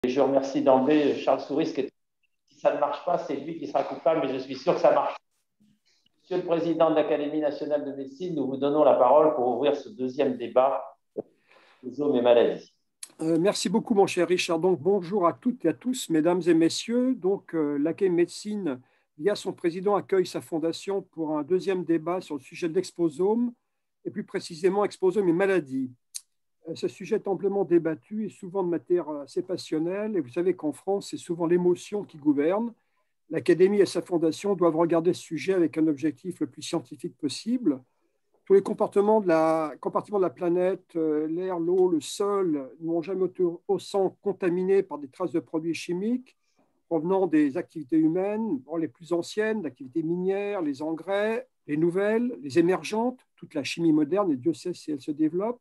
Je remercie d'emblée Charles Souris. Si ça ne marche pas, c'est lui qui sera coupable, mais je suis sûr que ça marche. Monsieur le Président de l'Académie nationale de médecine, nous vous donnons la parole pour ouvrir ce deuxième débat sur les maladies. Merci beaucoup, mon cher Richard. Donc, bonjour à toutes et à tous, mesdames et messieurs. Donc, l'Académie médecine, via son président, accueille sa fondation pour un deuxième débat sur le sujet de l'exposome, et plus précisément exposome et maladies. Ce sujet est amplement débattu et souvent de matière assez passionnelle. Et vous savez qu'en France, c'est souvent l'émotion qui gouverne. L'Académie et sa fondation doivent regarder ce sujet avec un objectif le plus scientifique possible. Tous les compartiments de la planète, l'air, l'eau, le sol, n'ont jamais été autant contaminés par des traces de produits chimiques provenant des activités humaines, les plus anciennes, l'activité minière, les engrais, les nouvelles, les émergentes, toute la chimie moderne, et Dieu sait si elle se développe.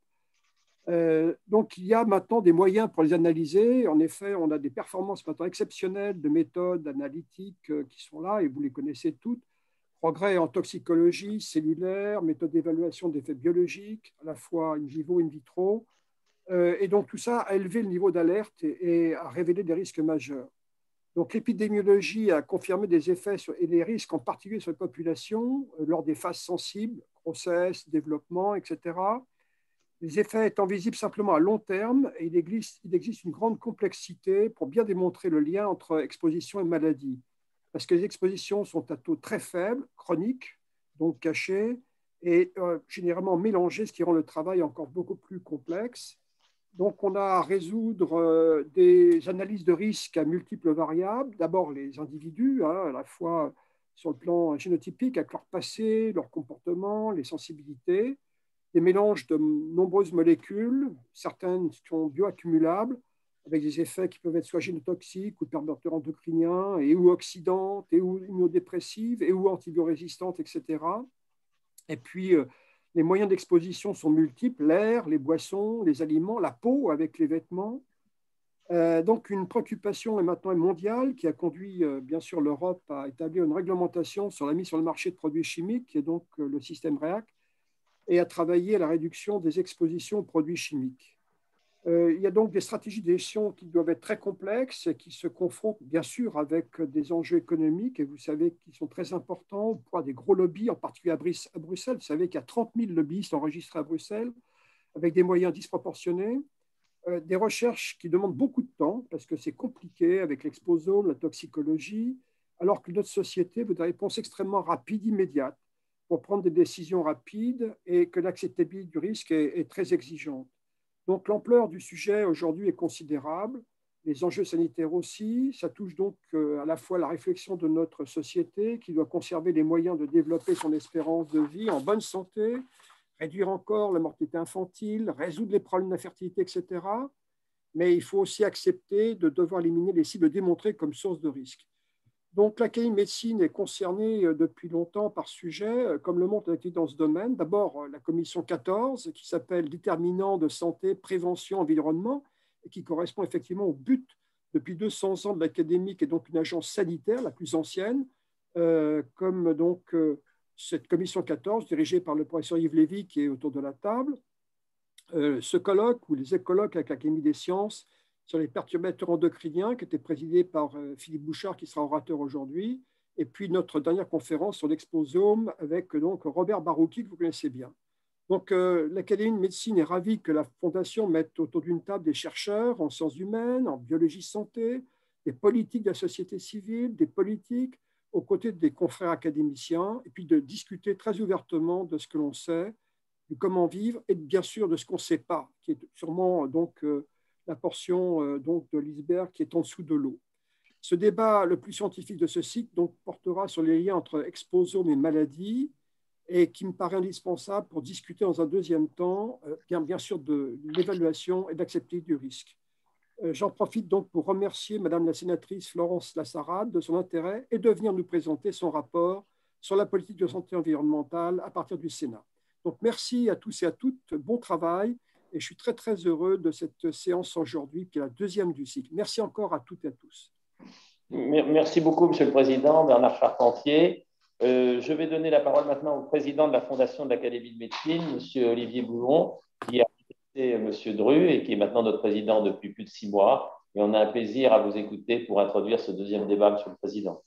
Donc, il y a maintenant des moyens pour les analyser. En effet, on a des performances maintenant exceptionnelles de méthodes analytiques qui sont là, et vous les connaissez toutes. Progrès en toxicologie cellulaire, méthode d'évaluation d'effets biologiques, à la fois in vivo, in vitro. Et donc, tout ça a élevé le niveau d'alerte et a révélé des risques majeurs. Donc, l'épidémiologie a confirmé des effets et des risques, en particulier sur la population, lors des phases sensibles, grossesse, développement, etc. Les effets étant visibles simplement à long terme, et il existe une grande complexité pour bien démontrer le lien entre exposition et maladie. Parce que les expositions sont à taux très faible, chroniques, donc cachées, et généralement mélangées, ce qui rend le travail encore beaucoup plus complexe. Donc, on a à résoudre des analyses de risque à multiples variables. D'abord, les individus, à la fois sur le plan génotypique, avec leur passé, leur comportement, les sensibilités, des mélanges de nombreuses molécules, certaines sont bioaccumulables, avec des effets qui peuvent être soit génotoxiques ou perturbateurs endocriniens, et ou oxydantes, et ou immunodépressives, et ou antibiorésistantes, etc. Et puis, les moyens d'exposition sont multiples, l'air, les boissons, les aliments, la peau avec les vêtements. Donc, une préoccupation est maintenant mondiale qui a conduit, bien sûr, l'Europe à établir une réglementation sur la mise sur le marché de produits chimiques, qui est donc le système REAC, et à travailler à la réduction des expositions aux produits chimiques. Il y a donc des stratégies de gestion qui doivent être très complexes et qui se confrontent bien sûr avec des enjeux économiques, et vous savez qu'ils sont très importants pour des gros lobbies, en particulier à Bruxelles. Vous savez qu'il y a 30 000 lobbyistes enregistrés à Bruxelles avec des moyens disproportionnés, des recherches qui demandent beaucoup de temps parce que c'est compliqué avec l'exposome, la toxicologie, alors que notre société veut des réponses extrêmement rapides, immédiates, pour prendre des décisions rapides, et que l'acceptabilité du risque est très exigeante. Donc, l'ampleur du sujet aujourd'hui est considérable, les enjeux sanitaires aussi. Ça touche donc à la fois la réflexion de notre société qui doit conserver les moyens de développer son espérance de vie en bonne santé, réduire encore la mortalité infantile, résoudre les problèmes d'infertilité, etc. Mais il faut aussi accepter de devoir éliminer les cibles démontrées comme source de risque. Donc, l'Académie de médecine est concernée depuis longtemps par ce sujet, comme le montre l'activité dans ce domaine. D'abord, la commission 14, qui s'appelle Déterminants de santé, prévention, environnement, et qui correspond effectivement au but depuis 200 ans de l'Académie, qui est donc une agence sanitaire, la plus ancienne, comme donc cette commission 14, dirigée par le professeur Yves Lévy, qui est autour de la table. Ce colloque, ou les colloques avec l'Académie des sciences, sur les perturbateurs endocriniens, qui était présidé par Philippe Bouchard, qui sera orateur aujourd'hui, et puis notre dernière conférence sur l'exposome avec donc Robert Barouki, que vous connaissez bien. Donc, l'Académie de médecine est ravie que la Fondation mette autour d'une table des chercheurs en sciences humaines, en biologie santé, des politiques de la société civile, des politiques, aux côtés des confrères académiciens, et puis de discuter très ouvertement de ce que l'on sait, de comment vivre, et bien sûr de ce qu'on ne sait pas, qui est sûrement donc la portion donc, de l'iceberg qui est en dessous de l'eau. Ce débat le plus scientifique de ce cycle donc, portera sur les liens entre exposome et maladie, et qui me paraît indispensable pour discuter dans un deuxième temps, bien sûr, de l'évaluation et de l'acceptabilité du risque. J'en profite donc pour remercier Madame la sénatrice Florence Lassaranne de son intérêt et de venir nous présenter son rapport sur la politique de santé environnementale à partir du Sénat. Donc, merci à tous et à toutes, bon travail, et je suis très, très heureux de cette séance aujourd'hui, qui est la deuxième du cycle. Merci encore à toutes et à tous. Merci beaucoup, Monsieur le Président, Bernard Charpentier. Je vais donner la parole maintenant au président de la Fondation de l'Académie de médecine, Monsieur Olivier Boullon, qui a été Monsieur Dru et qui est maintenant notre président depuis plus de 6 mois. Et on a un plaisir à vous écouter pour introduire ce deuxième débat, Monsieur le Président.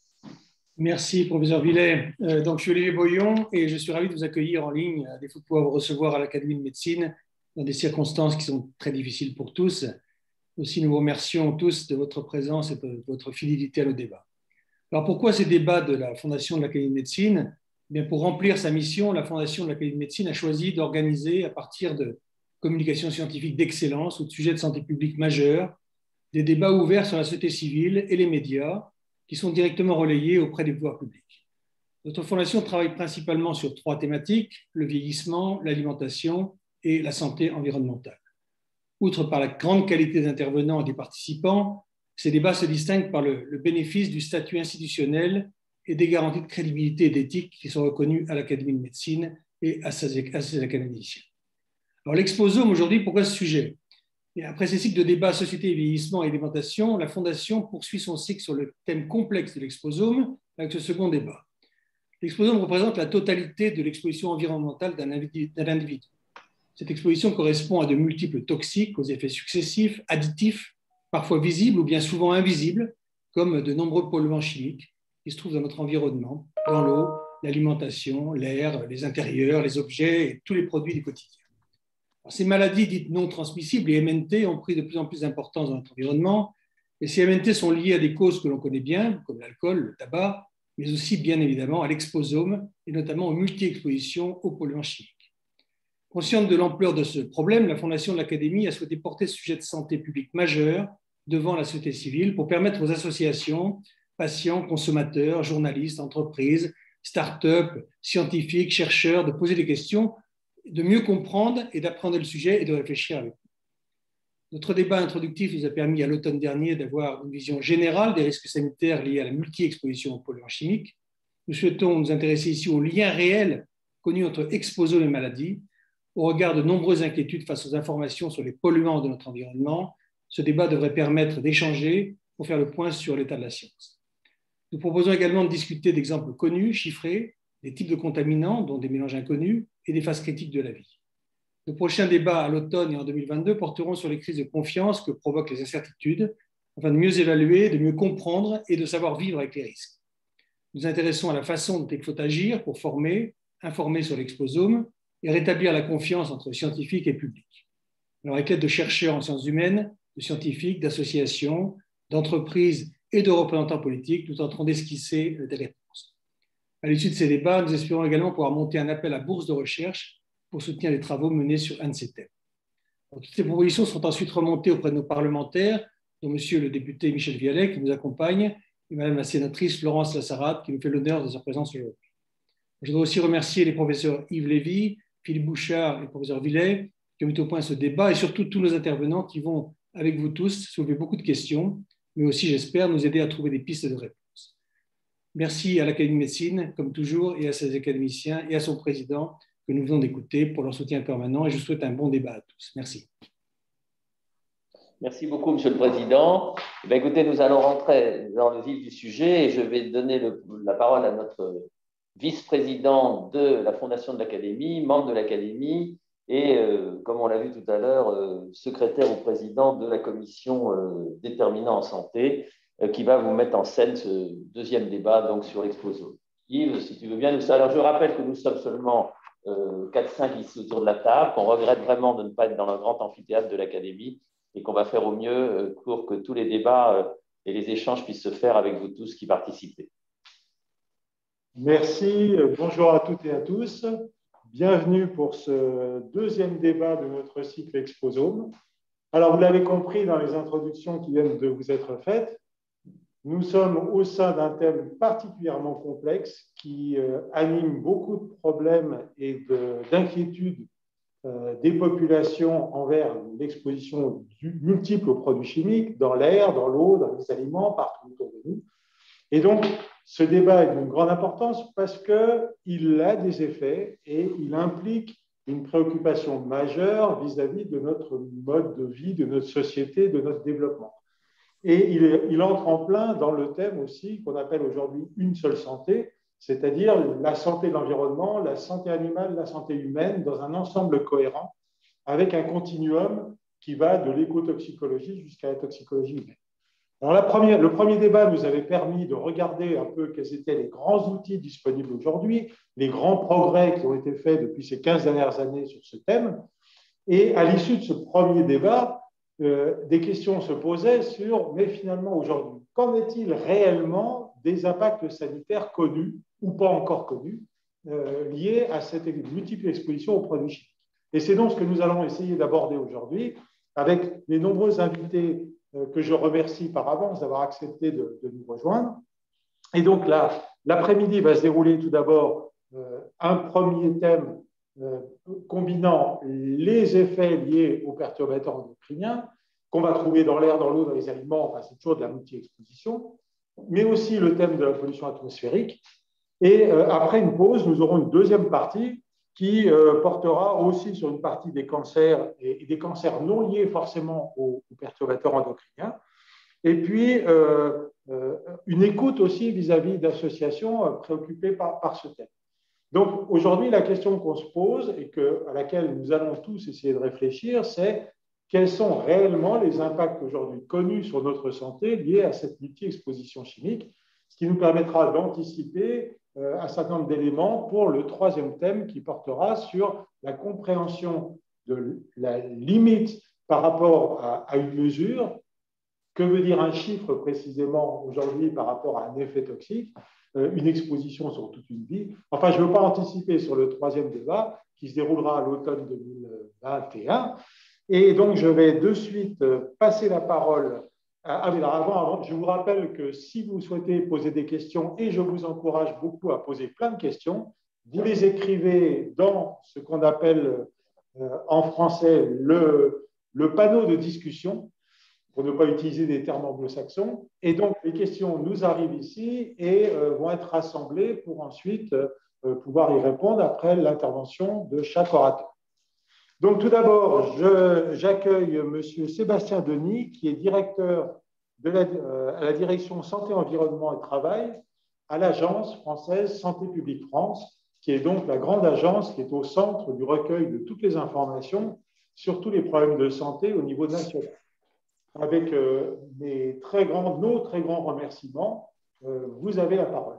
Merci, professeur Villet. Donc, je suis Olivier Boyon et je suis ravi de vous accueillir en ligne, à défaut de pouvoir vous recevoir à l'Académie de médecine dans des circonstances qui sont très difficiles pour tous. Aussi, nous vous remercions tous de votre présence et de votre fidélité à nos débats. Alors, pourquoi ces débats de la Fondation de l'Académie de médecine? Eh bien, pour remplir sa mission, la Fondation de l'Académie de médecine a choisi d'organiser, à partir de communications scientifiques d'excellence ou de sujets de santé publique majeurs, des débats ouverts sur la société civile et les médias qui sont directement relayés auprès des pouvoirs publics. Notre fondation travaille principalement sur 3 thématiques: le vieillissement, l'alimentation et la santé environnementale. Outre par la grande qualité des intervenants et des participants, ces débats se distinguent par le bénéfice du statut institutionnel et des garanties de crédibilité et d'éthique qui sont reconnues à l'Académie de médecine et à ses académiciens. Alors, l'exposome aujourd'hui, pourquoi ce sujet? Et après ces cycles de débats société, vieillissement et alimentation, la Fondation poursuit son cycle sur le thème complexe de l'exposome avec ce second débat. L'exposome représente la totalité de l'exposition environnementale d'un individu. Cette exposition correspond à de multiples toxiques aux effets successifs, additifs, parfois visibles ou bien souvent invisibles, comme de nombreux polluants chimiques qui se trouvent dans notre environnement, dans l'eau, l'alimentation, l'air, les intérieurs, les objets et tous les produits du quotidien. Alors, ces maladies dites non transmissibles, les MNT, ont pris de plus en plus d'importance dans notre environnement. Et ces MNT sont liées à des causes que l'on connaît bien, comme l'alcool, le tabac, mais aussi bien évidemment à l'exposome et notamment aux multi-expositions aux polluants chimiques. Consciente de l'ampleur de ce problème, la Fondation de l'Académie a souhaité porter ce sujet de santé publique majeur devant la société civile pour permettre aux associations, patients, consommateurs, journalistes, entreprises, start-up, scientifiques, chercheurs de poser des questions, de mieux comprendre et d'apprendre le sujet et de réfléchir avec nous. Notre débat introductif nous a permis à l'automne dernier d'avoir une vision générale des risques sanitaires liés à la multi-exposition aux polluants chimiques. Nous souhaitons nous intéresser ici aux liens réels connus entre exposome et maladie. Au regard de nombreuses inquiétudes face aux informations sur les polluants de notre environnement, ce débat devrait permettre d'échanger pour faire le point sur l'état de la science. Nous proposons également de discuter d'exemples connus, chiffrés, des types de contaminants, dont des mélanges inconnus, et des phases critiques de la vie. Nos prochains débats à l'automne et en 2022 porteront sur les crises de confiance que provoquent les incertitudes, afin de mieux évaluer, de mieux comprendre et de savoir vivre avec les risques. Nous nous intéressons à la façon dont il faut agir pour former, informer sur l'exposome et rétablir la confiance entre scientifiques et publics. Alors, avec l'aide de chercheurs en sciences humaines, de scientifiques, d'associations, d'entreprises et de représentants politiques, nous tenterons d'esquisser des réponses. À l'issue de ces débats, nous espérons également pouvoir monter un appel à bourse de recherche pour soutenir les travaux menés sur un de ces thèmes. Alors, toutes ces propositions seront ensuite remontées auprès de nos parlementaires, dont Monsieur le député Michel Vialet, qui nous accompagne, et Madame la sénatrice Florence Lassarat, qui nous fait l'honneur de sa présence aujourd'hui. Je voudrais aussi remercier les professeurs Yves Lévy, Philippe Bouchard et le professeur Villet, qui ont mis au point ce débat, et surtout tous nos intervenants qui vont, avec vous tous, soulever beaucoup de questions, mais aussi, j'espère, nous aider à trouver des pistes de réponse. Merci à l'Académie de médecine, comme toujours, et à ses académiciens et à son président que nous venons d'écouter pour leur soutien permanent, et je souhaite un bon débat à tous. Merci. Merci beaucoup, Monsieur le Président. Eh bien, écoutez, nous allons rentrer dans le vif du sujet et je vais donner la parole à notre vice-président de la Fondation de l'Académie, membre de l'Académie et, comme on l'a vu tout à l'heure, secrétaire ou président de la commission déterminant en santé, qui va vous mettre en scène ce deuxième débat donc, sur l'exposome. Yves, si tu veux bien nous... Alors, je rappelle que nous sommes seulement 4-5 ici autour de la table, qu'on regrette vraiment de ne pas être dans le grand amphithéâtre de l'Académie et qu'on va faire au mieux pour que tous les débats et les échanges puissent se faire avec vous tous qui participez. Merci, bonjour à toutes et à tous. Bienvenue pour ce deuxième débat de notre cycle Exposome. Alors, vous l'avez compris dans les introductions qui viennent de vous être faites, nous sommes au sein d'un thème particulièrement complexe qui anime beaucoup de problèmes et d'inquiétudes des populations envers l'exposition multiple aux produits chimiques dans l'air, dans l'eau, dans les aliments, partout autour de nous. Et donc, ce débat est d'une grande importance parce qu'il a des effets et il implique une préoccupation majeure vis-à-vis de notre mode de vie, de notre société, de notre développement. Et il entre en plein dans le thème aussi qu'on appelle aujourd'hui une seule santé, c'est-à-dire la santé de l'environnement, la santé animale, la santé humaine, dans un ensemble cohérent, avec un continuum qui va de l'écotoxicologie jusqu'à la toxicologie humaine. Alors, le premier débat nous avait permis de regarder un peu quels étaient les grands outils disponibles aujourd'hui, les grands progrès qui ont été faits depuis ces 15 dernières années sur ce thème. Et à l'issue de ce premier débat, des questions se posaient sur, mais finalement aujourd'hui, qu'en est-il réellement des impacts sanitaires connus ou pas encore connus liés à cette multiple exposition aux produits chimiques? Et c'est donc ce que nous allons essayer d'aborder aujourd'hui avec les nombreux invités que je remercie par avance d'avoir accepté de nous rejoindre. Et donc là, l'après-midi va se dérouler tout d'abord un premier thème combinant les effets liés aux perturbateurs endocriniens qu'on va trouver dans l'air, dans l'eau, dans les aliments, enfin c'est toujours de la multi-exposition, mais aussi le thème de la pollution atmosphérique. Et après une pause, nous aurons une deuxième partie qui portera aussi sur une partie des cancers et des cancers non liés forcément aux perturbateurs endocriniens. Et puis, une écoute aussi vis-à-vis d'associations préoccupées par ce thème. Donc, aujourd'hui, la question qu'on se pose et à laquelle nous allons tous essayer de réfléchir, c'est quels sont réellement les impacts aujourd'hui connus sur notre santé liés à cette multi-exposition chimique, ce qui nous permettra d'anticiper un certain nombre d'éléments pour le troisième thème qui portera sur la compréhension de la limite par rapport à une mesure. Que veut dire un chiffre précisément aujourd'hui par rapport à un effet toxique, une exposition sur toute une vie? Enfin, je ne veux pas anticiper sur le troisième débat qui se déroulera à l'automne 2021. Et donc, je vais de suite passer la parole. Avant, je vous rappelle que si vous souhaitez poser des questions, et je vous encourage beaucoup à poser plein de questions, vous les écrivez dans ce qu'on appelle en français le panneau de discussion, pour ne pas utiliser des termes anglo-saxons. Et donc, les questions nous arrivent ici et vont être rassemblées pour ensuite pouvoir y répondre après l'intervention de chaque orateur. Donc, tout d'abord, j'accueille M. Sébastien Denis, qui est directeur à la direction Santé, Environnement et Travail à l'Agence française Santé publique France, qui est donc la grande agence qui est au centre du recueil de toutes les informations sur tous les problèmes de santé au niveau national. Avec nos très grands remerciements, vous avez la parole.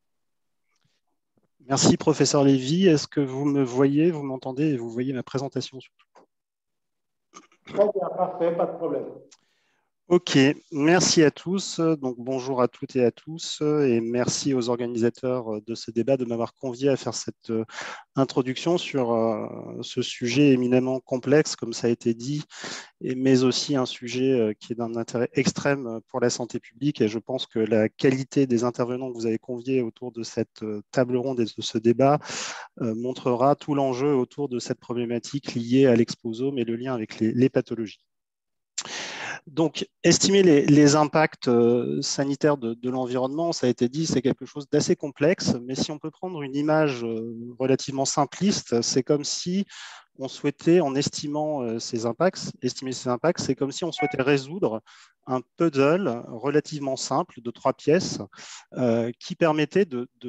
Merci, professeur Lévy. Est-ce que vous me voyez, vous m'entendez et vous voyez ma présentation surtout? Très bien, parfait, pas de problème. Ok, merci à tous. Donc, bonjour à toutes et à tous et merci aux organisateurs de ce débat de m'avoir convié à faire cette introduction sur ce sujet éminemment complexe, comme ça a été dit, mais aussi un sujet qui est d'un intérêt extrême pour la santé publique. Et je pense que la qualité des intervenants que vous avez conviés autour de cette table ronde et de ce débat montrera tout l'enjeu autour de cette problématique liée à l'exposome et le lien avec les pathologies. Donc, estimer les impacts sanitaires de l'environnement, ça a été dit, c'est quelque chose d'assez complexe, mais si on peut prendre une image relativement simpliste, c'est comme si on souhaitait, en estimant estimer ces impacts, c'est comme si on souhaitait résoudre un puzzle relativement simple de 3 pièces qui permettrait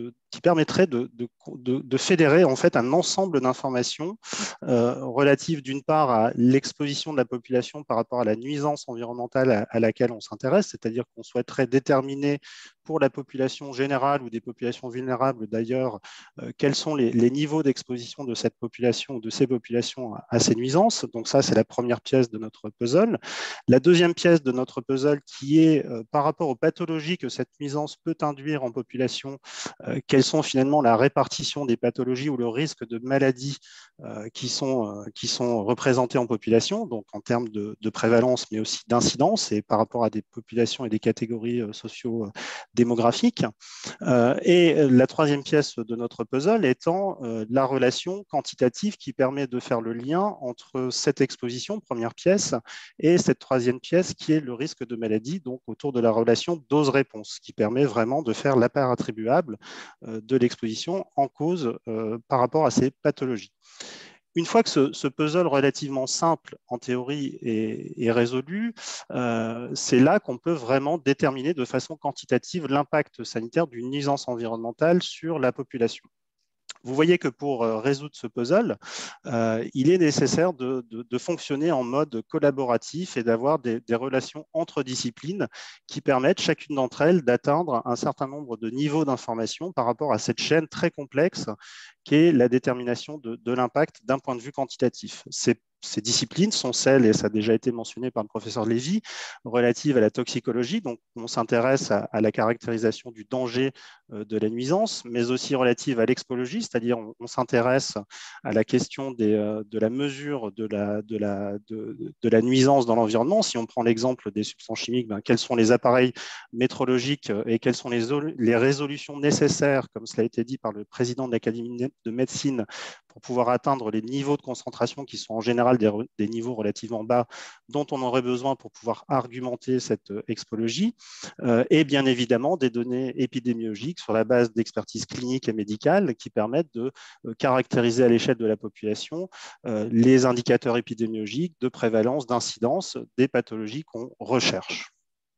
de fédérer en fait un ensemble d'informations relatives d'une part à l'exposition de la population par rapport à la nuisance environnementale à laquelle on s'intéresse, c'est-à-dire qu'on souhaiterait déterminer pour la population générale ou des populations vulnérables d'ailleurs, quels sont les niveaux d'exposition de cette population ou de ces populations à ces nuisances. Donc ça, c'est la première pièce de notre puzzle. La deuxième pièce de notre puzzle qui est par rapport aux pathologies que cette nuisance peut induire en population, quelles sont finalement la répartition des pathologies ou le risque de maladies qui sont représentées en population, donc en termes de prévalence, mais aussi d'incidence, et par rapport à des populations et des catégories socio-démographiques. Et la troisième pièce de notre puzzle étant la relation quantitative qui permet de faire le lien entre cette exposition, première pièce, et cette troisième pièce qui est le risque de maladie, donc autour de la relation dose-réponse, qui permet vraiment de faire la part attribuable de l'exposition en cause par rapport à ces pathologies. Une fois que ce puzzle relativement simple en théorie est résolu, c'est là qu'on peut vraiment déterminer de façon quantitative l'impact sanitaire d'une nuisance environnementale sur la population. Vous voyez que pour résoudre ce puzzle, il est nécessaire de fonctionner en mode collaboratif et d'avoir des relations entre disciplines qui permettent chacune d'entre elles d'atteindre un certain nombre de niveaux d'information par rapport à cette chaîne très complexe qu'est la détermination de l'impact d'un point de vue quantitatif. Ces disciplines sont celles, et ça a déjà été mentionné par le professeur Lévy, relatives à la toxicologie. Donc, on s'intéresse à la caractérisation du danger de la nuisance, mais aussi relatives à l'expologie, c'est-à-dire on s'intéresse à la question de la mesure de la nuisance dans l'environnement. Si on prend l'exemple des substances chimiques, quels sont les appareils métrologiques et quelles sont les résolutions nécessaires, comme cela a été dit par le président de l'Académie de médecine, pour pouvoir atteindre les niveaux de concentration qui sont en général des niveaux relativement bas dont on aurait besoin pour pouvoir argumenter cette expologie, et bien évidemment des données épidémiologiques sur la base d'expertise clinique et médicale qui permettent de caractériser à l'échelle de la population les indicateurs épidémiologiques de prévalence, d'incidence des pathologies qu'on recherche.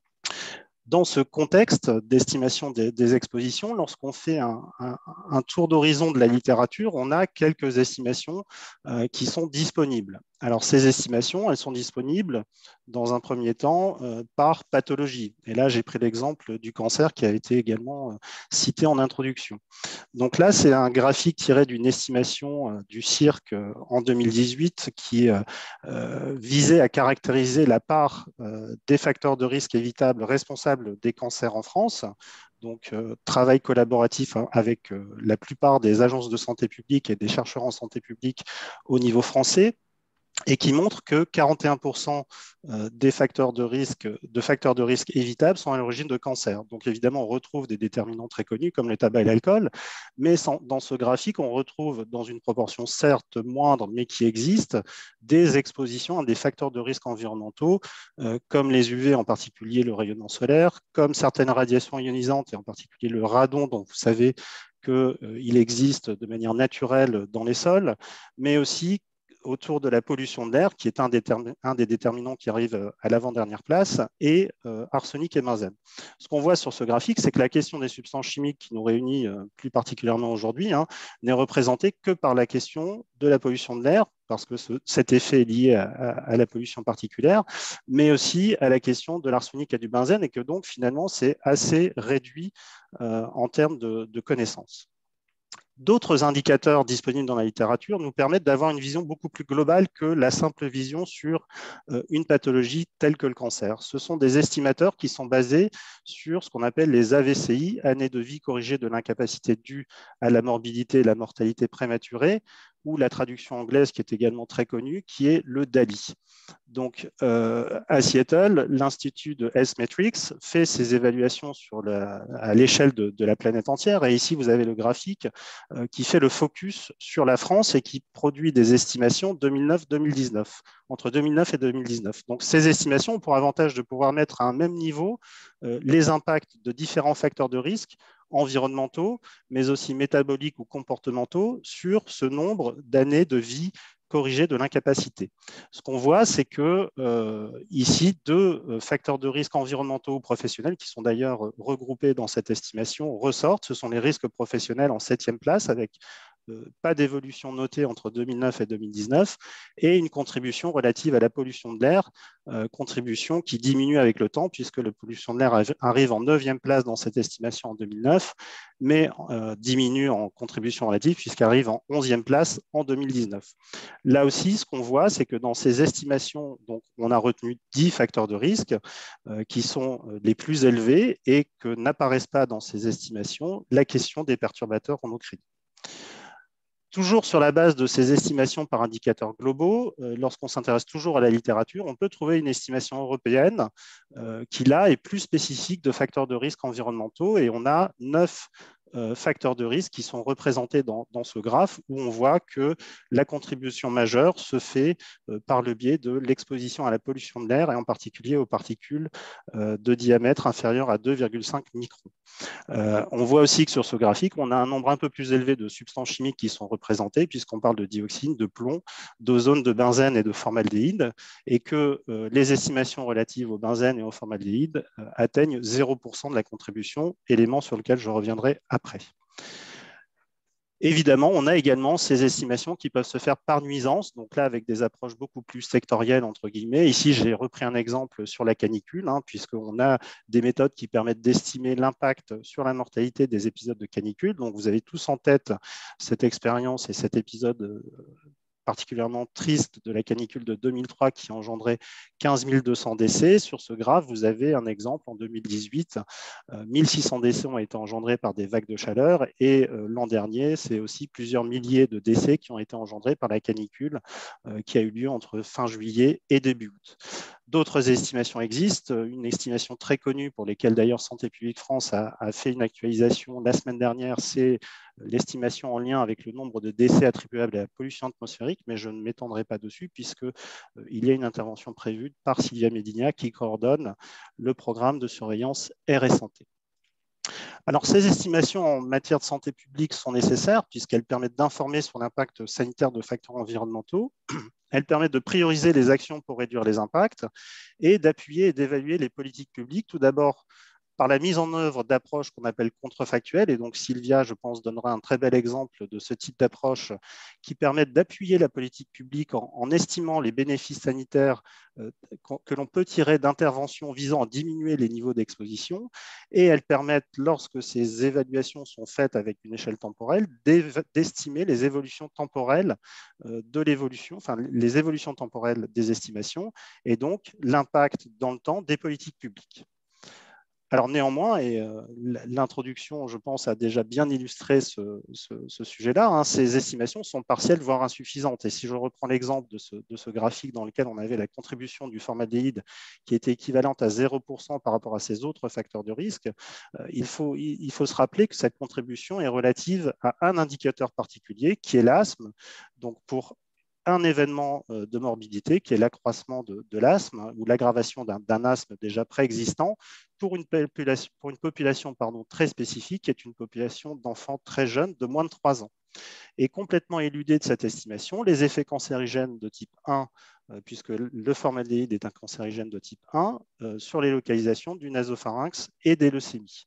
Dans ce contexte d'estimation des expositions, lorsqu'on fait un tour d'horizon de la littérature, on a quelques estimations qui sont disponibles. Alors, ces estimations, elles sont disponibles dans un premier temps par pathologie. Et là, j'ai pris l'exemple du cancer qui a été également cité en introduction. Donc là, c'est un graphique tiré d'une estimation du CIRC en 2018 qui visait à caractériser la part des facteurs de risque évitables responsables des cancers en France. Donc, travail collaboratif avec la plupart des agences de santé publique et des chercheurs en santé publique au niveau français, et qui montre que 41% des facteurs de risque évitables sont à l'origine de cancer. Donc évidemment, on retrouve des déterminants très connus comme le tabac et l'alcool, mais dans ce graphique, on retrouve dans une proportion certes moindre, mais qui existe, des expositions à des facteurs de risque environnementaux, comme les UV, en particulier le rayonnement solaire, comme certaines radiations ionisantes, et en particulier le radon, dont vous savez qu'il existe de manière naturelle dans les sols, mais aussi autour de la pollution de l'air, qui est un des déterminants qui arrive à l'avant-dernière place, et arsenic et benzène. Ce qu'on voit sur ce graphique, c'est que la question des substances chimiques qui nous réunit plus particulièrement aujourd'hui n'est représentée que par la question de la pollution de l'air, parce que cet effet est lié à la pollution particulière, mais aussi à la question de l'arsenic et du benzène, et que donc finalement c'est assez réduit en termes de connaissances. D'autres indicateurs disponibles dans la littérature nous permettent d'avoir une vision beaucoup plus globale que la simple vision sur une pathologie telle que le cancer. Ce sont des estimateurs qui sont basés sur ce qu'on appelle les AVCI, années de vie corrigées de l'incapacité due à la morbidité et la mortalité prématurée, ou la traduction anglaise qui est également très connue, qui est le DALI. Donc, à Seattle, l'Institut de Health-Metrics fait ses évaluations à l'échelle de la planète entière. Et ici, vous avez le graphique qui fait le focus sur la France et qui produit des estimations 2009-2019, entre 2009 et 2019. Donc, ces estimations ont pour avantage de pouvoir mettre à un même niveau les impacts de différents facteurs de risque environnementaux, mais aussi métaboliques ou comportementaux sur ce nombre d'années de vie corrigées de l'incapacité. Ce qu'on voit, c'est que ici, deux facteurs de risque environnementaux ou professionnels, qui sont d'ailleurs regroupés dans cette estimation, ressortent. Ce sont les risques professionnels en 7e place, avec pas d'évolution notée entre 2009 et 2019, et une contribution relative à la pollution de l'air, contribution qui diminue avec le temps, puisque la pollution de l'air arrive en 9e place dans cette estimation en 2009, mais diminue en contribution relative, puisqu'elle arrive en 11e place en 2019. Là aussi, ce qu'on voit, c'est que dans ces estimations, donc, on a retenu 10 facteurs de risque qui sont les plus élevés et que n'apparaissent pas dans ces estimations la question des perturbateurs endocriniens. Toujours sur la base de ces estimations par indicateurs globaux, lorsqu'on s'intéresse toujours à la littérature, on peut trouver une estimation européenne qui, là, est plus spécifique de facteurs de risque environnementaux, et on a 9 facteurs de risque qui sont représentés dans ce graphe, où on voit que la contribution majeure se fait par le biais de l'exposition à la pollution de l'air, et en particulier aux particules de diamètre inférieur à 2,5 microns. On voit aussi que sur ce graphique, on a un nombre un peu plus élevé de substances chimiques qui sont représentées, puisqu'on parle de dioxine, de plomb, d'ozone, de benzène et de formaldéhyde, et que les estimations relatives au benzène et au formaldéhyde atteignent 0% de la contribution, élément sur lequel je reviendrai après. Évidemment, on a également ces estimations qui peuvent se faire par nuisance, donc là avec des approches beaucoup plus sectorielles, entre guillemets. Ici, j'ai repris un exemple sur la canicule, puisqu'on a des méthodes qui permettent d'estimer l'impact sur la mortalité des épisodes de canicule. Donc, vous avez tous en tête cette expérience et cet épisode particulièrement triste de la canicule de 2003 qui a engendré 15 200 décès. Sur ce graphe, vous avez un exemple en 2018. 1600 décès ont été engendrés par des vagues de chaleur et l'an dernier, c'est aussi plusieurs milliers de décès qui ont été engendrés par la canicule qui a eu lieu entre fin juillet et début août. D'autres estimations existent. Une estimation très connue pour laquelle d'ailleurs Santé publique France a fait une actualisation la semaine dernière, c'est l'estimation en lien avec le nombre de décès attribuables à la pollution atmosphérique, mais je ne m'étendrai pas dessus puisqu'il y a une intervention prévue par Sylvia Médigna qui coordonne le programme de surveillance Air et Santé. Alors, ces estimations en matière de santé publique sont nécessaires puisqu'elles permettent d'informer sur l'impact sanitaire de facteurs environnementaux. Elles permettent de prioriser les actions pour réduire les impacts et d'appuyer et d'évaluer les politiques publiques. Tout d'abord, par la mise en œuvre d'approches qu'on appelle contrefactuelles. Et donc, Sylvia, je pense, donnera un très bel exemple de ce type d'approche qui permettent d'appuyer la politique publique en estimant les bénéfices sanitaires que l'on peut tirer d'interventions visant à diminuer les niveaux d'exposition. Et elles permettent, lorsque ces évaluations sont faites avec une échelle temporelle, d'estimer les évolutions temporelles de l'évolution, enfin, les évolutions temporelles des estimations et donc l'impact dans le temps des politiques publiques. Alors néanmoins, et l'introduction, je pense, a déjà bien illustré ce sujet-là, ces estimations sont partielles, voire insuffisantes. Et si je reprends l'exemple de ce graphique dans lequel on avait la contribution du formaldéhyde qui était équivalente à 0% par rapport à ces autres facteurs de risque, il faut se rappeler que cette contribution est relative à un indicateur particulier qui est l'asthme. Donc pour un événement de morbidité qui est l'accroissement de l'asthme ou l'aggravation d'un asthme déjà préexistant pour une population très spécifique qui est une population d'enfants très jeunes de moins de 3 ans. Et complètement éludé de cette estimation, les effets cancérigènes de type 1, puisque le formaldéhyde est un cancérigène de type 1, sur les localisations du nasopharynx et des leucémies.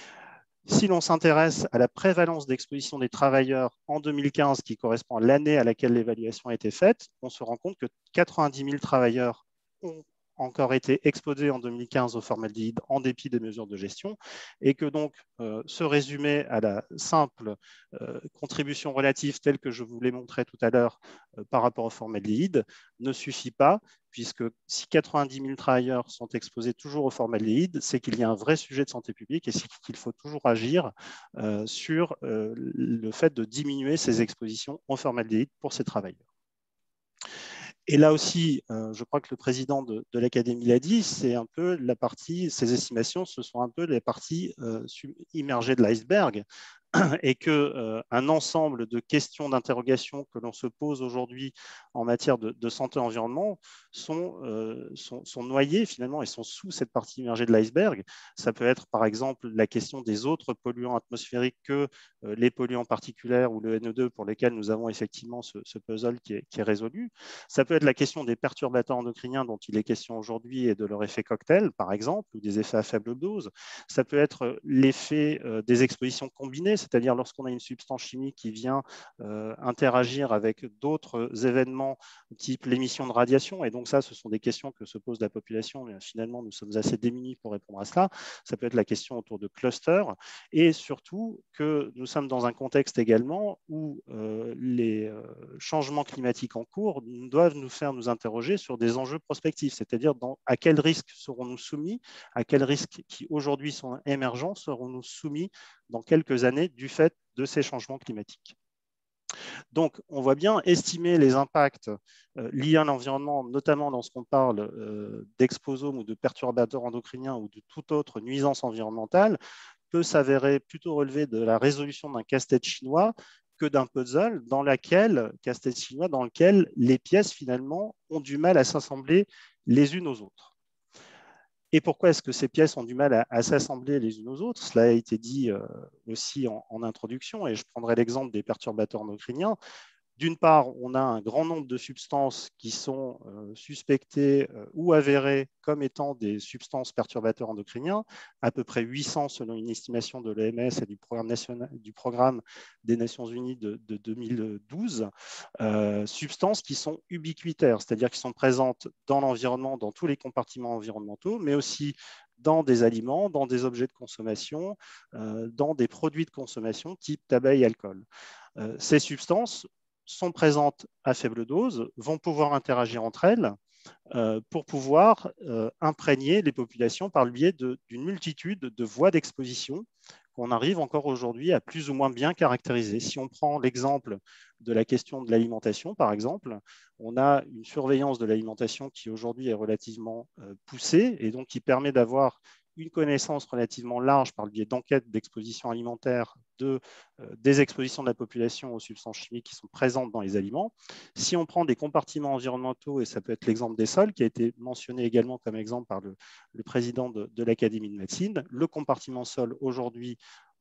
Si l'on s'intéresse à la prévalence d'exposition des travailleurs en 2015, qui correspond à l'année à laquelle l'évaluation a été faite, on se rend compte que 90 000 travailleurs ont encore été exposés en 2015 au formaldéhyde en dépit des mesures de gestion et que donc ce résumé à la simple contribution relative telle que je vous l'ai montré tout à l'heure par rapport au formaldéhyde ne suffit pas, puisque si 90 000 travailleurs sont exposés toujours au formaldéhyde, c'est qu'il y a un vrai sujet de santé publique et c'est qu'il faut toujours agir sur le fait de diminuer ces expositions au formaldéhyde pour ces travailleurs. Et là aussi, je crois que le président de l'Académie l'a dit, c'est un peu la partie, ces estimations, ce sont un peu les parties immergées de l'iceberg et qu'un ensemble de questions d'interrogation que l'on se pose aujourd'hui en matière de santé et environnement sont noyées finalement et sont sous cette partie immergée de l'iceberg. Ça peut être par exemple la question des autres polluants atmosphériques que les polluants particulaires ou le NO2 pour lesquels nous avons effectivement ce puzzle qui est résolu. Ça peut être la question des perturbateurs endocriniens dont il est question aujourd'hui et de leur effet cocktail par exemple ou des effets à faible dose. Ça peut être l'effet des expositions combinées, c'est-à-dire lorsqu'on a une substance chimique qui vient interagir avec d'autres événements type l'émission de radiation. Et donc ça, ce sont des questions que se pose la population, mais finalement, nous sommes assez démunis pour répondre à cela. Ça peut être la question autour de clusters et surtout que nous sommes dans un contexte également où les changements climatiques en cours doivent nous faire nous interroger sur des enjeux prospectifs, c'est-à-dire à quels risques serons-nous soumis, à quels risques qui aujourd'hui sont émergents serons-nous soumis dans quelques années du fait de ces changements climatiques. Donc, on voit bien estimer les impacts liés à l'environnement, notamment lorsqu'on parle d'exposomes ou de perturbateurs endocriniens ou de toute autre nuisance environnementale, peut s'avérer plutôt relever de la résolution d'un casse-tête chinois que d'un puzzle dans lequel les pièces finalement ont du mal à s'assembler les unes aux autres. Et pourquoi est-ce que ces pièces ont du mal à s'assembler les unes aux autres? Cela a été dit aussi en introduction, et je prendrai l'exemple des perturbateurs endocriniens. D'une part, on a un grand nombre de substances qui sont suspectées ou avérées comme étant des substances perturbateurs endocriniens, à peu près 800 selon une estimation de l'OMS et du programme des Nations Unies de 2012, substances qui sont ubiquitaires, c'est-à-dire qui sont présentes dans l'environnement, dans tous les compartiments environnementaux, mais aussi dans des aliments, dans des objets de consommation, dans des produits de consommation type tabac et alcool. Ces substances sont présentes à faible dose, vont pouvoir interagir entre elles pour pouvoir imprégner les populations par le biais d'une multitude de voies d'exposition qu'on arrive encore aujourd'hui à plus ou moins bien caractériser. Si on prend l'exemple de la question de l'alimentation, par exemple, on a une surveillance de l'alimentation qui aujourd'hui est relativement poussée et donc qui permet d'avoir une connaissance relativement large par le biais d'enquêtes d'exposition alimentaire des expositions de la population aux substances chimiques qui sont présentes dans les aliments. Si on prend des compartiments environnementaux, et ça peut être l'exemple des sols, qui a été mentionné également comme exemple par le président de l'Académie de médecine, le compartiment sol aujourd'hui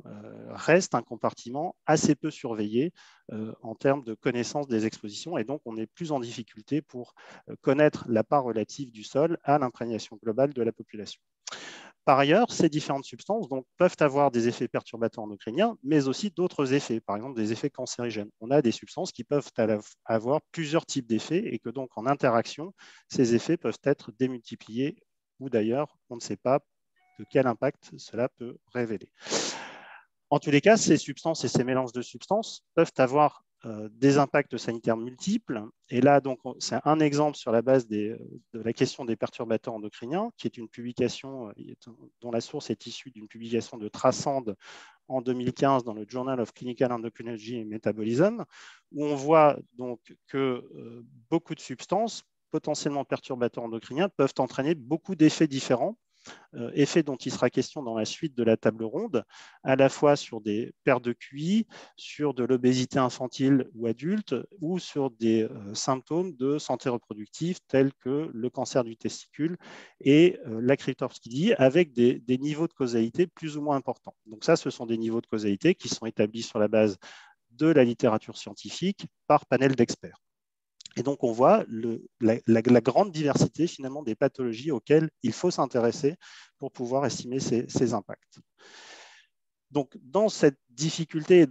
reste un compartiment assez peu surveillé en termes de connaissance des expositions, et donc on est plus en difficulté pour connaître la part relative du sol à l'imprégnation globale de la population. Par ailleurs, ces différentes substances donc, peuvent avoir des effets perturbateurs endocriniens, mais aussi d'autres effets, par exemple des effets cancérigènes. On a des substances qui peuvent avoir plusieurs types d'effets et que donc en interaction, ces effets peuvent être démultipliés ou d'ailleurs, on ne sait pas de quel impact cela peut révéler. En tous les cas, ces substances et ces mélanges de substances peuvent avoir des impacts sanitaires multiples. Et là, donc, c'est un exemple sur la base de la question des perturbateurs endocriniens, qui est une publication dont la source est issue d'une publication de Trassand en 2015 dans le Journal of Clinical Endocrinology and Metabolism, où on voit donc que beaucoup de substances potentiellement perturbateurs endocriniens peuvent entraîner beaucoup d'effets différents, effets dont il sera question dans la suite de la table ronde, à la fois sur des pertes de QI, sur de l'obésité infantile ou adulte, ou sur des symptômes de santé reproductive tels que le cancer du testicule et la cryptorchidie, avec des niveaux de causalité plus ou moins importants. Donc ça, ce sont des niveaux de causalité qui sont établis sur la base de la littérature scientifique par panel d'experts. Et donc, on voit la grande diversité finalement des pathologies auxquelles il faut s'intéresser pour pouvoir estimer ces impacts. Donc, dans cette difficulté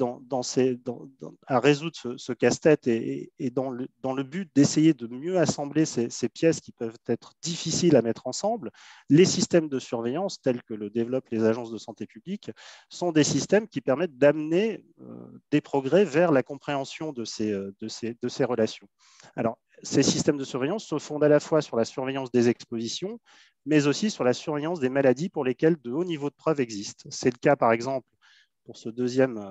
à résoudre ce casse-tête et dans le but d'essayer de mieux assembler ces pièces qui peuvent être difficiles à mettre ensemble, les systèmes de surveillance tels que le développent les agences de santé publique sont des systèmes qui permettent d'amener des progrès vers la compréhension de ces relations. Alors, ces systèmes de surveillance se fondent à la fois sur la surveillance des expositions, mais aussi sur la surveillance des maladies pour lesquelles de hauts niveaux de preuve existent. C'est le cas, par exemple, pour ce deuxième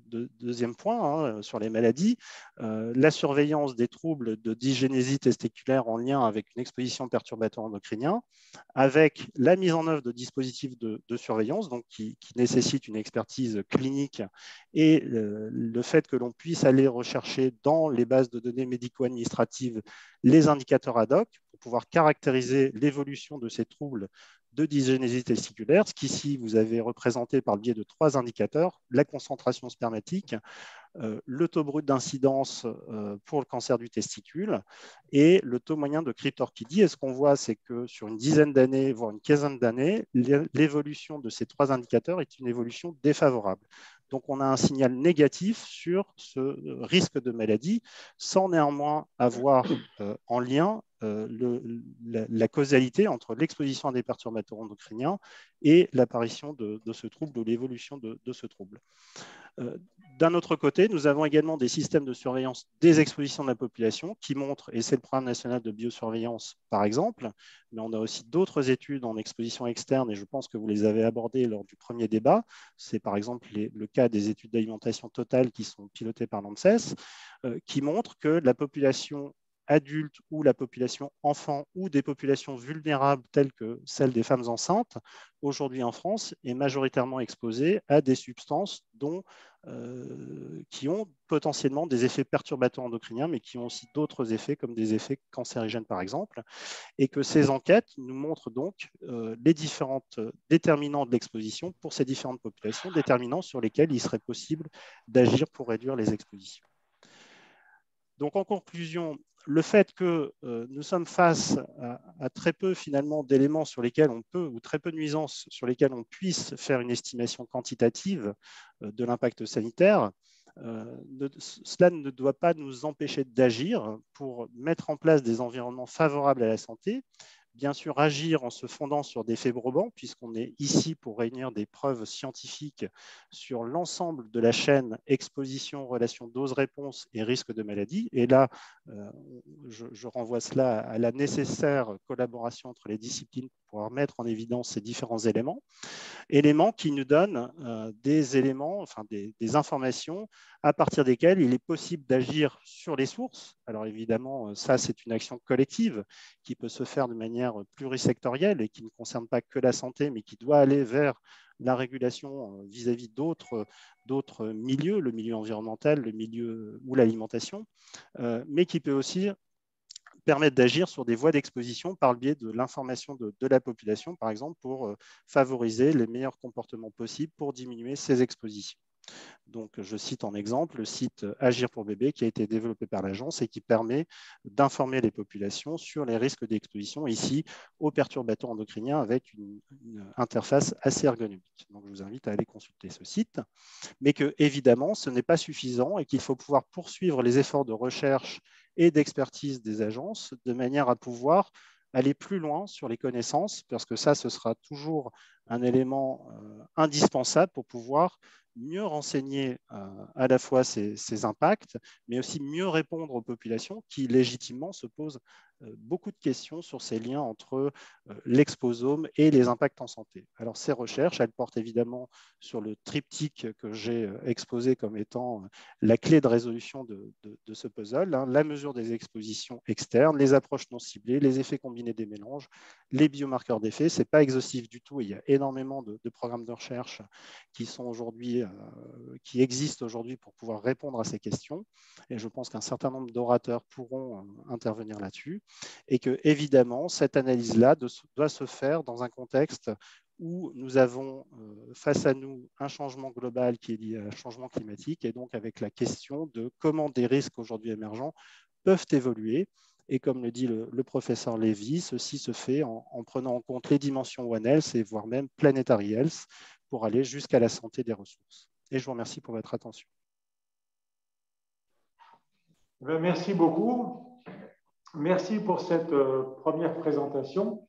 point sur les maladies, la surveillance des troubles de dysgénésie testiculaire en lien avec une exposition perturbateur endocrinien, avec la mise en œuvre de dispositifs de surveillance donc qui nécessitent une expertise clinique et le fait que l'on puisse aller rechercher dans les bases de données médico-administratives les indicateurs ad hoc pour pouvoir caractériser l'évolution de ces troubles de dysgénésie testiculaire, ce qu'ici vous avez représenté par le biais de 3 indicateurs, la concentration spermatique, le taux brut d'incidence pour le cancer du testicule et le taux moyen de cryptorchidie. Et ce qu'on voit, c'est que sur une dizaine d'années, voire une quinzaine d'années, l'évolution de ces 3 indicateurs est une évolution défavorable. Donc, on a un signal négatif sur ce risque de maladie, sans néanmoins avoir en lien la causalité entre l'exposition à des perturbateurs endocriniens et l'apparition de ce trouble ou l'évolution de ce trouble. D'un autre côté, nous avons également des systèmes de surveillance des expositions de la population qui montrent, et c'est le programme national de biosurveillance par exemple, mais on a aussi d'autres études en exposition externe et je pense que vous les avez abordées lors du premier débat. C'est par exemple le cas des études d'alimentation totale qui sont pilotées par l'ANSES, qui montrent que la population adulte ou la population enfant ou des populations vulnérables telles que celles des femmes enceintes, aujourd'hui en France, est majoritairement exposée à des substances qui ont potentiellement des effets perturbateurs endocriniens, mais qui ont aussi d'autres effets, comme des effets cancérigènes par exemple, et que ces enquêtes nous montrent donc les différentes déterminants de l'exposition pour ces différentes populations, déterminants sur lesquels il serait possible d'agir pour réduire les expositions. Donc, en conclusion, le fait que nous sommes face à très peu finalement d'éléments sur lesquels on peut, ou très peu de nuisances sur lesquelles on puisse faire une estimation quantitative de l'impact sanitaire, cela ne doit pas nous empêcher d'agir pour mettre en place des environnements favorables à la santé. Bien sûr, agir en se fondant sur des faits probants, puisqu'on est ici pour réunir des preuves scientifiques sur l'ensemble de la chaîne exposition, relation dose-réponse et risque de maladie. Et là, je renvoie cela à la nécessaire collaboration entre les disciplines pour pouvoir mettre en évidence ces différents éléments qui nous donnent des éléments, enfin des informations à partir desquelles il est possible d'agir sur les sources. Alors évidemment, ça c'est une action collective qui peut se faire de manière plurisectorielle et qui ne concerne pas que la santé, mais qui doit aller vers la régulation vis-à-vis d'autres milieux, le milieu environnemental, le milieu ou l'alimentation, mais qui peut aussi permettre d'agir sur des voies d'exposition par le biais de l'information de la population, par exemple, pour favoriser les meilleurs comportements possibles pour diminuer ces expositions. Donc, je cite en exemple le site Agir pour bébé qui a été développé par l'agence et qui permet d'informer les populations sur les risques d'exposition ici aux perturbateurs endocriniens avec une interface assez ergonomique. Donc, je vous invite à aller consulter ce site, mais que évidemment, ce n'est pas suffisant et qu'il faut pouvoir poursuivre les efforts de recherche et d'expertise des agences de manière à pouvoir aller plus loin sur les connaissances, parce que ça, ce sera toujours un élément indispensable pour pouvoir mieux renseigner à la fois ces impacts, mais aussi mieux répondre aux populations qui légitimement se posent beaucoup de questions sur ces liens entre l'exposome et les impacts en santé. Alors ces recherches, elles portent évidemment sur le triptyque que j'ai exposé comme étant la clé de résolution de ce puzzle, hein, la mesure des expositions externes, les approches non ciblées, les effets combinés des mélanges, les biomarqueurs d'effets. Ce n'est pas exhaustif du tout, il y a énormément de programmes de recherche qui existent aujourd'hui pour pouvoir répondre à ces questions. Et je pense qu'un certain nombre d'orateurs pourront intervenir là-dessus. Et que, évidemment, cette analyse-là doit se faire dans un contexte où nous avons face à nous un changement global qui est lié à un changement climatique, et donc avec la question de comment des risques aujourd'hui émergents peuvent évoluer. Et comme le dit le professeur Lévy, ceci se fait en prenant en compte les dimensions One Health et voire même Planetary Health pour aller jusqu'à la santé des ressources. Et je vous remercie pour votre attention. Merci beaucoup. Merci pour cette première présentation.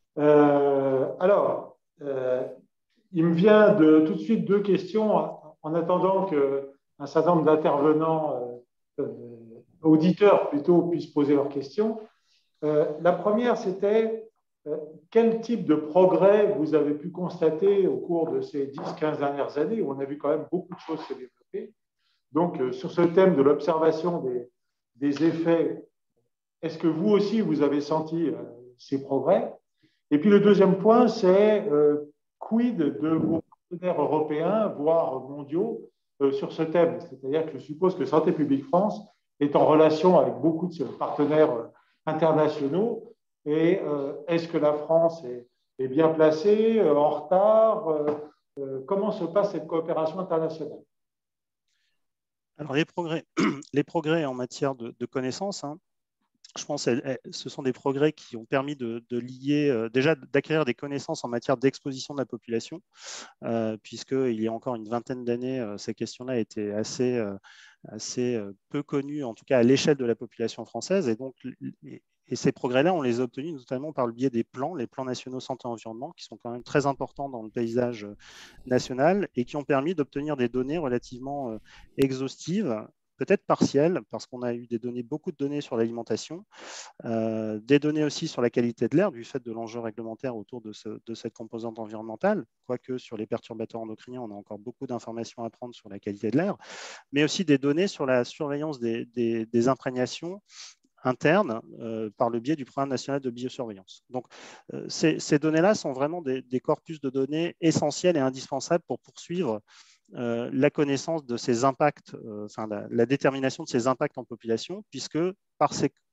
Il me vient tout de suite deux questions en attendant qu'un certain nombre d'intervenants, auditeurs plutôt, puissent poser leurs questions. La première, c'était quel type de progrès vous avez pu constater au cours de ces 10-15 dernières années où on a vu quand même beaucoup de choses se développer. Donc, sur ce thème de l'observation des effets, est-ce que vous aussi, vous avez senti ces progrès? Et puis le deuxième point, c'est quid de vos partenaires européens, voire mondiaux, sur ce thème? C'est-à-dire que je suppose que Santé publique France est en relation avec beaucoup de ses partenaires internationaux. Et est-ce que la France est bien placée, en retard? Comment se passe cette coopération internationale? Alors, les progrès en matière de connaissances, hein, je pense que ce sont des progrès qui ont permis de lier, déjà d'acquérir des connaissances en matière d'exposition de la population, puisqu'il y a encore une vingtaine d'années, ces questions-là étaient assez peu connues, en tout cas à l'échelle de la population française. Et donc, ces progrès-là, on les a obtenus notamment par le biais des plans, les plans nationaux santé-environnement, qui sont quand même très importants dans le paysage national et qui ont permis d'obtenir des données relativement exhaustives, peut-être partielles, parce qu'on a eu beaucoup de données sur l'alimentation, des données aussi sur la qualité de l'air, du fait de l'enjeu réglementaire autour de cette composante environnementale, quoique sur les perturbateurs endocriniens, on a encore beaucoup d'informations à prendre sur la qualité de l'air, mais aussi des données sur la surveillance des imprégnations internes par le biais du programme national de biosurveillance. Donc, ces données-là sont vraiment des corpus de données essentiels et indispensables pour poursuivre la connaissance de ces impacts, la détermination de ces impacts en population, puisque par ces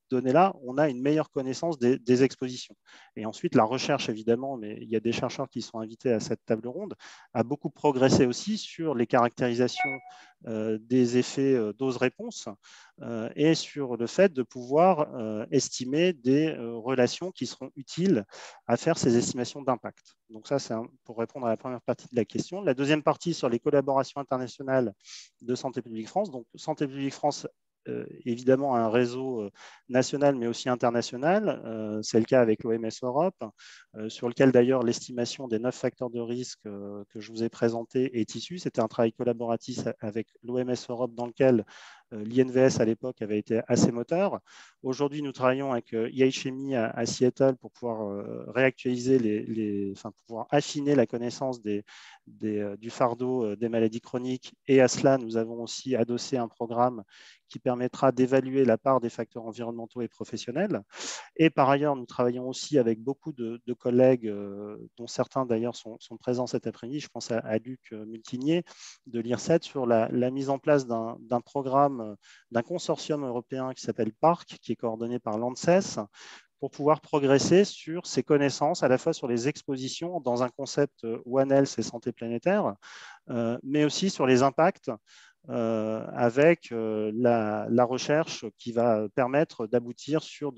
données-là, on a une meilleure connaissance des expositions. Et ensuite, la recherche, évidemment, mais il y a des chercheurs qui sont invités à cette table ronde, a beaucoup progressé aussi sur les caractérisations des effets dose-réponse et sur le fait de pouvoir estimer des relations qui seront utiles à faire ces estimations d'impact. Donc ça, c'est pour répondre à la première partie de la question. La deuxième partie sur les collaborations internationales de Santé publique France. Donc Santé publique France, évidemment, un réseau national, mais aussi international. C'est le cas avec l'OMS Europe, sur lequel d'ailleurs l'estimation des 9 facteurs de risque que je vous ai présenté est issue. C'était un travail collaboratif avec l'OMS Europe dans lequel l'INVS à l'époque avait été assez moteur. Aujourd'hui, nous travaillons avec IHME à Seattle pour pouvoir réactualiser, pour pouvoir affiner la connaissance du fardeau des maladies chroniques. Et à cela, nous avons aussi adossé un programme qui permettra d'évaluer la part des facteurs environnementaux et professionnels. Et par ailleurs, nous travaillons aussi avec beaucoup de collègues, dont certains d'ailleurs sont présents cet après-midi. Je pense à Luc Multinier de l'IRSET sur la mise en place d'un programme, d'un consortium européen qui s'appelle PARC, qui est coordonné par l'ANSES, pour pouvoir progresser sur ces connaissances, à la fois sur les expositions dans un concept One Health et santé planétaire, mais aussi sur les impacts avec la recherche qui va permettre d'aboutir sur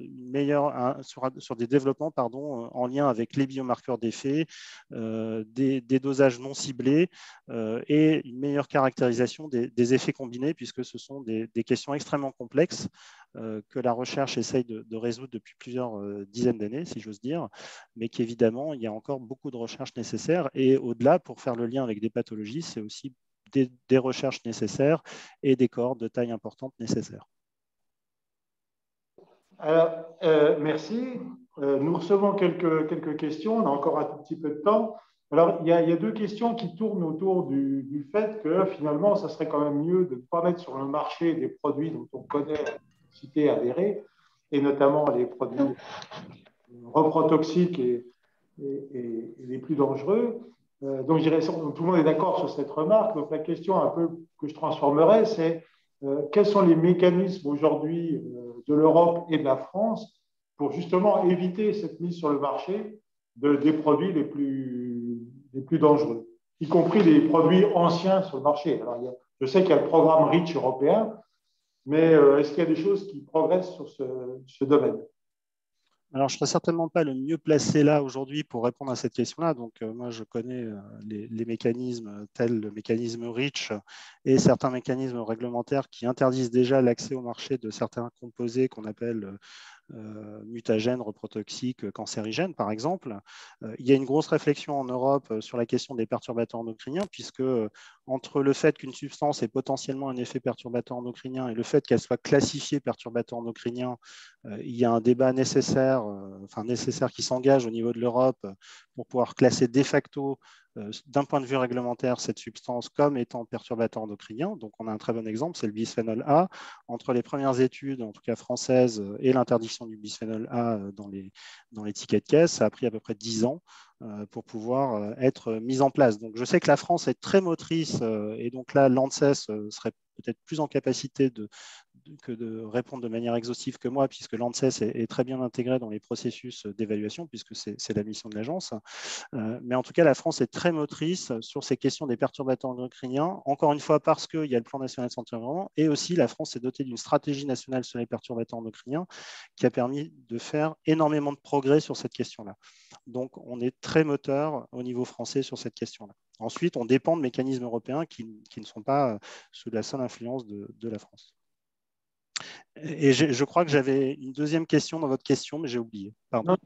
des développements en lien avec les biomarqueurs d'effet, des dosages non ciblés et une meilleure caractérisation des effets combinés, puisque ce sont des questions extrêmement complexes que la recherche essaye de résoudre depuis plusieurs dizaines d'années, si j'ose dire, mais qu'évidemment, il y a encore beaucoup de recherches nécessaires. Et au-delà, pour faire le lien avec des pathologies, c'est aussi des recherches nécessaires et des cohortes de taille importante nécessaires. Alors, merci. Nous recevons quelques questions. On a encore un tout petit peu de temps. Alors, il y a deux questions qui tournent autour du fait que finalement, ça serait quand même mieux de ne pas mettre sur le marché des produits dont on connaît la toxicité avérée, et notamment les produits reprotoxiques et les plus dangereux. Donc, je dirais, tout le monde est d'accord sur cette remarque. Donc, la question un peu que je transformerais, c'est quels sont les mécanismes aujourd'hui de l'Europe et de la France pour justement éviter cette mise sur le marché des produits les plus dangereux, y compris les produits anciens sur le marché. Alors, je sais qu'il y a le programme REACH européen, mais est-ce qu'il y a des choses qui progressent sur ce domaine? Alors, je ne serais certainement pas le mieux placé là aujourd'hui pour répondre à cette question-là. Donc, moi, je connais les mécanismes tels le mécanisme REACH et certains mécanismes réglementaires qui interdisent déjà l'accès au marché de certains composés qu'on appelle mutagènes, reprotoxiques, cancérigènes, par exemple. Il y a une grosse réflexion en Europe sur la question des perturbateurs endocriniens, puisque entre le fait qu'une substance ait potentiellement un effet perturbateur endocrinien et le fait qu'elle soit classifiée perturbateur endocrinien, il y a un débat nécessaire qui s'engage au niveau de l'Europe pour pouvoir classer de facto d'un point de vue réglementaire cette substance comme étant perturbateur endocrinien. Donc, on a un très bon exemple, c'est le bisphénol A. Entre les premières études, en tout cas françaises, et l'interdiction du bisphénol A dans les tickets de caisse, ça a pris à peu près 10 ans pour pouvoir être mise en place. Donc, je sais que la France est très motrice et donc là, l'ANSES serait peut-être plus en capacité que de répondre de manière exhaustive que moi, puisque l'ANSES est très bien intégré dans les processus d'évaluation, puisque c'est la mission de l'agence. Mais en tout cas, la France est très motrice sur ces questions des perturbateurs endocriniens, encore une fois parce qu'il y a le plan national de santé environnement, et aussi la France s'est dotée d'une stratégie nationale sur les perturbateurs endocriniens qui a permis de faire énormément de progrès sur cette question-là. Donc, on est très moteur au niveau français sur cette question-là. Ensuite, on dépend de mécanismes européens qui ne sont pas sous la seule influence de la France. Et je crois que j'avais une deuxième question dans votre question, mais j'ai oublié. Pardon.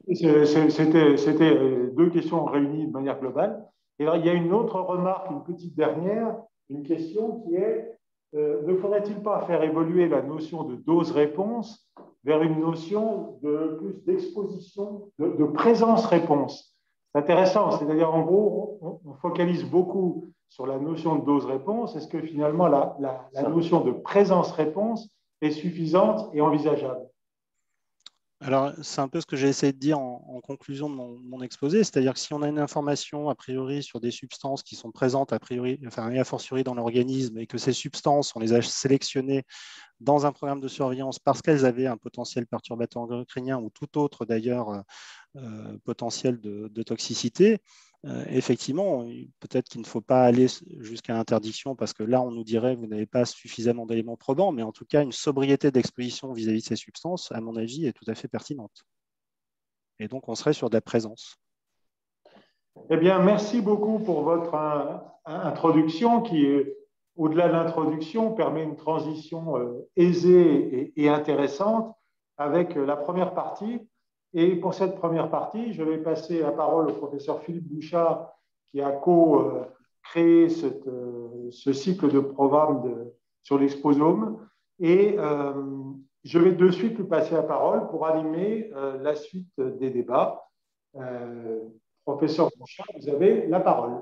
C'était deux questions réunies de manière globale. Et alors, il y a une autre remarque, une petite dernière, une question qui est ne faudrait-il pas faire évoluer la notion de dose-réponse vers une notion de plus d'exposition, de présence-réponse? C'est intéressant, c'est-à-dire en gros, on focalise beaucoup sur la notion de dose-réponse. Est-ce que finalement la notion de présence-réponse est suffisante et envisageable? Alors, c'est un peu ce que j'ai essayé de dire en conclusion de mon exposé, c'est-à-dire que si on a une information a priori sur des substances qui sont présentes a priori, enfin, et a fortiori dans l'organisme, et que ces substances, on les a sélectionnées dans un programme de surveillance parce qu'elles avaient un potentiel perturbateur endocrinien ou tout autre d'ailleurs potentiel de toxicité, effectivement, peut-être qu'il ne faut pas aller jusqu'à l'interdiction parce que là, on nous dirait que vous n'avez pas suffisamment d'éléments probants, mais en tout cas, une sobriété d'exposition vis-à-vis de ces substances, à mon avis, est tout à fait pertinente. Et donc, on serait sur de la présence. Eh bien, merci beaucoup pour votre introduction qui, au-delà de l'introduction, permet une transition aisée et intéressante avec la première partie. Et pour cette première partie, je vais passer la parole au professeur Philippe Bouchard qui a co-créé ce cycle de programme sur l'exposome. Et je vais de suite lui passer la parole pour animer la suite des débats. Professeur Bouchard, vous avez la parole.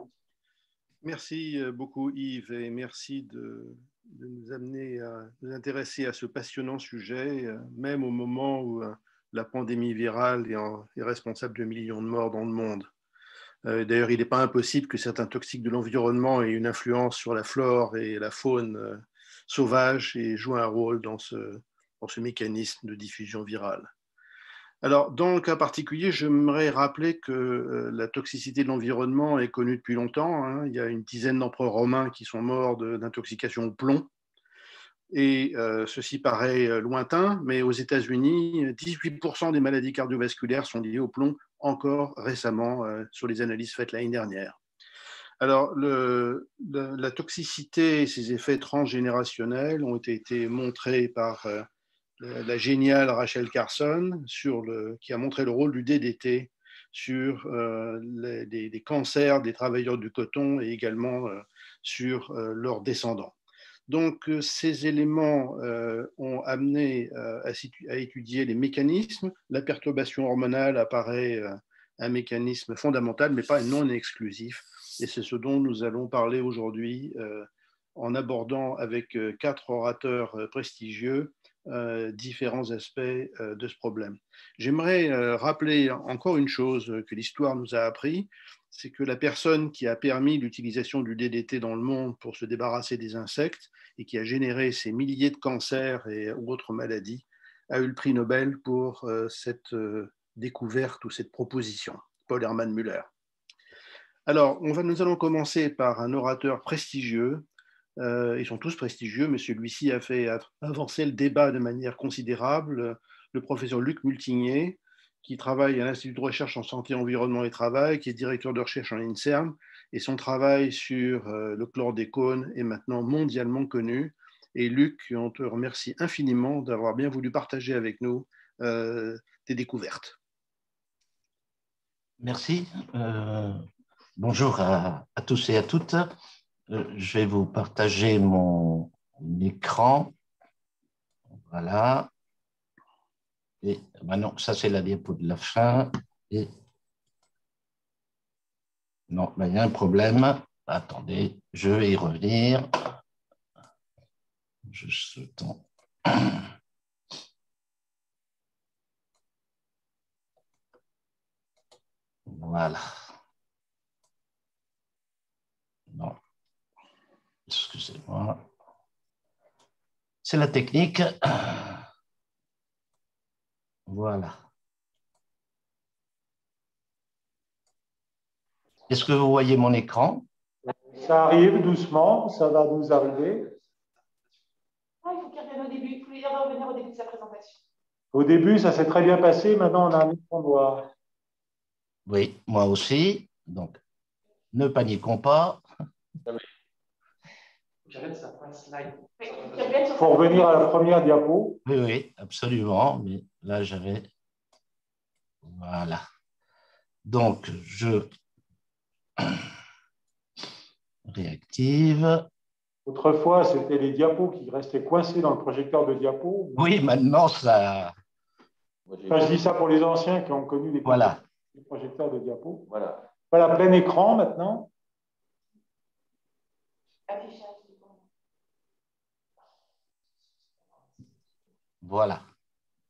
Merci beaucoup Yves et merci de nous amener à nous intéresser à ce passionnant sujet, même au moment où la pandémie virale est responsable de millions de morts dans le monde. D'ailleurs, il n'est pas impossible que certains toxiques de l'environnement aient une influence sur la flore et la faune sauvage et jouent un rôle dans ce mécanisme de diffusion virale. Alors, dans le cas particulier, j'aimerais rappeler que la toxicité de l'environnement est connue depuis longtemps. Hein. Il y a une dizaine d'empereurs romains qui sont morts d'intoxication au plomb. Et ceci paraît lointain, mais aux États-Unis, 18% des maladies cardiovasculaires sont liées au plomb, encore récemment, sur les analyses faites l'année dernière. Alors, la toxicité et ses effets transgénérationnels ont été montrés par la géniale Rachel Carson, qui a montré le rôle du DDT sur des cancers des travailleurs du coton et également sur leurs descendants. Donc, ces éléments ont amené à étudier les mécanismes. La perturbation hormonale apparaît un mécanisme fondamental, mais pas non exclusif. Et c'est ce dont nous allons parler aujourd'hui en abordant avec 4 orateurs prestigieux différents aspects de ce problème. J'aimerais rappeler encore une chose que l'histoire nous a appris, c'est que la personne qui a permis l'utilisation du DDT dans le monde pour se débarrasser des insectes et qui a généré ces milliers de cancers et autres maladies a eu le prix Nobel pour cette découverte ou cette proposition, Paul Hermann Müller. Alors, nous allons commencer par un orateur prestigieux. Ils sont tous prestigieux, mais celui-ci a fait avancer le débat de manière considérable. Le professeur Luc Multigné, qui travaille à l'Institut de recherche en santé, environnement et travail, qui est directeur de recherche en INSERM, et son travail sur le chlordécone est maintenant mondialement connu. Et Luc, on te remercie infiniment d'avoir bien voulu partager avec nous tes découvertes. Merci. Bonjour à tous et à toutes. Je vais vous partager mon écran. Voilà. Et non, ça c'est la diapo de la fin. Et non, il y a un problème. Attendez, je vais y revenir. Juste ce temps. Voilà. Non. Excusez-moi. C'est la technique. Voilà. Est-ce que vous voyez mon écran? Ça arrive doucement, ça va nous arriver. Il faut qu'il revienne au début. Il faut lui dire de revenir au début de sa présentation. Au début, ça s'est très bien passé. Maintenant, on a un écran noir. Oui, moi aussi. Donc, ne paniquons pas. Il faut revenir à la première diapo. Oui, oui, absolument. Mais là, j'avais... Voilà. Donc, je réactive. Autrefois, c'était les diapos qui restaient coincés dans le projecteur de diapos. Oui, maintenant, ça... Enfin, je dis ça pour les anciens qui ont connu les Voilà. projecteurs de diapos. Voilà. Voilà, plein écran maintenant. Voilà.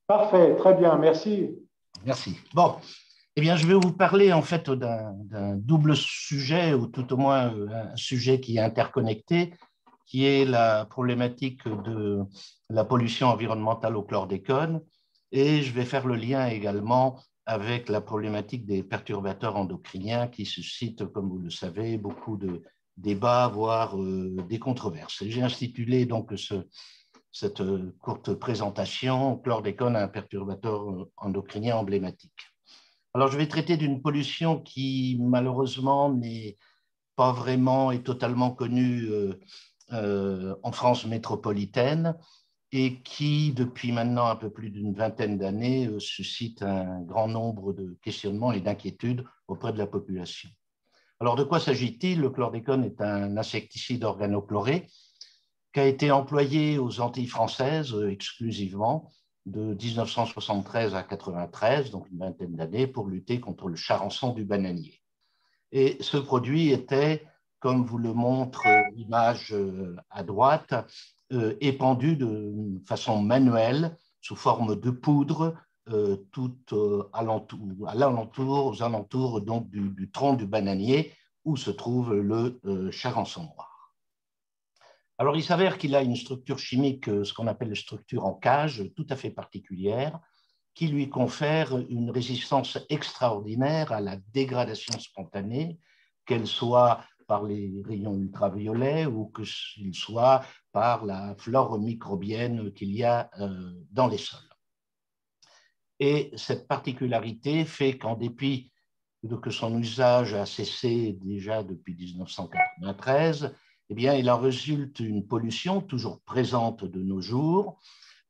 Parfait, très bien, merci. Merci. Bon, eh bien, je vais vous parler en fait d'un double sujet, ou tout au moins un sujet qui est interconnecté, qui est la problématique de la pollution environnementale au chlordécone. Et je vais faire le lien également avec la problématique des perturbateurs endocriniens qui suscitent, comme vous le savez, beaucoup de débats, voire des controverses. J'ai intitulé donc cette courte présentation, chlordécone, un perturbateur endocrinien emblématique. Alors, je vais traiter d'une pollution qui, malheureusement, n'est pas vraiment et totalement connue en France métropolitaine et qui, depuis maintenant un peu plus d'une vingtaine d'années, suscite un grand nombre de questionnements et d'inquiétudes auprès de la population. Alors, de quoi s'agit-il? Le chlordécone est un insecticide organochloré qui a été employé aux Antilles françaises exclusivement de 1973 à 1993, donc une vingtaine d'années, pour lutter contre le charançon du bananier. Et ce produit était, comme vous le montre l'image à droite, épandu de façon manuelle sous forme de poudre tout à l'alentour, aux alentours donc du tronc du bananier où se trouve le charançon noir. Alors, il s'avère qu'il a une structure chimique, ce qu'on appelle une structure en cage, tout à fait particulière, qui lui confère une résistance extraordinaire à la dégradation spontanée, qu'elle soit par les rayons ultraviolets ou que qu'il soit par la flore microbienne qu'il y a dans les sols. Et cette particularité fait qu'en dépit de que son usage a cessé déjà depuis 1993, eh bien, il en résulte une pollution toujours présente de nos jours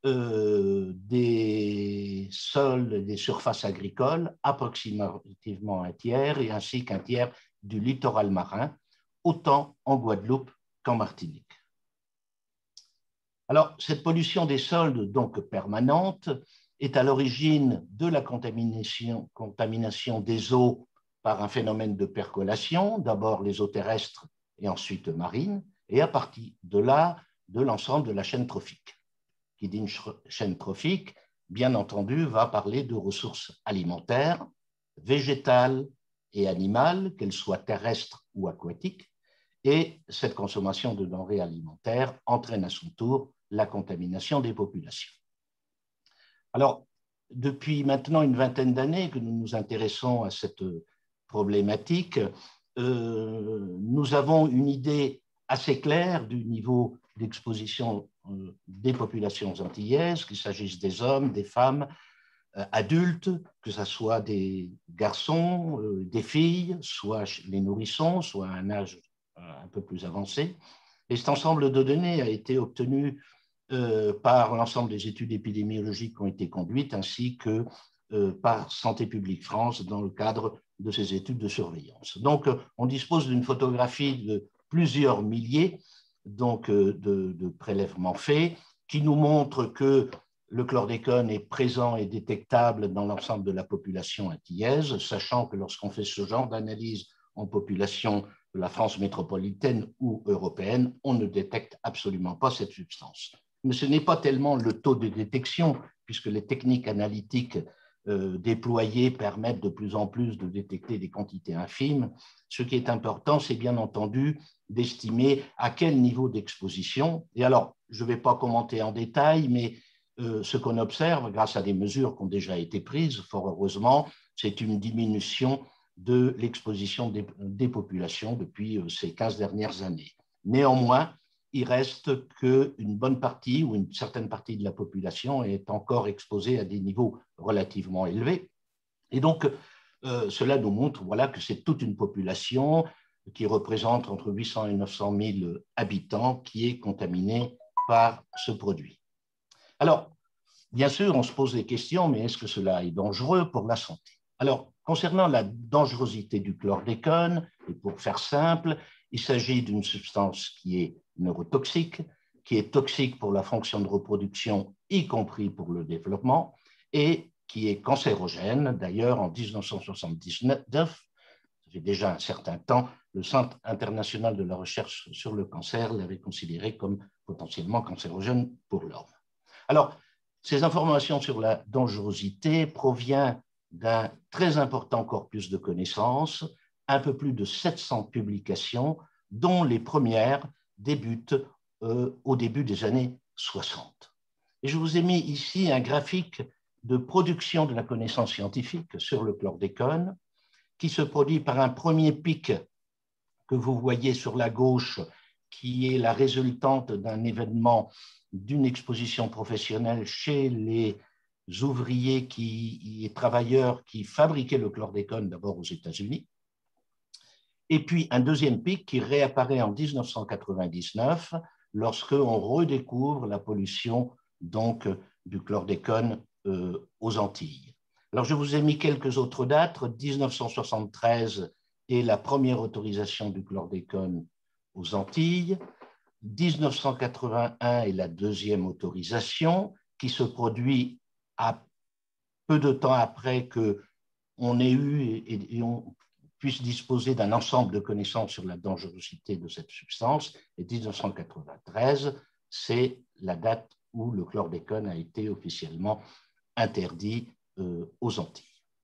des sols, des surfaces agricoles, approximativement un tiers, et ainsi qu'un tiers du littoral marin, autant en Guadeloupe qu'en Martinique. Alors, cette pollution des sols, donc permanente, est à l'origine de la contamination des eaux par un phénomène de percolation, d'abord les eaux terrestres et ensuite marines, et à partir de là, de l'ensemble de la chaîne trophique. Qui dit une chaîne trophique, bien entendu, va parler de ressources alimentaires, végétales et animales, qu'elles soient terrestres ou aquatiques, et cette consommation de denrées alimentaires entraîne à son tour la contamination des populations. Alors, depuis maintenant une vingtaine d'années que nous nous intéressons à cette problématique, nous avons une idée assez claire du niveau d'exposition des populations antillaises, qu'il s'agisse des hommes, des femmes, adultes, que ce soit des garçons, des filles, soit les nourrissons, soit à un âge un peu plus avancé. Et cet ensemble de données a été obtenu par l'ensemble des études épidémiologiques qui ont été conduites, ainsi que par Santé publique France dans le cadre de ces études de surveillance. Donc, on dispose d'une photographie de plusieurs milliers donc, de prélèvements faits qui nous montrent que le chlordécone est présent et détectable dans l'ensemble de la population antillaise, sachant que lorsqu'on fait ce genre d'analyse en population de la France métropolitaine ou européenne, on ne détecte absolument pas cette substance. Mais ce n'est pas tellement le taux de détection, puisque les techniques analytiques déployées permettent de plus en plus de détecter des quantités infimes. Ce qui est important, c'est bien entendu d'estimer à quel niveau d'exposition. Et alors, je ne vais pas commenter en détail, mais ce qu'on observe, grâce à des mesures qui ont déjà été prises, fort heureusement, c'est une diminution de l'exposition des populations depuis ces 15 dernières années. Néanmoins, il reste qu'une bonne partie ou une certaine partie de la population est encore exposée à des niveaux relativement élevés. Et donc, cela nous montre voilà, que c'est toute une population qui représente entre 800 et 900 000 habitants qui est contaminée par ce produit. Alors, bien sûr, on se pose des questions, mais est-ce que cela est dangereux pour la santé? Alors, concernant la dangerosité du chlordécone, et pour faire simple, il s'agit d'une substance qui est neurotoxique, qui est toxique pour la fonction de reproduction, y compris pour le développement, et qui est cancérogène. D'ailleurs, en 1979, ça fait déjà un certain temps, le Centre international de la recherche sur le cancer l'avait considéré comme potentiellement cancérogène pour l'homme. Alors, Ces informations sur la dangerosité proviennent d'un très important corpus de connaissances, un peu plus de 700 publications, dont les premières débutent au début des années 60. Et je vous ai mis ici un graphique de production de la connaissance scientifique sur le chlordécone, qui se produit par un premier pic que vous voyez sur la gauche, qui est la résultante d'un événement, d'une exposition professionnelle chez les ouvriers et travailleurs qui fabriquaient le chlordécone d'abord aux États-Unis. Et puis un deuxième pic qui réapparaît en 1999 lorsqu'on redécouvre la pollution donc, du chlordécone aux Antilles. Alors je vous ai mis quelques autres dates. 1973 est la première autorisation du chlordécone aux Antilles. 1981 est la deuxième autorisation qui se produit à peu de temps après qu'on ait eu et on puisse disposer d'un ensemble de connaissances sur la dangerosité de cette substance. Et 1993, c'est la date où le chlordécone a été officiellement interdit aux Antilles.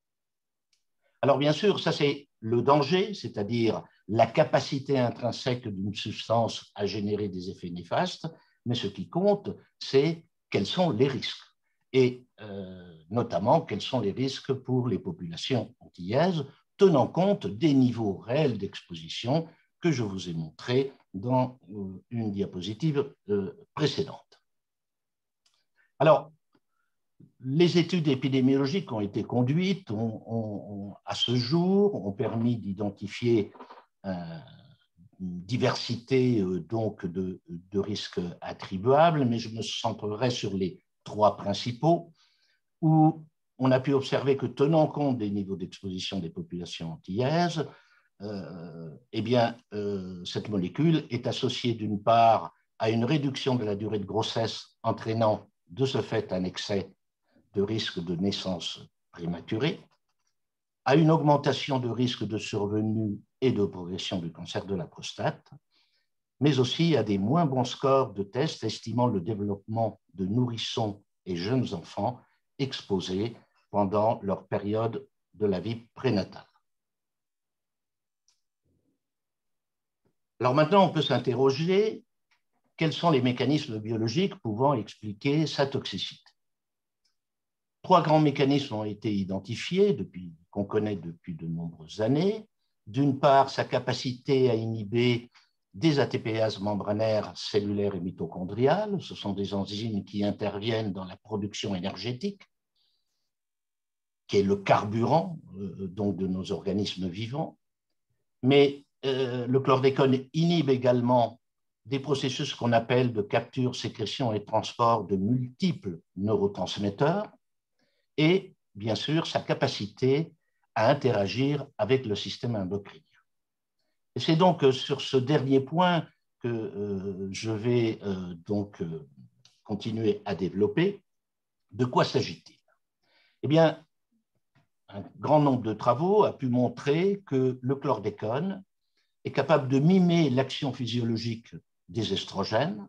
Alors bien sûr, ça c'est le danger, c'est-à-dire la capacité intrinsèque d'une substance à générer des effets néfastes, mais ce qui compte, c'est quels sont les risques, et notamment quels sont les risques pour les populations antillaises, tenant compte des niveaux réels d'exposition que je vous ai montrés dans une diapositive précédente. Alors, les études épidémiologiques ont été conduites à ce jour, ont permis d'identifier une diversité donc de risques attribuables, mais je me centrerai sur les trois principaux, où on a pu observer que, tenant compte des niveaux d'exposition des populations antillaises, cette molécule est associée d'une part à une réduction de la durée de grossesse entraînant de ce fait un excès de risque de naissance prématurée, à une augmentation de risque de survenue et de progression du cancer de la prostate, mais aussi à des moins bons scores de tests estimant le développement de nourrissons et jeunes enfants exposés pendant leur période de la vie prénatale. Alors maintenant, on peut s'interroger quels sont les mécanismes biologiques pouvant expliquer sa toxicité. Trois grands mécanismes ont été identifiés qu'on connaît depuis de nombreuses années. D'une part, sa capacité à inhiber des ATPases membranaires cellulaires et mitochondriales. Ce sont des enzymes qui interviennent dans la production énergétique, qui est le carburant donc de nos organismes vivants. Mais le chlordécone inhibe également des processus qu'on appelle de capture, sécrétion et transport de multiples neurotransmetteurs, et bien sûr sa capacité à interagir avec le système endocrinien. Et c'est donc sur ce dernier point que je vais continuer à développer. De quoi s'agit-il? Eh bien, un grand nombre de travaux a pu montrer que le chlordécone est capable de mimer l'action physiologique des estrogènes,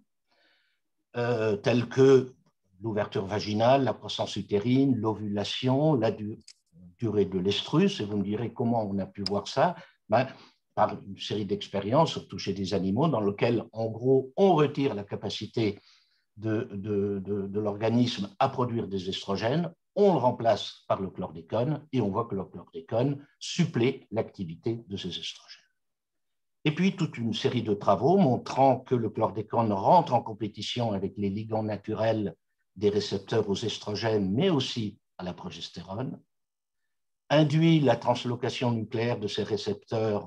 tels que l'ouverture vaginale, la croissance utérine, l'ovulation, la durée de l'estrus. Et vous me direz comment on a pu voir ça? Par une série d'expériences, surtout chez des animaux, dans lesquelles, en gros, on retire la capacité de l'organisme à produire des estrogènes, on le remplace par le chlordécone, et on voit que le chlordécone supplée l'activité de ces estrogènes. Et puis, toute une série de travaux montrant que le chlordécone rentre en compétition avec les ligands naturels des récepteurs aux estrogènes, mais aussi à la progestérone, induit la translocation nucléaire de ces récepteurs,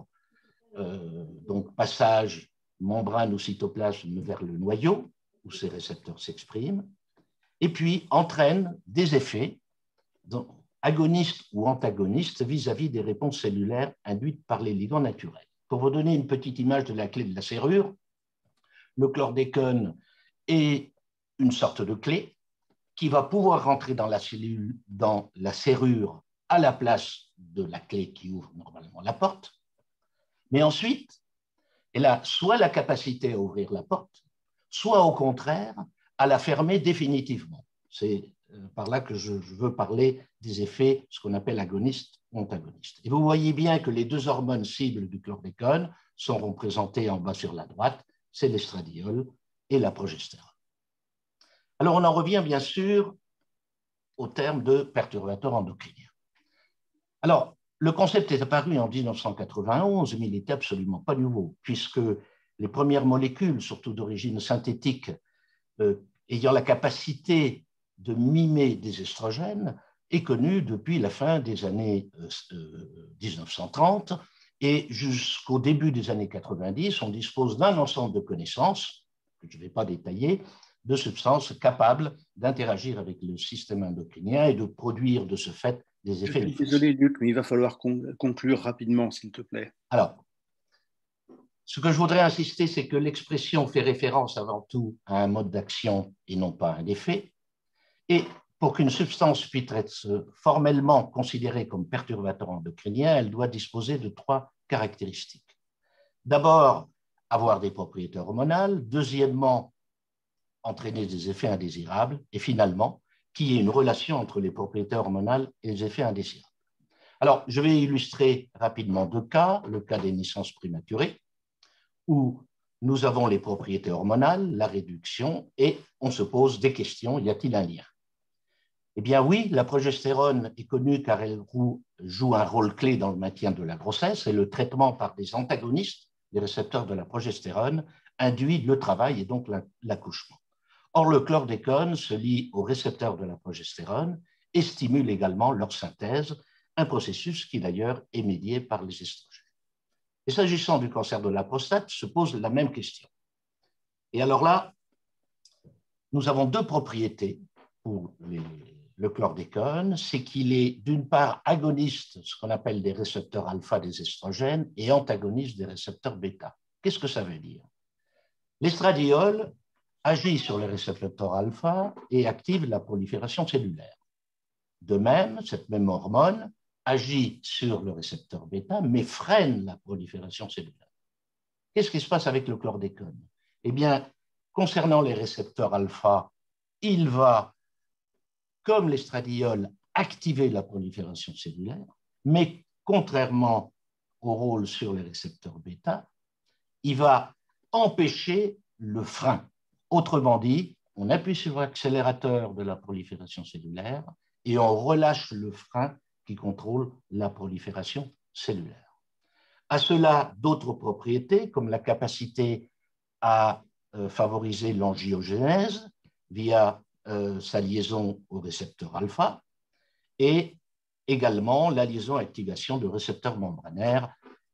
donc passage membrane ou cytoplasme vers le noyau, où ces récepteurs s'expriment, et puis entraîne des effets agonistes ou antagonistes vis-à-vis des réponses cellulaires induites par les ligands naturels. Pour vous donner une petite image de la clé de la serrure, le chlordécone est une sorte de clé qui va pouvoir rentrer dans la cellule, dans la serrure, à la place de la clé qui ouvre normalement la porte. Mais ensuite, elle a soit la capacité à ouvrir la porte, soit au contraire à la fermer définitivement. C'est par là que je veux parler des effets, ce qu'on appelle agonistes ou antagonistes. Et vous voyez bien que les deux hormones cibles du chlordécone sont représentées en bas sur la droite, c'est l'estradiol et la progestérone. Alors, on en revient bien sûr au terme de perturbateur endocrinien. Alors, le concept est apparu en 1991, mais il n'était absolument pas nouveau, puisque les premières molécules, surtout d'origine synthétique, ayant la capacité de mimer des estrogènes, est connue depuis la fin des années 1930, et jusqu'au début des années 90, on dispose d'un ensemble de connaissances, que je ne vais pas détailler, de substances capables d'interagir avec le système endocrinien et de produire de ce fait des effets. Je suis désolé, Luc, mais il va falloir conclure rapidement, s'il te plaît. Alors, ce que je voudrais insister, c'est que l'expression fait référence avant tout à un mode d'action et non pas à un effet. Et pour qu'une substance puisse être formellement considérée comme perturbateur endocrinien, elle doit disposer de 3 caractéristiques. D'abord, avoir des propriétés hormonales. Deuxièmement, entraîner des effets indésirables. Et finalement, qu'il y ait une relation entre les propriétés hormonales et les effets indésirables. Alors, je vais illustrer rapidement 2 cas. Le cas des naissances prématurées, où nous avons les propriétés hormonales, la réduction, et on se pose des questions. Y a-t-il un lien? Eh bien oui, la progestérone est connue car elle joue un rôle clé dans le maintien de la grossesse, et le traitement par des antagonistes des récepteurs de la progestérone induit le travail et donc l'accouchement. Or, le chlordécone se lie aux récepteurs de la progestérone et stimule également leur synthèse, un processus qui d'ailleurs est médié par les estrogènes. Et s'agissant du cancer de la prostate, se pose la même question. Et alors là, nous avons 2 propriétés pour le chlordécone, c'est qu'il est d'une part agoniste, ce qu'on appelle des récepteurs alpha des estrogènes, et antagoniste des récepteurs bêta. Qu'est-ce que ça veut dire? L'estradiol agit sur les récepteurs alpha et active la prolifération cellulaire. De même, cette même hormone agit sur le récepteur bêta, mais freine la prolifération cellulaire. Qu'est-ce qui se passe avec le chlordécone? Eh bien, concernant les récepteurs alpha, il va, comme l'estradiol, activer la prolifération cellulaire, mais contrairement au rôle sur les récepteurs bêta, il va empêcher le frein. Autrement dit, on appuie sur l'accélérateur de la prolifération cellulaire et on relâche le frein qui contrôle la prolifération cellulaire. À cela, d'autres propriétés, comme la capacité à favoriser l'angiogénèse via sa liaison au récepteur alpha, et également la liaison-activation de récepteurs membranaires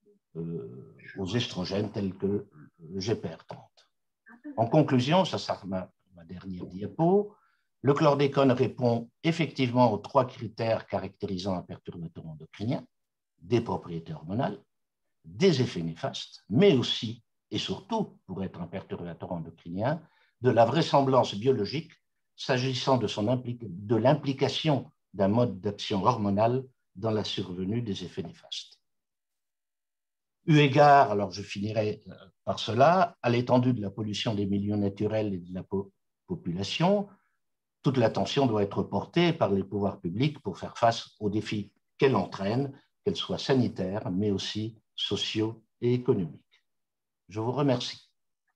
aux estrogènes tels que le GPR30. En conclusion, ça sera ma dernière diapo, le chlordécone répond effectivement aux 3 critères caractérisant un perturbateur endocrinien, des propriétés hormonales, des effets néfastes, mais aussi et surtout, pour être un perturbateur endocrinien, de la vraisemblance biologique s'agissant de l'implication d'un mode d'action hormonal dans la survenue des effets néfastes. Eu égard, alors je finirai par cela, à l'étendue de la pollution des milieux naturels et de la population, toute l'attention doit être portée par les pouvoirs publics pour faire face aux défis qu'elle entraîne, qu'elles soient sanitaires, mais aussi sociaux et économiques. Je vous remercie.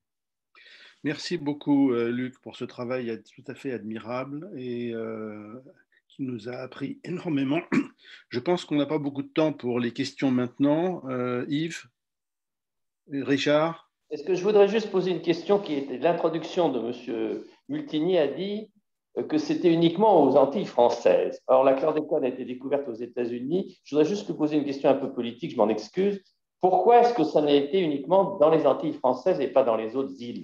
Merci beaucoup, Luc, pour ce travail tout à fait admirable et qui nous a appris énormément. Je pense qu'on n'a pas beaucoup de temps pour les questions maintenant. Yves, Richard? Est-ce que je voudrais juste poser une question qui était l'introduction de M. Multigny a dit que c'était uniquement aux Antilles françaises. Or, la chlordécone a été découverte aux États-Unis. Je voudrais juste lui poser une question un peu politique, je m'en excuse. Pourquoi est-ce que ça n'a été uniquement dans les Antilles françaises et pas dans les autres îles?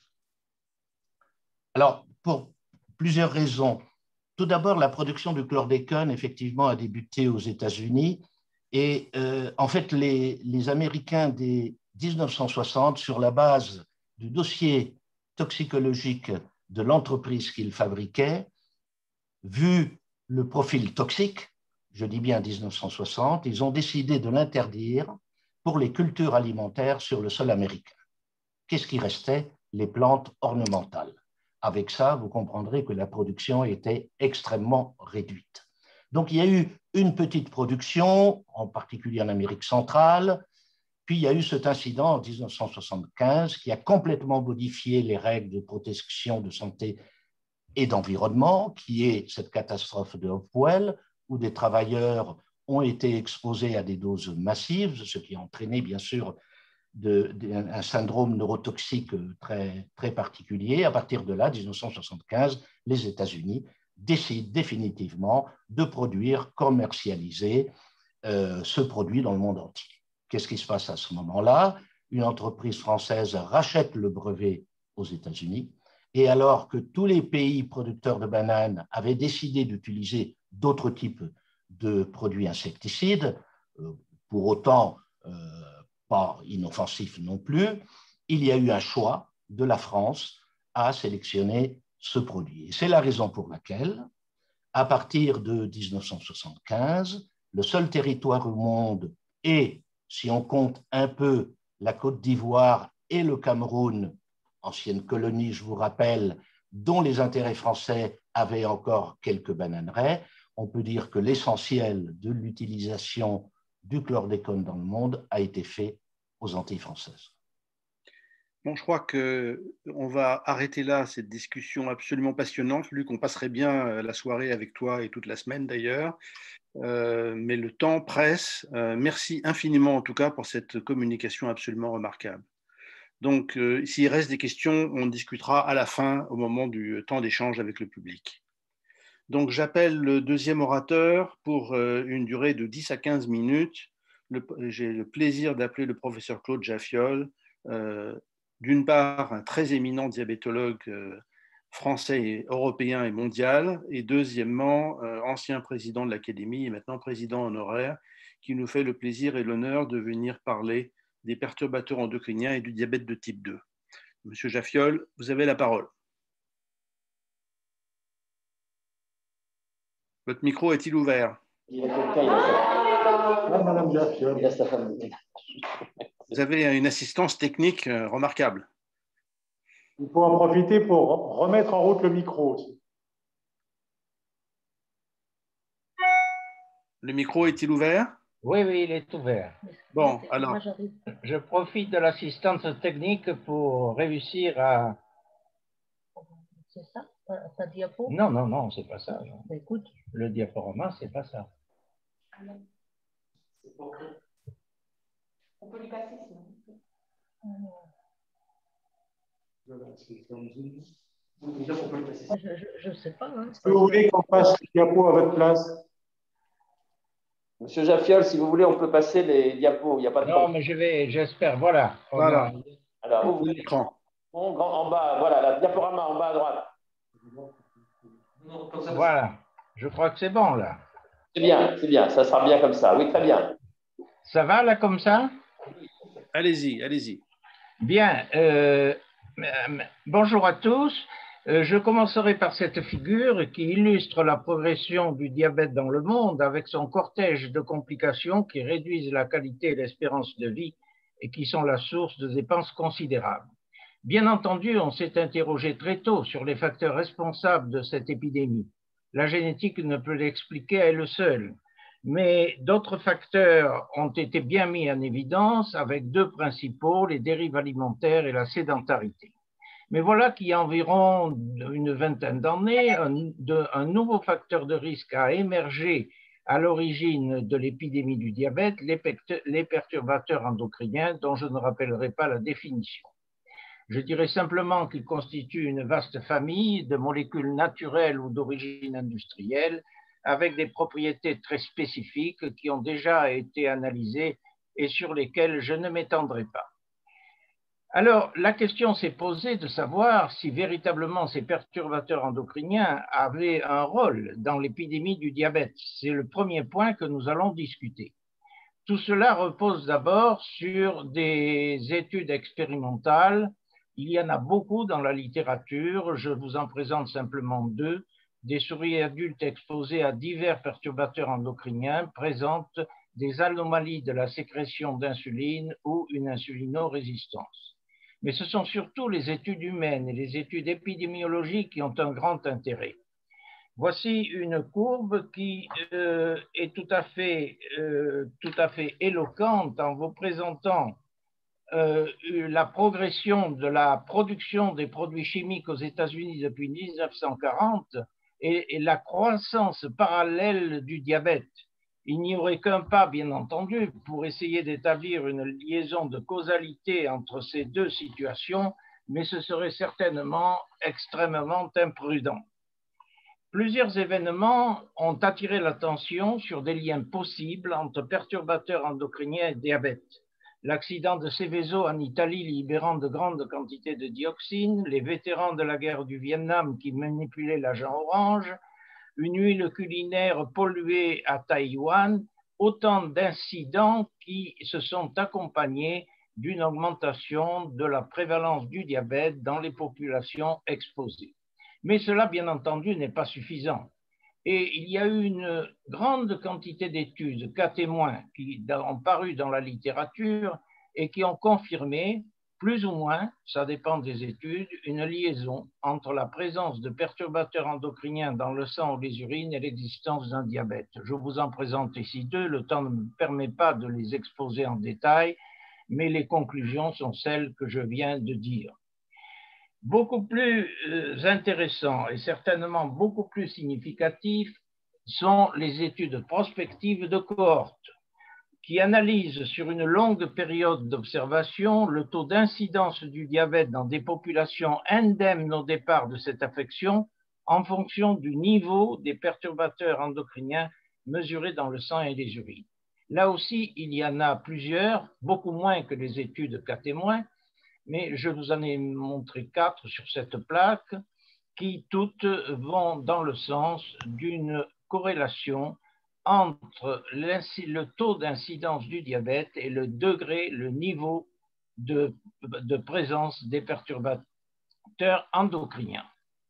Alors, pour plusieurs raisons. Tout d'abord, la production du chlordécone, effectivement, a débuté aux États-Unis. Et en fait, les Américains dès 1960, sur la base du dossier toxicologique de l'entreprise qu'ils fabriquaient, vu le profil toxique, je dis bien 1960, ils ont décidé de l'interdire pour les cultures alimentaires sur le sol américain. Qu'est-ce qui restait? Les plantes ornementales. avec ça, vous comprendrez que la production était extrêmement réduite. Donc, il y a eu une petite production, en particulier en Amérique centrale, puis il y a eu cet incident en 1975 qui a complètement modifié les règles de protection de santé et d'environnement, qui est cette catastrophe de Hopewell, où des travailleurs ont été exposés à des doses massives, ce qui a entraîné bien sûr un syndrome neurotoxique très, très particulier. À partir de là, 1975, les États-Unis décident définitivement de produire, commercialiser ce produit dans le monde entier. Qu'est-ce qui se passe à ce moment-là? Une entreprise française rachète le brevet aux États-Unis, et alors que tous les pays producteurs de bananes avaient décidé d'utiliser d'autres types de produits insecticides, pour autant pas inoffensifs non plus, il y a eu un choix de la France à sélectionner ce produit. Et c'est la raison pour laquelle, à partir de 1975, le seul territoire au monde, et si on compte un peu la Côte d'Ivoire et le Cameroun, ancienne colonie, je vous rappelle, dont les intérêts français avaient encore quelques bananeraies, on peut dire que l'essentiel de l'utilisation du chlordécone dans le monde a été fait aux Antilles françaises. Bon, je crois qu'on va arrêter là cette discussion absolument passionnante. Luc, on passerait bien la soirée avec toi et toute la semaine d'ailleurs, mais le temps presse. Merci infiniment en tout cas pour cette communication absolument remarquable. Donc, s'il reste des questions, on discutera à la fin, au moment du temps d'échange avec le public. Donc, j'appelle le deuxième orateur pour une durée de 10 à 15 minutes. J'ai le plaisir d'appeler le professeur Claude Jaffiol, d'une part, un très éminent diabétologue français, et européen et mondial, et deuxièmement, ancien président de l'Académie et maintenant président honoraire, qui nous fait le plaisir et l'honneur de venir parler des perturbateurs endocriniens et du diabète de type 2. Monsieur Jaffiol, vous avez la parole. Votre micro est-il ouvert? Il y a quelqu'un, il a Madame Jaffiol. Il a sa femme. Vous avez une assistance technique remarquable. Il faut en profiter pour remettre en route le micro aussi. Le micro est-il ouvert? Oui, oui, il est ouvert. Bon, alors. Je profite de l'assistance technique pour réussir à... C'est ça, ta diapo? Non, non, non, c'est pas ça. Non. Écoute. Le diaporama, c'est pas ça. On peut lui passer sinon. Je ne sais pas. Hein. Est-ce que vous voulez qu'on passe le diapo à votre place? Monsieur Jaffiol, si vous voulez, on peut passer les diapos. Il n'y a pas de Non, mais j'espère, voilà. Voilà. Alors, ouvrez l'écran. En bas, voilà, la diaporama en bas à droite. Voilà, je crois que c'est bon, là. C'est bien, ça sera bien comme ça. Oui, très bien. Ça va, là, comme ça? Allez-y, allez-y. Bien, bonjour à tous. Je commencerai par cette figure qui illustre la progression du diabète dans le monde avec son cortège de complications qui réduisent la qualité et l'espérance de vie et qui sont la source de dépenses considérables. Bien entendu, on s'est interrogé très tôt sur les facteurs responsables de cette épidémie. La génétique ne peut l'expliquer à elle seule, mais d'autres facteurs ont été bien mis en évidence avec deux principaux, les dérives alimentaires et la sédentarité. Mais voilà qu'il y a environ une vingtaine d'années, un nouveau facteur de risque a émergé à l'origine de l'épidémie du diabète, les perturbateurs endocriniens, dont je ne rappellerai pas la définition. Je dirais simplement qu'ils constituent une vaste famille de molécules naturelles ou d'origine industrielle, avec des propriétés très spécifiques qui ont déjà été analysées et sur lesquelles je ne m'étendrai pas. Alors, la question s'est posée de savoir si véritablement ces perturbateurs endocriniens avaient un rôle dans l'épidémie du diabète. C'est le premier point que nous allons discuter. Tout cela repose d'abord sur des études expérimentales. Il y en a beaucoup dans la littérature. Je vous en présente simplement deux. Des souris adultes exposées à divers perturbateurs endocriniens présentent des anomalies de la sécrétion d'insuline ou une insulinorésistance. mais ce sont surtout les études humaines et les études épidémiologiques qui ont un grand intérêt. Voici une courbe qui est tout à fait éloquente en vous présentant la progression de la production des produits chimiques aux États-Unis depuis 1940 et la croissance parallèle du diabète. Il n'y aurait qu'un pas, bien entendu, pour essayer d'établir une liaison de causalité entre ces deux situations, mais ce serait certainement extrêmement imprudent. Plusieurs événements ont attiré l'attention sur des liens possibles entre perturbateurs endocriniens et diabète. L'accident de Seveso en Italie libérant de grandes quantités de dioxine, les vétérans de la guerre du Vietnam qui manipulaient l'agent orange, une huile culinaire polluée à Taïwan, autant d'incidents qui se sont accompagnés d'une augmentation de la prévalence du diabète dans les populations exposées. Mais cela, bien entendu, n'est pas suffisant. Et il y a eu une grande quantité d'études, cas témoins, qui ont paru dans la littérature et qui ont confirmé, plus ou moins, ça dépend des études, une liaison entre la présence de perturbateurs endocriniens dans le sang ou les urines et l'existence d'un diabète. Je vous en présente ici deux, le temps ne me permet pas de les exposer en détail, mais les conclusions sont celles que je viens de dire. Beaucoup plus intéressant et certainement beaucoup plus significatif sont les études prospectives de cohorte qui analysent sur une longue période d'observation le taux d'incidence du diabète dans des populations indemnes au départ de cette affection en fonction du niveau des perturbateurs endocriniens mesurés dans le sang et les urines. Là aussi, il y en a plusieurs, beaucoup moins que les études cas témoins, mais je vous en ai montré 4 sur cette plaque qui toutes vont dans le sens d'une corrélation entre le taux d'incidence du diabète et le degré, le niveau de présence des perturbateurs endocriniens.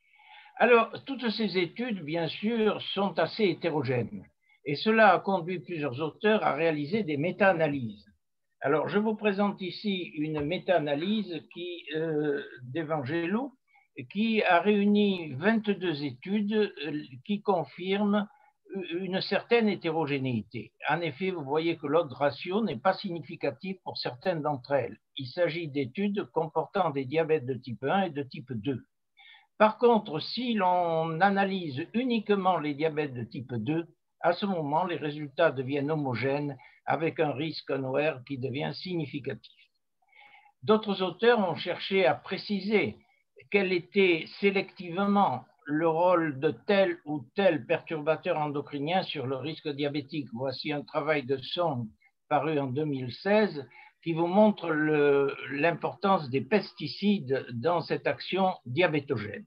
Alors, toutes ces études, bien sûr, sont assez hétérogènes et cela a conduit plusieurs auteurs à réaliser des méta-analyses. Alors, je vous présente ici une méta-analyse d'Evangelou qui a réuni 22 études qui confirment une certaine hétérogénéité. En effet, vous voyez que l'ordre ratio n'est pas significatif pour certaines d'entre elles. Il s'agit d'études comportant des diabètes de type 1 et de type 2. Par contre, si l'on analyse uniquement les diabètes de type 2, à ce moment, les résultats deviennent homogènes avec un risque NOR qui devient significatif. D'autres auteurs ont cherché à préciser quel était sélectivement le rôle de tel ou tel perturbateur endocrinien sur le risque diabétique. Voici un travail de Song paru en 2016 qui vous montre l'importance des pesticides dans cette action diabétogène.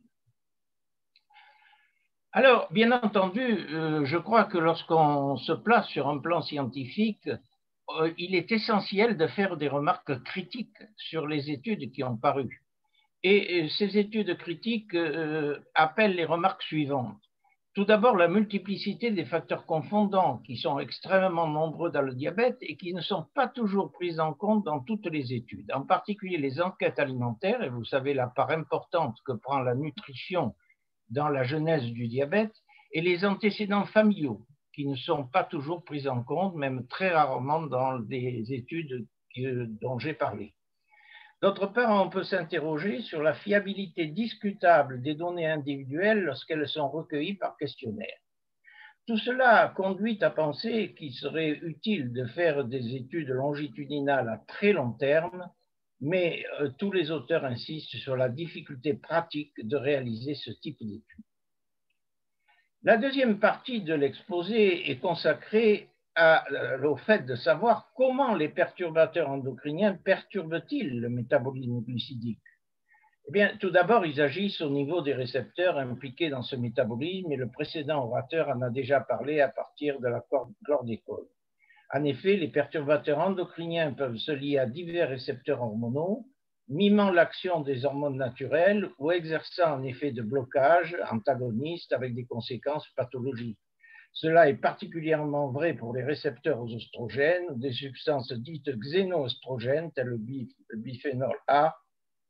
Alors, bien entendu, je crois que lorsqu'on se place sur un plan scientifique, il est essentiel de faire des remarques critiques sur les études qui ont paru. Et ces études critiques appellent les remarques suivantes. Tout d'abord, la multiplicité des facteurs confondants qui sont extrêmement nombreux dans le diabète et qui ne sont pas toujours pris en compte dans toutes les études, en particulier les enquêtes alimentaires, et vous savez la part importante que prend la nutrition dans la genèse du diabète, et les antécédents familiaux qui ne sont pas toujours pris en compte, même très rarement dans des études dont j'ai parlé. D'autre part, on peut s'interroger sur la fiabilité discutable des données individuelles lorsqu'elles sont recueillies par questionnaire. Tout cela conduit à penser qu'il serait utile de faire des études longitudinales à très long terme, mais tous les auteurs insistent sur la difficulté pratique de réaliser ce type d'études. La deuxième partie de l'exposé est consacrée au fait de savoir comment les perturbateurs endocriniens perturbent-ils le métabolisme glucidique. Eh bien, tout d'abord, ils agissent au niveau des récepteurs impliqués dans ce métabolisme et le précédent orateur en a déjà parlé à partir de la chlordécone. En effet, les perturbateurs endocriniens peuvent se lier à divers récepteurs hormonaux, mimant l'action des hormones naturelles ou exerçant un effet de blocage antagoniste avec des conséquences pathologiques. Cela est particulièrement vrai pour les récepteurs aux oestrogènes ou des substances dites xénoœstrogènes telles le biphénol A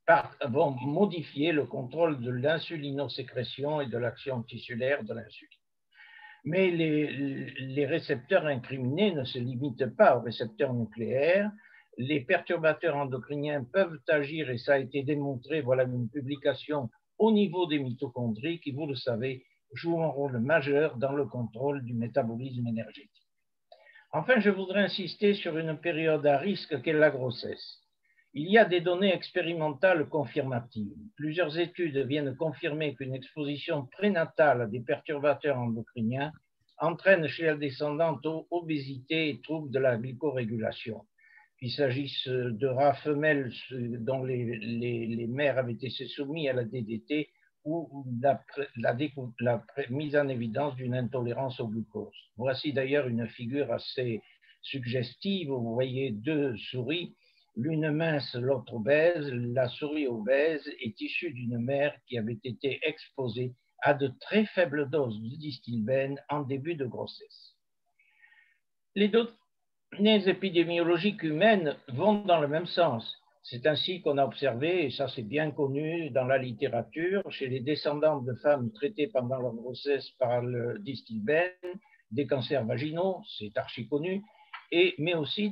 vont modifier le contrôle de l'insulinosécrétion et de l'action tissulaire de l'insuline. Mais les récepteurs incriminés ne se limitent pas aux récepteurs nucléaires. Les perturbateurs endocriniens peuvent agir, et ça a été démontré, voilà une publication, au niveau des mitochondries qui, vous le savez, jouent un rôle majeur dans le contrôle du métabolisme énergétique. Enfin, je voudrais insister sur une période à risque qu'est la grossesse. Il y a des données expérimentales confirmatives. Plusieurs études viennent confirmer qu'une exposition prénatale à des perturbateurs endocriniens entraîne chez la descendante obésité et troubles de la glycorégulation. Qu'il s'agisse de rats femelles dont les mères avaient été soumises à la DDT ou la mise en évidence d'une intolérance au glucose. Voici d'ailleurs une figure assez suggestive. Vous voyez deux souris, l'une mince, l'autre obèse. La souris obèse est issue d'une mère qui avait été exposée à de très faibles doses de distilbène en début de grossesse. Les données épidémiologiques humaines vont dans le même sens. C'est ainsi qu'on a observé, et ça c'est bien connu dans la littérature, chez les descendantes de femmes traitées pendant leur grossesse par le distilbène, des cancers vaginaux, c'est archi connu, mais aussi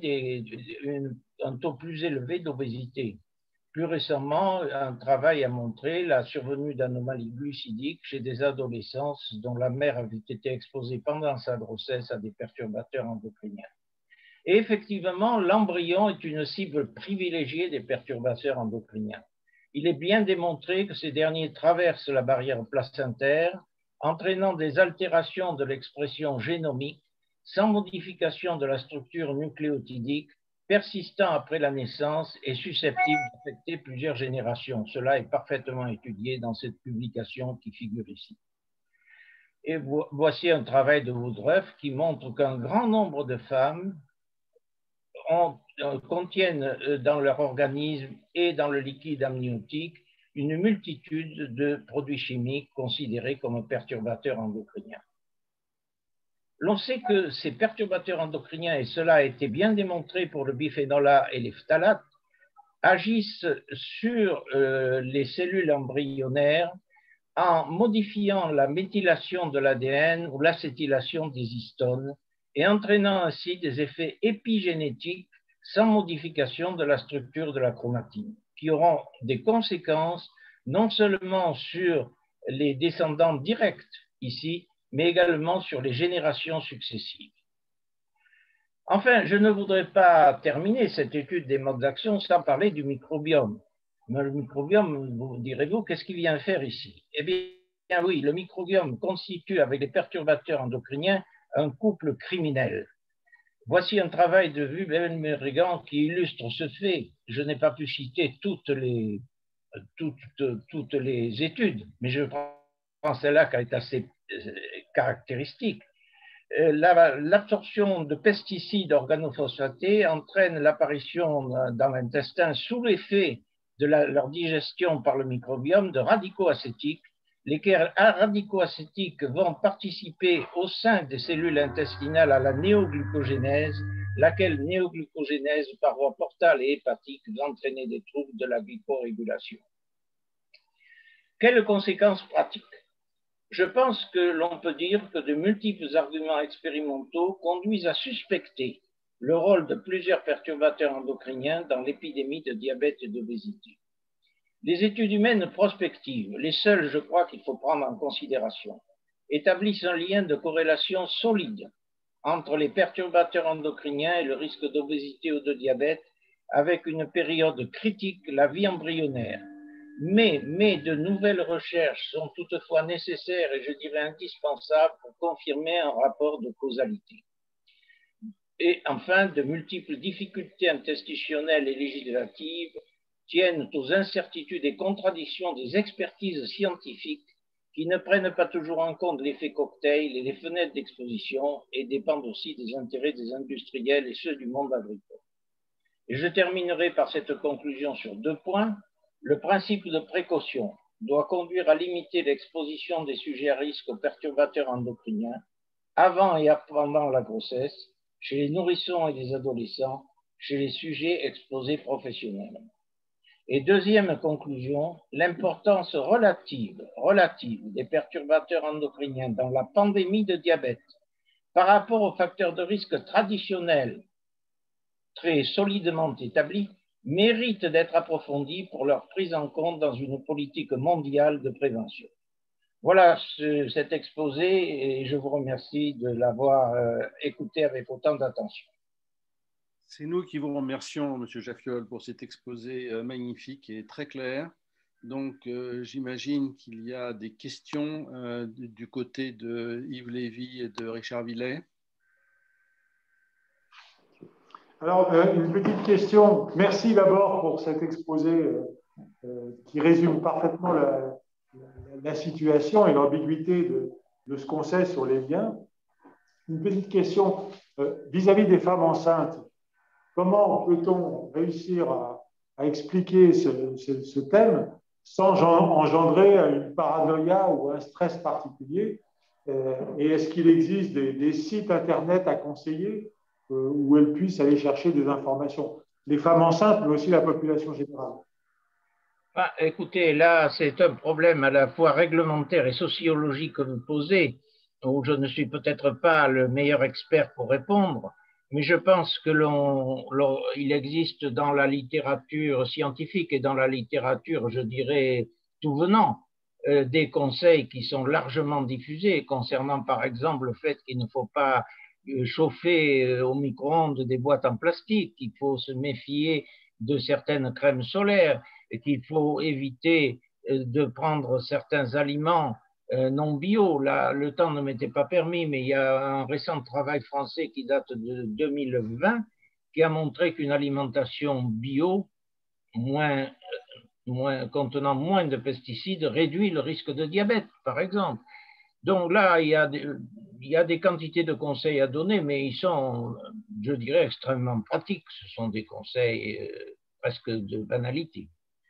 un taux plus élevé d'obésité. Plus récemment, un travail a montré la survenue d'anomalies glucidiques chez des adolescents dont la mère avait été exposée pendant sa grossesse à des perturbateurs endocriniens. Et effectivement, l'embryon est une cible privilégiée des perturbateurs endocriniens. Il est bien démontré que ces derniers traversent la barrière placentaire, entraînant des altérations de l'expression génomique sans modification de la structure nucléotidique, persistant après la naissance et susceptible d'affecter plusieurs générations. Cela est parfaitement étudié dans cette publication qui figure ici. Et voici un travail de Woodruff qui montre qu'un grand nombre de femmes contiennent dans leur organisme et dans le liquide amniotique une multitude de produits chimiques considérés comme perturbateurs endocriniens. L'on sait que ces perturbateurs endocriniens, et cela a été bien démontré pour le biphénol A et les phtalates, agissent sur les cellules embryonnaires en modifiant la méthylation de l'ADN ou l'acétylation des histones et entraînant ainsi des effets épigénétiques sans modification de la structure de la chromatine, qui auront des conséquences non seulement sur les descendants directs ici, mais également sur les générations successives. Enfin, je ne voudrais pas terminer cette étude des modes d'action sans parler du microbiome. Mais le microbiome, vous direz-vous, qu'est-ce qu'il vient faire ici? Eh bien oui, le microbiome constitue avec les perturbateurs endocriniens un couple criminel. Voici un travail de Wüben-Merrigan qui illustre ce fait. Je n'ai pas pu citer toutes les études, mais je prends celle-là qui est assez caractéristique. L'absorption de pesticides organophosphatés entraîne l'apparition dans l'intestin, sous l'effet de leur digestion par le microbiome, de radicaux acétiques. Lesquels radicaux acétiques vont participer au sein des cellules intestinales à la néoglucogénèse, laquelle néoglucogénèse par voie portale et hépatique va entraîner des troubles de la glycorégulation. Quelles conséquences pratiques? Je pense que l'on peut dire que de multiples arguments expérimentaux conduisent à suspecter le rôle de plusieurs perturbateurs endocriniens dans l'épidémie de diabète et d'obésité. Les études humaines prospectives, les seules, je crois, qu'il faut prendre en considération, établissent un lien de corrélation solide entre les perturbateurs endocriniens et le risque d'obésité ou de diabète, avec une période critique, la vie embryonnaire. Mais de nouvelles recherches sont toutefois nécessaires et je dirais indispensables pour confirmer un rapport de causalité. Et enfin, de multiples difficultés institutionnelles et législatives tiennent aux incertitudes et contradictions des expertises scientifiques qui ne prennent pas toujours en compte l'effet cocktail et les fenêtres d'exposition et dépendent aussi des intérêts des industriels et ceux du monde agricole. Et je terminerai par cette conclusion sur 2 points. Le principe de précaution doit conduire à limiter l'exposition des sujets à risque aux perturbateurs endocriniens avant et pendant la grossesse, chez les nourrissons et les adolescents, chez les sujets exposés professionnellement. Et deuxième conclusion, l'importance relative des perturbateurs endocriniens dans la pandémie de diabète par rapport aux facteurs de risque traditionnels très solidement établis mérite d'être approfondie pour leur prise en compte dans une politique mondiale de prévention. Voilà cet exposé et je vous remercie de l'avoir écouté avec autant d'attention. C'est nous qui vous remercions, M. Jaffiol, pour cet exposé magnifique et très clair. Donc, j'imagine qu'il y a des questions du côté de Yves Lévy et de Richard Villet. Alors, une petite question. Merci d'abord pour cet exposé qui résume parfaitement la situation et l'ambiguïté de ce qu'on sait sur les liens. Une petite question vis-à-vis des femmes enceintes. Comment peut-on réussir à expliquer ce thème sans engendrer une paranoïa ou un stress particulier? Et est-ce qu'il existe des sites Internet à conseiller où elles puissent aller chercher des informations? Les femmes enceintes, mais aussi la population générale. Écoutez, là, c'est un problème à la fois réglementaire et sociologique que vous posez, où je ne suis peut-être pas le meilleur expert pour répondre. Mais je pense que il existe dans la littérature scientifique et dans la littérature, je dirais, tout venant, des conseils qui sont largement diffusés concernant, par exemple, le fait qu'il ne faut pas chauffer au micro-ondes des boîtes en plastique, qu'il faut se méfier de certaines crèmes solaires et qu'il faut éviter de prendre certains aliments non bio. Là, le temps ne m'était pas permis, mais il y a un récent travail français qui date de 2020 qui a montré qu'une alimentation bio, contenant moins de pesticides, réduit le risque de diabète, par exemple. Donc là, il y a des quantités de conseils à donner, mais ils sont, je dirais, extrêmement pratiques. Ce sont des conseils presque de banalité.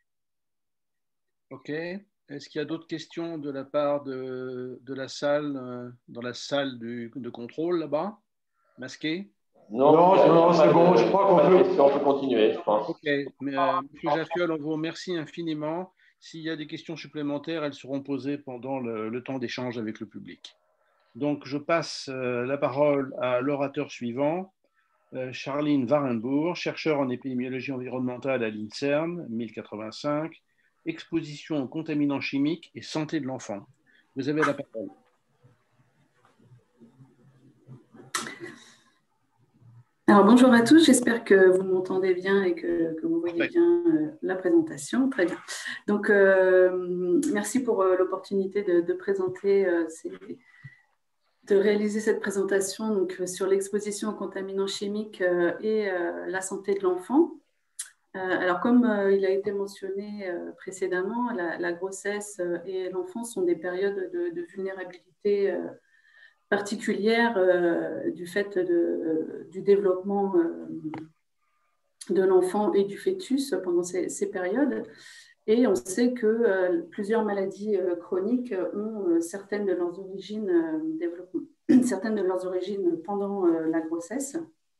OK. Est-ce qu'il y a d'autres questions de la part de la salle, dans la salle de contrôle là-bas, masqué? Non, c'est bon, je crois qu'on peut continuer, je pense. OK. Monsieur Jaffiol, on vous remercie infiniment. S'il y a des questions supplémentaires, elles seront posées pendant le temps d'échange avec le public. Donc, je passe la parole à l'orateur suivant, Charline Warenbourg, chercheur en épidémiologie environnementale à l'INSERM, 1085, exposition aux contaminants chimiques et santé de l'enfant. Vous avez la parole. Alors, bonjour à tous, j'espère que vous m'entendez bien et que vous voyez bien la présentation. Très bien. Donc, merci pour l'opportunité de présenter, de réaliser cette présentation donc, sur l'exposition aux contaminants chimiques et la santé de l'enfant. Alors, comme il a été mentionné précédemment, la grossesse et l'enfance sont des périodes de vulnérabilité particulière du fait du développement de l'enfant et du fœtus pendant ces périodes. Et on sait que plusieurs maladies chroniques ont certaines de leurs origines pendant la grossesse.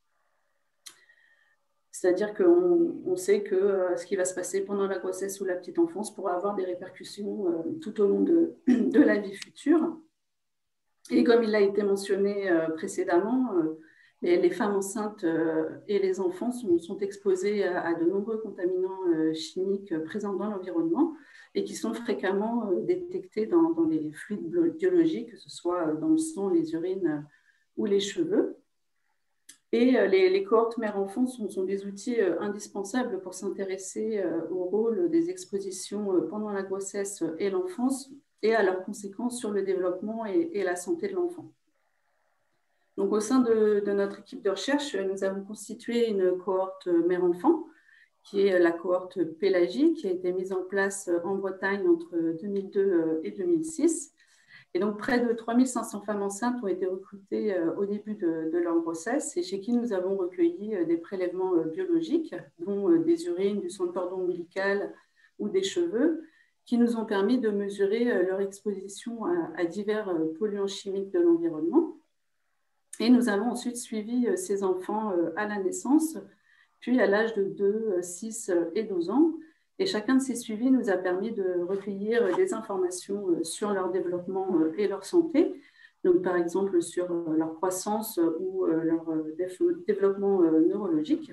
C'est-à-dire qu'on sait que ce qui va se passer pendant la grossesse ou la petite enfance pourra avoir des répercussions tout au long de la vie future. Et comme il a été mentionné précédemment, les femmes enceintes et les enfants sont exposés à de nombreux contaminants chimiques présents dans l'environnement et qui sont fréquemment détectés dans les fluides biologiques, que ce soit dans le sang, les urines ou les cheveux. Et les cohortes mère-enfant sont des outils indispensables pour s'intéresser au rôle des expositions pendant la grossesse et l'enfance et à leurs conséquences sur le développement et la santé de l'enfant. Donc, au sein de notre équipe de recherche, nous avons constitué une cohorte mère-enfant, qui est la cohorte Pélagie, qui a été mise en place en Bretagne entre 2002 et 2006. Et donc, près de 3500 femmes enceintes ont été recrutées au début de leur grossesse et chez qui nous avons recueilli des prélèvements biologiques, dont des urines, du sang de cordon ombilical ou des cheveux, qui nous ont permis de mesurer leur exposition à divers polluants chimiques de l'environnement. Et nous avons ensuite suivi ces enfants à la naissance, puis à l'âge de 2, 6 et 12 ans. Et chacun de ces suivis nous a permis de recueillir des informations sur leur développement et leur santé, donc par exemple sur leur croissance ou leur développement neurologique.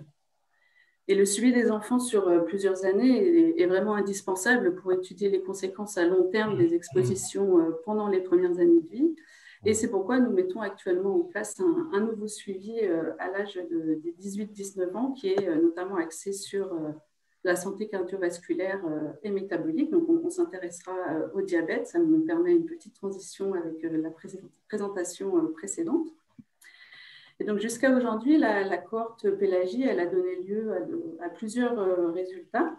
Et le suivi des enfants sur plusieurs années est vraiment indispensable pour étudier les conséquences à long terme des expositions pendant les premières années de vie. Et c'est pourquoi nous mettons actuellement en place un nouveau suivi à l'âge des 18-19 ans qui est notamment axé sur la santé cardiovasculaire et métabolique. Donc, on s'intéressera au diabète. Ça nous permet une petite transition avec la présentation précédente. Et donc, jusqu'à aujourd'hui, la cohorte Pélagie, elle a donné lieu à plusieurs résultats,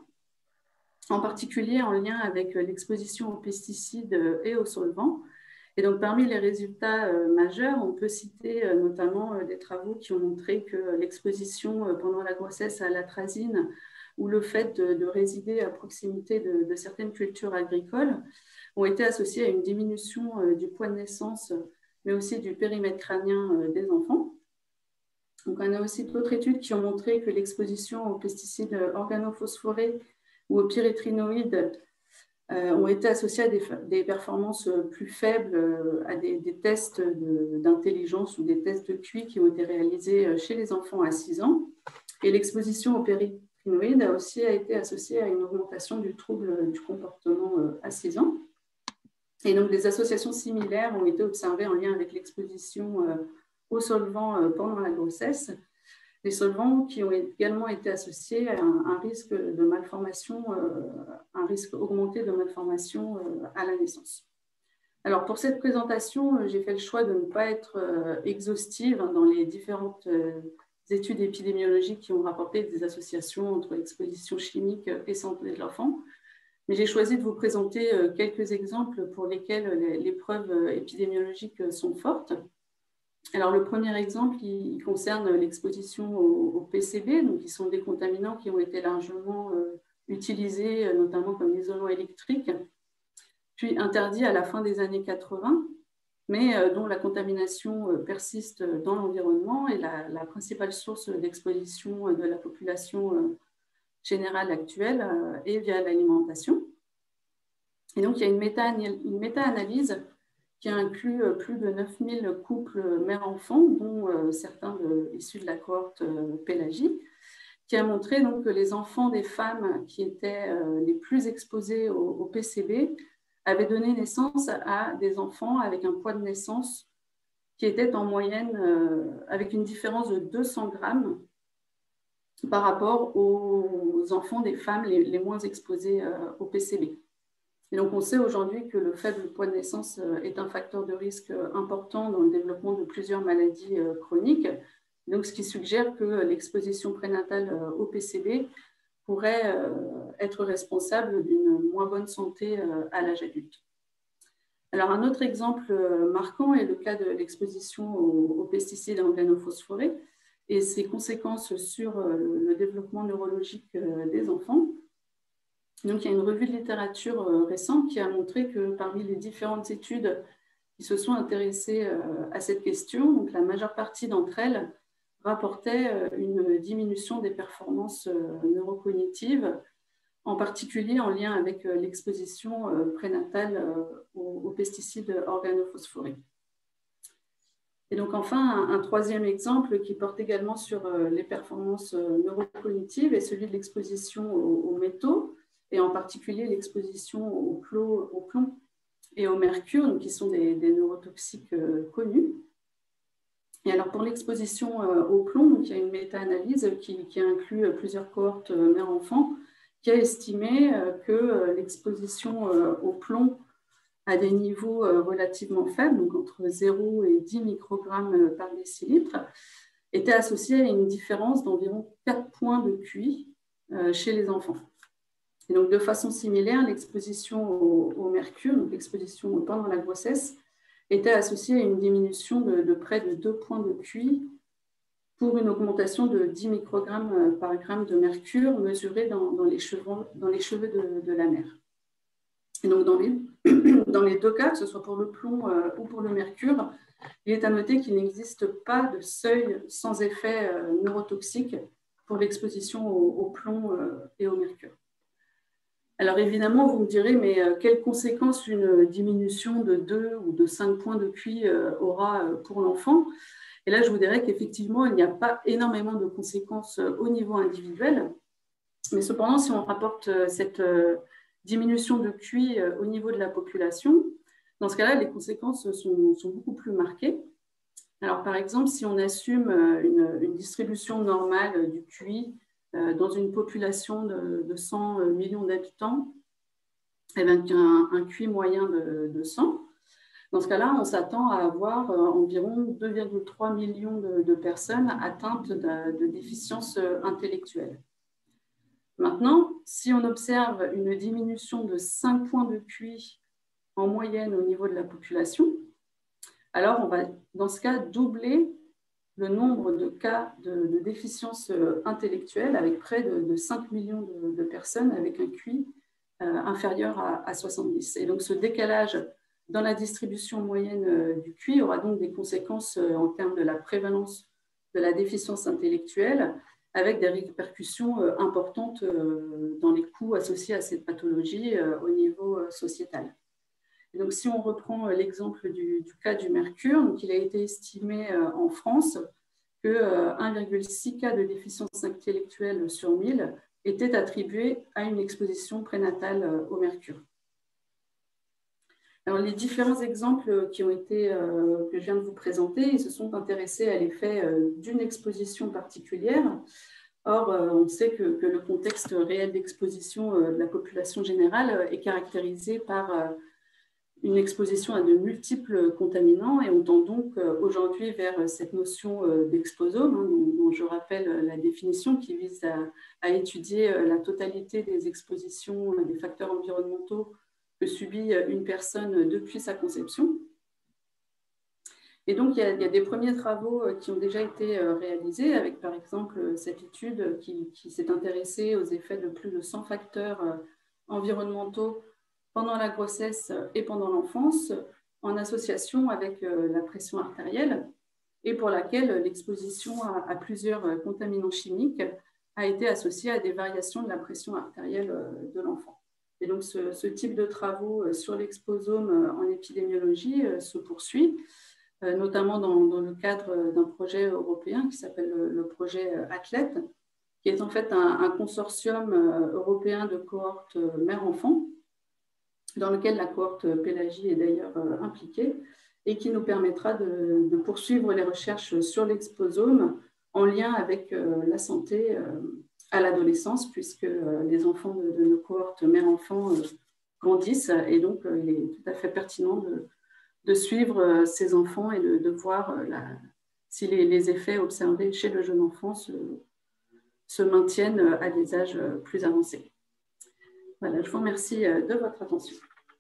en particulier en lien avec l'exposition aux pesticides et aux solvants. Et donc, parmi les résultats majeurs, on peut citer notamment des travaux qui ont montré que l'exposition pendant la grossesse à l'atrazine ou le fait de résider à proximité de certaines cultures agricoles ont été associés à une diminution du poids de naissance, mais aussi du périmètre crânien des enfants. Donc, on a aussi d'autres études qui ont montré que l'exposition aux pesticides organophosphorés ou aux pyréthrinoïdes ont été associés à des performances plus faibles, à des tests d'intelligence ou des tests de QI qui ont été réalisés chez les enfants à 6 ans. Et l'exposition aux pyréthrinoïdes a aussi été associée à une augmentation du trouble du comportement à 6 ans. Et donc, des associations similaires ont été observées en lien avec l'exposition aux solvants pendant la grossesse. Les solvants qui ont également été associés à un risque de malformation, un risque augmenté de malformation à la naissance. Alors, pour cette présentation, j'ai fait le choix de ne pas être exhaustive dans les différentes études épidémiologiques qui ont rapporté des associations entre exposition chimique et santé de l'enfant. Mais j'ai choisi de vous présenter quelques exemples pour lesquels les preuves épidémiologiques sont fortes. Alors, le premier exemple, il concerne l'exposition au PCB, donc qui sont des contaminants qui ont été largement utilisés, notamment comme isolant électrique, puis interdits à la fin des années 80, mais dont la contamination persiste dans l'environnement et la principale source d'exposition de la population générale actuelle est via l'alimentation. Et donc, il y a une méta-analyse qui inclut plus de 9000 couples mère-enfant, dont certains issus de la cohorte Pélagie, qui a montré donc, que les enfants des femmes qui étaient les plus exposés au PCB avaient donné naissance à des enfants avec un poids de naissance qui était en moyenne avec une différence de 200 grammes par rapport aux enfants des femmes les moins exposés au PCB. Et donc, on sait aujourd'hui que le faible poids de naissance est un facteur de risque important dans le développement de plusieurs maladies chroniques. Donc, ce qui suggère que l'exposition prénatale au PCB pourrait être responsable d'une moins bonne santé à l'âge adulte. Alors, un autre exemple marquant est le cas de l'exposition aux pesticides organophosphorés et ses conséquences sur le développement neurologique des enfants. Donc, il y a une revue de littérature récente qui a montré que parmi les différentes études qui se sont intéressées à cette question, donc la majeure partie d'entre elles rapportaient une diminution des performances neurocognitives, en particulier en lien avec l'exposition prénatale aux pesticides organophosphorés. Et donc, enfin, un troisième exemple qui porte également sur les performances neurocognitives est celui de l'exposition aux métaux, et en particulier l'exposition au plomb et au mercure, donc qui sont des neurotoxiques connus. Et alors pour l'exposition au plomb, donc, il y a une méta-analyse qui inclut plusieurs cohortes mère-enfant, qui a estimé que l'exposition au plomb à des niveaux relativement faibles, donc entre 0 et 10 microgrammes par décilitre, était associée à une différence d'environ 4 points de QI chez les enfants. Et donc, de façon similaire, l'exposition au mercure, donc l'exposition pendant la grossesse, était associée à une diminution de près de 2 points de QI pour une augmentation de 10 microgrammes par gramme de mercure mesurée dans les cheveux de la mère. Et donc, dans les deux cas, que ce soit pour le plomb ou pour le mercure, il est à noter qu'il n'existe pas de seuil sans effet neurotoxique pour l'exposition au plomb et au mercure. Alors évidemment, vous me direz, mais quelles conséquences une diminution de 2 ou de 5 points de QI aura pour l'enfant? Et là, je vous dirais qu'effectivement, il n'y a pas énormément de conséquences au niveau individuel. Mais cependant, si on rapporte cette diminution de QI au niveau de la population, dans ce cas-là, les conséquences sont beaucoup plus marquées. Alors, par exemple, si on assume une distribution normale du QI dans une population de 100 millions d'habitants, avec un QI moyen de 100, dans ce cas-là, on s'attend à avoir environ 2,3 millions de personnes atteintes de déficience intellectuelle. Maintenant, si on observe une diminution de 5 points de QI en moyenne au niveau de la population, alors on va, dans ce cas, doubler le nombre de cas de déficience intellectuelle avec près de 5 millions de personnes avec un QI inférieur à 70. Et donc, ce décalage dans la distribution moyenne du QI aura donc des conséquences en termes de la prévalence de la déficience intellectuelle, avec des répercussions importantes dans les coûts associés à cette pathologie au niveau sociétal. Et donc, si on reprend l'exemple du cas du mercure, donc il a été estimé en France que 1,6 cas de déficience intellectuelle sur 1000 étaient attribués à une exposition prénatale au mercure. Alors, les différents exemples qui ont été, que je viens de vous présenter, ils se sont intéressés à l'effet d'une exposition particulière. Or, on sait que le contexte réel d'exposition de la population générale est caractérisé par une exposition à de multiples contaminants, et on tend donc aujourd'hui vers cette notion d'exposome, hein, dont je rappelle la définition, qui vise à étudier la totalité des expositions des facteurs environnementaux que subit une personne depuis sa conception. Et donc, il y a des premiers travaux qui ont déjà été réalisés, avec par exemple cette étude qui s'est intéressée aux effets de plus de 100 facteurs environnementaux pendant la grossesse et pendant l'enfance, en association avec la pression artérielle, et pour laquelle l'exposition à plusieurs contaminants chimiques a été associée à des variations de la pression artérielle de l'enfant. Et donc, ce type de travaux sur l'exposome en épidémiologie se poursuit, notamment dans le cadre d'un projet européen qui s'appelle le projet Athlète, qui est en fait un consortium européen de cohortes mère-enfant, dans lequel la cohorte Pélagie est d'ailleurs impliquée, et qui nous permettra de poursuivre les recherches sur l'exposome en lien avec la santé à l'adolescence, puisque les enfants de nos cohortes mère-enfant grandissent, et donc il est tout à fait pertinent de suivre ces enfants et de voir si les effets observés chez le jeune enfant se maintiennent à des âges plus avancés. Voilà, je vous remercie de votre attention.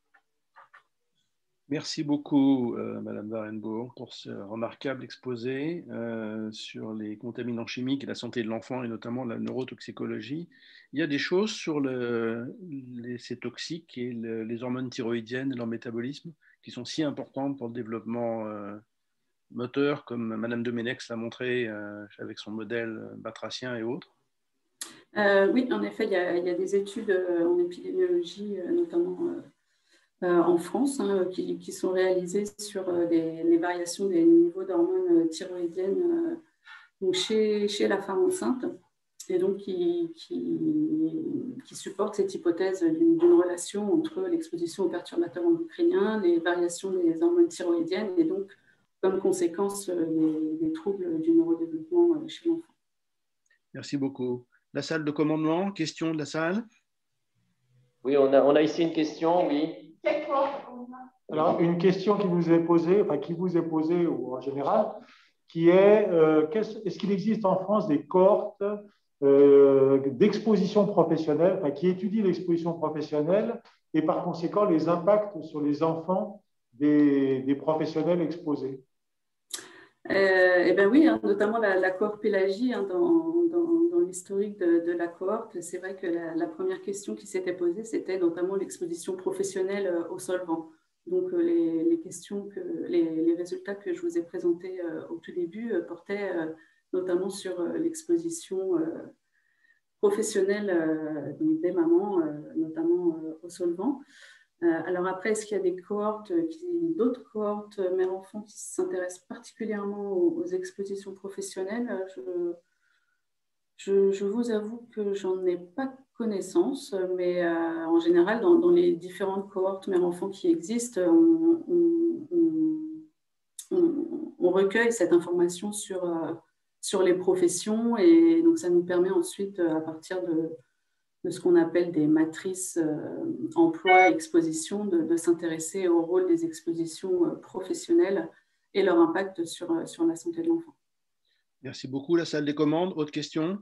Merci beaucoup, Madame Warenbourg, pour ce remarquable exposé sur les contaminants chimiques et la santé de l'enfant, et notamment la neurotoxicologie. Il y a des choses sur ces toxiques et les hormones thyroïdiennes et leur métabolisme qui sont si importantes pour le développement moteur, comme Madame Domenech l'a montré avec son modèle batracien et autres. Oui, en effet, il y a des études en épidémiologie, notamment en France, hein, qui sont réalisées sur les variations des niveaux d'hormones thyroïdiennes chez la femme enceinte, et donc qui supportent cette hypothèse d'une relation entre l'exposition aux perturbateurs endocriniens, les variations des hormones thyroïdiennes, et donc comme conséquence des troubles du neurodéveloppement chez l'enfant. Merci beaucoup. La salle de commandement, question de la salle? Oui, on a ici une question, oui. Alors, une question qui vous est posée, ou en général, qui est est-ce qu'il existe en France des cohortes d'exposition professionnelle, qui étudient l'exposition professionnelle et par conséquent les impacts sur les enfants des professionnels exposés? Eh bien oui, hein, notamment la cohorte Pélagie, hein, dans l'historique de la cohorte, c'est vrai que la première question qui s'était posée, c'était notamment l'exposition professionnelle aux solvants. Donc les résultats que je vous ai présentés au tout début portaient notamment sur l'exposition professionnels, donc des mamans, notamment au solvant. Alors après, est-ce qu'il y a des cohortes, d'autres cohortes mères-enfants qui s'intéressent particulièrement aux expositions professionnelles? Je vous avoue que j'en ai pas connaissance, mais en général, dans les différentes cohortes mères-enfants qui existent, on recueille cette information sur les professions, et donc ça nous permet ensuite, à partir de ce qu'on appelle des matrices emploi-exposition, de s'intéresser au rôle des expositions professionnelles et leur impact sur la santé de l'enfant. Merci beaucoup. La salle des commandes, autre question?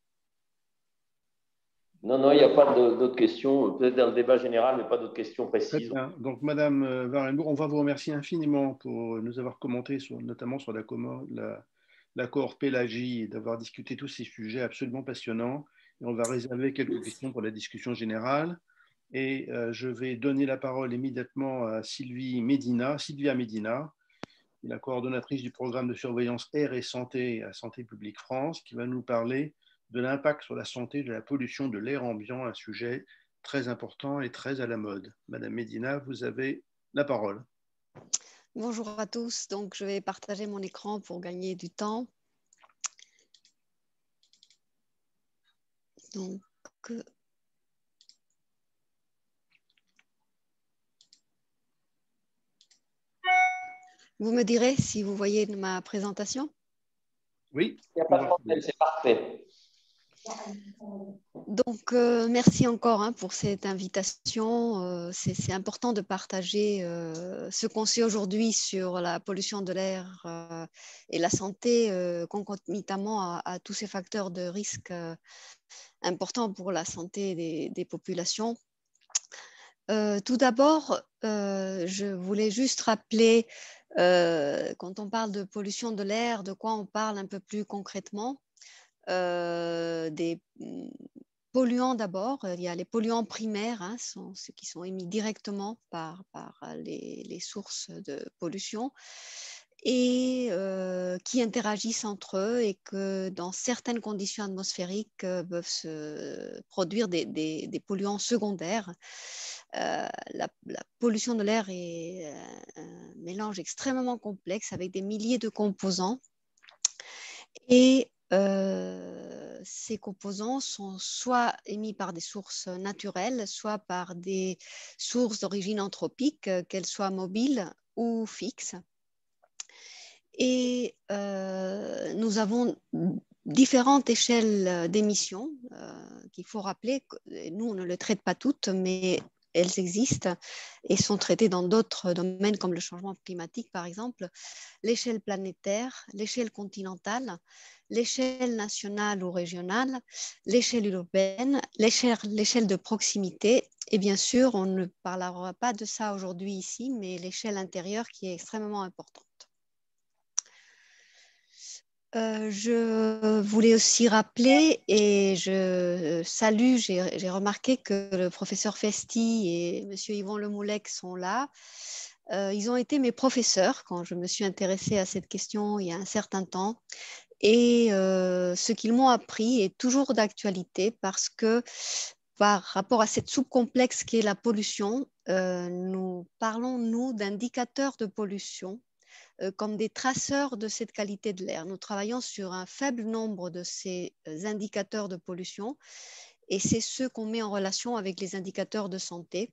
Non, il n'y a pas d'autres questions. Peut-être dans le débat général, mais pas d'autres questions précises. Très bien. Donc, Madame Warenbourg, on va vous remercier infiniment pour nous avoir commenté, notamment sur la cohorte pélagie, et d'avoir discuté tous ces sujets absolument passionnants. Et on va réserver quelques questions pour la discussion générale. Et je vais donner la parole immédiatement à Sylvia Medina, la coordonnatrice du programme de surveillance air et santé à Santé publique France, qui va nous parler de l'impact sur la santé de la pollution de l'air ambiant, un sujet très important et très à la mode. Madame Medina, vous avez la parole. Bonjour à tous. Donc, je vais partager mon écran pour gagner du temps. Donc, vous me direz si vous voyez ma présentation? Oui. Il n'y a pas de problème, c'est parfait. Donc, merci encore pour cette invitation. C'est important de partager ce qu'on sait aujourd'hui sur la pollution de l'air et la santé concomitamment à tous ces facteurs de risque importants pour la santé des populations. Tout d'abord, je voulais juste rappeler, quand on parle de pollution de l'air, de quoi on parle un peu plus concrètement. Des polluants d'abord. Il y a les polluants primaires, ceux qui sont émis directement par les sources de pollution et qui interagissent entre eux et que dans certaines conditions atmosphériques peuvent se produire des polluants secondaires. La pollution de l'air est un mélange extrêmement complexe avec des milliers de composants et ces composants sont soit émis par des sources naturelles, soit par des sources d'origine anthropique, qu'elles soient mobiles ou fixes. Et nous avons différentes échelles d'émissions qu'il faut rappeler. Nous, on ne les traite pas toutes, mais elles existent et sont traitées dans d'autres domaines comme le changement climatique, par exemple. L'échelle planétaire, l'échelle continentale, l'échelle nationale ou régionale, l'échelle urbaine, l'échelle de proximité et bien sûr, on ne parlera pas de ça aujourd'hui ici, mais l'échelle intérieure qui est extrêmement importante. Je voulais aussi rappeler et je salue, j'ai remarqué que le professeur Festi et M. Yvon Lemoulec sont là. Ils ont été mes professeurs quand je me suis intéressée à cette question il y a un certain temps. Et ce qu'ils m'ont appris est toujours d'actualité parce que par rapport à cette soupe complexe qui est la pollution, nous parlons, nous, d'indicateurs de pollution comme des traceurs de cette qualité de l'air. Nous travaillons sur un faible nombre de ces indicateurs de pollution et c'est ceux qu'on met en relation avec les indicateurs de santé,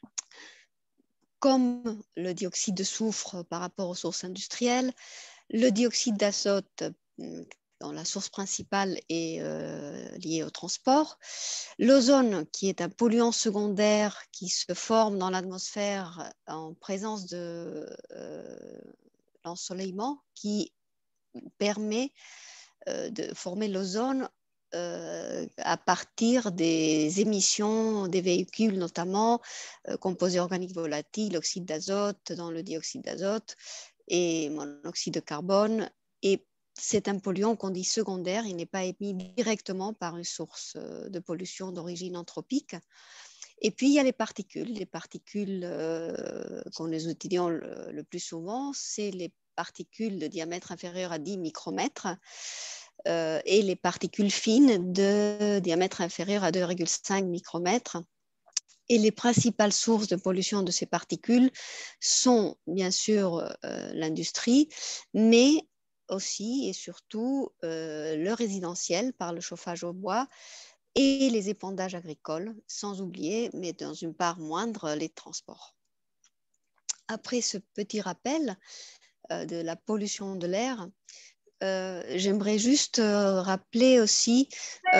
comme le dioxyde de soufre par rapport aux sources industrielles, le dioxyde d'azote dont la source principale est liée au transport, l'ozone qui est un polluant secondaire qui se forme dans l'atmosphère en présence de l'ensoleillement qui permet de former l'ozone à partir des émissions des véhicules, notamment composés organiques volatiles, oxyde d'azote dans le dioxyde d'azote et monoxyde de carbone. Et c'est un polluant qu'on dit secondaire, il n'est pas émis directement par une source de pollution d'origine anthropique. Et puis, il y a les particules. Les particules qu'on nous utilisons le plus souvent, c'est les particules de diamètre inférieur à 10 micromètres. et les particules fines de diamètre inférieur à 2,5 micromètres. Et les principales sources de pollution de ces particules sont bien sûr l'industrie, mais aussi et surtout le résidentiel par le chauffage au bois et les épandages agricoles, sans oublier, mais dans une part moindre, les transports. Après ce petit rappel de la pollution de l'air, j'aimerais juste rappeler aussi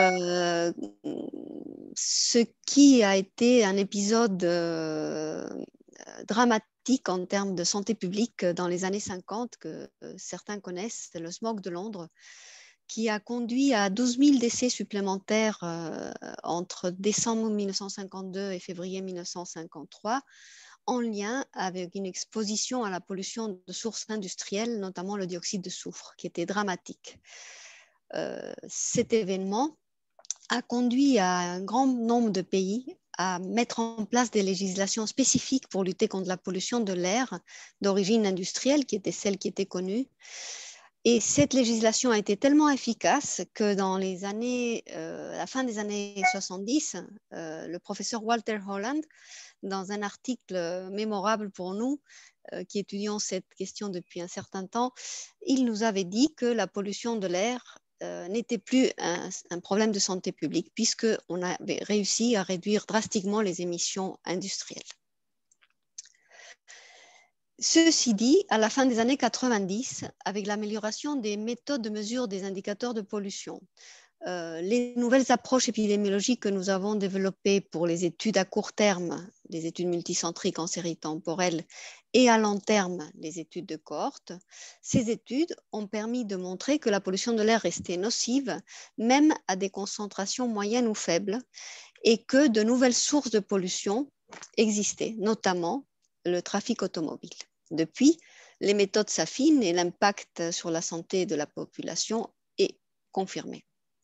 ce qui a été un épisode dramatique en termes de santé publique dans les années 50 que certains connaissent, c'est le smog de Londres, qui a conduit à 12 000 décès supplémentaires entre décembre 1952 et février 1953, en lien avec une exposition à la pollution de sources industrielles, notamment le dioxyde de soufre, qui était dramatique. Cet événement a conduit à un grand nombre de pays à mettre en place des législations spécifiques pour lutter contre la pollution de l'air d'origine industrielle, qui était celle qui était connue. Et cette législation a été tellement efficace que dans les années, la fin des années 70, le professeur Walter Holland, dans un article mémorable pour nous, qui étudions cette question depuis un certain temps, il nous avait dit que la pollution de l'air n'était plus un problème de santé publique, puisqu'on avait réussi à réduire drastiquement les émissions industrielles. Ceci dit, à la fin des années 90, avec l'amélioration des méthodes de mesure des indicateurs de pollution, les nouvelles approches épidémiologiques que nous avons développées pour les études à court terme, les études multicentriques en série temporelle, et à long terme, les études de cohorte, ces études ont permis de montrer que la pollution de l'air restait nocive, même à des concentrations moyennes ou faibles, et que de nouvelles sources de pollution existaient, notamment le trafic automobile. Depuis, les méthodes s'affinent et l'impact sur la santé de la population est confirmé.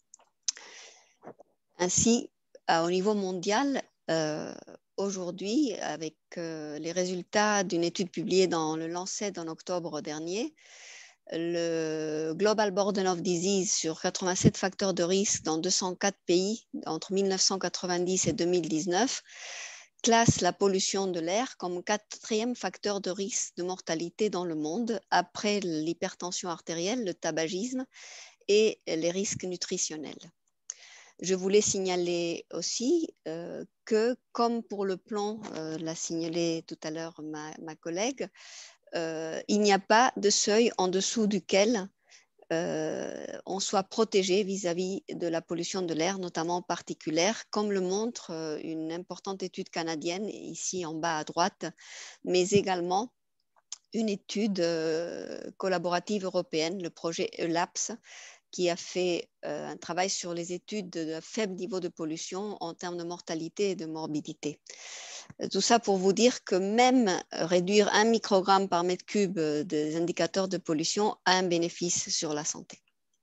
Ainsi, au niveau mondial, aujourd'hui, avec les résultats d'une étude publiée dans le Lancet en octobre dernier, le Global Burden of Disease sur 87 facteurs de risque dans 204 pays entre 1990 et 2019 classe la pollution de l'air comme 4e facteur de risque de mortalité dans le monde après l'hypertension artérielle, le tabagisme et les risques nutritionnels. Je voulais signaler aussi que, comme pour le plan, l'a signalé tout à l'heure ma collègue, il n'y a pas de seuil en dessous duquel on soit protégé vis-à-vis de la pollution de l'air, notamment particulaire, comme le montre une importante étude canadienne, ici en bas à droite, mais également une étude collaborative européenne, le projet ELAPS, qui a fait un travail sur les études de faible niveau de pollution en termes de mortalité et de morbidité. Tout ça pour vous dire que même réduire 1 microgramme par mètre cube des indicateurs de pollution a un bénéfice sur la santé.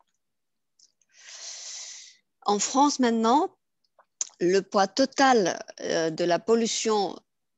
En France maintenant, le poids total de la pollution...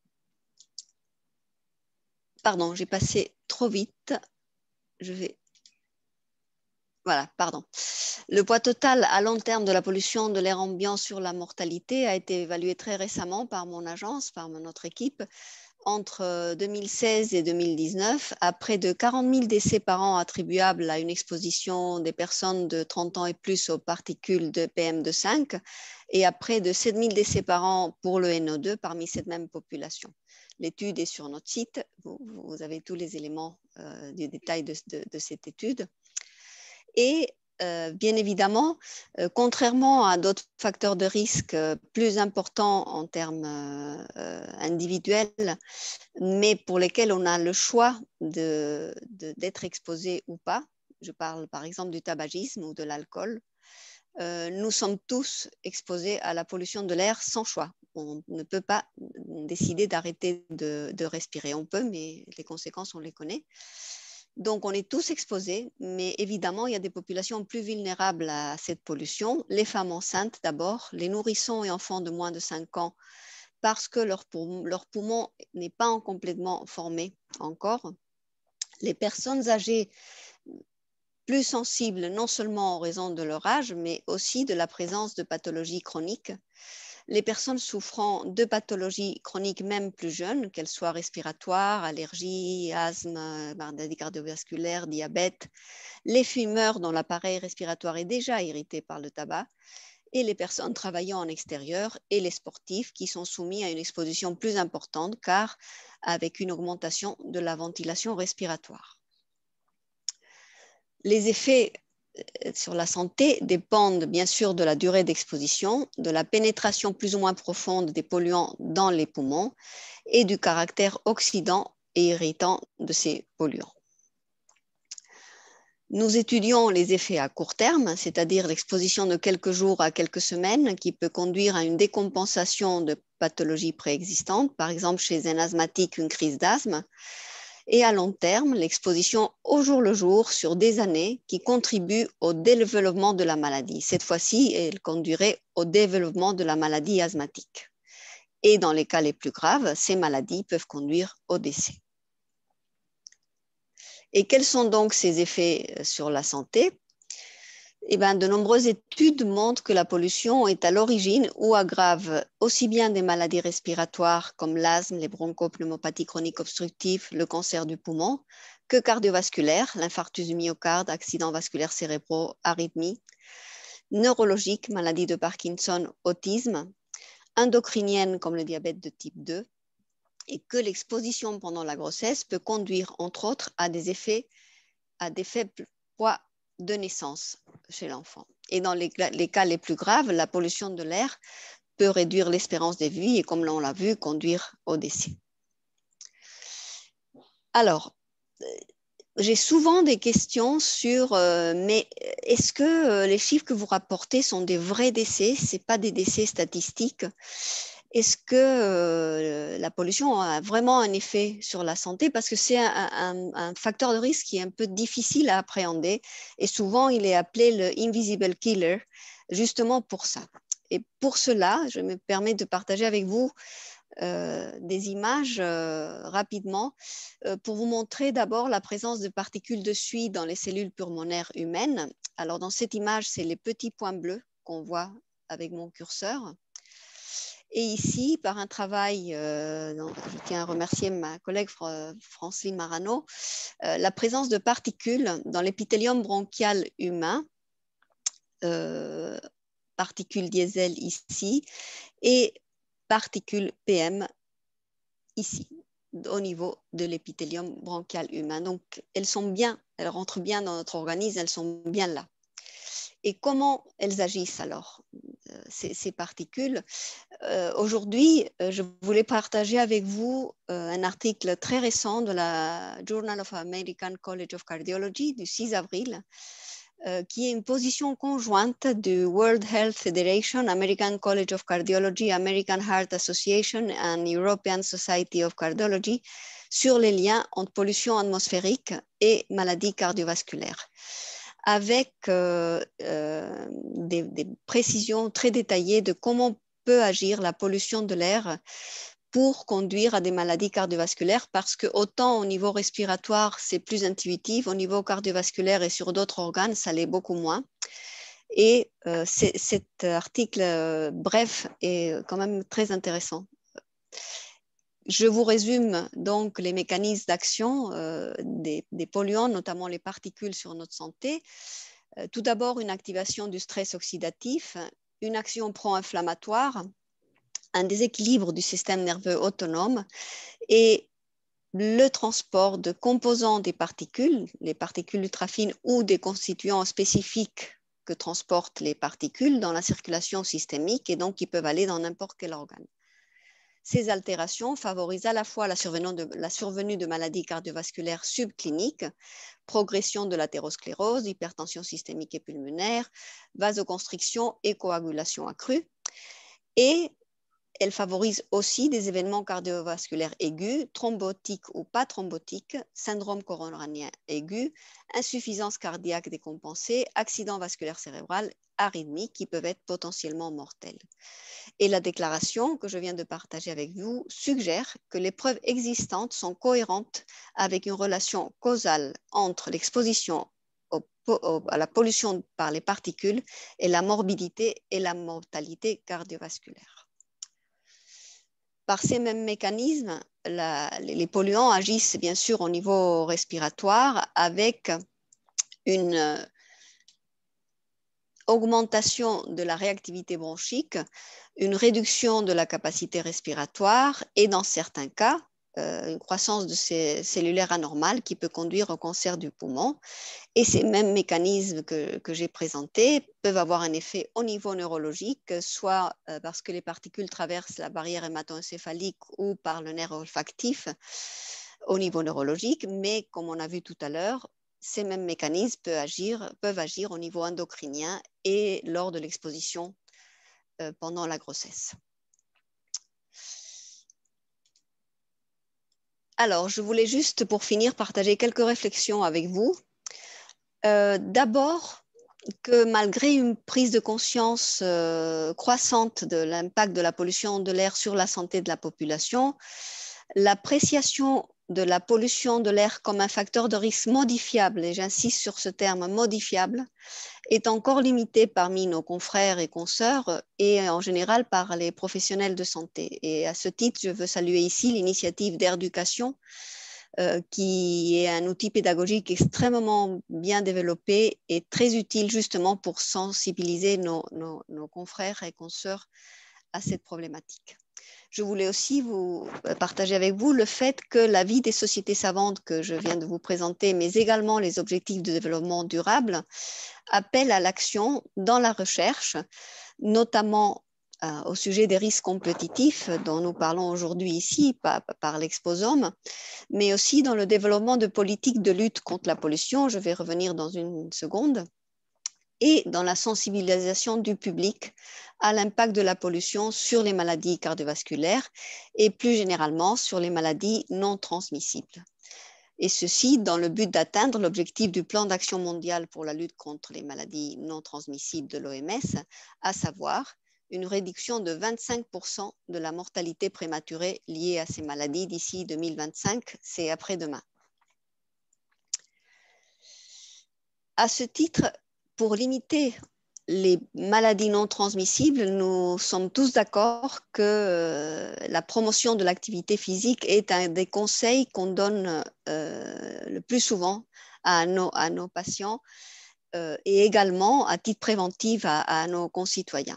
Pardon, j'ai passé trop vite. Je vais... Voilà, pardon. Le poids total à long terme de la pollution de l'air ambiant sur la mortalité a été évalué très récemment par mon agence, par notre équipe, entre 2016 et 2019, à près de 40 000 décès par an attribuables à une exposition des personnes de 30 ans et plus aux particules de PM2,5 et à près de 7 000 décès par an pour le NO2 parmi cette même population. L'étude est sur notre site, vous avez tous les éléments du détail de cette étude. Et bien évidemment, contrairement à d'autres facteurs de risque plus importants en termes individuels, mais pour lesquels on a le choix d'être exposé ou pas, je parle par exemple du tabagisme ou de l'alcool, nous sommes tous exposés à la pollution de l'air sans choix. On ne peut pas décider d'arrêter de respirer. On peut, mais les conséquences, on les connaît. Donc, on est tous exposés, mais évidemment, il y a des populations plus vulnérables à cette pollution. Les femmes enceintes d'abord, les nourrissons et enfants de moins de 5 ans, parce que leur poumon n'est pas complètement formé encore. Les personnes âgées plus sensibles non seulement en raison de leur âge, mais aussi de la présence de pathologies chroniques. Les personnes souffrant de pathologies chroniques, même plus jeunes, qu'elles soient respiratoires, allergies, asthme, maladie cardiovasculaire, diabète, les fumeurs dont l'appareil respiratoire est déjà irrité par le tabac, et les personnes travaillant en extérieur et les sportifs qui sont soumis à une exposition plus importante car avec une augmentation de la ventilation respiratoire. Les effets sur la santé dépendent bien sûr de la durée d'exposition, de la pénétration plus ou moins profonde des polluants dans les poumons et du caractère oxydant et irritant de ces polluants. Nous étudions les effets à court terme, c'est-à-dire l'exposition de quelques jours à quelques semaines qui peut conduire à une décompensation de pathologies préexistantes, par exemple chez un asthmatique, une crise d'asthme, et à long terme, l'exposition au jour le jour sur des années qui contribuent au développement de la maladie. Cette fois-ci, elle conduirait au développement de la maladie asthmatique. Et dans les cas les plus graves, ces maladies peuvent conduire au décès. Et quels sont donc ces effets sur la santé? Eh bien, de nombreuses études montrent que la pollution est à l'origine ou aggrave aussi bien des maladies respiratoires comme l'asthme, les bronchopneumopathies chroniques obstructives, le cancer du poumon, que cardiovasculaires, l'infarctus du myocarde, accidents vasculaires cérébraux, arythmies, neurologiques, maladies de Parkinson, autisme, endocriniennes comme le diabète de type 2, et que l'exposition pendant la grossesse peut conduire, entre autres, à des faibles poids de naissance chez l'enfant. Et dans les cas les plus graves, la pollution de l'air peut réduire l'espérance de vie et, comme on l'a vu, conduire au décès. Alors, j'ai souvent des questions sur mais est-ce que les chiffres que vous rapportez sont des vrais décès? Ce n'est pas des décès statistiques. Est-ce que la pollution a vraiment un effet sur la santé? Parce que c'est un facteur de risque qui est un peu difficile à appréhender et souvent il est appelé le invisible killer, justement pour ça. Et pour cela, je me permets de partager avec vous des images rapidement pour vous montrer d'abord la présence de particules de suie dans les cellules pulmonaires humaines. Alors dans cette image, c'est les petits points bleus qu'on voit avec mon curseur. Et ici, par un travail, je tiens à remercier ma collègue Francine Marano, la présence de particules dans l'épithélium bronchial humain, particules diesel ici, et particules PM ici, au niveau de l'épithélium bronchial humain. Donc, elles rentrent bien dans notre organisme, elles sont bien là. Et comment elles agissent alors, ces particules? Aujourd'hui, je voulais partager avec vous un article très récent de la Journal of American College of Cardiology du 6 avril, qui est une position conjointe du World Health Federation, American College of Cardiology, American Heart Association et European Society of Cardiology sur les liens entre pollution atmosphérique et maladies cardiovasculaires, avec des précisions très détaillées de comment peut agir la pollution de l'air pour conduire à des maladies cardiovasculaires, parce que autant au niveau respiratoire, c'est plus intuitif, au niveau cardiovasculaire et sur d'autres organes, ça l'est beaucoup moins. Et cet article bref est quand même très intéressant. Je vous résume donc les mécanismes d'action des polluants, notamment les particules sur notre santé. Tout d'abord, une activation du stress oxydatif, une action pro-inflammatoire, un déséquilibre du système nerveux autonome et le transport de composants des particules, les particules ultrafines ou des constituants spécifiques que transportent les particules dans la circulation systémique et donc qui peuvent aller dans n'importe quel organe. Ces altérations favorisent à la fois la survenue de maladies cardiovasculaires subcliniques, progression de l'athérosclérose, hypertension systémique et pulmonaire, vasoconstriction et coagulation accrue. Et elle favorise aussi des événements cardiovasculaires aigus, thrombotiques ou pas thrombotiques, syndrome coronarien aigu, insuffisance cardiaque décompensée, accident vasculaire cérébral, arythmie qui peuvent être potentiellement mortels. Et la déclaration que je viens de partager avec vous suggère que les preuves existantes sont cohérentes avec une relation causale entre l'exposition aux pollution par les particules et la morbidité et la mortalité cardiovasculaire. Par ces mêmes mécanismes, les polluants agissent bien sûr au niveau respiratoire avec une augmentation de la réactivité bronchique, une réduction de la capacité respiratoire et dans certains cas, une croissance de ces cellulaires anormales qui peut conduire au cancer du poumon. Et ces mêmes mécanismes que j'ai présentés peuvent avoir un effet au niveau neurologique, soit parce que les particules traversent la barrière hémato-encéphalique ou par le nerf olfactif au niveau neurologique, mais comme on a vu tout à l'heure, ces mêmes mécanismes peuvent agir au niveau endocrinien et lors de l'exposition pendant la grossesse. Alors, je voulais juste, pour finir, partager quelques réflexions avec vous. D'abord, que malgré une prise de conscience croissante de l'impact de la pollution de l'air sur la santé de la population, l'appréciation de la pollution de l'air comme un facteur de risque modifiable, et j'insiste sur ce terme modifiable, est encore limitée parmi nos confrères et consoeurs et en général par les professionnels de santé. Et à ce titre, je veux saluer ici l'initiative d'Air-Education, qui est un outil pédagogique extrêmement bien développé et très utile justement pour sensibiliser nos confrères et consoeurs à cette problématique. Je voulais aussi vous partager avec vous le fait que la vie des sociétés savantes que je viens de vous présenter, mais également les objectifs de développement durable, appellent à l'action dans la recherche, notamment au sujet des risques compétitifs dont nous parlons aujourd'hui ici par l'Exposome, mais aussi dans le développement de politiques de lutte contre la pollution, je vais revenir dans une seconde, et dans la sensibilisation du public à l'impact de la pollution sur les maladies cardiovasculaires et plus généralement sur les maladies non transmissibles. Et ceci dans le but d'atteindre l'objectif du plan d'action mondial pour la lutte contre les maladies non transmissibles de l'OMS, à savoir une réduction de 25% de la mortalité prématurée liée à ces maladies d'ici 2025, c'est après-demain. À ce titre, pour limiter les maladies non transmissibles, nous sommes tous d'accord que la promotion de l'activité physique est un des conseils qu'on donne le plus souvent à nos patients et également à titre préventif à nos concitoyens.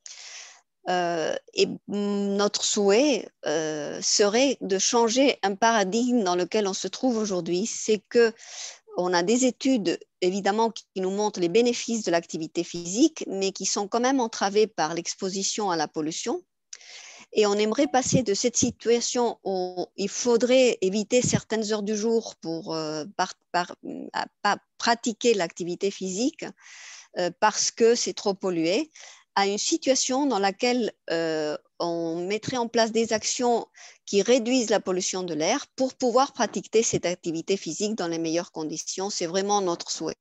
Et notre souhait serait de changer un paradigme dans lequel on se trouve aujourd'hui, c'est que on a des études, évidemment, qui nous montrent les bénéfices de l'activité physique, mais qui sont quand même entravées par l'exposition à la pollution. Et on aimerait passer de cette situation où il faudrait éviter certaines heures du jour pour pratiquer l'activité physique parce que c'est trop pollué, à une situation dans laquelle on mettrait en place des actions qui réduisent la pollution de l'air pour pouvoir pratiquer cette activité physique dans les meilleures conditions. C'est vraiment notre souhait.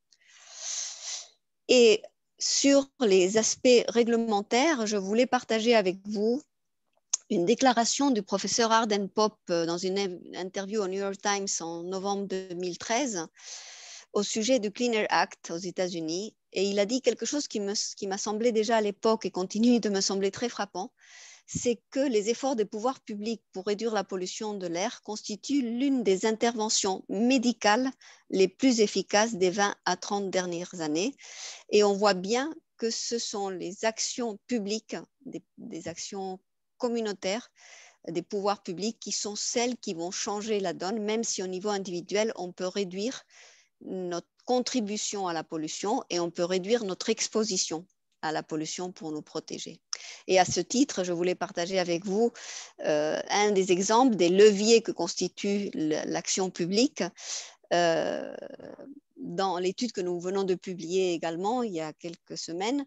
Et sur les aspects réglementaires, je voulais partager avec vous une déclaration du professeur Arden Pope dans une interview au New York Times en novembre 2013 au sujet du Clean Air Act aux États-Unis. Et il a dit quelque chose qui m'a semblé déjà à l'époque et continue de me sembler très frappant, c'est que les efforts des pouvoirs publics pour réduire la pollution de l'air constituent l'une des interventions médicales les plus efficaces des 20 à 30 dernières années. Et on voit bien que ce sont les actions publiques, des actions communautaires, des pouvoirs publics qui sont celles qui vont changer la donne, même si au niveau individuel, on peut réduire notre contribution à la pollution et on peut réduire notre exposition à la pollution pour nous protéger. Et à ce titre, je voulais partager avec vous un des exemples des leviers que constitue l'action publique dans l'étude que nous venons de publier également il y a quelques semaines,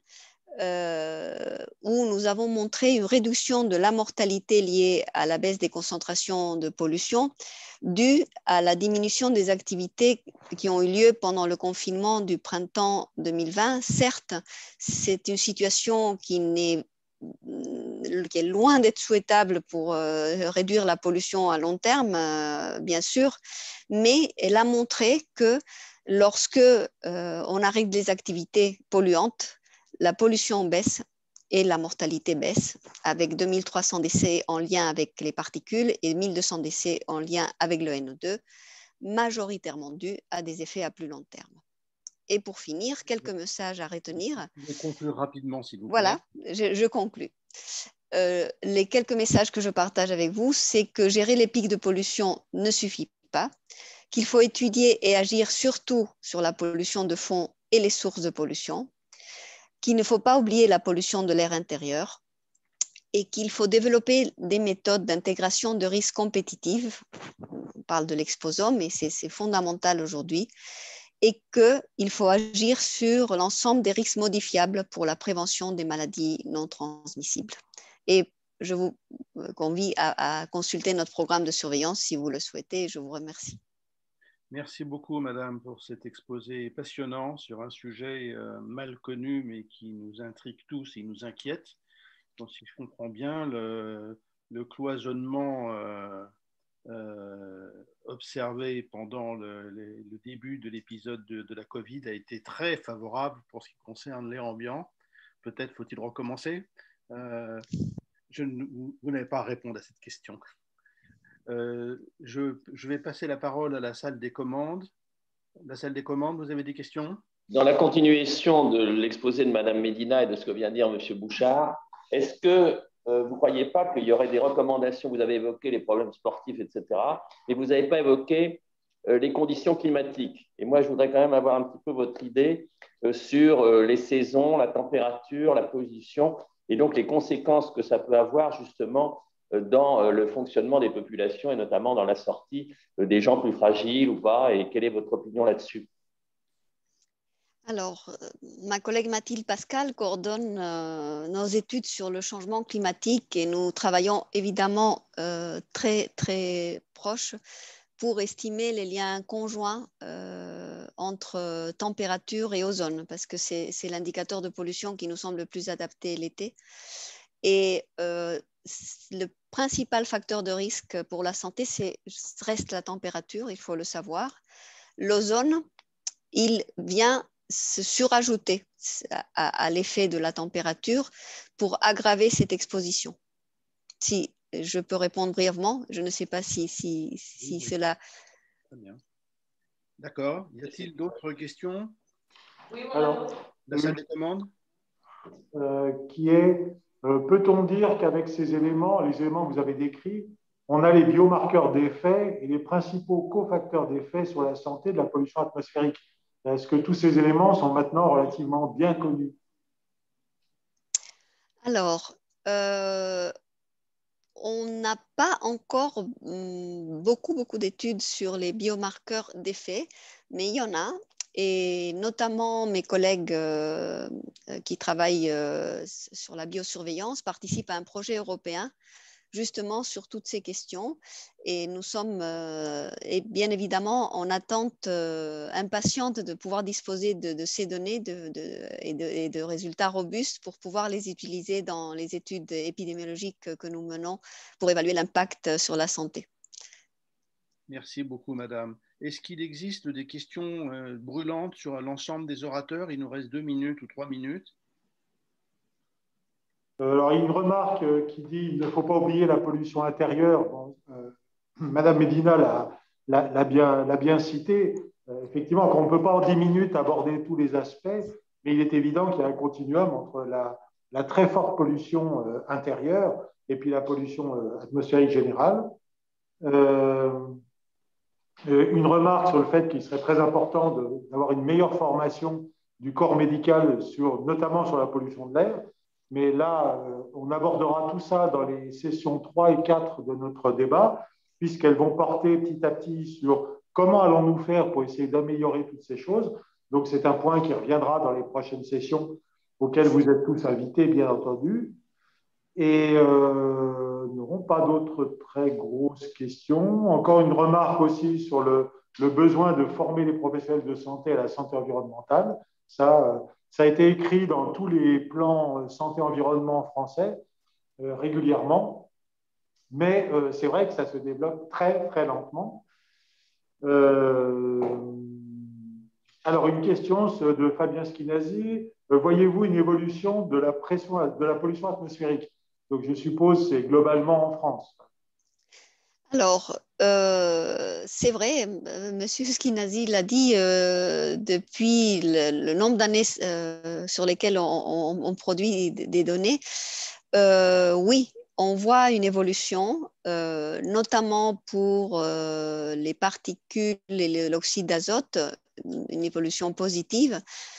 où nous avons montré une réduction de la mortalité liée à la baisse des concentrations de pollution due à la diminution des activités qui ont eu lieu pendant le confinement du printemps 2020. Certes, c'est une situation qui est loin d'être souhaitable pour réduire la pollution à long terme, bien sûr, mais elle a montré que Lorsque on arrête les activités polluantes, la pollution baisse et la mortalité baisse, avec 2300 décès en lien avec les particules et 1200 décès en lien avec le NO2, majoritairement dus à des effets à plus long terme. Et pour finir, quelques messages à retenir. Vous pouvez conclure rapidement, s'il vous plaît. Voilà, je conclus. Les quelques messages que je partage avec vous, c'est que gérer les pics de pollution ne suffit pas, qu'il faut étudier et agir surtout sur la pollution de fond et les sources de pollution, qu'il ne faut pas oublier la pollution de l'air intérieur et qu'il faut développer des méthodes d'intégration de risques compétitives. On parle de l'exposome et c'est fondamental aujourd'hui. Et qu'il faut agir sur l'ensemble des risques modifiables pour la prévention des maladies non transmissibles. Et je vous convie à consulter notre programme de surveillance si vous le souhaitez. Je vous remercie. Merci beaucoup, Madame, pour cet exposé passionnant sur un sujet mal connu, mais qui nous intrigue tous et nous inquiète. Donc, si je comprends bien, le cloisonnement observé pendant le début de l'épisode de la Covid a été très favorable pour ce qui concerne l'air ambiant. Peut-être faut-il recommencer. Vous n'avez pas à répondre à cette question. Je vais passer la parole à la salle des commandes. La salle des commandes, vous avez des questions? Dans la continuation de l'exposé de Mme Medina et de ce que vient de dire M. Bouchard, est-ce que vous ne croyez pas qu'il y aurait des recommandations? Vous avez évoqué les problèmes sportifs, etc., mais vous n'avez pas évoqué les conditions climatiques. Et moi, je voudrais quand même avoir un petit peu votre idée sur les saisons, la température, la pollution, et donc les conséquences que ça peut avoir justement dans le fonctionnement des populations et notamment dans la sortie des gens plus fragiles ou pas. Et quelle est votre opinion là-dessus? Alors, ma collègue Mathilde Pascal coordonne nos études sur le changement climatique et nous travaillons évidemment très, très proches pour estimer les liens conjoints entre température et ozone, parce que c'est l'indicateur de pollution qui nous semble le plus adapté l'été. Et le principal facteur de risque pour la santé reste la température, il faut le savoir. L'ozone, il vient se surajouter à l'effet de la température pour aggraver cette exposition. Si je peux répondre brièvement, je ne sais pas si oui. Cela... Très bien. D'accord. Y a-t-il d'autres questions? Oui, alors, la salle des commandes qui est, peut-on dire qu'avec ces éléments, les éléments que vous avez décrits, on a les biomarqueurs d'effet et les principaux cofacteurs d'effet sur la santé de la pollution atmosphérique? Est-ce que tous ces éléments sont maintenant relativement bien connus? Alors, on n'a pas encore beaucoup d'études sur les biomarqueurs d'effet, mais il y en a. Et notamment mes collègues qui travaillent sur la biosurveillance participent à un projet européen justement sur toutes ces questions. Et nous sommes bien évidemment en attente impatiente de pouvoir disposer de ces données et de résultats robustes pour pouvoir les utiliser dans les études épidémiologiques que nous menons pour évaluer l'impact sur la santé. Merci beaucoup, Madame. Est-ce qu'il existe des questions brûlantes sur l'ensemble des orateurs? Il nous reste 2 minutes ou 3 minutes. Alors, il y a une remarque qui dit qu'il ne faut pas oublier la pollution intérieure. Bon, Madame Medina l'a bien cité. Effectivement, on ne peut pas en 10 minutes aborder tous les aspects, mais il est évident qu'il y a un continuum entre la très forte pollution intérieure et puis la pollution atmosphérique générale. Une remarque sur le fait qu'il serait très important d'avoir une meilleure formation du corps médical, notamment sur la pollution de l'air. Mais là, on abordera tout ça dans les sessions 3 et 4 de notre débat, puisqu'elles vont porter petit à petit sur comment allons-nous faire pour essayer d'améliorer toutes ces choses. Donc, c'est un point qui reviendra dans les prochaines sessions auxquelles vous êtes tous invités, bien entendu. Et nous n'aurons pas d'autres très grosses questions. Encore une remarque aussi sur le besoin de former les professionnels de santé à la santé environnementale. Ça a été écrit dans tous les plans santé-environnement français régulièrement, mais c'est vrai que ça se développe très, très lentement. Alors, une question de Fabien Schinazi. Voyez-vous une évolution de la pollution atmosphérique? Donc, je suppose c'est globalement en France. Alors, c'est vrai, Monsieur Skinazi l'a dit, depuis le nombre d'années sur lesquelles on produit des données, oui, on voit une évolution, notamment pour les particules et l'oxyde d'azote, une évolution positive.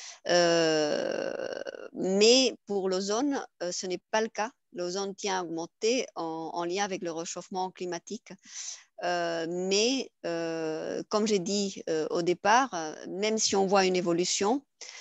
Mais pour l'ozone, ce n'est pas le cas. L'ozone tient à augmenter en lien avec le réchauffement climatique. Mais comme j'ai dit au départ, même si on voit une évolution,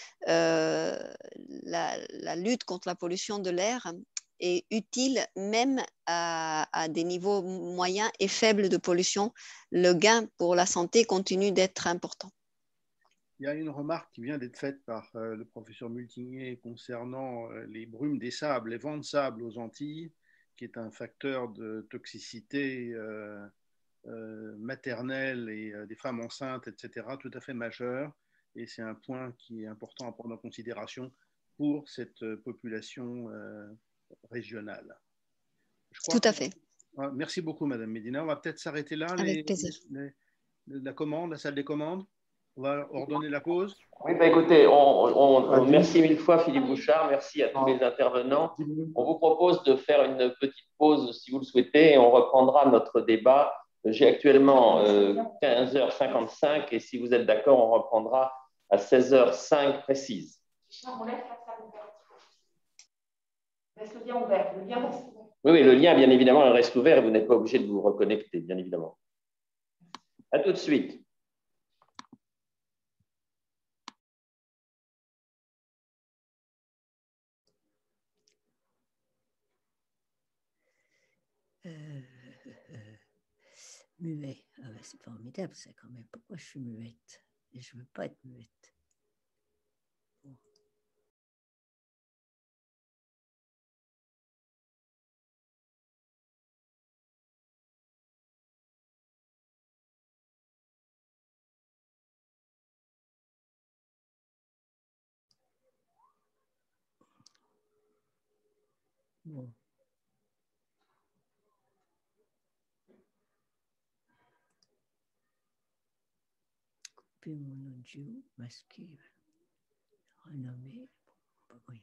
la lutte contre la pollution de l'air est utile même à des niveaux moyens et faibles de pollution. Le gain pour la santé continue d'être important. Il y a une remarque qui vient d'être faite par le professeur Multigné concernant les brumes des sables, les vents de sable aux Antilles, qui est un facteur de toxicité maternelle et des femmes enceintes, etc., tout à fait majeur. Et c'est un point qui est important à prendre en considération pour cette population régionale. Tout à fait. Merci beaucoup, Madame Medina. On va peut-être s'arrêter là. Avec plaisir. La salle des commandes. On va ordonner la pause. Oui, ben écoutez, merci mille fois Philippe Bouchard, merci à tous les intervenants. On vous propose de faire une petite pause si vous le souhaitez et on reprendra notre débat. J'ai actuellement 15h55 et si vous êtes d'accord, on reprendra à 16h05 précise. On laisse la salle ouverte. Laisse le lien ouvert. Le lien reste ouvert. Oui, le lien, bien évidemment, reste ouvert et vous n'êtes pas obligé de vous reconnecter, bien évidemment. À tout de suite. Muet. Ah ben, c'est formidable, ça, quand même. Pourquoi je suis muette? Et je ne veux pas être muette. Bon. Bon. Couper mon audio, masquer, renommer, pas rien.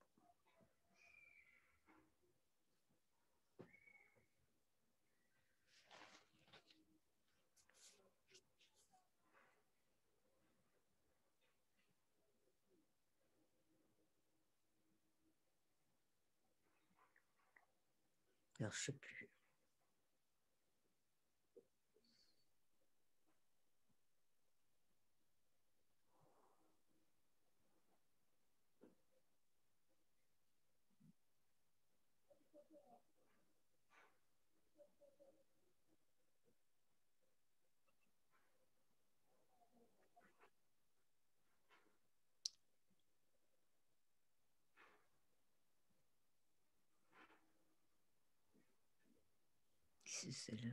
Alors, je ne sais plus. C'est celle-là.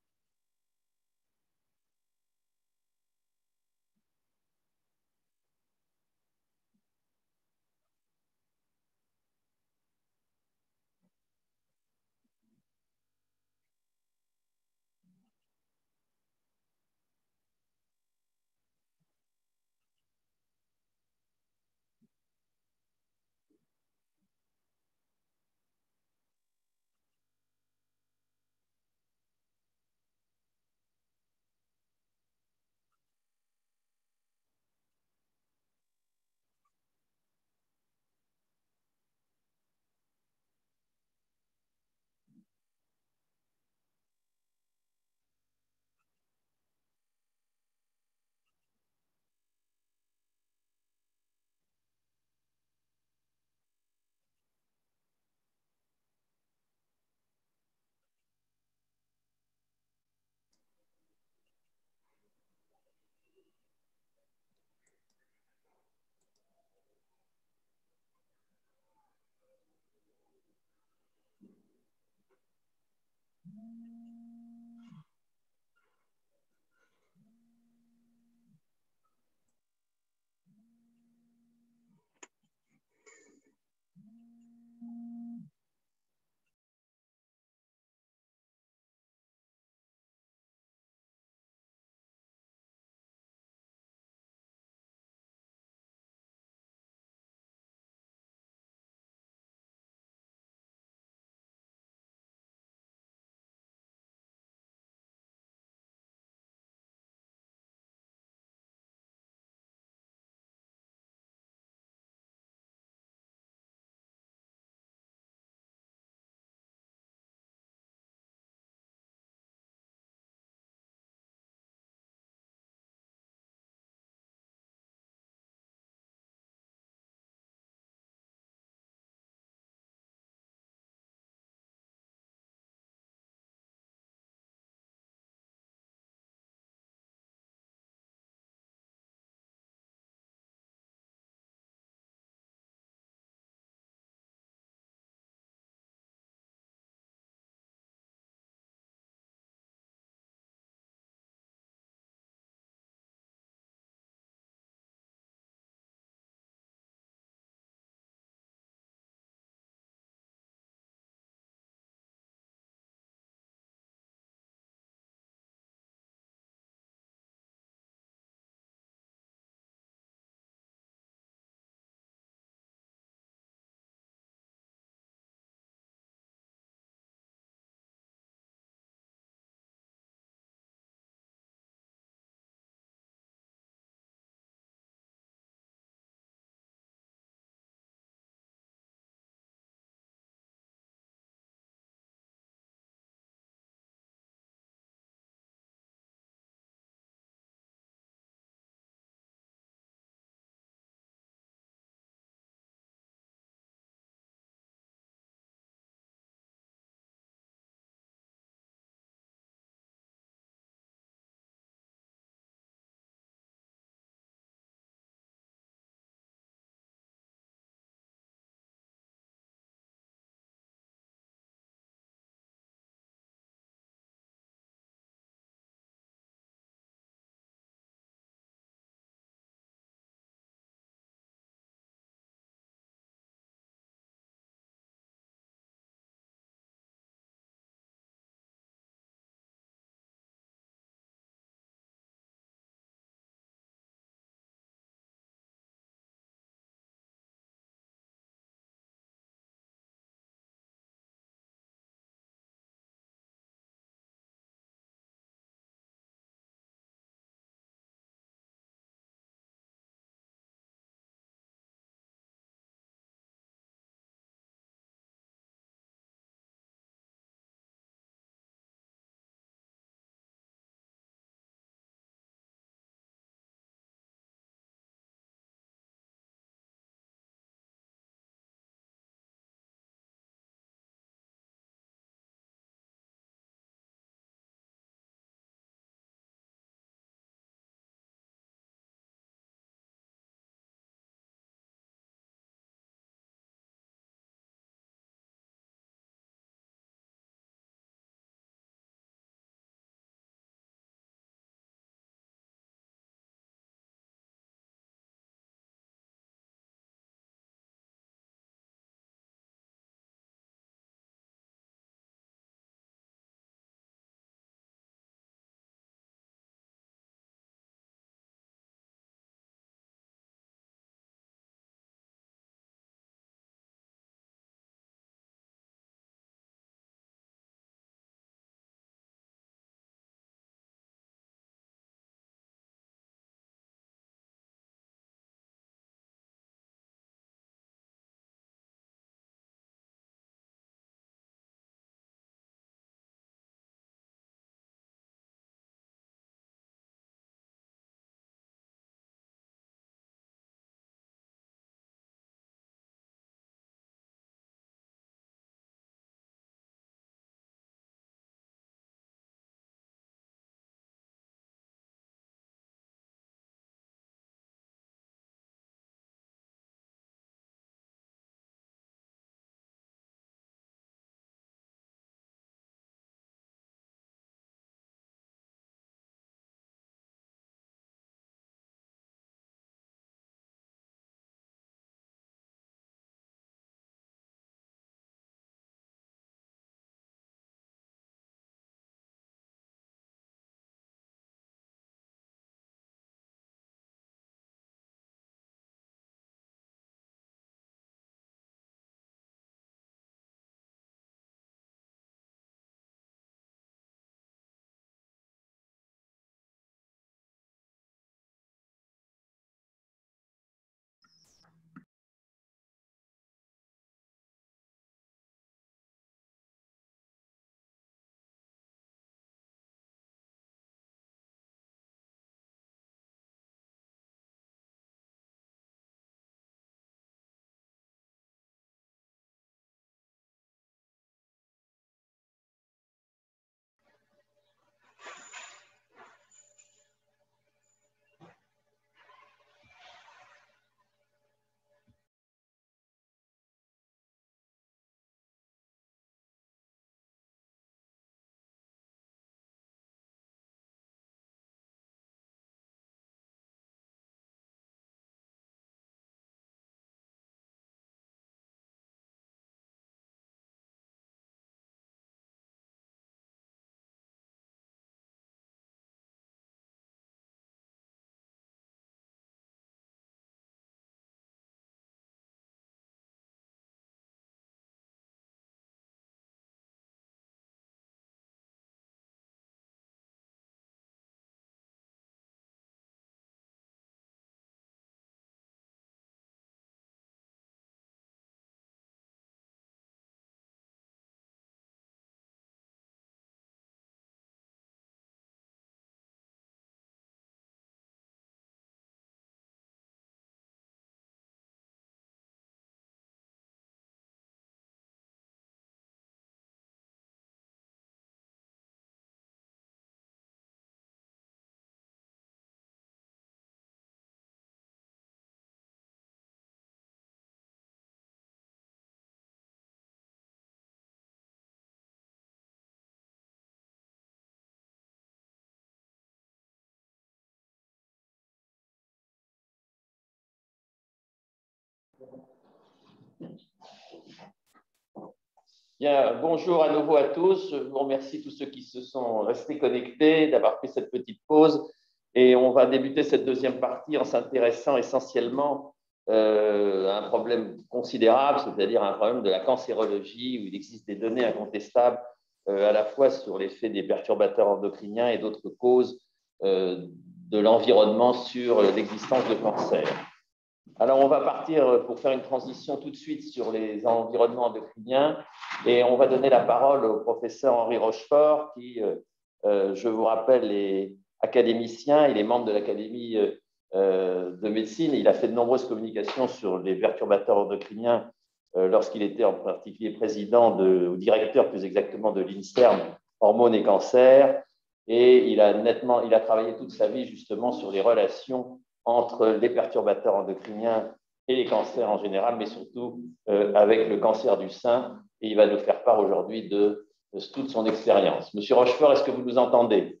Bien, bonjour à nouveau à tous. Je vous remercie tous ceux qui se sont restés connectés, d'avoir pris cette petite pause. Et on va débuter cette deuxième partie en s'intéressant essentiellement à un problème considérable, c'est-à-dire un problème de la cancérologie, où il existe des données incontestables à la fois sur l'effet des perturbateurs endocriniens et d'autres causes de l'environnement sur l'existence de cancer. Alors, on va partir pour faire une transition tout de suite sur les environnements endocriniens et on va donner la parole au professeur Henri Rochefort qui, je vous rappelle, est académicien, il est membre de l'Académie de médecine. Il a fait de nombreuses communications sur les perturbateurs endocriniens lorsqu'il était en particulier président ou directeur plus exactement de l'INSERM, hormones et cancer. Et il a travaillé toute sa vie justement sur les relations entre les perturbateurs endocriniens et les cancers en général, mais surtout avec le cancer du sein. Et il va nous faire part aujourd'hui de toute son expérience. Monsieur Rochefort, est-ce que vous nous entendez?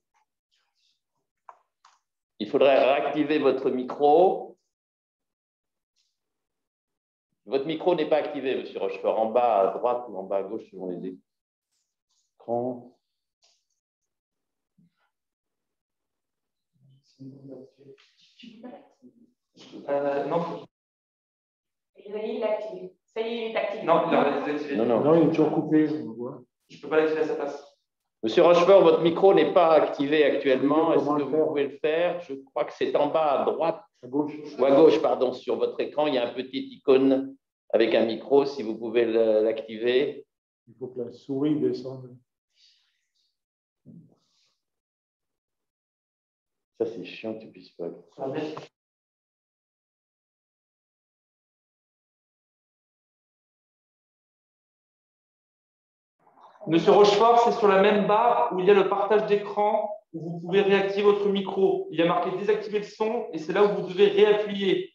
Il faudrait réactiver votre micro. Votre micro n'est pas activé, monsieur Rochefort, en bas à droite ou en bas à gauche, selon les écrans. Non. Il est activé. Ça y est, il est activé. Non, il est toujours coupé. On voit. Je ne peux pas l'activer à sa place. Monsieur Rochefort, votre micro n'est pas activé actuellement. Est-ce que vous pouvez le faire? Je crois que c'est en bas à droite. À gauche. Ou à gauche, pardon, sur votre écran. Il y a un petit icône avec un micro, si vous pouvez l'activer. Il faut que la souris descende. Ça, c'est chiant que tu ne puisses pas. Monsieur Rochefort, c'est sur la même barre où il y a le partage d'écran où vous pouvez réactiver votre micro. Il y a marqué désactiver le son et c'est là où vous devez réappuyer.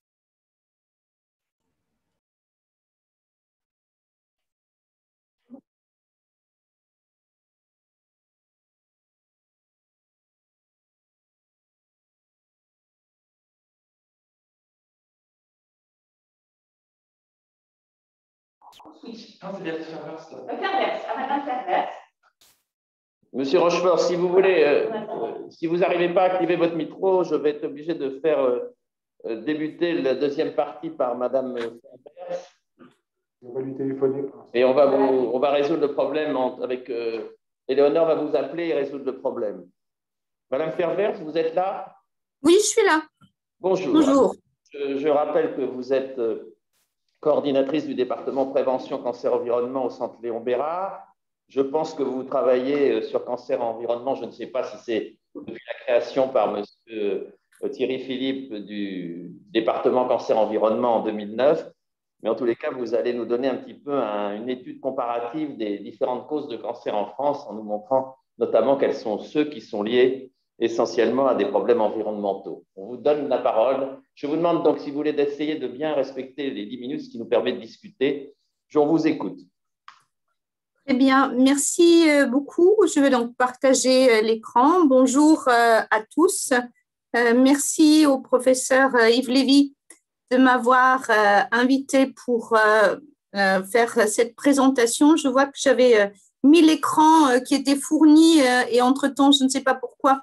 Monsieur Rochefort, si vous voulez, si vous n'arrivez pas à activer votre micro, je vais être obligé de faire débuter la deuxième partie par Madame Ferbers. On va lui téléphoner. Et on va résoudre le problème avec Éléonore va vous appeler et résoudre le problème. Madame Ferbers, vous êtes là? Oui, je suis là. Bonjour. Bonjour. Je rappelle que vous êtes coordinatrice du département prévention cancer-environnement au centre Léon Bérard. Je pense que vous travaillez sur cancer-environnement. Je ne sais pas si c'est depuis la création par monsieur Thierry Philippe du département cancer-environnement en 2009. Mais en tous les cas, vous allez nous donner un petit peu une étude comparative des différentes causes de cancer en France en nous montrant notamment quels sont ceux qui sont liés essentiellement à des problèmes environnementaux. On vous donne la parole. Je vous demande donc, si vous voulez, d'essayer de bien respecter les 10 minutes, ce qui nous permet de discuter. On vous écoute. Très bien, merci beaucoup. Je vais donc partager l'écran. Bonjour à tous. Merci au professeur Yves Lévy de m'avoir invité pour faire cette présentation. Je vois que j'avais mis l'écran qui était fourni et entre-temps, je ne sais pas pourquoi,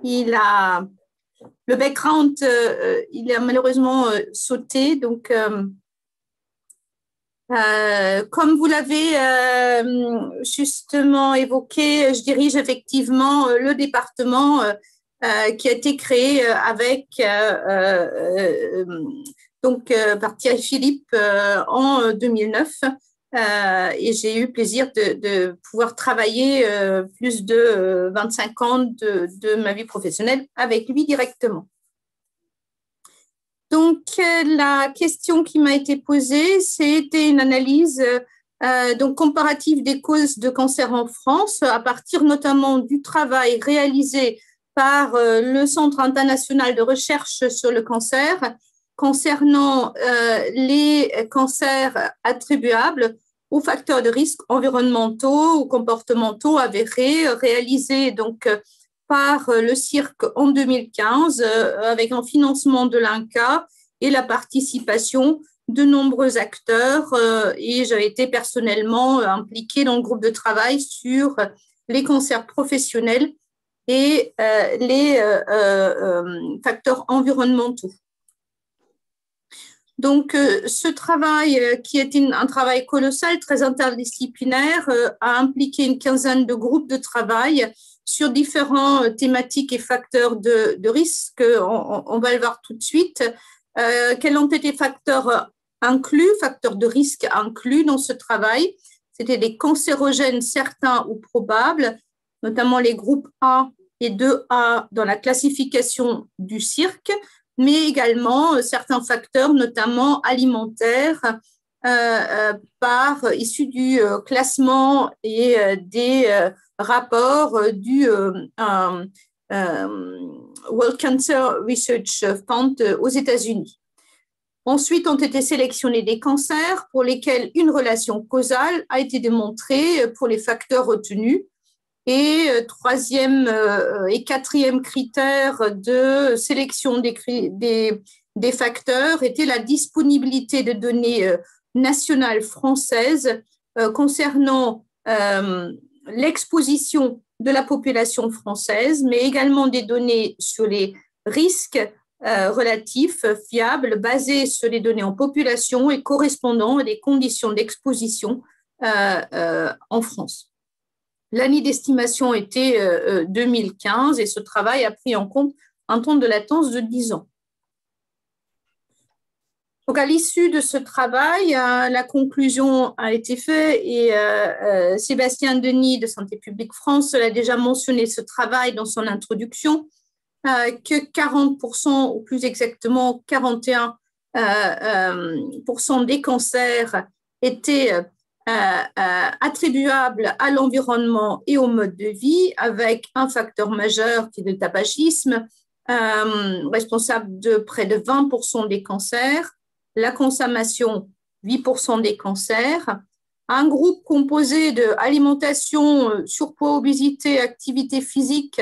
le background, il a malheureusement sauté. Donc, comme vous l'avez justement évoqué, je dirige effectivement le département qui a été créé avec par Thierry Philippe en 2009. Et j'ai eu plaisir de pouvoir travailler plus de 25 ans de ma vie professionnelle avec lui directement. Donc, la question qui m'a été posée, c'était une analyse comparative des causes de cancer en France, à partir notamment du travail réalisé par le Centre international de recherche sur le cancer, concernant les cancers attribuables aux facteurs de risque environnementaux ou comportementaux avérés, réalisés donc par le CIRC en 2015 avec un financement de l'INCa et la participation de nombreux acteurs et j'ai été personnellement impliquée dans le groupe de travail sur les cancers professionnels et les facteurs environnementaux. Donc, ce travail, qui est un travail colossal, très interdisciplinaire, a impliqué une quinzaine de groupes de travail sur différents thématiques et facteurs de risque. On va le voir tout de suite. Quels ont été facteurs de risque inclus dans ce travail? C'était des cancérogènes certains ou probables, notamment les groupes A et 2A dans la classification du CIRC, mais également certains facteurs, notamment alimentaires, issus du classement et des rapports du World Cancer Research Fund aux États-Unis. Ensuite, ont été sélectionnés des cancers pour lesquels une relation causale a été démontrée pour les facteurs retenus. Et troisième et quatrième critère de sélection des facteurs était la disponibilité de données nationales françaises concernant l'exposition de la population française, mais également des données sur les risques relatifs fiables basés sur les données en population et correspondant à des conditions d'exposition en France. L'année d'estimation était 2015 et ce travail a pris en compte un temps de latence de 10 ans. Donc, à l'issue de ce travail, la conclusion a été faite et Sébastien Denis de Santé publique France l'a déjà mentionné ce travail dans son introduction, que 40%, ou plus exactement 41% des cancers étaient attribuables à l'environnement et au mode de vie, avec un facteur majeur qui est le tabagisme, responsable de près de 20% des cancers, la consommation, 8% des cancers, un groupe composé de alimentation, surpoids, obésité, activité physique,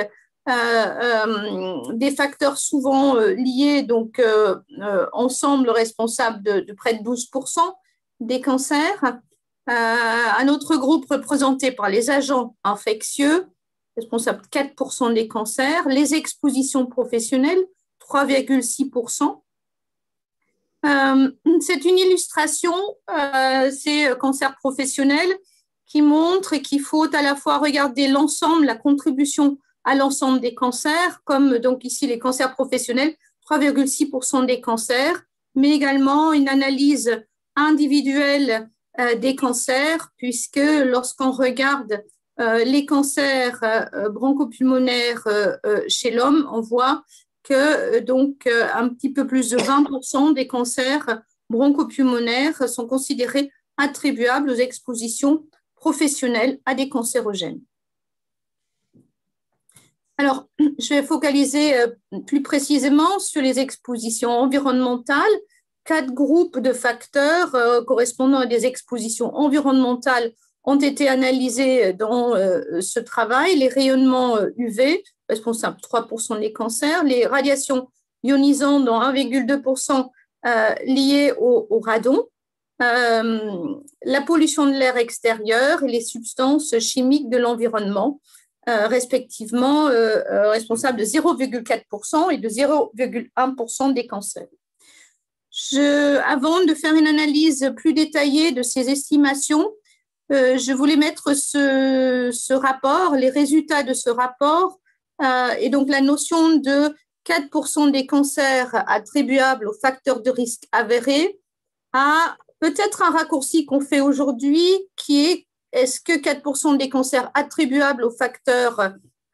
des facteurs souvent liés, donc ensemble responsable de près de 12% des cancers. Un autre groupe représenté par les agents infectieux, responsable de 4% des cancers, les expositions professionnelles, 3,6%. C'est une illustration, ces cancers professionnels, qui montre qu'il faut à la fois regarder l'ensemble, la contribution à l'ensemble des cancers, comme donc ici les cancers professionnels, 3,6% des cancers, mais également une analyse individuelle des cancers, puisque lorsqu'on regarde les cancers bronchopulmonaires chez l'homme, on voit que donc un petit peu plus de 20% des cancers bronchopulmonaires sont considérés attribuables aux expositions professionnelles à des cancérogènes. Alors, je vais focaliser plus précisément sur les expositions environnementales. 4 groupes de facteurs correspondant à des expositions environnementales ont été analysés dans ce travail. Les rayonnements UV, responsables de 3% des cancers, les radiations ionisantes dans 1,2% liées au radon, la pollution de l'air extérieur et les substances chimiques de l'environnement, respectivement responsables de 0,4% et de 0,1% des cancers. Avant de faire une analyse plus détaillée de ces estimations, je voulais mettre ce rapport, les résultats de ce rapport, et donc la notion de 4% des cancers attribuables aux facteurs de risque avérés à peut-être un raccourci qu'on fait aujourd'hui qui est: est-ce que 4% des cancers attribuables aux facteurs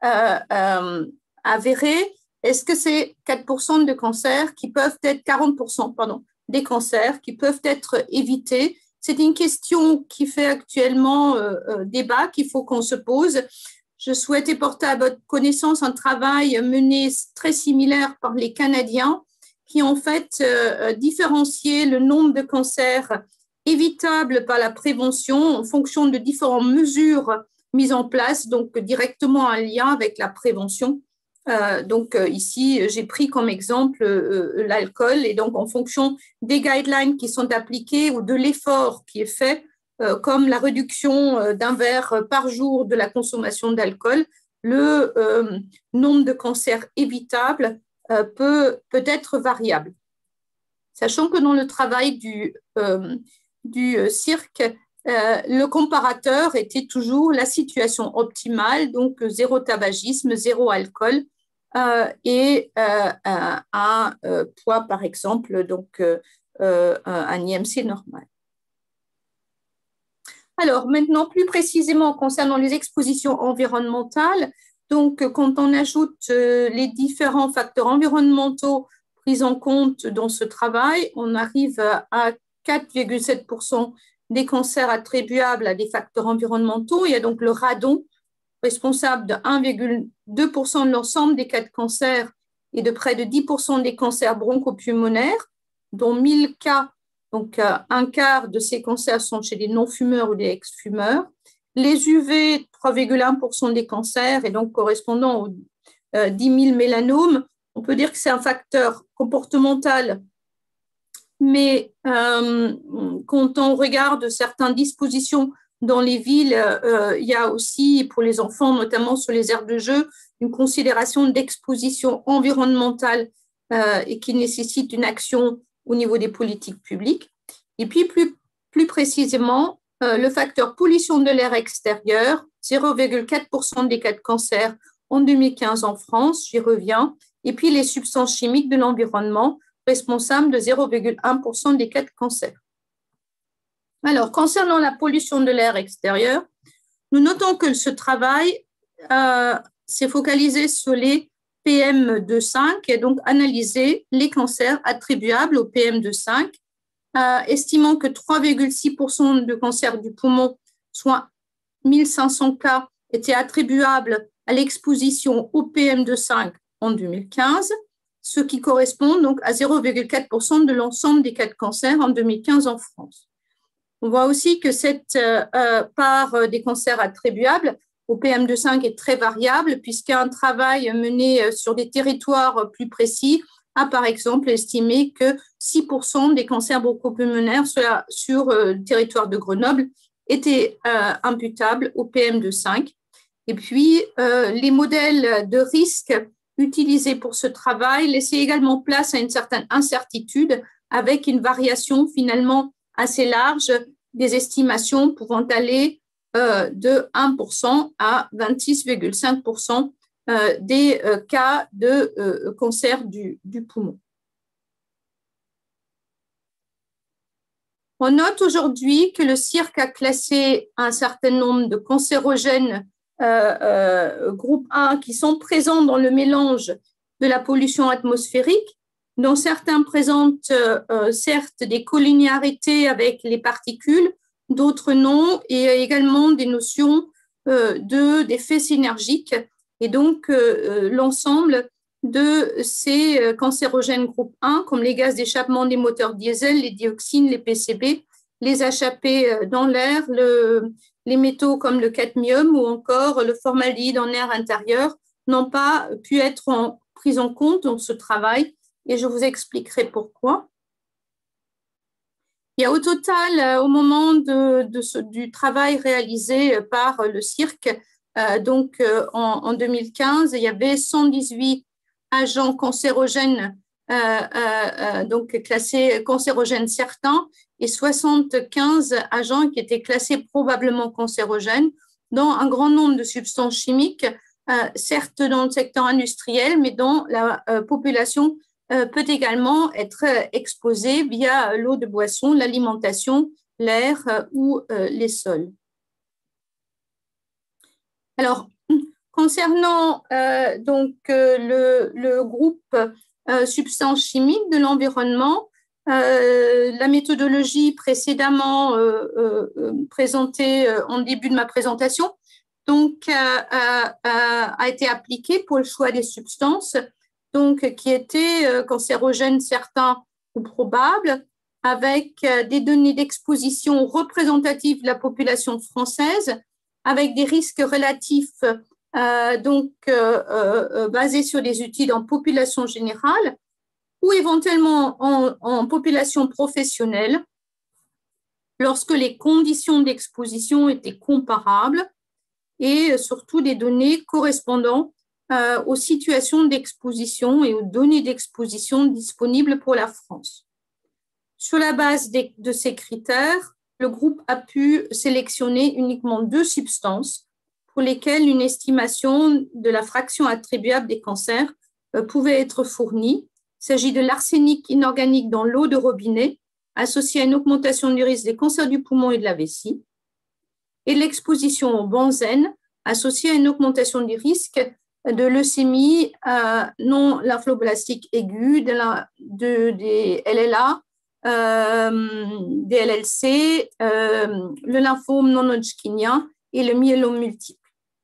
avérés, est-ce que c'est 4% de cancers qui peuvent être 40%, pardon, des cancers qui peuvent être évités? C'est une question qui fait actuellement débat, qu'il faut qu'on se pose. Je souhaitais porter à votre connaissance un travail mené très similaire par les Canadiens qui ont en fait différencié le nombre de cancers évitables par la prévention en fonction de différentes mesures mises en place, donc directement en lien avec la prévention Donc ici, j'ai pris comme exemple l'alcool et donc en fonction des guidelines qui sont appliqués ou de l'effort qui est fait, comme la réduction d'un verre par jour de la consommation d'alcool, le nombre de cancers évitables peut être variable. Sachant que dans le travail du cirque, le comparateur était toujours la situation optimale, donc zéro tabagisme, zéro alcool et un poids, par exemple, donc un IMC normal. Alors, maintenant, plus précisément concernant les expositions environnementales, donc quand on ajoute les différents facteurs environnementaux pris en compte dans ce travail, on arrive à 4,7% des cancers attribuables à des facteurs environnementaux. Il y a donc le radon, responsable de 1,2% de l'ensemble des cas de cancer et de près de 10% des cancers bronchopulmonaires, dont 1000 cas, donc un quart de ces cancers sont chez les non-fumeurs ou les ex-fumeurs. Les UV, 3,1% des cancers, et donc correspondant aux 10 000 mélanomes. On peut dire que c'est un facteur comportemental, mais quand on regarde certaines dispositions dans les villes, il y a aussi pour les enfants, notamment sur les aires de jeu, une considération d'exposition environnementale et qui nécessite une action au niveau des politiques publiques. Et puis plus précisément, le facteur pollution de l'air extérieur, 0,4% des cas de cancer en 2015 en France, j'y reviens, et puis les substances chimiques de l'environnement, responsables de 0,1% des cas de cancer. Alors, concernant la pollution de l'air extérieur, nous notons que ce travail s'est focalisé sur les PM2,5 et donc analysé les cancers attribuables au PM2,5, estimant que 3,6% de cancers du poumon, soit 1500 cas, étaient attribuables à l'exposition au PM2,5 en 2015, ce qui correspond donc à 0,4% de l'ensemble des cas de cancer en 2015 en France. On voit aussi que cette part des cancers attribuables au PM2,5 est très variable, puisqu'un travail mené sur des territoires plus précis a par exemple estimé que 6% des cancers bronchopulmonaires sur le territoire de Grenoble étaient imputables au PM2,5. Et puis, les modèles de risque utilisés pour ce travail laissaient également place à une certaine incertitude, avec une variation finalement assez large des estimations pouvant aller de 1% à 26,5% des cas de cancer du poumon. On note aujourd'hui que le cirque a classé un certain nombre de cancérogènes groupe 1 qui sont présents dans le mélange de la pollution atmosphérique, dont certains présentent certes des collinéarités avec les particules, d'autres non, et également des notions d'effets synergiques. Et donc, l'ensemble de ces cancérogènes groupe 1, comme les gaz d'échappement des moteurs diesel, les dioxines, les PCB, les HAP dans l'air, les métaux comme le cadmium ou encore le formaldéhyde en air intérieur, n'ont pas pu être pris en compte dans ce travail, et je vous expliquerai pourquoi. Il y a au total, au moment du travail réalisé par le cirque, donc en 2015, il y avait 118 agents cancérogènes, donc classés cancérogènes certains, et 75 agents qui étaient classés probablement cancérogènes, dont un grand nombre de substances chimiques, certes dans le secteur industriel, mais dont la population peut également être exposée via l'eau de boisson, l'alimentation, l'air ou les sols. Alors, concernant donc le groupe substances chimiques de l'environnement, la méthodologie précédemment présentée en début de ma présentation donc, a été appliquée pour le choix des substances donc, qui étaient cancérogènes certains ou probables, avec des données d'exposition représentatives de la population française, avec des risques relatifs basées sur des études en population générale ou éventuellement en population professionnelle, lorsque les conditions d'exposition étaient comparables et surtout des données correspondant aux situations d'exposition et aux données d'exposition disponibles pour la France. Sur la base de ces critères, le groupe a pu sélectionner uniquement 2 substances pour lesquelles une estimation de la fraction attribuable des cancers pouvait être fournie. Il s'agit de l'arsenic inorganique dans l'eau de robinet, associé à une augmentation du risque des cancers du poumon et de la vessie, et de l'exposition au benzène, associée à une augmentation du risque de leucémie non lymphoblastique aiguë, des LLA, des LLC, le lymphome non-hodgkinien et le myélome multiple.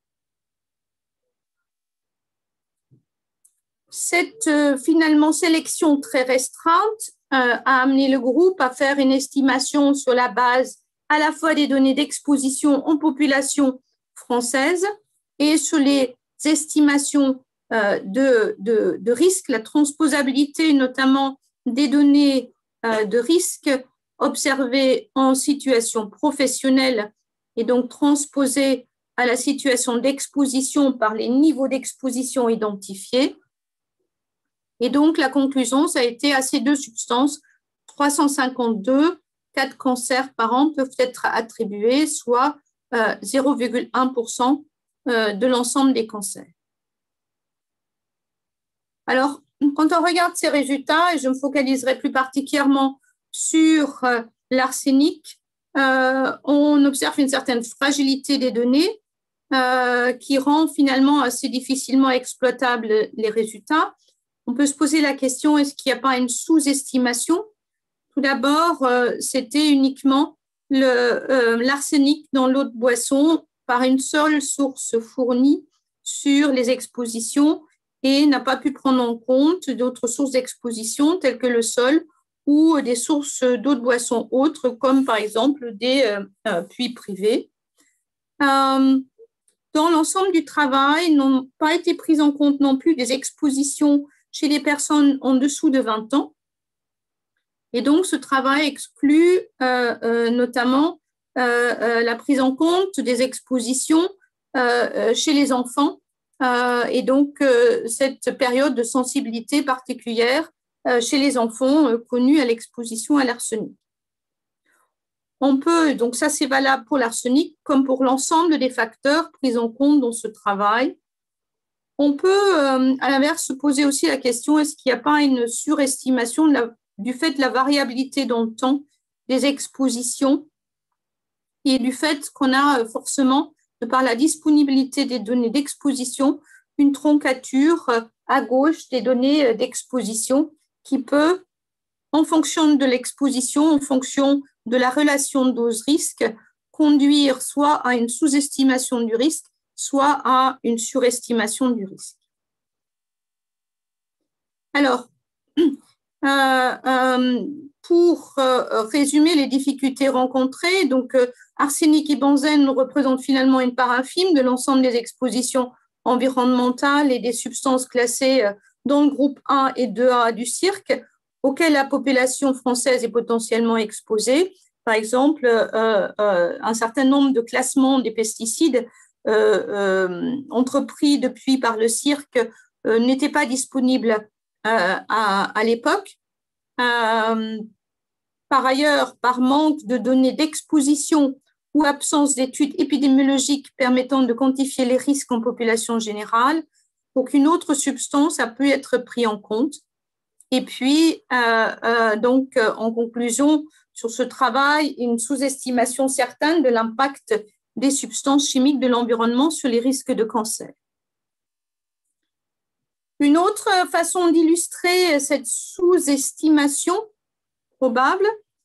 Cette finalement sélection très restreinte a amené le groupe à faire une estimation sur la base à la fois des données d'exposition en population française et sur les estimations de risque, la transposabilité notamment des données de risque observées en situation professionnelle et donc transposées à la situation d'exposition par les niveaux d'exposition identifiés. Et donc, la conclusion, ça a été à ces 2 substances, 352, 4 cancers par an peuvent être attribués, soit 0,1% de l'ensemble des cancers. Alors, quand on regarde ces résultats, et je me focaliserai plus particulièrement sur l'arsenic, on observe une certaine fragilité des données qui rend finalement assez difficilement exploitables les résultats. On peut se poser la question, est-ce qu'il n'y a pas une sous-estimation? Tout d'abord, c'était uniquement l'arsenic dans l'eau de boisson par une seule source fournie sur les expositions et n'a pas pu prendre en compte d'autres sources d'exposition telles que le sol ou des sources d'eau de boisson autres, comme par exemple des puits privés. Dans l'ensemble du travail, n'ont pas été prises en compte non plus des expositions chez les personnes en dessous de 20 ans. Et donc, ce travail exclut notamment la prise en compte des expositions chez les enfants et donc cette période de sensibilité particulière chez les enfants connus à l'exposition à l'arsenic. On peut, donc ça c'est valable pour l'arsenic comme pour l'ensemble des facteurs pris en compte dans ce travail. On peut, à l'inverse, se poser aussi la question, est-ce qu'il n'y a pas une surestimation du fait de la variabilité dans le temps des expositions et du fait qu'on a forcément, de par la disponibilité des données d'exposition, une troncature à gauche des données d'exposition qui peut, en fonction de l'exposition, en fonction de la relation dose-risque, conduire soit à une sous-estimation du risque, soit à une surestimation du risque. Alors, pour résumer les difficultés rencontrées, donc arsenic et benzène représentent finalement une part infime de l'ensemble des expositions environnementales et des substances classées dans le groupe 1 et 2A du CIRC, auxquelles la population française est potentiellement exposée. Par exemple, un certain nombre de classements des pesticides entrepris depuis par le CIRC n'étaient pas disponibles à l'époque. Par ailleurs, par manque de données d'exposition ou absence d'études épidémiologiques permettant de quantifier les risques en population générale, aucune autre substance a pu être prise en compte. Et puis, donc, en conclusion, sur ce travail, une sous-estimation certaine de l'impact des substances chimiques de l'environnement sur les risques de cancer. Une autre façon d'illustrer cette sous-estimation probable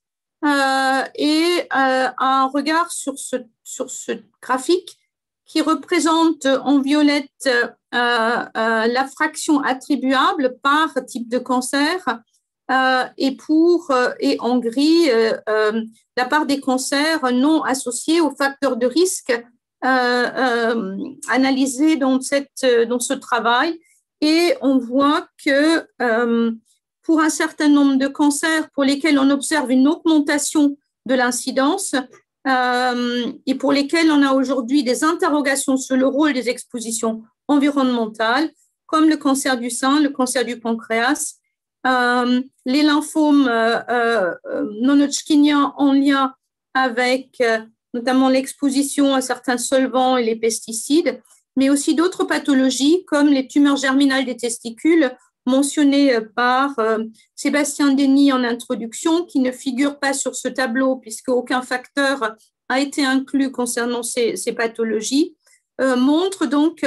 est un regard sur ce graphique qui représente en violette la fraction attribuable par type de cancer et en gris la part des cancers non associés aux facteurs de risque analysés dans ce travail. Et on voit que pour un certain nombre de cancers pour lesquels on observe une augmentation de l'incidence et pour lesquels on a aujourd'hui des interrogations sur le rôle des expositions environnementales, comme le cancer du sein, le cancer du pancréas, les lymphomes non-hodgkiniens en lien avec notamment l'exposition à certains solvants et les pesticides, mais aussi d'autres pathologies comme les tumeurs germinales des testicules mentionnées par Sébastien Denis en introduction, qui ne figurent pas sur ce tableau puisque aucun facteur a été inclus concernant ces pathologies, montre donc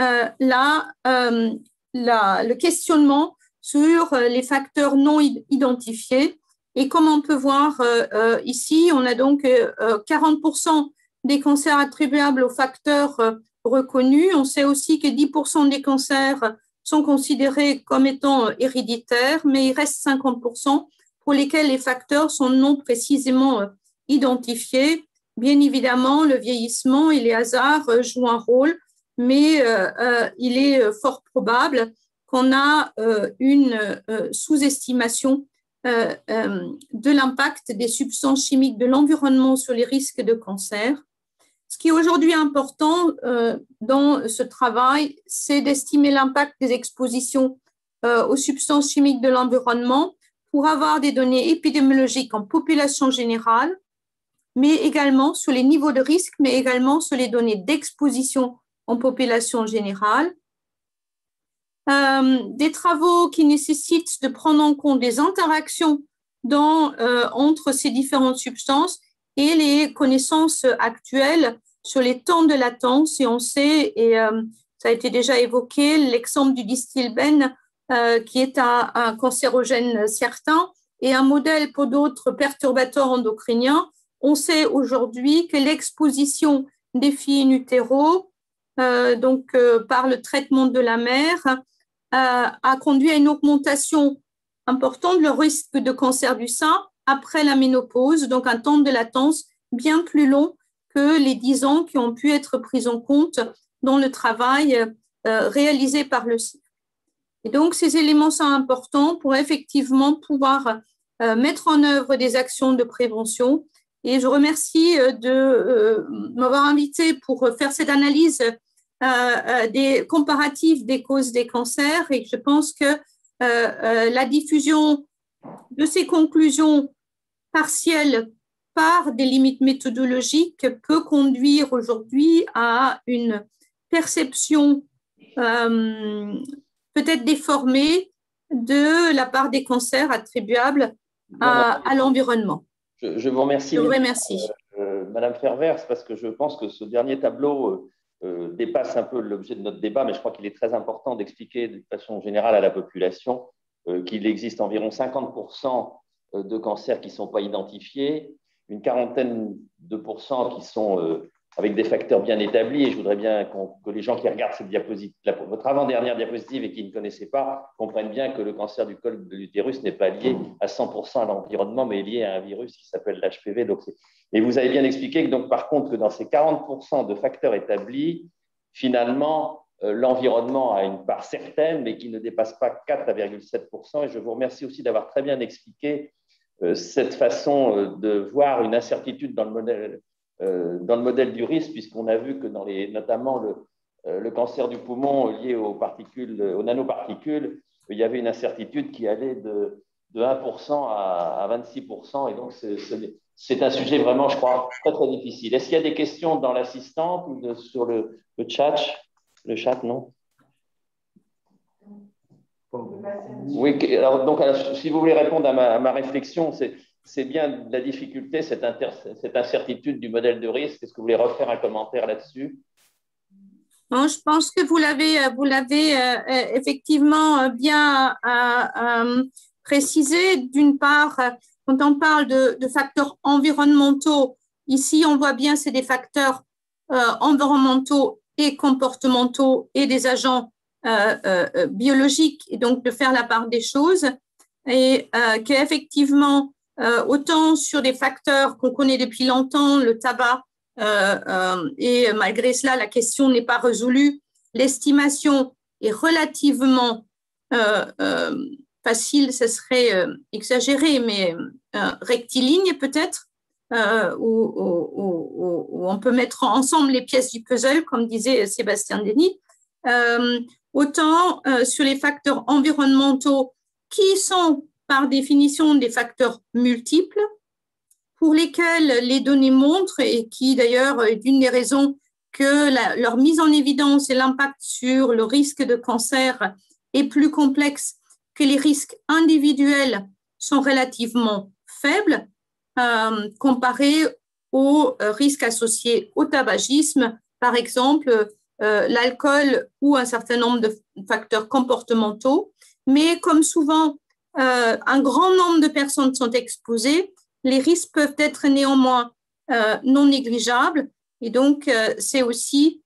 le questionnement sur les facteurs non identifiés. Et comme on peut voir ici, on a donc 40% des cancers attribuables aux facteurs reconnus. On sait aussi que 10% des cancers sont considérés comme étant héréditaires, mais il reste 50% pour lesquels les facteurs sont non précisément identifiés. Bien évidemment, le vieillissement et les hasards jouent un rôle, mais il est fort probable qu'on a une sous-estimation de l'impact des substances chimiques de l'environnement sur les risques de cancer. Ce qui est aujourd'hui important dans ce travail, c'est d'estimer l'impact des expositions aux substances chimiques de l'environnement pour avoir des données épidémiologiques en population générale, mais également sur les niveaux de risque, mais également sur les données d'exposition en population générale. Des travaux qui nécessitent de prendre en compte des interactions entre ces différentes substances et les connaissances actuelles sur les temps de latence. Et on sait, et ça a été déjà évoqué, l'exemple du distilbène qui est un cancérogène certain et un modèle pour d'autres perturbateurs endocriniens. On sait aujourd'hui que l'exposition des filles in utero, par le traitement de la mère, a conduit à une augmentation importante de leur risque de cancer du sein après la ménopause, donc un temps de latence bien plus long que les 10 ans qui ont pu être pris en compte dans le travail réalisé par le CIRC. Et donc, ces éléments sont importants pour effectivement pouvoir mettre en œuvre des actions de prévention. Et je remercie de m'avoir invité pour faire cette analyse des comparatifs des causes des cancers, et je pense que la diffusion de ces conclusions partielles par des limites méthodologiques peut conduire aujourd'hui à une perception peut-être déformée de la part des cancers attribuables à l'environnement. Je vous remercie. Je vous remercie. Madame Fervers, parce que je pense que ce dernier tableau dépasse un peu l'objet de notre débat, mais je crois qu'il est très important d'expliquer de façon générale à la population qu'il existe environ 50% de cancers qui ne sont pas identifiés, une quarantaine de pourcents qui sont avec des facteurs bien établis. Et je voudrais bien que les gens qui regardent cette diapositive, votre avant-dernière diapositive et qui ne connaissaient pas, comprennent bien que le cancer du col de l'utérus n'est pas lié à 100% à l'environnement, mais est lié à un virus qui s'appelle l'HPV. Et vous avez bien expliqué que, donc, par contre, que dans ces 40% de facteurs établis, finalement, l'environnement a une part certaine, mais qui ne dépasse pas 4,7%. Et je vous remercie aussi d'avoir très bien expliqué cette façon de voir une incertitude dans le modèle du risque, puisqu'on a vu que notamment le cancer du poumon lié aux nanoparticules, il y avait une incertitude qui allait de 1% à 26%. Et donc, c'est un sujet vraiment, je crois, très, très difficile. Est-ce qu'il y a des questions dans l'assistante ou sur le chat? Le chat, non? Oui, alors, donc, si vous voulez répondre à ma réflexion, c'est bien la difficulté, cette incertitude du modèle de risque. Est-ce que vous voulez refaire un commentaire là-dessus? Non, je pense que vous l'avez effectivement bien précisé. D'une part, quand on parle de facteurs environnementaux, ici, on voit bien c'est des facteurs environnementaux et comportementaux et des agents biologiques, et donc de faire la part des choses. Et qu'effectivement, autant sur des facteurs qu'on connaît depuis longtemps, le tabac, et malgré cela, la question n'est pas résolue. L'estimation est relativement facile, ce serait exagéré, mais rectiligne peut-être, où on peut mettre ensemble les pièces du puzzle, comme disait Sébastien Denis. Autant sur les facteurs environnementaux qui sont par définition des facteurs multiples, pour lesquels les données montrent, et qui d'ailleurs est une des raisons que leur mise en évidence et l'impact sur le risque de cancer est plus complexe, que les risques individuels sont relativement faibles comparés aux risques associés au tabagisme, par exemple l'alcool ou un certain nombre de facteurs comportementaux. Mais comme souvent, un grand nombre de personnes sont exposées, les risques peuvent être néanmoins non négligeables. Et donc, c'est aussi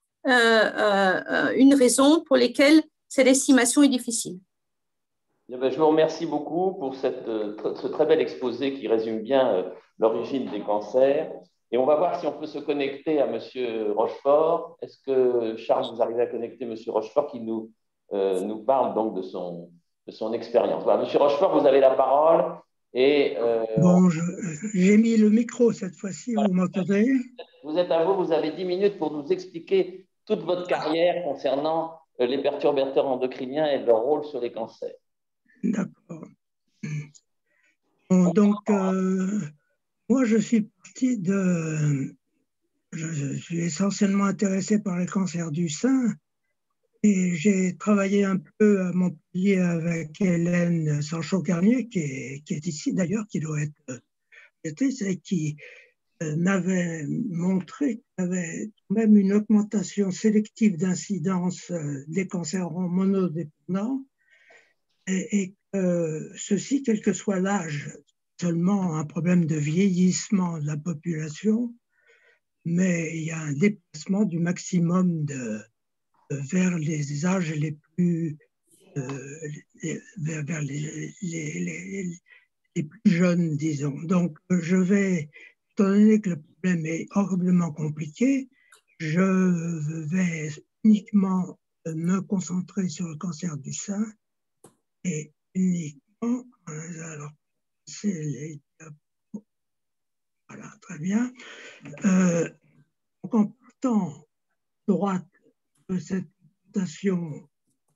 une raison pour laquelle cette estimation est difficile. Je vous remercie beaucoup pour ce très bel exposé qui résume bien l'origine des cancers. Et on va voir si on peut se connecter à M. Rochefort. Est-ce que, Charles, vous arrivez à connecter M. Rochefort qui nous parle donc de son expérience. Voilà, M. Rochefort, vous avez la parole. Et, bon, j'ai mis le micro cette fois-ci, vous m'entendez? Vous êtes à vous avez 10 minutes pour nous expliquer toute votre carrière concernant les perturbateurs endocriniens et leur rôle sur les cancers. D'accord. Bon, donc, moi, je suis parti de... Je suis essentiellement intéressé par les cancers du sein et j'ai travaillé un peu à Montpellier avec Hélène Sanchot-Garnier, qui est ici d'ailleurs, qui doit être et qui m'avait montré qu'il y avait même une augmentation sélective d'incidence des cancers hormonodépendants et que ceci, quel que soit l'âge, seulement un problème de vieillissement de la population, mais il y a un déplacement du maximum vers les âges les plus vers les plus jeunes, disons. Donc, je vais, étant donné que le problème est horriblement compliqué, je vais uniquement me concentrer sur le cancer du sein et uniquement, alors, c'est les... Voilà, très bien. Donc, en partant droite de cette présentation,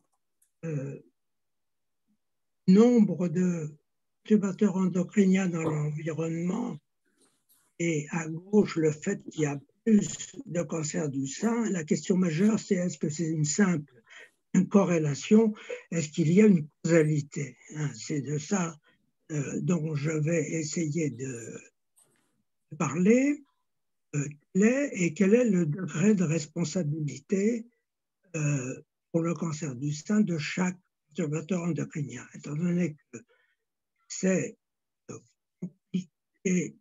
nombre de perturbateurs endocriniens dans l'environnement et à gauche le fait qu'il y a plus de cancer du sein, la question majeure c'est est-ce que c'est une simple corrélation, est-ce qu'il y a une causalité, hein, c'est de ça dont je vais essayer de parler, et quel est le degré de responsabilité pour le cancer du sein de chaque perturbateur endocrinien, étant donné que c'est compliqué.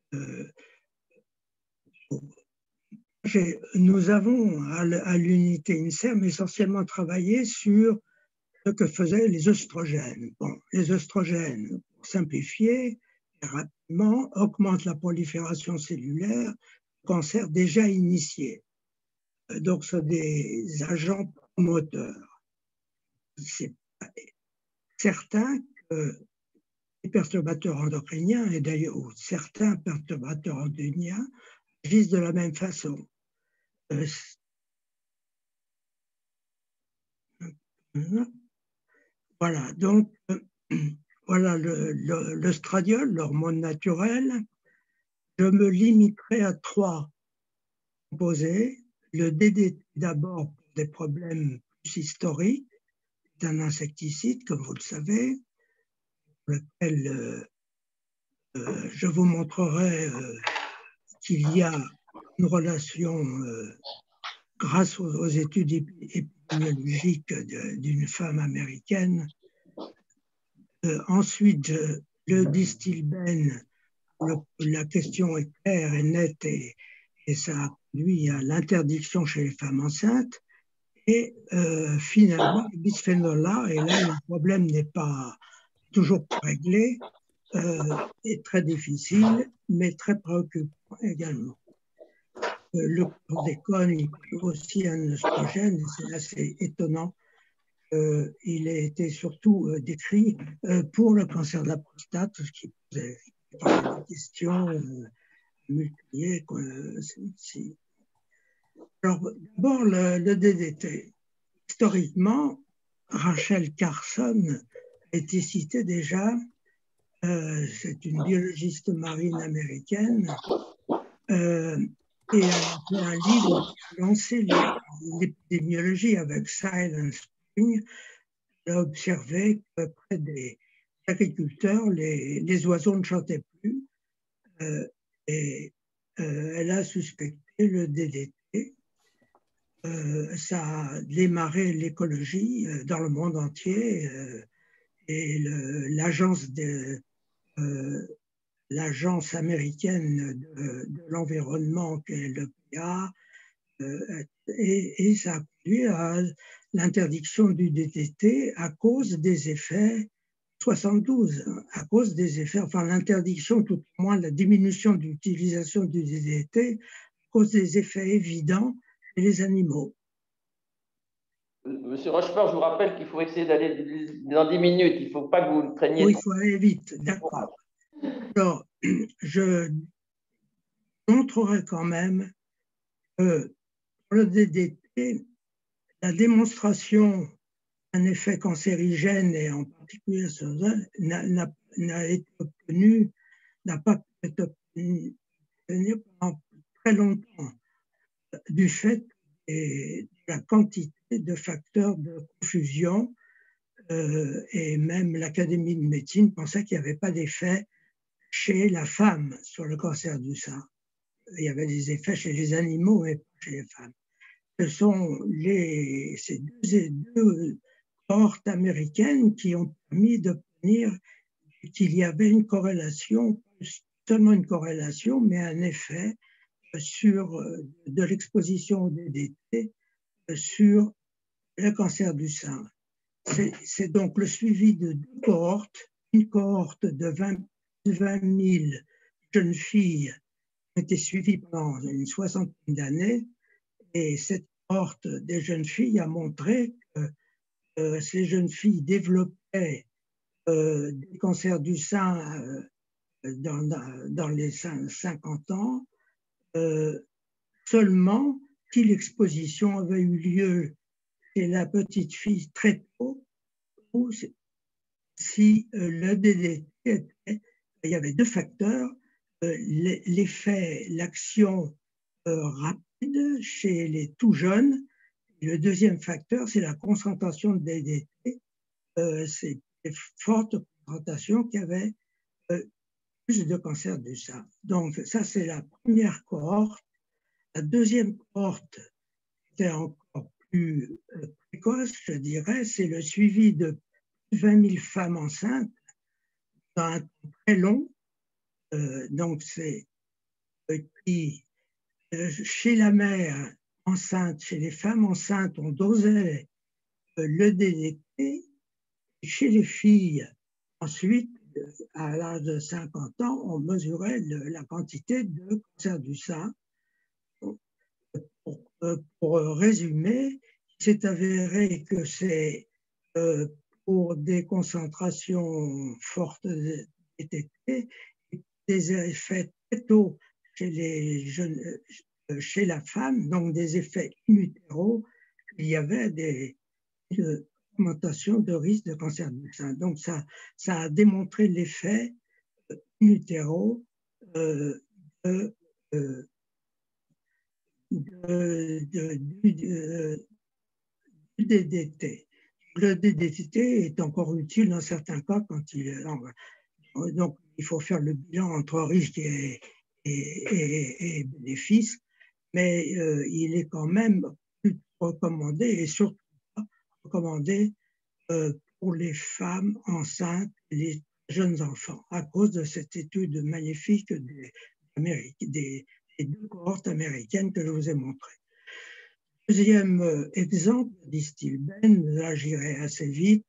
Nous avons à l'unité INSERM essentiellement travaillé sur ce que faisaient les œstrogènes. Bon, les œstrogènes, pour simplifier rapidement, augmentent la prolifération cellulaire, cancer déjà initié. Donc, ce sont des agents promoteurs. C'est certain que les perturbateurs endocriniens, et d'ailleurs certains perturbateurs endocriniens, agissent de la même façon. Voilà, donc, voilà l'œstradiol, l'hormone naturelle. Je me limiterai à 3 composés. Le DDT d'abord pour des problèmes plus historiques, c'est un insecticide, comme vous le savez, pour lequel je vous montrerai qu'il y a une relation grâce aux études épidémiologiques d'une femme américaine. Ensuite, le distilbène, la question est claire et nette et ça a conduit à l'interdiction chez les femmes enceintes. Et finalement, le bisphénol A, et là, le problème n'est pas toujours pas réglé, est très difficile, mais très préoccupant également. le chlordécone il est aussi un œstrogène, c'est assez étonnant. Il a été surtout décrit pour le cancer de la prostate, ce qui posait des questions multipliées. Alors, d'abord, le DDT. Historiquement, Rachel Carson a été citée déjà. C'est une biologiste marine américaine. Et elle a fait un livre qui a lancé l'épidémiologie avec Silent Spring. Elle a observé que près des agriculteurs, les oiseaux ne chantaient plus. Et elle a suspecté le DDT. Ça a démarré l'écologie dans le monde entier. Et l'agence américaine de l'environnement, qui est l'EPA, et ça a conduit à l'interdiction du DDT à cause des effets 72, à cause des effets, enfin l'interdiction, tout au moins la diminution d'utilisation du DDT à cause des effets évidents chez les animaux. Monsieur Rochefort, je vous rappelle qu'il faut essayer d'aller dans 10 minutes. Il ne faut pas que vous le traîniez. Oui, il faut aller vite, d'accord. Alors, je montrerai quand même que pour le DDT, la démonstration d'un effet cancérigène, et en particulier n'a pas pu être obtenue pendant très longtemps du fait de la quantité de facteurs de confusion, et même l'Académie de médecine pensait qu'il n'y avait pas d'effet chez la femme sur le cancer du sein. Il y avait des effets chez les animaux, mais pas chez les femmes. Ce sont ces deux cohortes américaines qui ont permis d'obtenir qu'il y avait une corrélation, seulement une corrélation, mais un effet de l'exposition au DDT sur le cancer du sein. C'est donc le suivi de deux cohortes, une cohorte de 20 000 jeunes filles qui ont été suivies pendant une soixantaine d'années, et cette cohorte des jeunes filles a montré que ces jeunes filles développaient des cancers du sein dans les 50 ans, seulement si l'exposition avait eu lieu chez la petite fille très tôt, ou si le DDT était, il y avait deux facteurs, l'effet, l'action rapide chez les tout jeunes. Et le deuxième facteur, c'est la concentration de DDT. C'est des fortes concentrations qui avaient plus de cancer du sein. Donc ça, c'est la première cohorte. La deuxième cohorte était encore plus précoce, je dirais, c'est le suivi de 20 000 femmes enceintes dans un temps très long. Donc c'est chez la mère enceinte, chez les femmes enceintes, on dosait le DDT. Chez les filles, ensuite, à l'âge de 50 ans, on mesurait la quantité de cancer du sein. Pour résumer, il s'est avéré que c'est pour des concentrations fortes de DDT, des effets très tôt chez la femme, donc des effets in utero, il y avait une augmentation de risque de cancer du sein. Donc ça a démontré l'effet in utero du DDT. Le DDT est encore utile dans certains cas quand donc il faut faire le bilan entre risque et bénéfice, mais il est quand même plus recommandé, et surtout pas recommandé pour les femmes enceintes et les jeunes enfants, à cause de cette étude magnifique des deux cohortes américaines que je vous ai montrées. Deuxième exemple, Distilbène, là j'irai assez vite.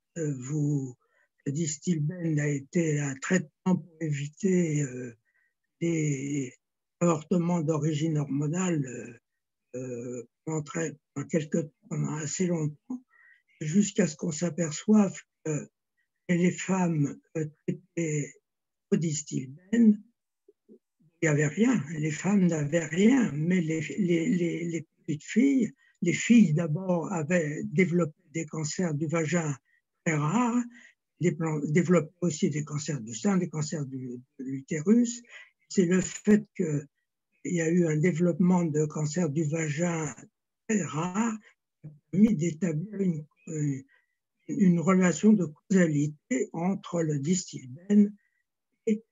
Distilbène a été un traitement pour éviter des avortements d'origine hormonale pendant assez longtemps, jusqu'à ce qu'on s'aperçoive que les femmes traitées au distilbène, il n'y avait rien, les femmes n'avaient rien, mais les petites filles, les filles d'abord avaient développé des cancers du vagin très rares, développé aussi des cancers du sein, des cancers de l'utérus. C'est le fait qu'il y a eu un développement de cancer du vagin très rare qui a permis d'établir une relation de causalité entre le distilbène et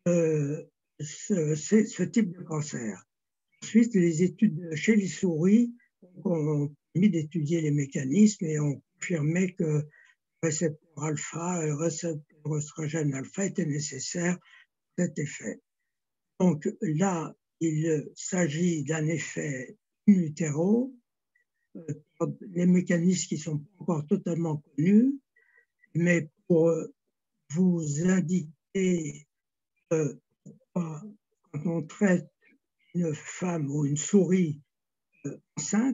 ce type de cancer. Ensuite, les études chez les souris ont permis d'étudier les mécanismes et ont confirmé que le récepteur alpha et le récepteur oestrogène alpha étaient nécessaires pour cet effet. Donc là, il s'agit d'un effet in utero, les mécanismes qui ne sont pas encore totalement connus, mais pour vous indiquer quand on traite une femme ou une souris enceinte,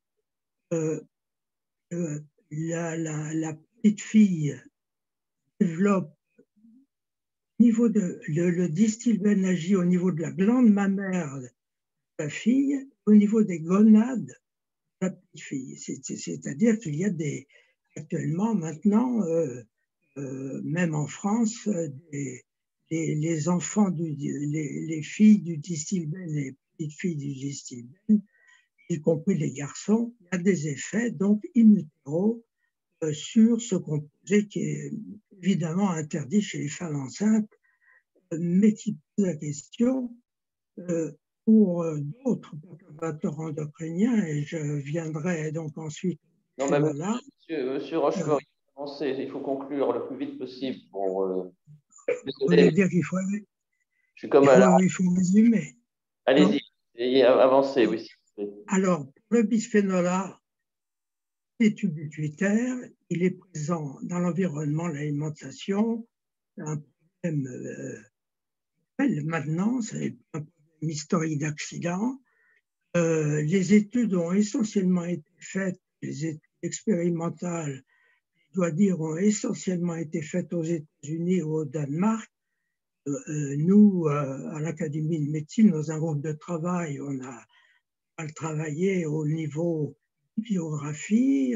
la petite fille développe au niveau le distilbène agit au niveau de la glande mammaire de la fille, au niveau des gonades de la petite fille. C'est-à-dire qu'il y a actuellement maintenant, même en France, les enfants, les filles du distilbène, les petites filles du distilbène, y compris les garçons, il y a des effets donc in utero sur ce composé qui est évidemment interdit chez les femmes enceintes, mais qui pose la question pour d'autres perturbateurs endocriniens, et je viendrai donc ensuite. Non, mais monsieur Rochefort, il faut conclure le plus vite possible. Pour, vous voulez dire qu'il faut, il faut résumer. Allez-y, avancez, oui. Alors, pour le bisphénol A, c'est ubiquitaire, il est présent dans l'environnement, l'alimentation, un problème maintenant, c'est un problème historique d'accident. Les études ont essentiellement été faites, les études expérimentales, je dois dire, ont essentiellement été faites aux États-Unis ou au Danemark. Nous, à l'Académie de médecine, dans un groupe de travail, on a travaillé au niveau biographie.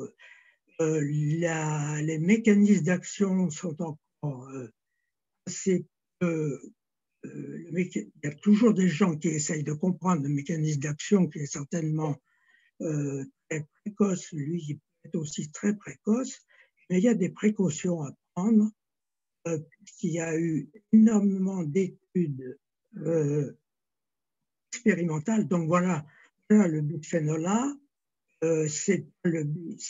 Les mécanismes d'action sont encore assez peu. Il y a toujours des gens qui essayent de comprendre le mécanisme d'action qui est certainement très précoce, lui il peut être aussi très précoce, mais il y a des précautions à prendre puisqu'il y a eu énormément d'études expérimentales. Donc voilà le bisphénol A, c'est le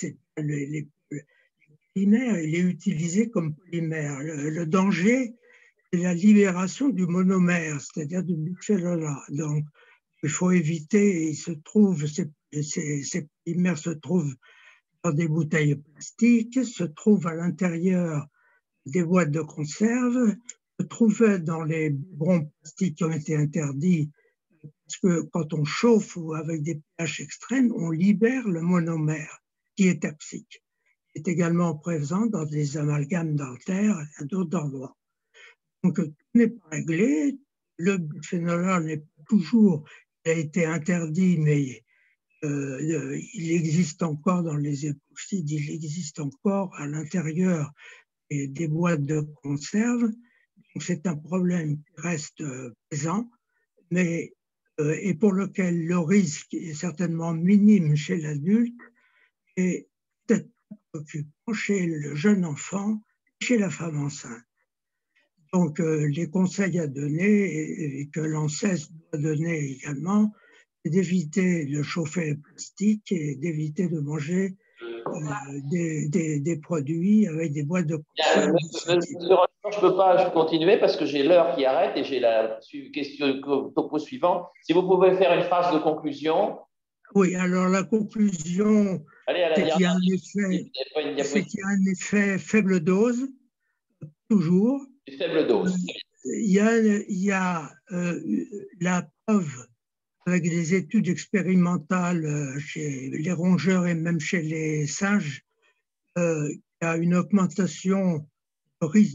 polymère, il est utilisé comme polymère. Le danger, c'est la libération du monomère, c'est-à-dire du bisphénol A. Donc, il faut éviter, ces polymères se trouvent dans des bouteilles plastiques, se trouvent à l'intérieur des boîtes de conserve, se trouvaient dans les biberons plastiques qui ont été interdits, parce que quand on chauffe ou avec des pH extrêmes, on libère le monomère, qui est toxique. Il est également présent dans des amalgames dentaires et à d'autres endroits. Donc, tout n'est pas réglé. Le bisphénol A n'est pas toujours, il a été interdit, mais il existe encore dans les époxydes, il existe encore à l'intérieur des boîtes de conserve. Donc, c'est un problème qui reste présent, mais et pour lequel le risque est certainement minime chez l'adulte et peut-être préoccupant chez le jeune enfant, chez la femme enceinte. Donc, les conseils à donner et que l'ANSES doit donner également, c'est d'éviter de chauffer les plastiques et d'éviter de manger des produits avec des boîtes de conserve. Je ne peux pas continuer parce que j'ai l'heure qui arrête et j'ai la question topo suivant. Si vous pouvez faire une phrase de conclusion. Oui, alors la conclusion, c'est qu'il y a un effet faible dose, toujours. Faible dose. Il y a la preuve avec des études expérimentales chez les rongeurs et même chez les singes, il y a une augmentation du risque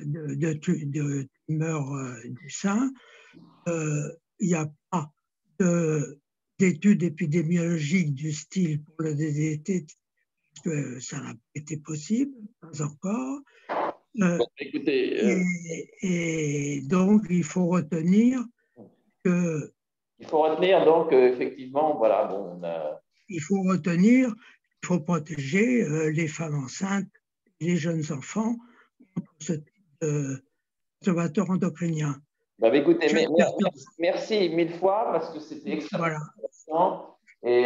de tumeur du sein. Il n'y a pas d'études épidémiologiques du style pour le DDT, parce que ça n'a pas été possible, pas encore. Écoutez, et donc, il faut retenir que... Il faut retenir donc, effectivement, voilà, bon, il faut retenir qu'il faut protéger les femmes enceintes et les jeunes enfants contre ce type de perturbateurs endocriniens. Bah, écoutez, merci 1000 fois parce que c'était extrêmement intéressant. Et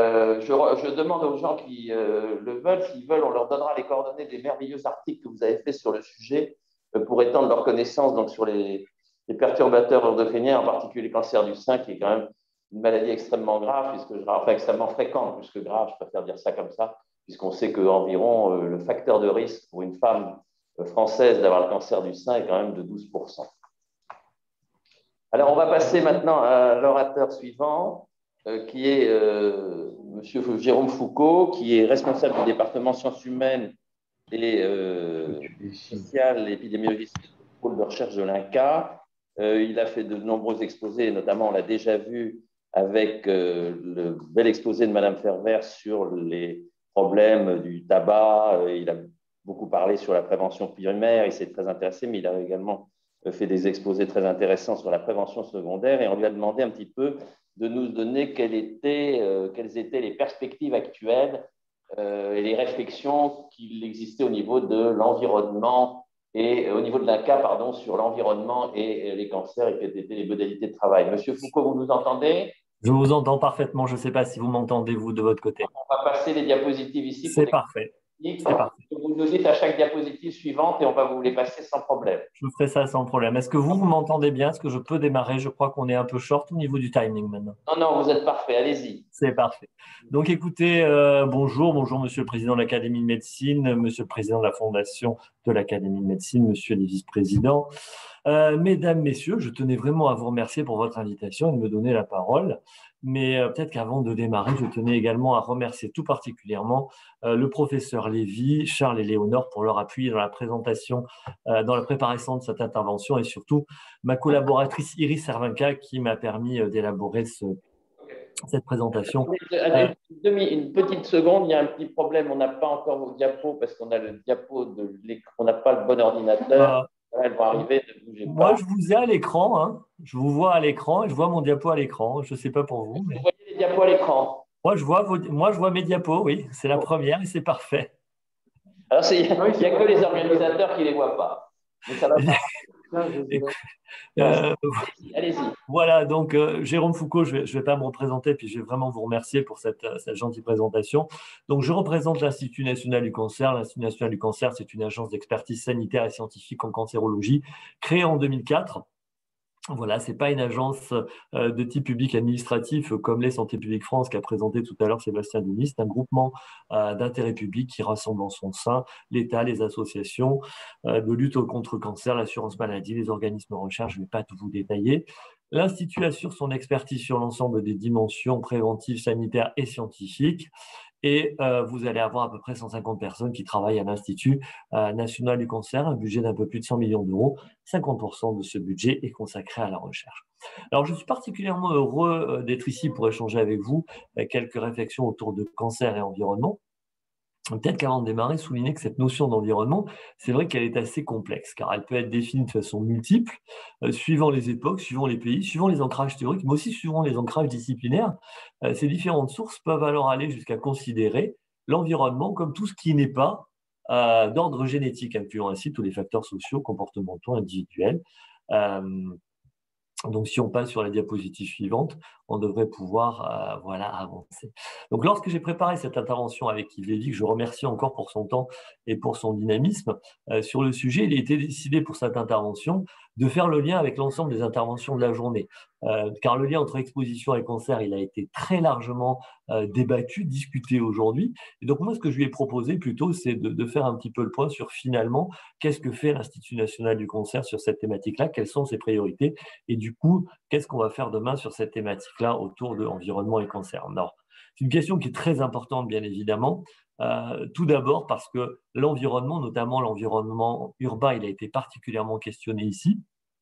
je demande aux gens qui le veulent, s'ils veulent, on leur donnera les coordonnées des merveilleux articles que vous avez faits sur le sujet pour étendre leurs connaissances donc, sur les perturbateurs endocriniens, en particulier le cancer du sein, qui est quand même une maladie extrêmement grave, enfin extrêmement fréquente, plus que grave, je préfère dire ça comme ça, puisqu'on sait qu'environ le facteur de risque pour une femme française d'avoir le cancer du sein est quand même de 12%. Alors, on va passer maintenant à l'orateur suivant, qui est M. Jérôme Foucault, qui est responsable du département sciences humaines et sociales et épidémiologiques du pôle de recherche de l'INCa. Il a fait de nombreux exposés, notamment on l'a déjà vu avec le bel exposé de Mme Fervers sur les problèmes du tabac. Il a beaucoup parlé sur la prévention primaire, il s'est très intéressé, mais il a également fait des exposés très intéressants sur la prévention secondaire et on lui a demandé un petit peu de nous donner quelles étaient les perspectives actuelles et les réflexions qu'il existait au niveau de l'environnement et au niveau de l'INCa, pardon, sur l'environnement et les cancers et quelles étaient les modalités de travail. Monsieur Foucault, vous nous entendez? Je vous entends parfaitement. Je ne sais pas si vous m'entendez, vous, de votre côté. On va passer les diapositives ici. C'est parfait. Vous nous dites à chaque diapositive suivante et on va vous les passer sans problème. Je ferai ça sans problème. Est-ce que vous m'entendez bien? Est-ce que je peux démarrer? Je crois qu'on est un peu short au niveau du timing maintenant. Non, vous êtes parfait. Allez-y. C'est parfait. Donc, écoutez, bonjour, Monsieur le Président de l'Académie de médecine, Monsieur le Président de la Fondation de l'Académie de médecine, Monsieur les vice-présidents. Mesdames, Messieurs, je tenais vraiment à vous remercier pour votre invitation et de me donner la parole. Mais peut-être qu'avant de démarrer, je tenais également à remercier tout particulièrement le professeur Lévy, Charles et Léonore pour leur appui dans la présentation, dans la préparation de cette intervention et surtout ma collaboratrice Iris Servinca qui m'a permis d'élaborer cette présentation. Une petite seconde, il y a un petit problème. On n'a pas encore vos diapos parce qu'on a le diapo de l'écran, on n'a pas le bon ordinateur. Elles vont arriver, ne bougez pas. Moi, je vous ai à l'écran. Hein. Je vous vois à l'écran et je vois mon diapo à l'écran. Je ne sais pas pour vous. Mais... Vous voyez les diapos à l'écran? Moi, je vois mes diapos, oui. C'est la première et c'est parfait. Alors, il n'y a que les organisateurs qui ne les voient pas. Mais ça va pas. Allez-y. Voilà, donc Jérôme Foucault, je vais pas me représenter, puis je vais vraiment vous remercier pour cette gentille présentation. Donc, je représente l'Institut national du cancer. L'Institut national du cancer, c'est une agence d'expertise sanitaire et scientifique en cancérologie créée en 2004. Voilà, ce n'est pas une agence de type public administratif comme les Santé publique France qu'a présenté tout à l'heure Sébastien Denis. C'est un groupement d'intérêt public qui rassemble en son sein l'État, les associations de lutte contre le cancer, l'assurance maladie, les organismes de recherche. Je ne vais pas tout vous détailler. L'Institut assure son expertise sur l'ensemble des dimensions préventives, sanitaires et scientifiques. Et vous allez avoir à peu près 150 personnes qui travaillent à l'Institut national du cancer, un budget d'un peu plus de 100 millions d'euros. 50% de ce budget est consacré à la recherche. Alors, je suis particulièrement heureux d'être ici pour échanger avec vous quelques réflexions autour de cancer et environnement. Peut-être qu'avant de démarrer, souligner que cette notion d'environnement, c'est vrai qu'elle est assez complexe, car elle peut être définie de façon multiple, suivant les époques, suivant les pays, suivant les ancrages théoriques, mais aussi suivant les ancrages disciplinaires. Ces différentes sources peuvent alors aller jusqu'à considérer l'environnement comme tout ce qui n'est pas d'ordre génétique, incluant ainsi tous les facteurs sociaux, comportementaux, individuels. Donc, si on passe sur la diapositive suivante, on devrait pouvoir voilà, avancer. Donc, lorsque j'ai préparé cette intervention avec Yves Lévy, que je remercie encore pour son temps et pour son dynamisme sur le sujet, il a été décidé pour cette intervention de faire le lien avec l'ensemble des interventions de la journée. Car le lien entre exposition et cancer, il a été très largement débattu, discuté aujourd'hui. Et donc, moi, ce que je lui ai proposé plutôt, c'est de faire un petit peu le point sur finalement, qu'est-ce que fait l'Institut national du cancer sur cette thématique-là, quelles sont ses priorités, et du coup, qu'est-ce qu'on va faire demain sur cette thématique-là autour de environnement et cancer. Alors, c'est une question qui est très importante, bien évidemment. Tout d'abord parce que l'environnement, notamment l'environnement urbain, il a été particulièrement questionné ici.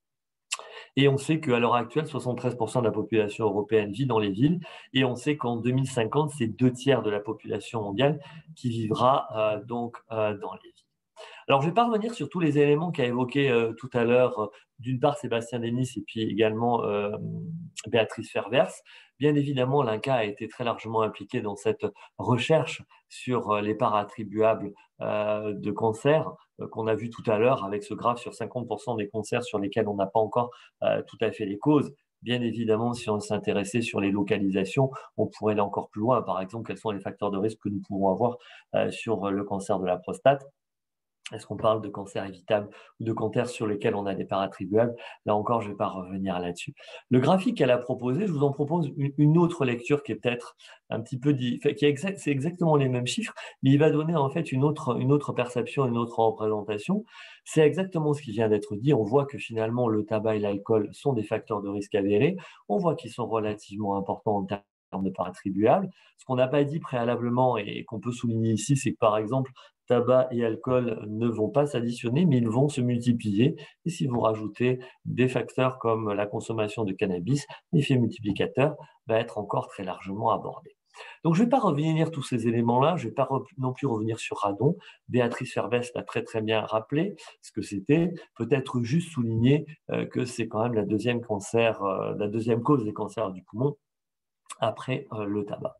Et on sait qu'à l'heure actuelle, 73% de la population européenne vit dans les villes. Et on sait qu'en 2050, c'est 2/3 de la population mondiale qui vivra dans les villes. Alors, je ne vais pas revenir sur tous les éléments qu'a évoqué tout à l'heure, d'une part Sébastien Denis et puis également Béatrice Fervers. Bien évidemment, l'INCa a été très largement impliqué dans cette recherche sur les parts attribuables de cancer qu'on a vu tout à l'heure avec ce graphe sur 50% des cancers sur lesquels on n'a pas encore tout à fait les causes. Bien évidemment, si on s'intéressait sur les localisations, on pourrait aller encore plus loin. Par exemple, quels sont les facteurs de risque que nous pouvons avoir sur le cancer de la prostate? Est-ce qu'on parle de cancer évitable ou de cancer sur lesquels on a des parts attribuables? Là encore, je ne vais pas revenir là-dessus. Le graphique qu'elle a proposé, je vous en propose une autre lecture qui est peut-être un petit peu... c'est exactement les mêmes chiffres, mais il va donner en fait une autre perception, une autre représentation. C'est exactement ce qui vient d'être dit. On voit que finalement, le tabac et l'alcool sont des facteurs de risque avérés. On voit qu'ils sont relativement importants en termes de parts attribuables. Ce qu'on n'a pas dit préalablement et qu'on peut souligner ici, c'est que par exemple, tabac et alcool ne vont pas s'additionner, mais ils vont se multiplier. Et si vous rajoutez des facteurs comme la consommation de cannabis, l'effet multiplicateur va être encore très largement abordé. Donc, je ne vais pas revenir tous ces éléments-là, je ne vais pas non plus revenir sur radon. Béatrice Fervers l'a très très bien rappelé ce que c'était. Peut-être juste souligner que c'est quand même la deuxième cause des cancers du poumon après le tabac.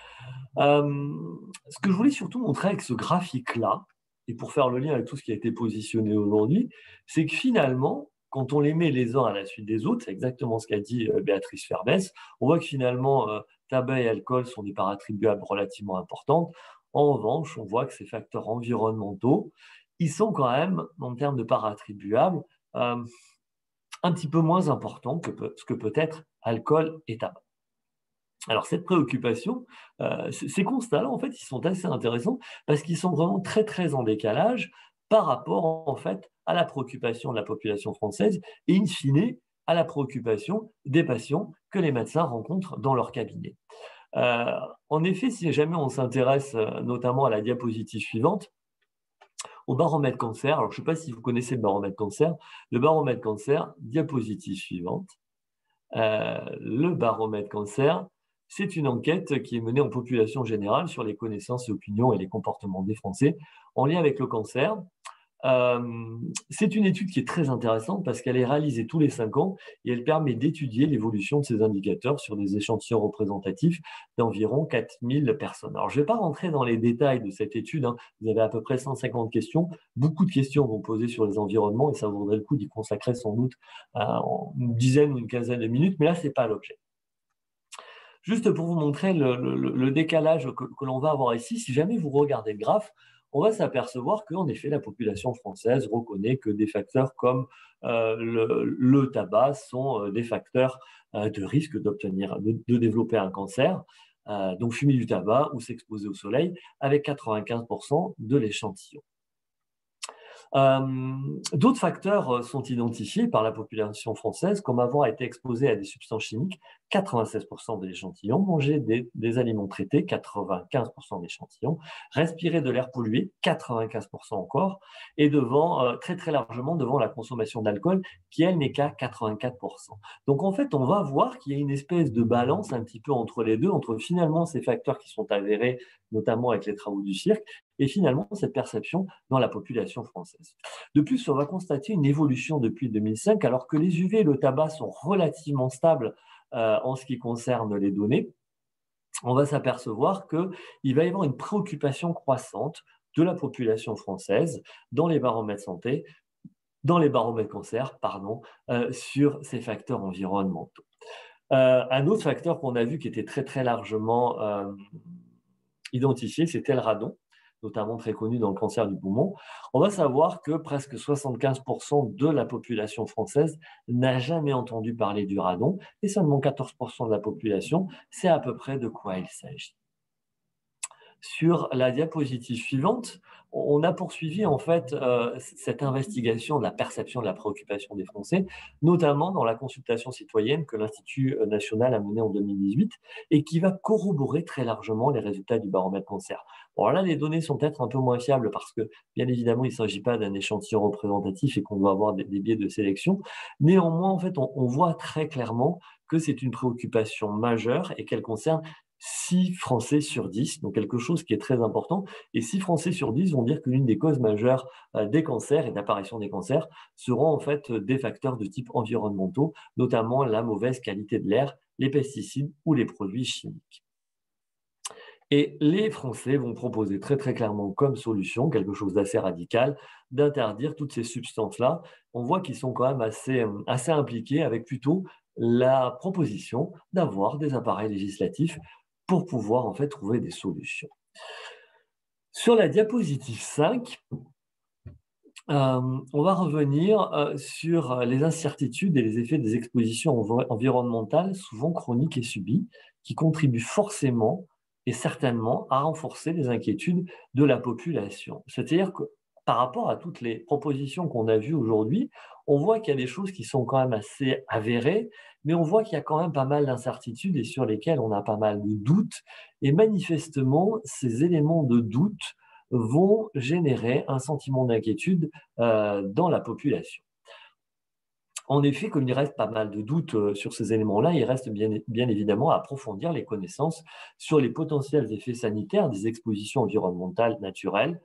Ce que je voulais surtout montrer avec ce graphique-là, et pour faire le lien avec tout ce qui a été positionné aujourd'hui, c'est que finalement, quand on les met les uns à la suite des autres, c'est exactement ce qu'a dit Béatrice Fervers, on voit que finalement, tabac et alcool sont des parts attribuables relativement importantes. En revanche, on voit que ces facteurs environnementaux, ils sont quand même, en termes de parts attribuables, un petit peu moins importants que ce que peut être alcool et tabac. Alors, cette préoccupation, ces constats-là, en fait, ils sont assez intéressants parce qu'ils sont vraiment très, très en décalage par rapport, en fait, à la préoccupation de la population française et, in fine, à la préoccupation des patients que les médecins rencontrent dans leur cabinet. En effet, si jamais on s'intéresse notamment à la diapositive suivante, au baromètre cancer, alors je ne sais pas si vous connaissez le baromètre cancer, diapositive suivante, le baromètre cancer, c'est une enquête qui est menée en population générale sur les connaissances et opinions et les comportements des Français en lien avec le cancer. C'est une étude qui est très intéressante parce qu'elle est réalisée tous les 5 ans et elle permet d'étudier l'évolution de ces indicateurs sur des échantillons représentatifs d'environ 4000 personnes. Alors, je ne vais pas rentrer dans les détails de cette étude. Vous avez à peu près 150 questions. Beaucoup de questions vont poser sur les environnements et ça vaudrait le coup d'y consacrer sans doute une dizaine ou une quinzaine de minutes, mais là, ce n'est pas l'objet. Juste pour vous montrer le décalage que l'on va avoir ici, si jamais vous regardez le graphe, on va s'apercevoir qu'en effet, la population française reconnaît que des facteurs comme le tabac sont des facteurs de risque de développer un cancer. Donc, fumer du tabac ou s'exposer au soleil avec 95% de l'échantillon. D'autres facteurs sont identifiés par la population française comme avoir été exposés à des substances chimiques, 96% de l'échantillon, manger des aliments traités, 95% de l'échantillon, respirer de l'air pollué, 95% encore, et très très largement devant la consommation d'alcool, qui elle n'est qu'à 84%. Donc en fait, on va voir qu'il y a une espèce de balance un petit peu entre les deux, entre finalement ces facteurs qui sont avérés, notamment avec les travaux du CIRC, et finalement cette perception dans la population française. De plus, on va constater une évolution depuis 2005, alors que les UV et le tabac sont relativement stables en ce qui concerne les données. On va s'apercevoir qu'il va y avoir une préoccupation croissante de la population française dans les baromètres santé, dans les baromètres cancer, sur ces facteurs environnementaux. Un autre facteur qu'on a vu qui était très, très largement identifié, c'était le radon, notamment très connu dans le cancer du poumon. On va savoir que presque 75% de la population française n'a jamais entendu parler du radon et seulement 14% de la population sait à peu près de quoi il s'agit. Sur la diapositive suivante, on a poursuivi en fait cette investigation de la perception de la préoccupation des Français, notamment dans la consultation citoyenne que l'Institut national a menée en 2018 et qui va corroborer très largement les résultats du baromètre cancer. Bon, là, les données sont peut-être un peu moins fiables parce que, bien évidemment, il ne s'agit pas d'un échantillon représentatif et qu'on doit avoir des biais de sélection. Néanmoins, en fait, on voit très clairement que c'est une préoccupation majeure et qu'elle concerne 6 Français sur 10, donc quelque chose qui est très important. Et 6 Français sur 10 vont dire que l'une des causes majeures des cancers et d'apparition des cancers seront en fait des facteurs de type environnementaux, notamment la mauvaise qualité de l'air, les pesticides ou les produits chimiques. Et les Français vont proposer très très clairement comme solution, quelque chose d'assez radical, d'interdire toutes ces substances-là. On voit qu'ils sont quand même assez impliqués avec plutôt la proposition d'avoir des appareils législatifs pour pouvoir en fait trouver des solutions. Sur la diapositive 5, on va revenir sur les incertitudes et les effets des expositions environnementales, souvent chroniques et subies, qui contribuent forcément et certainement à renforcer les inquiétudes de la population. C'est-à-dire que par rapport à toutes les propositions qu'on a vues aujourd'hui, on voit qu'il y a des choses qui sont quand même assez avérées, mais on voit qu'il y a quand même pas mal d'incertitudes et sur lesquelles on a pas mal de doutes. Et manifestement, ces éléments de doute vont générer un sentiment d'inquiétude dans la population. En effet, comme il reste pas mal de doutes sur ces éléments-là, il reste bien évidemment à approfondir les connaissances sur les potentiels effets sanitaires des expositions environnementales naturelles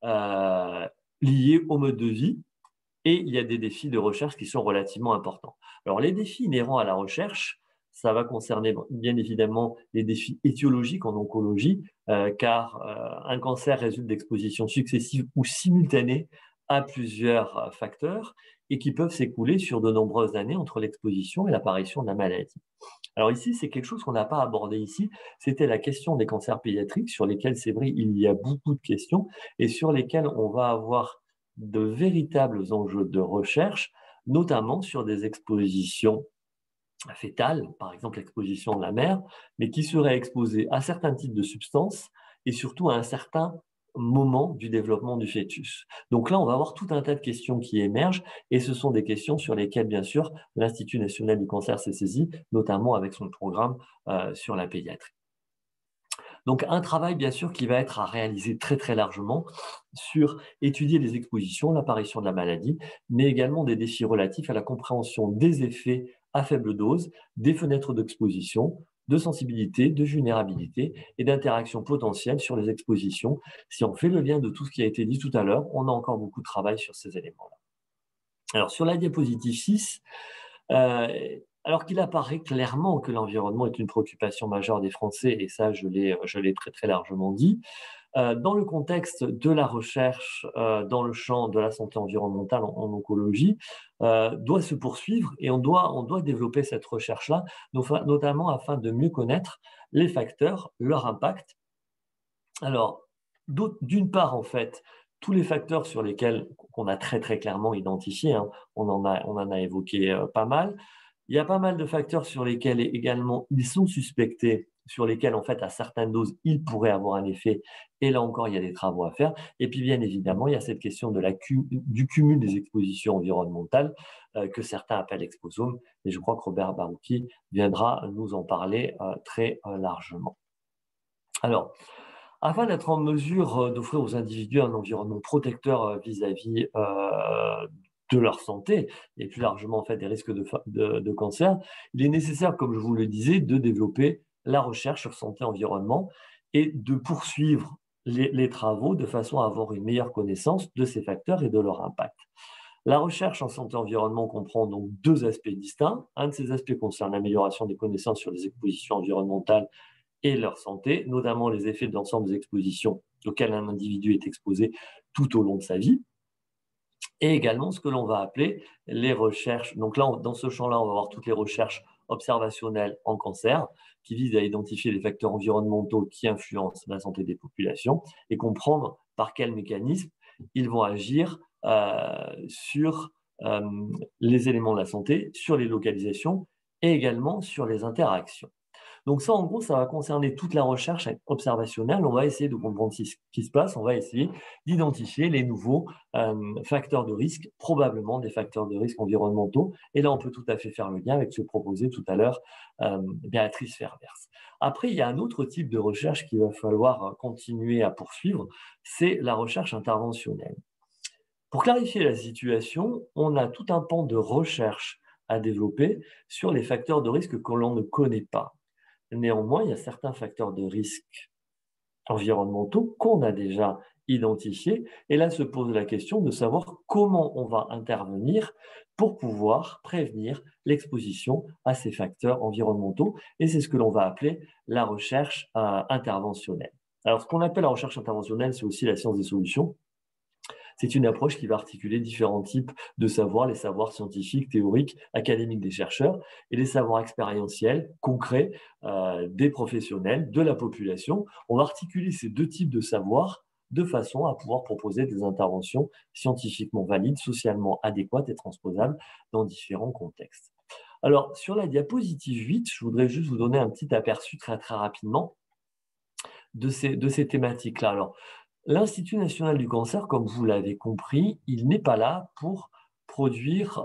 liées au mode de vie. Et il y a des défis de recherche qui sont relativement importants. Alors, les défis inhérents à la recherche, ça va concerner bien évidemment les défis étiologiques en oncologie, car un cancer résulte d'expositions successives ou simultanées à plusieurs facteurs et qui peuvent s'écouler sur de nombreuses années entre l'exposition et l'apparition de la maladie. Alors ici, c'est quelque chose qu'on n'a pas abordé ici, c'était la question des cancers pédiatriques, sur lesquels, c'est vrai, il y a beaucoup de questions et sur lesquelles on va avoir de véritables enjeux de recherche, notamment sur des expositions fétales, par exemple l'exposition de la mère, mais qui seraient exposées à certains types de substances et surtout à un certain moment du développement du fœtus. Donc là, on va avoir tout un tas de questions qui émergent et ce sont des questions sur lesquelles, bien sûr, l'Institut national du cancer s'est saisi, notamment avec son programme sur la pédiatrie. Donc, un travail, bien sûr, qui va être à réaliser très, très largement sur étudier les expositions, l'apparition de la maladie, mais également des défis relatifs à la compréhension des effets à faible dose, des fenêtres d'exposition, de sensibilité, de vulnérabilité et d'interaction potentielle sur les expositions. Si on fait le lien de tout ce qui a été dit tout à l'heure, on a encore beaucoup de travail sur ces éléments-là. Alors, sur la diapositive 6, alors qu'il apparaît clairement que l'environnement est une préoccupation majeure des Français, et ça, je l'ai très, très largement dit, dans le contexte de la recherche dans le champ de la santé environnementale en oncologie, doit se poursuivre et on doit développer cette recherche-là, notamment afin de mieux connaître les facteurs, leur impact. Alors, d'une part, en fait, tous les facteurs sur lesquels qu'on a très, très clairement identifiés, hein, on en a évoqué pas mal. Il y a pas mal de facteurs sur lesquels également ils sont suspectés, sur lesquels en fait à certaines doses ils pourraient avoir un effet. Et là encore, il y a des travaux à faire. Et puis bien évidemment, il y a cette question de du cumul des expositions environnementales que certains appellent exposome. Et je crois que Robert Barouki viendra nous en parler très largement. Alors, afin d'être en mesure d'offrir aux individus un environnement protecteur vis-à-vis de leur santé et plus largement en fait des risques de cancer, il est nécessaire, comme je vous le disais, de développer la recherche sur santé-environnement et de poursuivre les travaux de façon à avoir une meilleure connaissance de ces facteurs et de leur impact. La recherche en santé-environnement comprend donc 2 aspects distincts. Un de ces aspects concerne l'amélioration des connaissances sur les expositions environnementales et leur santé, notamment les effets de l'ensemble des expositions auxquelles un individu est exposé tout au long de sa vie. Et également ce que l'on va appeler les recherches. Donc là, dans ce champ-là, on va avoir toutes les recherches observationnel en cancer qui vise à identifier les facteurs environnementaux qui influencent la santé des populations et comprendre par quels mécanismes ils vont agir sur les éléments de la santé, sur les localisations et également sur les interactions. Donc ça, en gros, ça va concerner toute la recherche observationnelle. On va essayer de comprendre ce qui se passe, on va essayer d'identifier les nouveaux facteurs de risque, probablement des facteurs de risque environnementaux. Et là, on peut tout à fait faire le lien avec ce que proposait tout à l'heure Béatrice Fervers. Après, il y a un autre type de recherche qu'il va falloir continuer à poursuivre, c'est la recherche interventionnelle. Pour clarifier la situation, on a tout un pan de recherche à développer sur les facteurs de risque que l'on ne connaît pas. Néanmoins, il y a certains facteurs de risque environnementaux qu'on a déjà identifiés. Et là se pose la question de savoir comment on va intervenir pour pouvoir prévenir l'exposition à ces facteurs environnementaux. Et c'est ce que l'on va appeler la recherche interventionnelle. Alors, ce qu'on appelle la recherche interventionnelle, c'est aussi la science des solutions. C'est une approche qui va articuler différents types de savoirs, les savoirs scientifiques, théoriques, académiques des chercheurs et les savoirs expérientiels, concrets, des professionnels, de la population. On va articuler ces deux types de savoirs de façon à pouvoir proposer des interventions scientifiquement valides, socialement adéquates et transposables dans différents contextes. Alors, sur la diapositive 8, je voudrais juste vous donner un petit aperçu très rapidement de ces thématiques-là. Alors, l'Institut national du cancer, comme vous l'avez compris, il n'est pas là pour produire,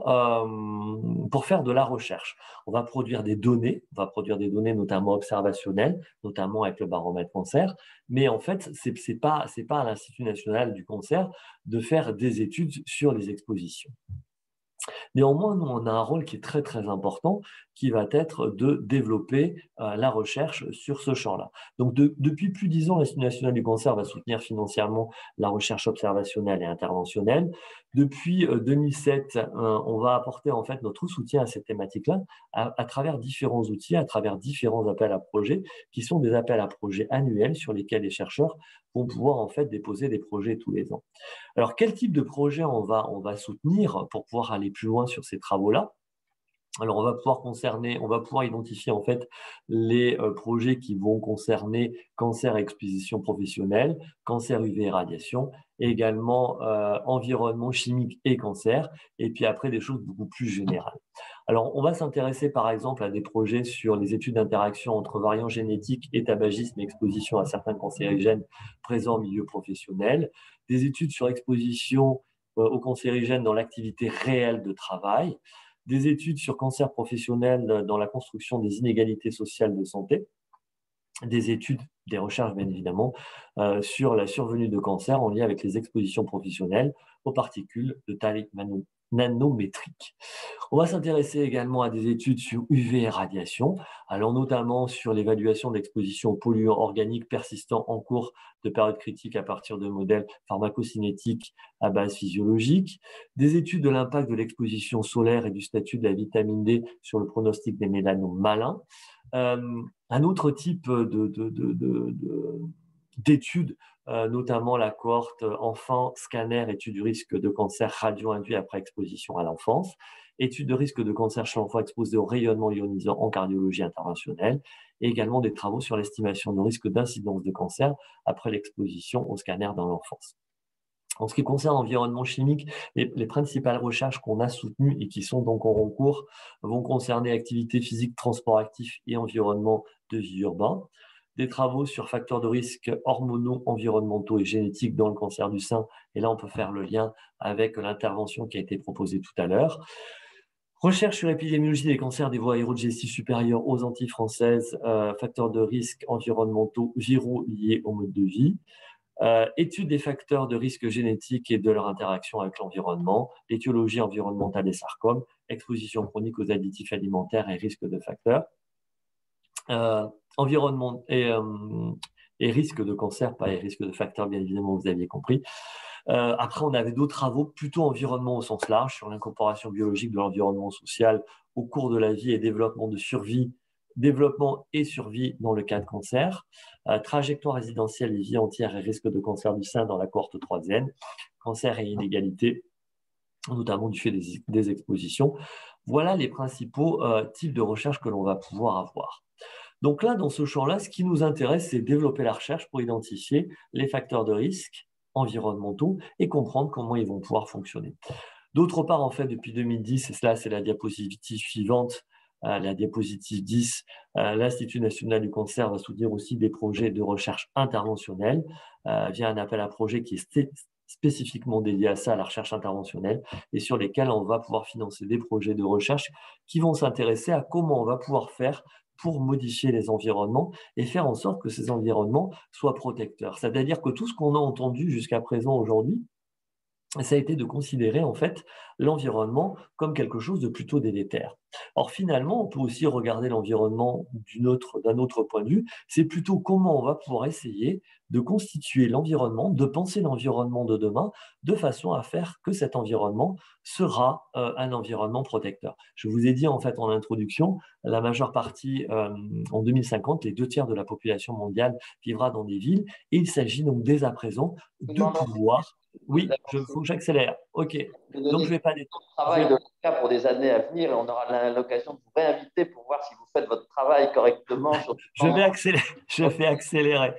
pour faire de la recherche. On va produire des données, notamment observationnelles, notamment avec le baromètre cancer, mais en fait, c'est pas à l'Institut national du cancer de faire des études sur les expositions. Néanmoins, nous, on a un rôle qui est très important, qui va être de développer la recherche sur ce champ-là. Donc, depuis plus de 10 ans, l'Institut national du cancer va soutenir financièrement la recherche observationnelle et interventionnelle. Depuis 2007, on va apporter en fait notre soutien à cette thématique-là à travers différents outils, à travers différents appels à projets, qui sont des appels à projets annuels sur lesquels les chercheurs vont pouvoir en fait déposer des projets tous les ans. Alors, quel type de projet on va soutenir pour pouvoir aller plus loin sur ces travaux-là? Alors, on va pouvoir identifier en fait les projets qui vont concerner cancer et exposition professionnelle, cancer UV et radiation, et également environnement chimique et cancer, et puis après des choses beaucoup plus générales. Alors, on va s'intéresser par exemple à des projets sur les études d'interaction entre variants génétiques et tabagisme et exposition à certains cancérigènes présents en milieu professionnel, des études sur exposition aux cancérigènes dans l'activité réelle de travail, des études sur cancer professionnel dans la construction des inégalités sociales de santé, des recherches bien évidemment, sur la survenue de cancer en lien avec les expositions professionnelles aux particules de taille nanométrique. On va s'intéresser également à des études sur UV et radiation, allant notamment sur l'évaluation d'exposition aux polluants organiques persistants en cours de période critique à partir de modèles pharmacocinétiques à base physiologique, des études de l'impact de l'exposition solaire et du statut de la vitamine D sur le pronostic des mélanomes malins, un autre type d'études, notamment la cohorte enfant, scanner, étude du risque de cancer radio-induit après exposition à l'enfance, étude de risque de cancer chez l'enfant exposé au rayonnement ionisant en cardiologie interventionnelle, et également des travaux sur l'estimation de risque d'incidence de cancer après l'exposition au scanner dans l'enfance. En ce qui concerne l'environnement chimique, les principales recherches qu'on a soutenues et qui sont donc en cours vont concerner activité physique, transport actif et environnement de vie urbain. Des travaux sur facteurs de risque hormonaux, environnementaux et génétiques dans le cancer du sein. Et là, on peut faire le lien avec l'intervention qui a été proposée tout à l'heure. Recherche sur l'épidémiologie des cancers des voies aérodigestive supérieures aux Antilles françaises, facteurs de risque environnementaux viraux liés au mode de vie. Étude des facteurs de risque génétique et de leur interaction avec l'environnement, l'étiologie environnementale des sarcomes, exposition chronique aux additifs alimentaires et risque de facteurs, environnement et risque de cancer, pas et risque de facteurs, bien évidemment, vous aviez compris. Après, on avait d'autres travaux plutôt environnement au sens large sur l'incorporation biologique de l'environnement social au cours de la vie et développement et survie dans le cas de cancer, trajectoire résidentielle et vie entière et risque de cancer du sein dans la cohorte 3e, cancer et inégalité, notamment du fait des expositions, Voilà les principaux types de recherche que l'on va pouvoir avoir. Donc là, dans ce champ-là, ce qui nous intéresse, c'est développer la recherche pour identifier les facteurs de risque environnementaux et comprendre comment ils vont pouvoir fonctionner. D'autre part, en fait, depuis 2010, et cela c'est la diapositive suivante, la diapositive 10, l'Institut national du cancer va soutenir aussi des projets de recherche interventionnelle via un appel à projet qui est spécifiquement dédié à ça, à la recherche interventionnelle, et sur lesquels on va pouvoir financer des projets de recherche qui vont s'intéresser à comment on va pouvoir faire pour modifier les environnements et faire en sorte que ces environnements soient protecteurs. C'est-à-dire que tout ce qu'on a entendu jusqu'à présent aujourd'hui, ça a été de considérer en fait l'environnement comme quelque chose de plutôt délétère. Or finalement, on peut aussi regarder l'environnement d'un autre point de vue, c'est plutôt comment on va pouvoir essayer de constituer l'environnement, de penser l'environnement de demain de façon à faire que cet environnement sera un environnement protecteur. Je vous ai dit en fait en introduction, la majeure partie en 2050, les 2/3 de la population mondiale vivra dans des villes et il s'agit donc dès à présent de pouvoir... Oui, il faut que j'accélère. OK. Donc, je vais pas... Travail de cas pour des années à venir et on aura l'occasion de vous réinviter pour voir si vous faites votre travail correctement. Je vais accélérer. Je vais accélérer.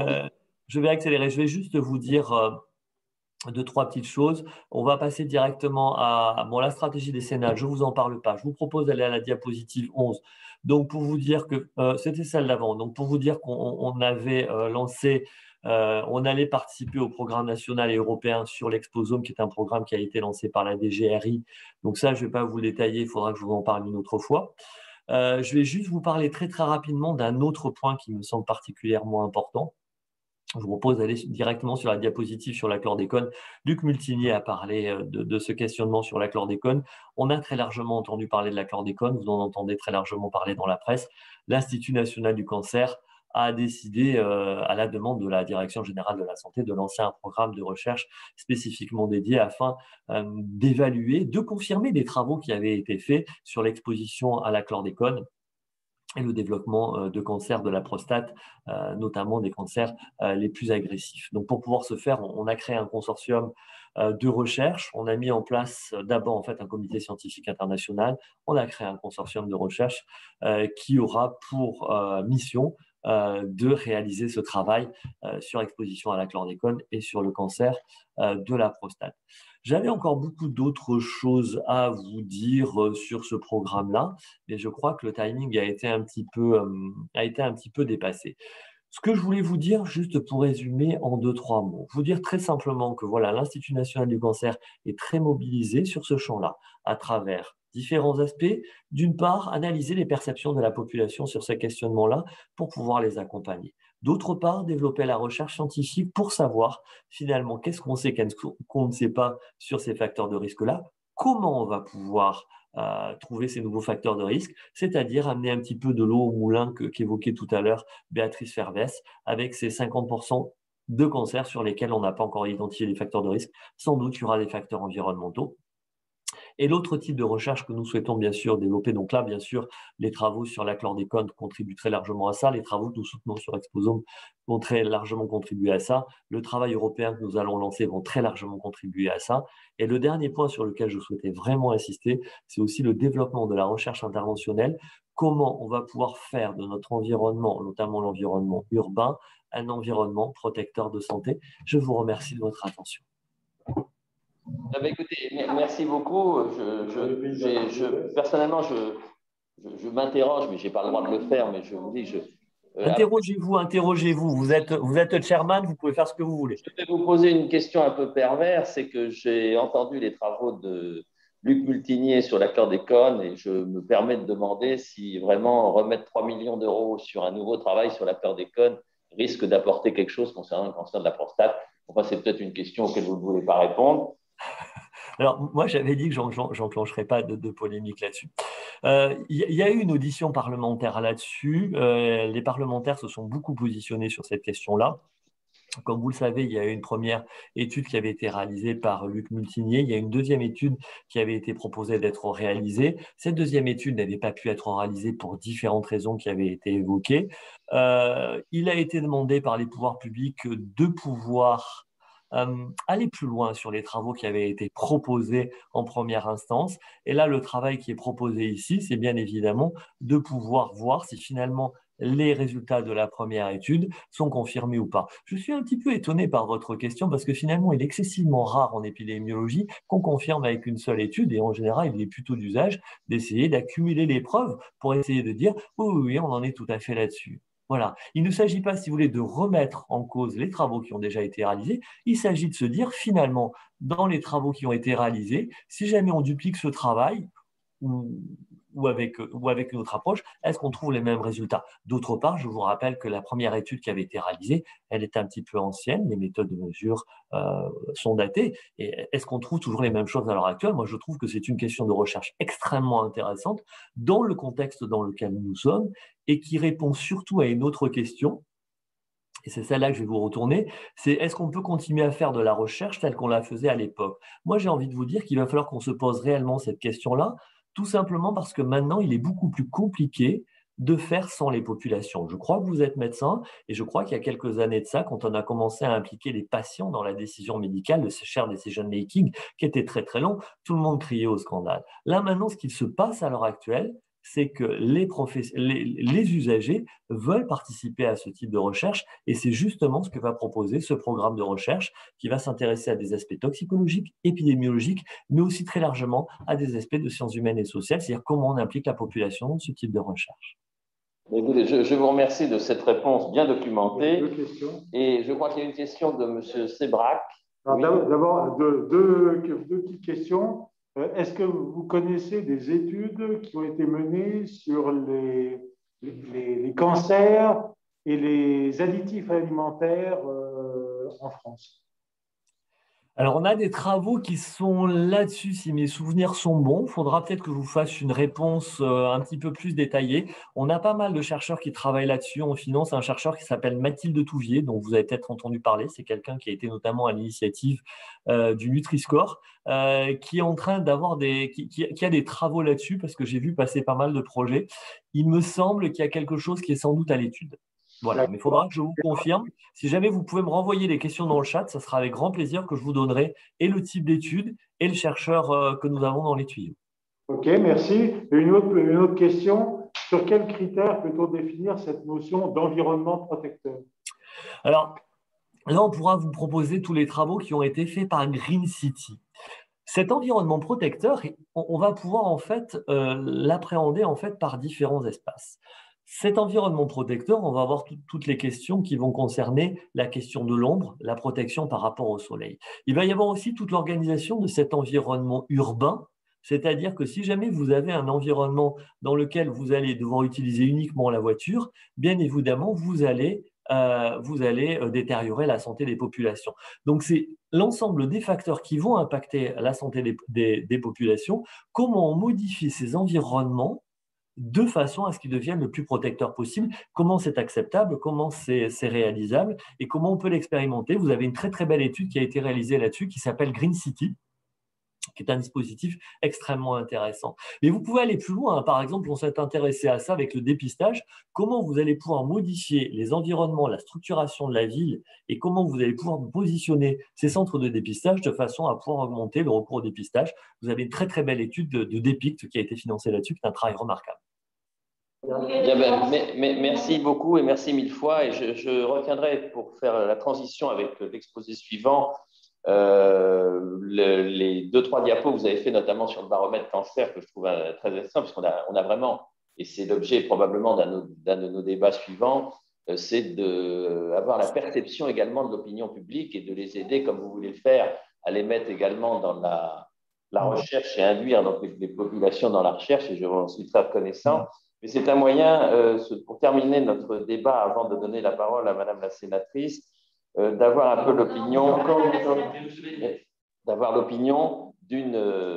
Je vais juste vous dire 2-3 petites choses. On va passer directement à la stratégie décennale. Je ne vous en parle pas. Je vous propose d'aller à la diapositive 11. Donc, pour vous dire que c'était celle d'avant. Donc, pour vous dire qu'on avait lancé... on allait participer au programme national et européen sur l'Exposome, qui est un programme qui a été lancé par la DGRI. Donc ça, je ne vais pas vous le détailler, il faudra que je vous en parle une autre fois. Je vais juste vous parler très très rapidement d'un autre point qui me semble particulièrement important. Je vous propose d'aller directement sur la diapositive sur la chlordécone. Luc Multinier a parlé de ce questionnement sur la chlordécone. On a très largement entendu parler de la chlordécone, vous en entendez très largement parler dans la presse. L'Institut national du cancer a décidé, à la demande de la Direction générale de la santé, de lancer un programme de recherche spécifiquement dédié afin d'évaluer, de confirmer des travaux qui avaient été faits sur l'exposition à la chlordécone et le développement de cancers de la prostate, notamment des cancers les plus agressifs. Donc, pour pouvoir ce faire, on a créé un consortium de recherche. On a mis en place d'abord en fait un comité scientifique international. On a créé un consortium de recherche qui aura pour mission de réaliser ce travail sur exposition à la chlordécone et sur le cancer de la prostate. J'avais encore beaucoup d'autres choses à vous dire sur ce programme-là, mais je crois que le timing a été un petit peu dépassé. Ce que je voulais vous dire, juste pour résumer en 2-3 mots, vous dire très simplement que voilà, l'Institut national du cancer est très mobilisé sur ce champ-là, à travers différents aspects. D'une part, analyser les perceptions de la population sur ces questionnements-là pour pouvoir les accompagner. D'autre part, développer la recherche scientifique pour savoir finalement qu'est-ce qu'on sait, qu'on ne sait pas sur ces facteurs de risque-là, comment on va pouvoir trouver ces nouveaux facteurs de risque, c'est-à-dire amener un petit peu de l'eau au moulin qu'évoquait tout à l'heure Béatrice Fervès, avec ces 50% de cancers sur lesquels on n'a pas encore identifié les facteurs de risque. Sans doute, il y aura des facteurs environnementaux. Et l'autre type de recherche que nous souhaitons bien sûr développer, donc là, bien sûr, les travaux sur la chlordécone contribuent très largement à ça. Les travaux que nous soutenons sur Exposome vont très largement contribuer à ça. Le travail européen que nous allons lancer vont très largement contribuer à ça. Et le dernier point sur lequel je souhaitais vraiment insister, c'est aussi le développement de la recherche interventionnelle. Comment on va pouvoir faire de notre environnement, notamment l'environnement urbain, un environnement protecteur de santé. Je vous remercie de votre attention. Écoutez, merci beaucoup. Personnellement, je m'interroge, mais je n'ai pas le droit de le faire, mais je vous dis… Interrogez-vous. Vous êtes chairman, vous pouvez faire ce que vous voulez. Je vais vous poser une question un peu perverse, c'est que j'ai entendu les travaux de Luc Multinier sur la chlordécone et je me permets de demander si vraiment remettre 3 millions d'euros sur un nouveau travail sur la chlordécone risque d'apporter quelque chose concernant le cancer de la prostate. Enfin, c'est peut-être une question auquel vous ne voulez pas répondre. Alors, moi, j'avais dit que j'enclencherais pas de polémique là-dessus. Il y a eu une audition parlementaire là-dessus. Les parlementaires se sont beaucoup positionnés sur cette question-là. Comme vous le savez, il y a eu une première étude qui avait été réalisée par Luc Multinier. Il y a une deuxième étude qui avait été proposée d'être réalisée. Cette deuxième étude n'avait pas pu être réalisée pour différentes raisons qui avaient été évoquées. Il a été demandé par les pouvoirs publics de pouvoir aller plus loin sur les travaux qui avaient été proposés en première instance. Et là, le travail qui est proposé ici, c'est bien évidemment de pouvoir voir si finalement les résultats de la première étude sont confirmés ou pas. Je suis un petit peu étonné par votre question parce que finalement, il est excessivement rare en épidémiologie qu'on confirme avec une seule étude et en général, il est plutôt d'usage d'essayer d'accumuler les preuves pour essayer de dire « oui, on en est tout à fait là-dessus ». Voilà. Il ne s'agit pas, si vous voulez, de remettre en cause les travaux qui ont déjà été réalisés. Il s'agit de se dire, finalement, dans les travaux qui ont été réalisés, si jamais on duplique ce travail ou avec une autre approche, est-ce qu'on trouve les mêmes résultats? D'autre part, je vous rappelle que la première étude qui avait été réalisée, elle est un petit peu ancienne, les méthodes de mesure sont datées. Et est-ce qu'on trouve toujours les mêmes choses à l'heure actuelle? Moi, je trouve que c'est une question de recherche extrêmement intéressante dans le contexte dans lequel nous sommes et qui répond surtout à une autre question. Et c'est celle-là que je vais vous retourner, c'est est-ce qu'on peut continuer à faire de la recherche telle qu'on la faisait à l'époque? Moi, j'ai envie de vous dire qu'il va falloir qu'on se pose réellement cette question-là, tout simplement parce que maintenant, il est beaucoup plus compliqué de faire sans les populations. Je crois que vous êtes médecin et je crois qu'il y a quelques années de ça, quand on a commencé à impliquer les patients dans la décision médicale, le share decision making, qui était très très long, tout le monde criait au scandale. Là maintenant, ce qui se passe à l'heure actuelle, c'est que les usagers veulent participer à ce type de recherche et c'est justement ce que va proposer ce programme de recherche qui va s'intéresser à des aspects toxicologiques, épidémiologiques, mais aussi très largement à des aspects de sciences humaines et sociales, c'est-à-dire comment on implique la population dans ce type de recherche. Écoutez, je vous remercie de cette réponse bien documentée. Et je crois qu'il y a une question de M. Sébrac. Oui. D'abord, deux petites questions. Est-ce que vous connaissez des études qui ont été menées sur les cancers et les additifs alimentaires en France? Alors, on a des travaux qui sont là-dessus, si mes souvenirs sont bons. Il faudra peut-être que je vous fasse une réponse un petit peu plus détaillée. On a pas mal de chercheurs qui travaillent là-dessus. On finance un chercheur qui s'appelle Mathilde Touvier, dont vous avez peut-être entendu parler. C'est quelqu'un qui a été notamment à l'initiative du Nutri-Score, qui est en train d'avoir qui a des travaux là-dessus, parce que j'ai vu passer pas mal de projets. Il me semble qu'il y a quelque chose qui est sans doute à l'étude. Voilà, mais il faudra que je vous confirme. Si jamais vous pouvez me renvoyer les questions dans le chat, ça sera avec grand plaisir que je vous donnerai et le type d'étude et le chercheur que nous avons dans les tuyaux. Ok, merci. Et une autre question. Sur quels critères peut-on définir cette notion d'environnement protecteur? Alors, là, on pourra vous proposer tous les travaux qui ont été faits par Green City. Cet environnement protecteur, on va pouvoir en fait l'appréhender en fait par différents espaces. Cet environnement protecteur, on va avoir toutes les questions qui vont concerner la question de l'ombre, la protection par rapport au soleil. Il va y avoir aussi toute l'organisation de cet environnement urbain, c'est-à-dire que si jamais vous avez un environnement dans lequel vous allez devoir utiliser uniquement la voiture, bien évidemment, vous allez détériorer la santé des populations. Donc, c'est l'ensemble des facteurs qui vont impacter la santé des populations, comment on modifie ces environnements de façon à ce qu'ils deviennent le plus protecteurs possible, comment c'est acceptable, comment c'est réalisable et comment on peut l'expérimenter. Vous avez une très très belle étude qui a été réalisée là-dessus qui s'appelle Green City, qui est un dispositif extrêmement intéressant. Mais vous pouvez aller plus loin. Par exemple, on s'est intéressé à ça avec le dépistage. Comment vous allez pouvoir modifier les environnements, la structuration de la ville et comment vous allez pouvoir positionner ces centres de dépistage de façon à pouvoir augmenter le recours au dépistage. Vous avez une très très belle étude de Depict qui a été financée là-dessus, qui est un travail remarquable. Bien, merci beaucoup et merci mille fois. Et je retiendrai pour faire la transition avec l'exposé suivant les 2-3 diapos que vous avez fait notamment sur le baromètre cancer que je trouve très intéressant parce qu'on a vraiment, et c'est l'objet probablement d'un de nos débats suivants, c'est d'avoir la perception également de l'opinion publique et de les aider comme vous voulez le faire à les mettre également dans la recherche et induire donc les populations dans la recherche et je vous en suis très reconnaissant. Mais c'est un moyen, pour terminer notre débat, avant de donner la parole à Madame la sénatrice, d'avoir un peu l'opinion, d'une,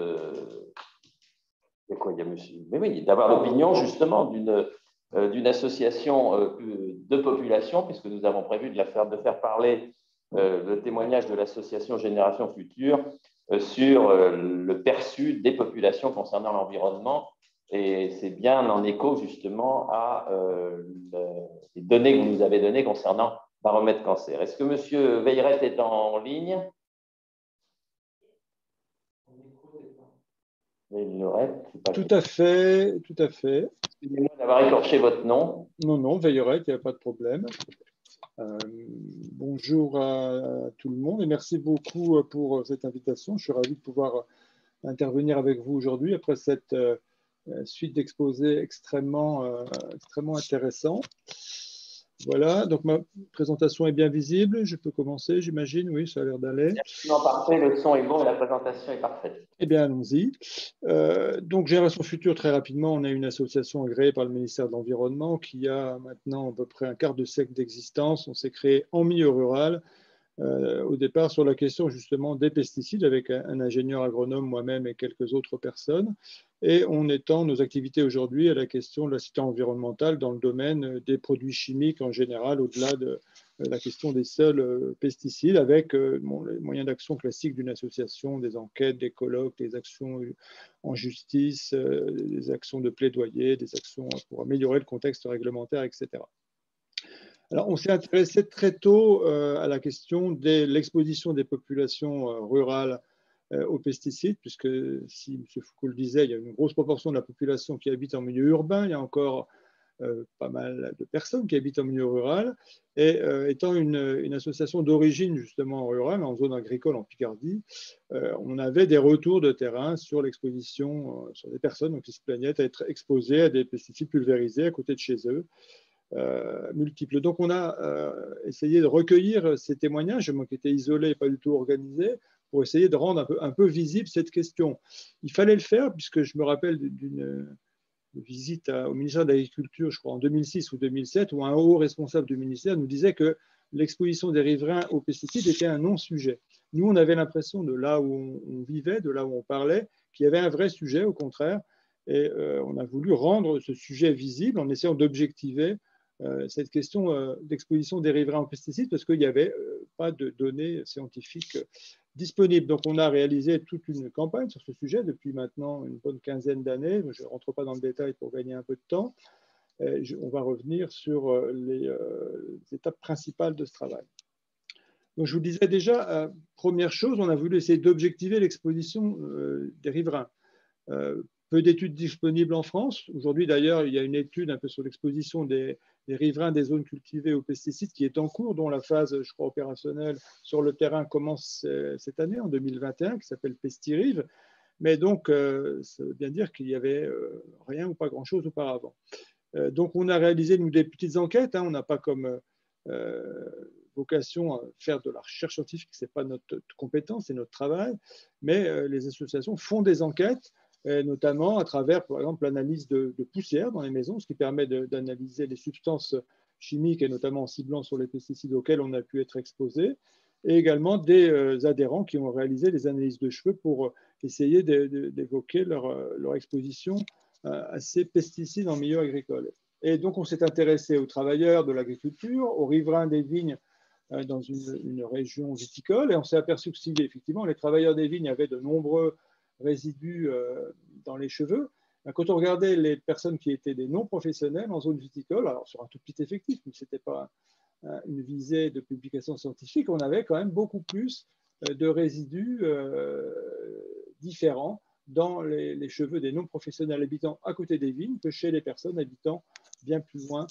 d'avoir l'opinion justement d'une association de population, puisque nous avons prévu de faire parler le témoignage de l'association Génération Future sur le perçu des populations concernant l'environnement. Et c'est bien en écho justement à les données que vous nous avez données concernant baromètre cancer. Est-ce que M. Veilleret est en ligne? Veilleret, tout à fait, tout à fait. Excusez-moi d'avoir écorché votre nom. Non, non, Veilleret, il n'y a pas de problème. Bonjour à tout le monde et merci beaucoup pour cette invitation. Je suis ravi de pouvoir intervenir avec vous aujourd'hui après cette suite d'exposés extrêmement intéressants. Voilà, donc ma présentation est bien visible. Je peux commencer, j'imagine. Oui, ça a l'air d'aller. Non, parfait, le son est bon et la présentation est parfaite. Eh bien, allons-y. Donc, Génération Future, très rapidement, on a une association agréée par le ministère de l'Environnement qui a maintenant à peu près un quart de siècle d'existence. On s'est créé en milieu rural, au départ sur la question justement des pesticides avec un ingénieur agronome, moi-même et quelques autres personnes. Et on étend nos activités aujourd'hui à la question de la sécurité environnementale dans le domaine des produits chimiques en général, au-delà de la question des seuls pesticides, avec les moyens d'action classiques d'une association, des enquêtes, des colloques, des actions en justice, des actions de plaidoyer, des actions pour améliorer le contexte réglementaire, etc. Alors, on s'est intéressé très tôt à la question de l'exposition des populations rurales aux pesticides, puisque, si M. Foucault le disait, il y a une grosse proportion de la population qui habite en milieu urbain, il y a encore pas mal de personnes qui habitent en milieu rural, et étant une association d'origine justement rurale, en zone agricole en Picardie, on avait des retours de terrain sur l'exposition, sur des personnes qui se plaignaient à être exposées à des pesticides pulvérisés à côté de chez eux. Multiples. Donc, on a essayé de recueillir ces témoignages, moi qui étais isolé et pas du tout organisé, pour essayer de rendre un peu visible cette question. Il fallait le faire, puisque je me rappelle d'une visite au ministère de l'Agriculture, je crois en 2006 ou 2007, où un haut responsable du ministère nous disait que l'exposition des riverains aux pesticides était un non-sujet. Nous, on avait l'impression, de là où on vivait, de là où on parlait, qu'il y avait un vrai sujet, au contraire, et on a voulu rendre ce sujet visible en essayant d'objectiver cette question d'exposition des riverains aux pesticides parce qu'il n'y avait pas de données scientifiques disponibles. Donc, on a réalisé toute une campagne sur ce sujet depuis maintenant une bonne quinzaine d'années. Je ne rentre pas dans le détail pour gagner un peu de temps. On va revenir sur les étapes principales de ce travail. Donc, je vous disais déjà, première chose, on a voulu essayer d'objectiver l'exposition des riverains. Peu d'études disponibles en France. Aujourd'hui, d'ailleurs, il y a une étude un peu sur l'exposition des riverains des zones cultivées aux pesticides qui est en cours, dont la phase, je crois, opérationnelle sur le terrain commence cette année, en 2021, qui s'appelle Pestirive. Mais donc, ça veut bien dire qu'il n'y avait rien ou pas grand-chose auparavant. Donc, on a réalisé, nous, des petites enquêtes. On n'a pas comme vocation à faire de la recherche scientifique, ce n'est pas notre compétence, c'est notre travail. Mais les associations font des enquêtes, notamment à travers, par exemple, l'analyse de poussière dans les maisons, ce qui permet d'analyser les substances chimiques, et notamment en ciblant sur les pesticides auxquels on a pu être exposé, et également des adhérents qui ont réalisé des analyses de cheveux pour essayer d'évoquer leur exposition à ces pesticides en milieu agricole. Et donc, on s'est intéressé aux travailleurs de l'agriculture, aux riverains des vignes dans une région viticole, et on s'est aperçu que si, effectivement, les travailleurs des vignes avaient de nombreux résidus dans les cheveux. Quand on regardait les personnes qui étaient des non-professionnels en zone viticole, alors sur un tout petit effectif, mais ce n'était pas une visée de publication scientifique, on avait quand même beaucoup plus de résidus différents dans les cheveux des non-professionnels habitant à côté des vignes que chez les personnes habitant bien plus loin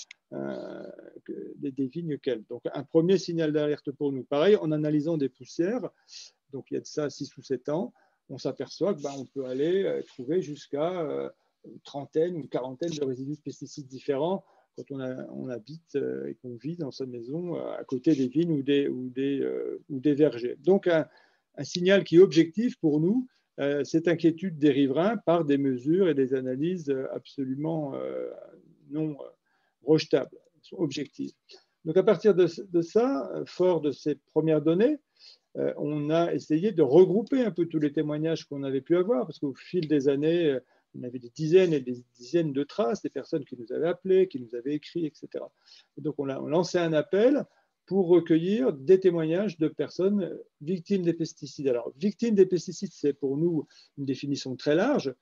des vignes qu'elles. Donc un premier signal d'alerte pour nous. Pareil, en analysant des poussières, donc il y a de ça 6 ou 7 ans, on s'aperçoit qu'on peut aller trouver jusqu'à une trentaine ou une quarantaine de résidus de pesticides différents quand on habite et qu'on vit dans sa maison à côté des vignes ou des vergers. Donc, un signal qui est objectif pour nous, cette inquiétude des riverains par des mesures et des analyses absolument non rejetables, objectives. Donc, à partir de ça, fort de ces premières données, on a essayé de regrouper un peu tous les témoignages qu'on avait pu avoir, parce qu'au fil des années, on avait des dizaines et des dizaines de traces, des personnes qui nous avaient appelés, qui nous avaient écrit, etc. Et donc, on a lancé un appel pour recueillir des témoignages de personnes victimes des pesticides. Alors, victime des pesticides, c'est pour nous une définition très large.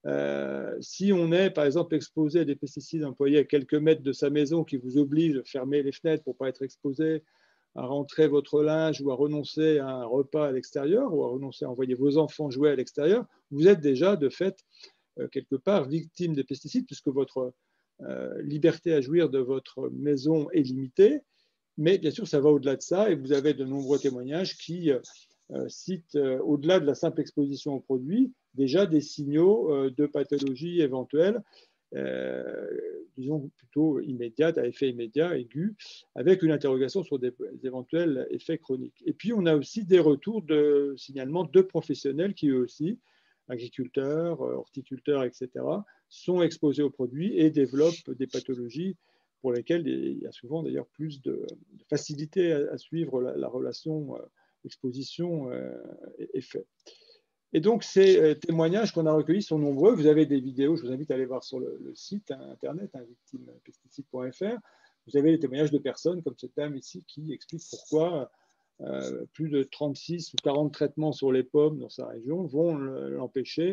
Si on est, par exemple, exposé à des pesticides employés à quelques mètres de sa maison qui vous obligent de fermer les fenêtres pour ne pas être exposé à rentrer votre linge ou à renoncer à un repas à l'extérieur ou à renoncer à envoyer vos enfants jouer à l'extérieur, vous êtes déjà de fait quelque part victime des pesticides puisque votre liberté à jouir de votre maison est limitée. Mais bien sûr, ça va au-delà de ça et vous avez de nombreux témoignages qui citent, au-delà de la simple exposition aux produits, déjà des signaux de pathologie éventuelle, disons plutôt immédiate, à effet immédiat, aigu, avec une interrogation sur des éventuels effets chroniques. Et puis, on a aussi des retours de signalements de professionnels qui, eux aussi, agriculteurs, horticulteurs, etc., sont exposés aux produits et développent des pathologies pour lesquelles il y a souvent d'ailleurs plus de facilité à suivre la relation exposition-effet. Et donc, ces témoignages qu'on a recueillis sont nombreux. Vous avez des vidéos, je vous invite à aller voir sur le site internet, victimepesticide.fr. Vous avez les témoignages de personnes comme cette dame ici qui explique pourquoi plus de 36 ou 40 traitements sur les pommes dans sa région vont l'empêcher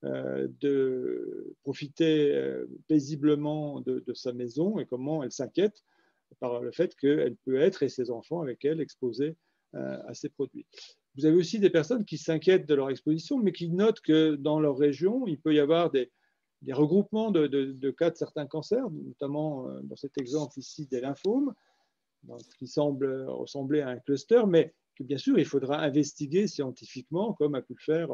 de profiter paisiblement de sa maison et comment elle s'inquiète par le fait qu'elle peut être et ses enfants avec elle exposés à ces produits. Vous avez aussi des personnes qui s'inquiètent de leur exposition, mais qui notent que dans leur région, il peut y avoir des regroupements de cas de certains cancers, notamment dans cet exemple ici des lymphomes, qui semble ressembler à un cluster, mais que bien sûr, il faudra investiguer scientifiquement, comme a pu le faire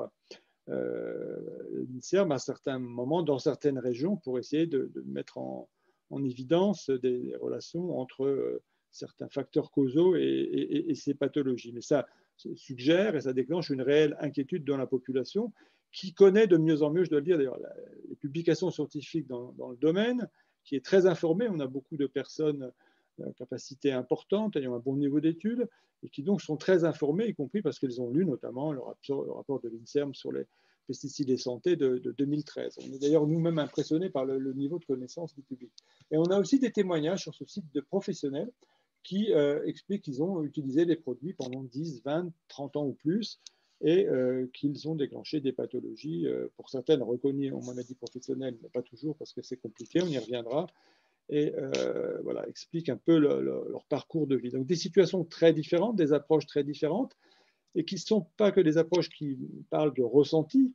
l'INSERM à certains moments dans certaines régions pour essayer de mettre en évidence des relations entre certains facteurs causaux et ces pathologies. Mais ça suggère et ça déclenche une réelle inquiétude dans la population qui connaît de mieux en mieux, je dois le dire d'ailleurs, les publications scientifiques dans le domaine, qui est très informée. On a beaucoup de personnes de capacité importante, ayant un bon niveau d'études, et qui donc sont très informées, y compris parce qu'elles ont lu notamment le rapport de l'INSERM sur les pesticides et santé de 2013. On est d'ailleurs nous-mêmes impressionnés par le niveau de connaissance du public. Et on a aussi des témoignages sur ce site de professionnels qui expliquent qu'ils ont utilisé les produits pendant 10, 20, 30 ans ou plus et qu'ils ont déclenché des pathologies, pour certaines reconnues en maladie professionnelle, mais pas toujours parce que c'est compliqué, on y reviendra, et voilà, expliquent un peu leur parcours de vie. Donc des situations très différentes, des approches très différentes, et qui ne sont pas que des approches qui parlent de ressenti,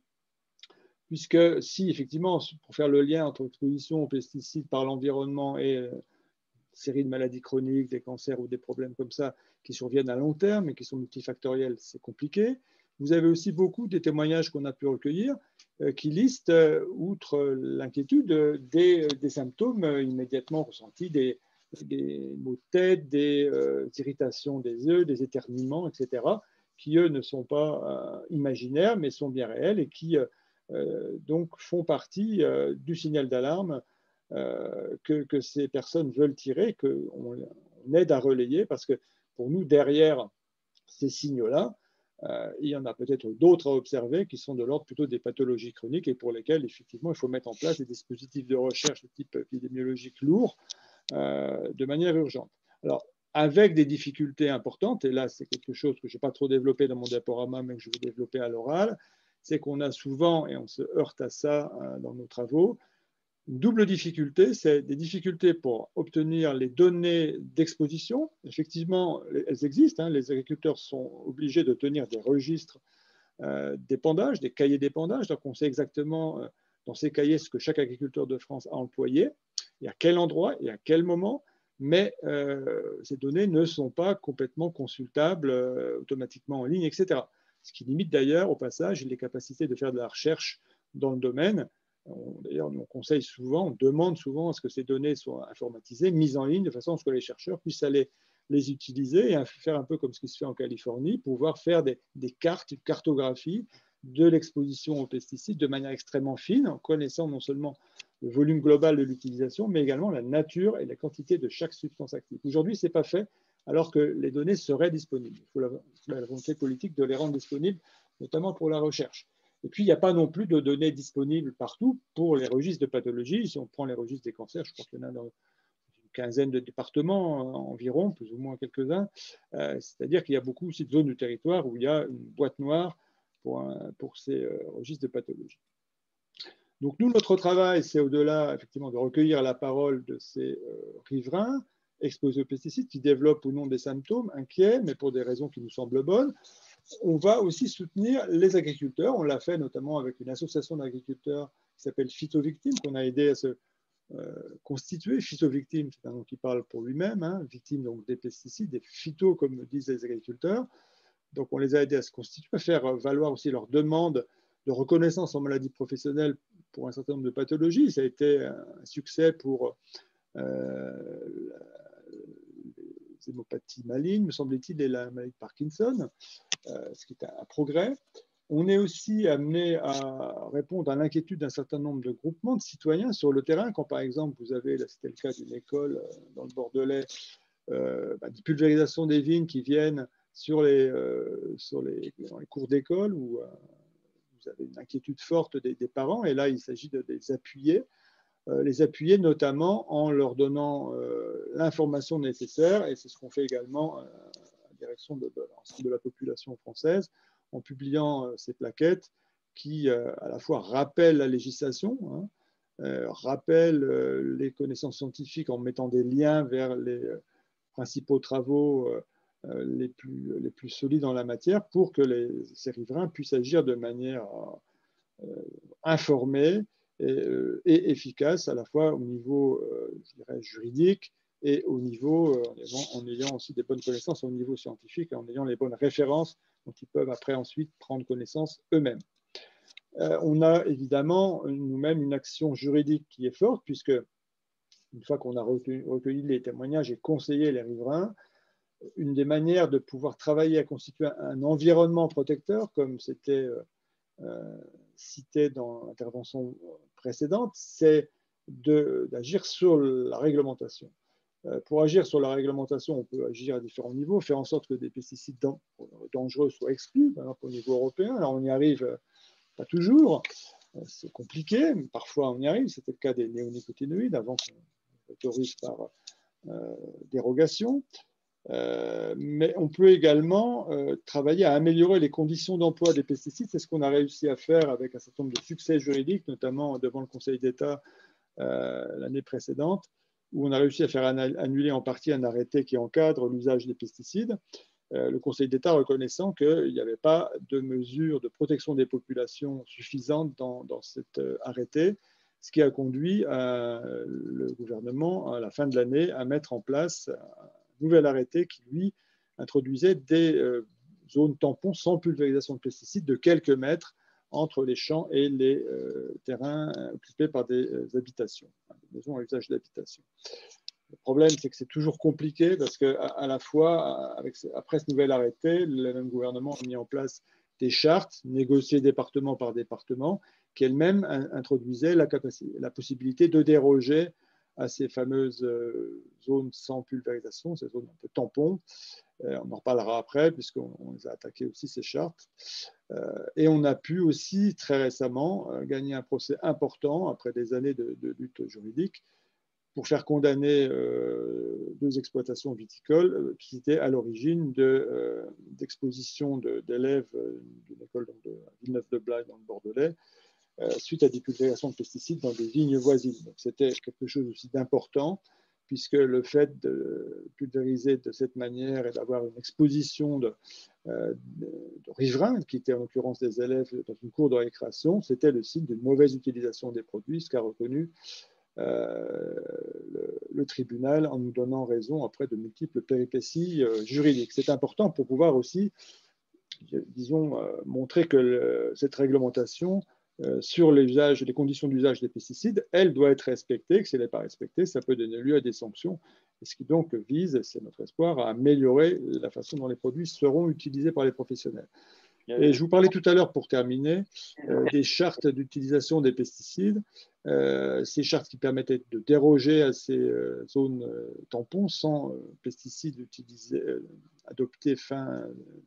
puisque si effectivement, pour faire le lien entre exposition aux pesticides par l'environnement et série de maladies chroniques, des cancers ou des problèmes comme ça qui surviennent à long terme et qui sont multifactoriels, c'est compliqué. Vous avez aussi beaucoup des témoignages qu'on a pu recueillir qui listent, outre l'inquiétude, des symptômes immédiatement ressentis, des maux de tête, des irritations des yeux, des éternuements, etc., qui, eux, ne sont pas imaginaires, mais sont bien réels et qui donc font partie du signal d'alarme que ces personnes veulent tirer, qu'on aide à relayer, parce que pour nous, derrière ces signaux-là, il y en a peut-être d'autres à observer qui sont de l'ordre plutôt des pathologies chroniques et pour lesquelles, effectivement, il faut mettre en place des dispositifs de recherche de type épidémiologique lourd de manière urgente. Alors, avec des difficultés importantes, et là, c'est quelque chose que je n'ai pas trop développé dans mon diaporama, mais que je vais développer à l'oral, c'est qu'on a souvent, et on se heurte à ça dans nos travaux, une double difficulté, c'est des difficultés pour obtenir les données d'exposition. Effectivement, elles existent. Les agriculteurs sont obligés de tenir des registres d'épandage, des cahiers d'épandage. Donc, on sait exactement dans ces cahiers ce que chaque agriculteur de France a employé, et à quel endroit, et à quel moment. Mais ces données ne sont pas complètement consultables automatiquement en ligne, etc. Ce qui limite d'ailleurs, au passage, les capacités de faire de la recherche dans le domaine. D'ailleurs, on conseille souvent, on demande souvent à ce que ces données soient informatisées, mises en ligne, de façon à ce que les chercheurs puissent aller les utiliser et faire un peu comme ce qui se fait en Californie, pouvoir faire des cartes, une cartographie de l'exposition aux pesticides de manière extrêmement fine, en connaissant non seulement le volume global de l'utilisation, mais également la nature et la quantité de chaque substance active. Aujourd'hui, ce n'est pas fait, alors que les données seraient disponibles. Il faut la volonté politique de les rendre disponibles, notamment pour la recherche. Et puis, il n'y a pas non plus de données disponibles partout pour les registres de pathologie. Si on prend les registres des cancers, je crois qu'il y en a dans une quinzaine de départements environ, plus ou moins quelques-uns. C'est-à-dire qu'il y a beaucoup aussi de zones du territoire où il y a une boîte noire pour ces registres de pathologie. Donc, nous, notre travail, c'est au-delà, effectivement, de recueillir la parole de ces riverains exposés aux pesticides, qui développent ou non des symptômes inquiets, mais pour des raisons qui nous semblent bonnes. On va aussi soutenir les agriculteurs. On l'a fait notamment avec une association d'agriculteurs qui s'appelle Phytovictime, qu'on a aidé à se constituer. Phytovictime, c'est un nom qui parle pour lui-même, hein, victime donc des pesticides, des phytos, comme disent les agriculteurs. Donc on les a aidés à se constituer, à faire valoir aussi leur demande de reconnaissance en maladie professionnelle pour un certain nombre de pathologies. Ça a été un succès pour les hémopathies malignes, me semble-t-il, et la maladie de Parkinson, ce qui est un progrès. On est aussi amené à répondre à l'inquiétude d'un certain nombre de groupements de citoyens sur le terrain, quand par exemple vous avez, là c'était le cas d'une école dans le Bordelais, des pulvérisations des vignes qui viennent dans les cours d'école où vous avez une inquiétude forte des parents, et là il s'agit de les appuyer notamment en leur donnant l'information nécessaire, et c'est ce qu'on fait également à la direction de l'ensemble de la population française, en publiant ces plaquettes qui à la fois rappellent la législation, hein, rappellent les connaissances scientifiques en mettant des liens vers les principaux travaux les plus solides en la matière, pour que ces riverains puissent agir de manière informée et efficace, à la fois au niveau je dirais, juridique et au niveau, en ayant aussi des bonnes connaissances au niveau scientifique et en ayant les bonnes références dont ils peuvent après ensuite prendre connaissance eux-mêmes. On a évidemment nous-mêmes une action juridique qui est forte, puisque une fois qu'on a recueilli les témoignages et conseillé les riverains, une des manières de pouvoir travailler à constituer un environnement protecteur, comme c'était cité dans l'intervention précédente, c'est d'agir sur la réglementation. Pour agir sur la réglementation, on peut agir à différents niveaux, faire en sorte que des pesticides dangereux soient exclus, par exemple au niveau européen. Alors on y arrive pas toujours, c'est compliqué, mais parfois on y arrive. C'était le cas des néonicotinoïdes avant qu'on autorise par dérogation. Mais on peut également travailler à améliorer les conditions d'emploi des pesticides. C'est ce qu'on a réussi à faire avec un certain nombre de succès juridiques, notamment devant le Conseil d'État l'année précédente, où on a réussi à faire annuler en partie un arrêté qui encadre l'usage des pesticides, le Conseil d'État reconnaissant qu'il n'y avait pas de mesures de protection des populations suffisantes dans cet arrêté, ce qui a conduit le gouvernement, à la fin de l'année, à mettre en place un nouvel arrêté qui, lui, introduisait des zones tampons sans pulvérisation de pesticides de quelques mètres entre les champs et les terrains occupés par des habitations, des maisons à usage d'habitation. Le problème, c'est que c'est toujours compliqué parce qu'à la fois, après ce nouvel arrêté, le même gouvernement a mis en place des chartes négociées département par département qui elles-mêmes introduisaient la possibilité de déroger à ces fameuses zones sans pulvérisation, ces zones un peu tampons. On en reparlera après, puisqu'on les a attaquées aussi, ces chartes. Et on a pu aussi, très récemment, gagner un procès important, après des années de lutte juridique, pour faire condamner deux exploitations viticoles qui étaient à l'origine d'expositions d'élèves d'une école de Villeneuve-de-Blaye dans le Bordelais, suite à des pulvérisations de pesticides dans des vignes voisines. Donc c'était quelque chose aussi d'important, puisque le fait de pulvériser de cette manière et d'avoir une exposition de riverains, qui étaient en l'occurrence des élèves dans une cour de récréation, c'était le signe d'une mauvaise utilisation des produits, ce qu'a reconnu le tribunal en nous donnant raison après de multiples péripéties juridiques. C'est important pour pouvoir aussi, disons, montrer que cette réglementation sur les conditions d'usage des pesticides, elle doit être respectée, que si elle n'est pas respectée, ça peut donner lieu à des sanctions, et ce qui donc vise, c'est notre espoir, à améliorer la façon dont les produits seront utilisés par les professionnels. Et je vous parlais tout à l'heure, pour terminer, des chartes d'utilisation des pesticides, ces chartes qui permettaient de déroger à ces zones tampons sans pesticides adoptés fin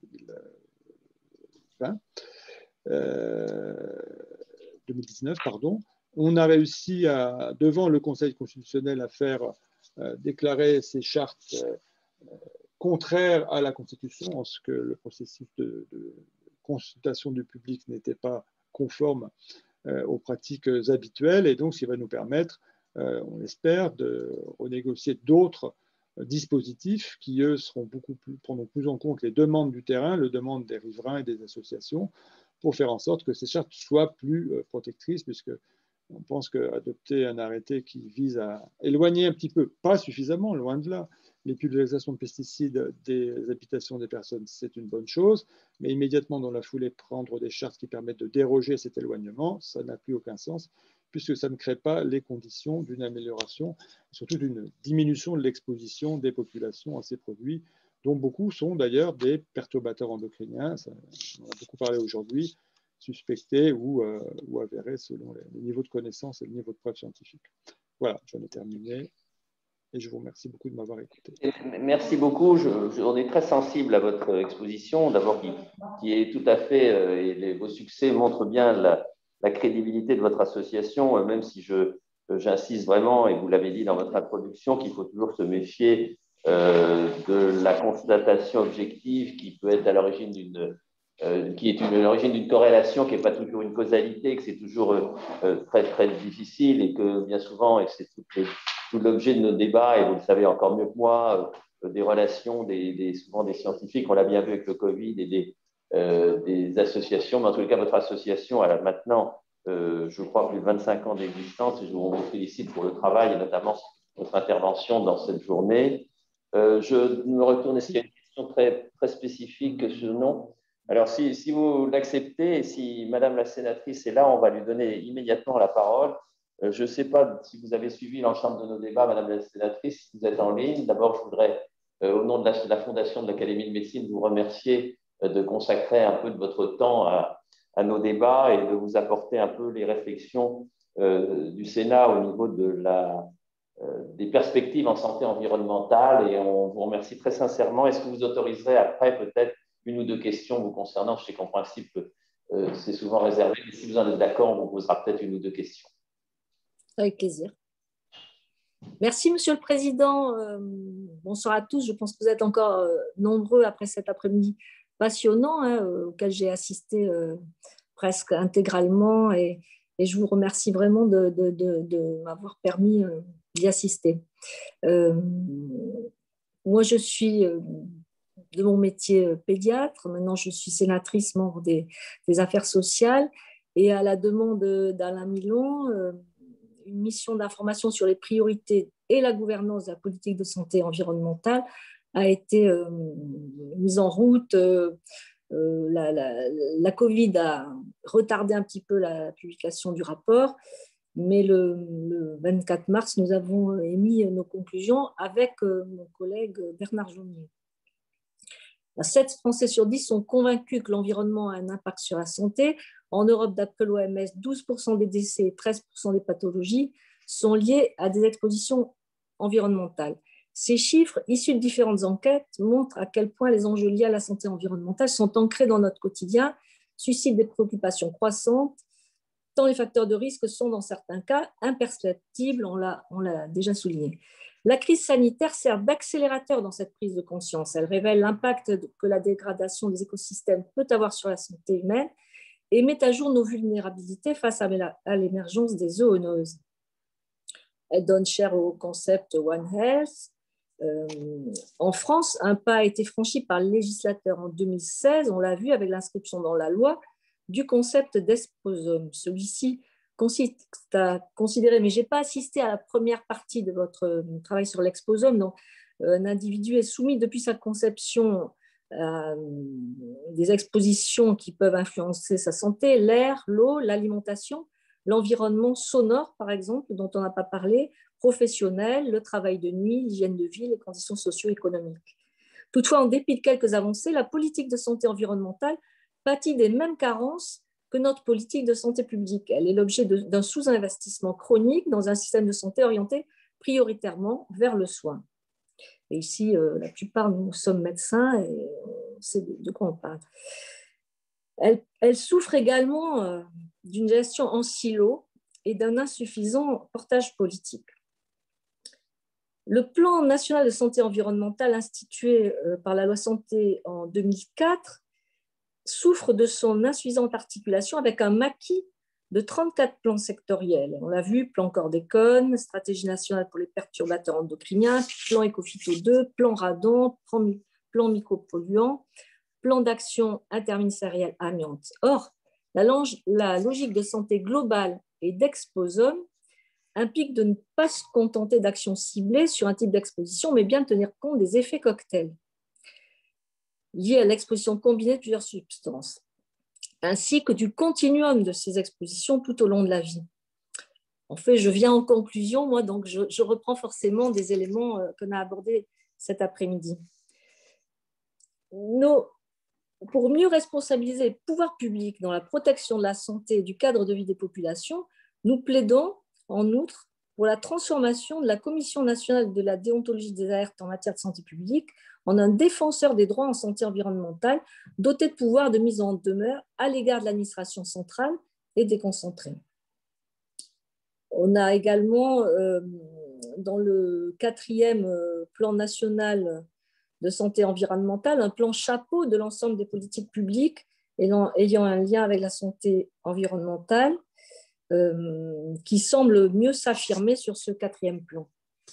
2019, pardon. On a réussi, devant le Conseil constitutionnel, à faire déclarer ces chartes contraires à la Constitution, en ce que le processus de consultation du public n'était pas conforme aux pratiques habituelles, et donc ce qui va nous permettre, on l'espère, de renégocier d'autres dispositifs qui, eux, prendront plus en compte les demandes du terrain, les demandes des riverains et des associations, pour faire en sorte que ces chartes soient plus protectrices, puisque on pense qu'adopter un arrêté qui vise à éloigner un petit peu, pas suffisamment, loin de là, les pulvérisations de pesticides des habitations des personnes, c'est une bonne chose, mais immédiatement dans la foulée, prendre des chartes qui permettent de déroger à cet éloignement, ça n'a plus aucun sens, puisque ça ne crée pas les conditions d'une amélioration, surtout d'une diminution de l'exposition des populations à ces produits, dont beaucoup sont d'ailleurs des perturbateurs endocriniens, on en a beaucoup parlé aujourd'hui, suspectés ou avérés selon les niveaux de connaissance et le niveau de preuve scientifique. Voilà, j'en ai terminé et je vous remercie beaucoup de m'avoir écouté. Merci beaucoup. On est très sensible à votre exposition, d'abord qui est tout à fait, et vos succès montrent bien la crédibilité de votre association, même si j'insiste vraiment, et vous l'avez dit dans votre introduction, qu'il faut toujours se méfier de la constatation objective qui peut être à l'origine l'origine d'une corrélation qui n'est pas toujours une causalité, que c'est toujours très, très difficile et que bien souvent, et c'est tout l'objet de nos débats, et vous le savez encore mieux que moi, des relations, souvent des scientifiques, on l'a bien vu avec le Covid, et des associations, mais en tous les cas, votre association, elle a maintenant, je crois, plus de 25 ans d'existence, et je vous félicite pour le travail, et notamment votre intervention dans cette journée. Je me retourne, est-ce qu'il y a une question très, très spécifique sur ce nom? Alors, si vous l'acceptez, et si Madame la sénatrice est là, on va lui donner immédiatement la parole. Je ne sais pas si vous avez suivi l'ensemble de nos débats, Madame la sénatrice, si vous êtes en ligne. D'abord, je voudrais, au nom de la Fondation de l'Académie de médecine, vous remercier de consacrer un peu de votre temps à nos débats et de vous apporter un peu les réflexions du Sénat au niveau des perspectives en santé environnementale. Et on vous remercie très sincèrement. Est-ce que vous autoriserez après peut-être une ou deux questions vous concernant? Je sais qu'en principe, c'est souvent réservé, mais si vous en êtes d'accord, on vous posera peut-être une ou deux questions. Avec plaisir. Merci, Monsieur le Président. Bonsoir à tous. Je pense que vous êtes encore nombreux après cet après-midi passionnant auquel j'ai assisté presque intégralement et je vous remercie vraiment de m'avoir permis d'y assister. Moi, je suis de mon métier pédiatre. Maintenant, je suis sénatrice, membre des affaires sociales, et à la demande d'Alain Milon, une mission d'information sur les priorités et la gouvernance de la politique de santé environnementale a été mise en route. La Covid a retardé un petit peu la publication du rapport, mais le 24 mars, nous avons émis nos conclusions avec mon collègue Bernard Jomier. 7 Français sur 10 sont convaincus que l'environnement a un impact sur la santé. En Europe, d'après l'OMS, 12% des décès et 13% des pathologies sont liés à des expositions environnementales. Ces chiffres, issus de différentes enquêtes, montrent à quel point les enjeux liés à la santé environnementale sont ancrés dans notre quotidien, suscitent des préoccupations croissantes, tant les facteurs de risque sont dans certains cas imperceptibles, on l'a déjà souligné. La crise sanitaire sert d'accélérateur dans cette prise de conscience. Elle révèle l'impact que la dégradation des écosystèmes peut avoir sur la santé humaine et met à jour nos vulnérabilités face à l'émergence des zoonoses. Elle donne chair au concept One Health. En France, un pas a été franchi par le législateur en 2016, on l'a vu avec l'inscription dans la loi du concept d'exposome. Celui-ci consiste à considérer, mais je n'ai pas assisté à la première partie de votre travail sur l'exposome, donc un individu est soumis depuis sa conception à des expositions qui peuvent influencer sa santé, l'air, l'eau, l'alimentation, l'environnement sonore, par exemple, dont on n'a pas parlé, professionnel, le travail de nuit, l'hygiène de vie, les conditions socio-économiques. Toutefois, en dépit de quelques avancées, la politique de santé environnementale pâtit des mêmes carences que notre politique de santé publique. Elle est l'objet d'un sous-investissement chronique dans un système de santé orienté prioritairement vers le soin. Et ici, la plupart, nous sommes médecins et on sait de quoi on parle. Elle souffre également d'une gestion en silo et d'un insuffisant portage politique. Le plan national de santé environnementale institué par la loi santé en 2004 souffre de son insuffisante articulation avec un maquis de 34 plans sectoriels. On l'a vu, plan chlordécone, stratégie nationale pour les perturbateurs endocriniens, plan Ecophyto 2, plan radon, plan micropolluants, plan d'action interministériel amiante. Or, la logique de santé globale et d'exposome implique de ne pas se contenter d'actions ciblées sur un type d'exposition, mais bien tenir compte des effets cocktails liés à l'exposition combinée de plusieurs substances, ainsi que du continuum de ces expositions tout au long de la vie. En fait, je viens en conclusion, moi, donc je reprends forcément des éléments qu'on a abordés cet après-midi. Pour mieux responsabiliser les pouvoirs publics dans la protection de la santé et du cadre de vie des populations, nous plaidons, en outre, pour la transformation de la Commission nationale de la déontologie des alertes en matière de santé publique en un défenseur des droits en santé environnementale doté de pouvoirs de mise en demeure à l'égard de l'administration centrale et déconcentrée. On a également, dans le 4e plan national de santé environnementale, un plan chapeau de l'ensemble des politiques publiques ayant un lien avec la santé environnementale qui semble mieux s'affirmer sur ce 4e plan.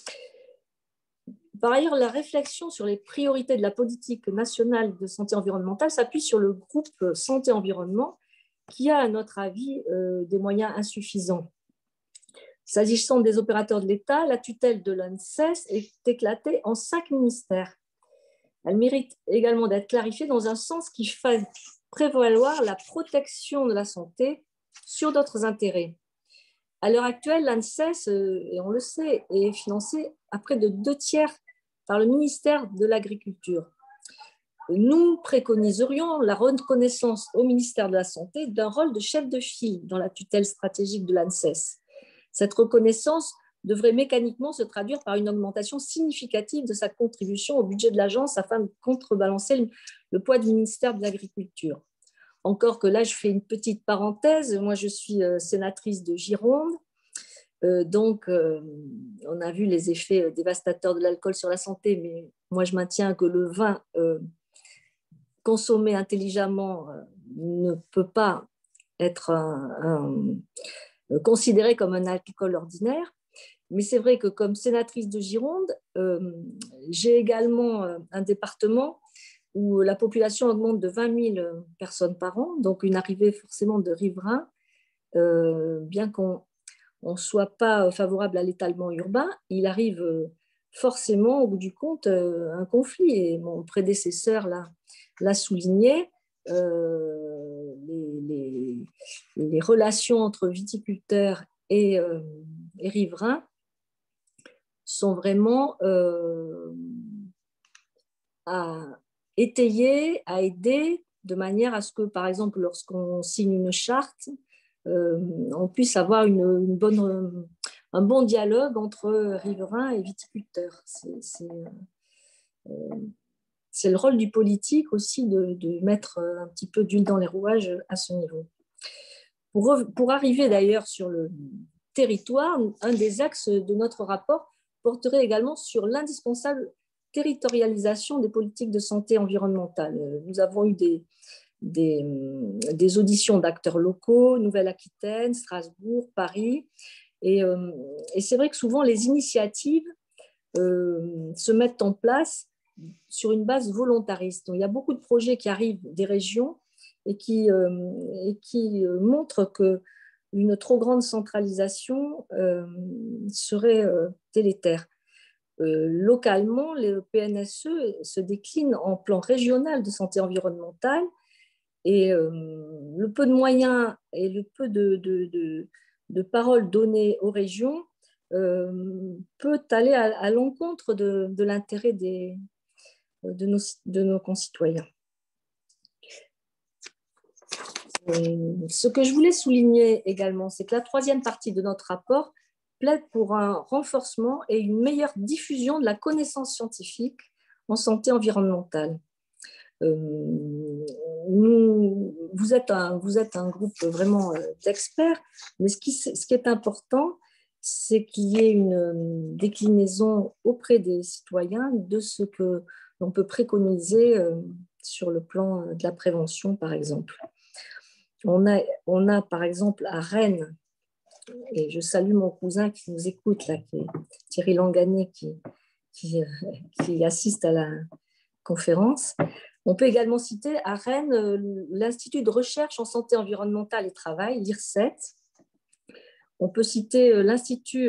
Par ailleurs, la réflexion sur les priorités de la politique nationale de santé environnementale s'appuie sur le groupe santé-environnement qui a, à notre avis, des moyens insuffisants. S'agissant des opérateurs de l'État, la tutelle de l'ANSES est éclatée en 5 ministères. Elle mérite également d'être clarifiée dans un sens qui fait prévaloir la protection de la santé sur d'autres intérêts. À l'heure actuelle, l'ANSES, et on le sait, est financée à près de 2/3 par le ministère de l'Agriculture. Nous préconiserions la reconnaissance au ministère de la Santé d'un rôle de chef de file dans la tutelle stratégique de l'ANSES. Cette reconnaissance devrait mécaniquement se traduire par une augmentation significative de sa contribution au budget de l'agence afin de contrebalancer le poids du ministère de l'Agriculture. Encore que là, je fais une petite parenthèse. Moi, je suis sénatrice de Gironde. On a vu les effets dévastateurs de l'alcool sur la santé, mais moi, je maintiens que le vin consommé intelligemment ne peut pas être considéré comme un alcool ordinaire. Mais c'est vrai que comme sénatrice de Gironde, j'ai également un département où la population augmente de 20 000 personnes par an, donc une arrivée forcément de riverains, bien qu'on ne soit pas favorable à l'étalement urbain, il arrive forcément au bout du compte un conflit, et mon prédécesseur l'a souligné, les relations entre viticulteurs et riverains sont vraiment à étayer, à aider, de manière à ce que, par exemple, lorsqu'on signe une charte, on puisse avoir un bon dialogue entre riverains et viticulteurs. C'est le rôle du politique aussi de mettre un petit peu d'huile dans les rouages à ce niveau. Pour arriver d'ailleurs sur le territoire, un des axes de notre rapport porterait également sur l'indispensable territorialisation des politiques de santé environnementale. Nous avons eu des auditions d'acteurs locaux, Nouvelle-Aquitaine, Strasbourg, Paris, et c'est vrai que souvent les initiatives se mettent en place sur une base volontariste. Donc, il y a beaucoup de projets qui arrivent des régions et qui montrent qu'une trop grande centralisation serait délétère. Localement, le PNSE se décline en plan régional de santé environnementale, et le peu de moyens et le peu de paroles données aux régions peut aller à l'encontre de l'intérêt de nos concitoyens. Ce que je voulais souligner également, c'est que la 3e partie de notre rapport plaide pour un renforcement et une meilleure diffusion de la connaissance scientifique en santé environnementale. Vous êtes un groupe vraiment d'experts, mais ce qui est important, c'est qu'il y ait une déclinaison auprès des citoyens de ce que l'on peut préconiser sur le plan de la prévention, par exemple. On a par exemple à Rennes, et je salue mon cousin qui nous écoute, là, qui est Thierry Langanet, qui assiste à la conférence. On peut également citer à Rennes l'Institut de recherche en santé environnementale et travail, l'IRSET. On peut citer l'Institut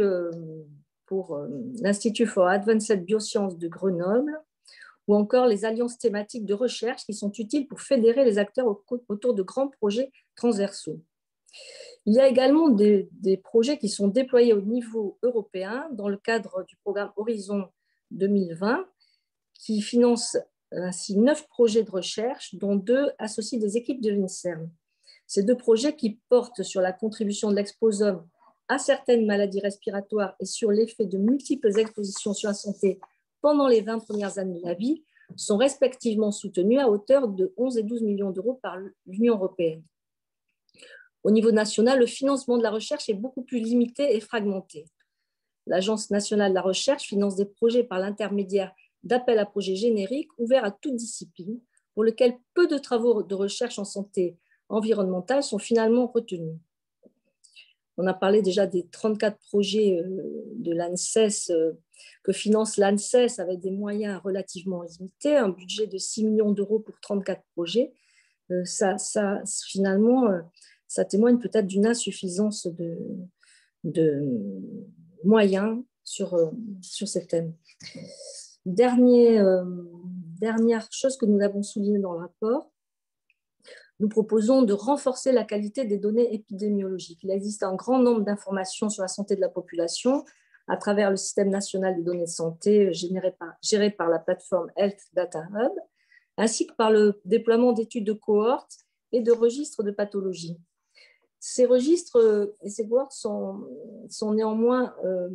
for Advanced Biosciences de Grenoble, ou encore les alliances thématiques de recherche qui sont utiles pour fédérer les acteurs autour de grands projets transversaux. Il y a également des projets qui sont déployés au niveau européen dans le cadre du programme Horizon 2020, qui finance ainsi 9 projets de recherche, dont 2 associent des équipes de l'INSERM. Ces 2 projets qui portent sur la contribution de l'exposome à certaines maladies respiratoires et sur l'effet de multiples expositions sur la santé pendant les 20 premières années de la vie sont respectivement soutenus à hauteur de 11 et 12 millions d'euros par l'Union européenne. Au niveau national, le financement de la recherche est beaucoup plus limité et fragmenté. L'Agence nationale de la recherche finance des projets par l'intermédiaire d'appels à projets génériques ouverts à toute discipline, pour lesquels peu de travaux de recherche en santé environnementale sont finalement retenus. On a parlé déjà des 34 projets de l'ANSES que finance l'ANSES avec des moyens relativement limités, un budget de 6 millions d'euros pour 34 projets. Finalement, ça témoigne peut-être d'une insuffisance de moyens sur ces thèmes. Dernière chose que nous avons soulignée dans le rapport, nous proposons de renforcer la qualité des données épidémiologiques. Il existe un grand nombre d'informations sur la santé de la population à travers le système national des données de santé géré par la plateforme Health Data Hub, ainsi que par le déploiement d'études de cohortes et de registres de pathologie. Ces registres et ces cohortes sont néanmoins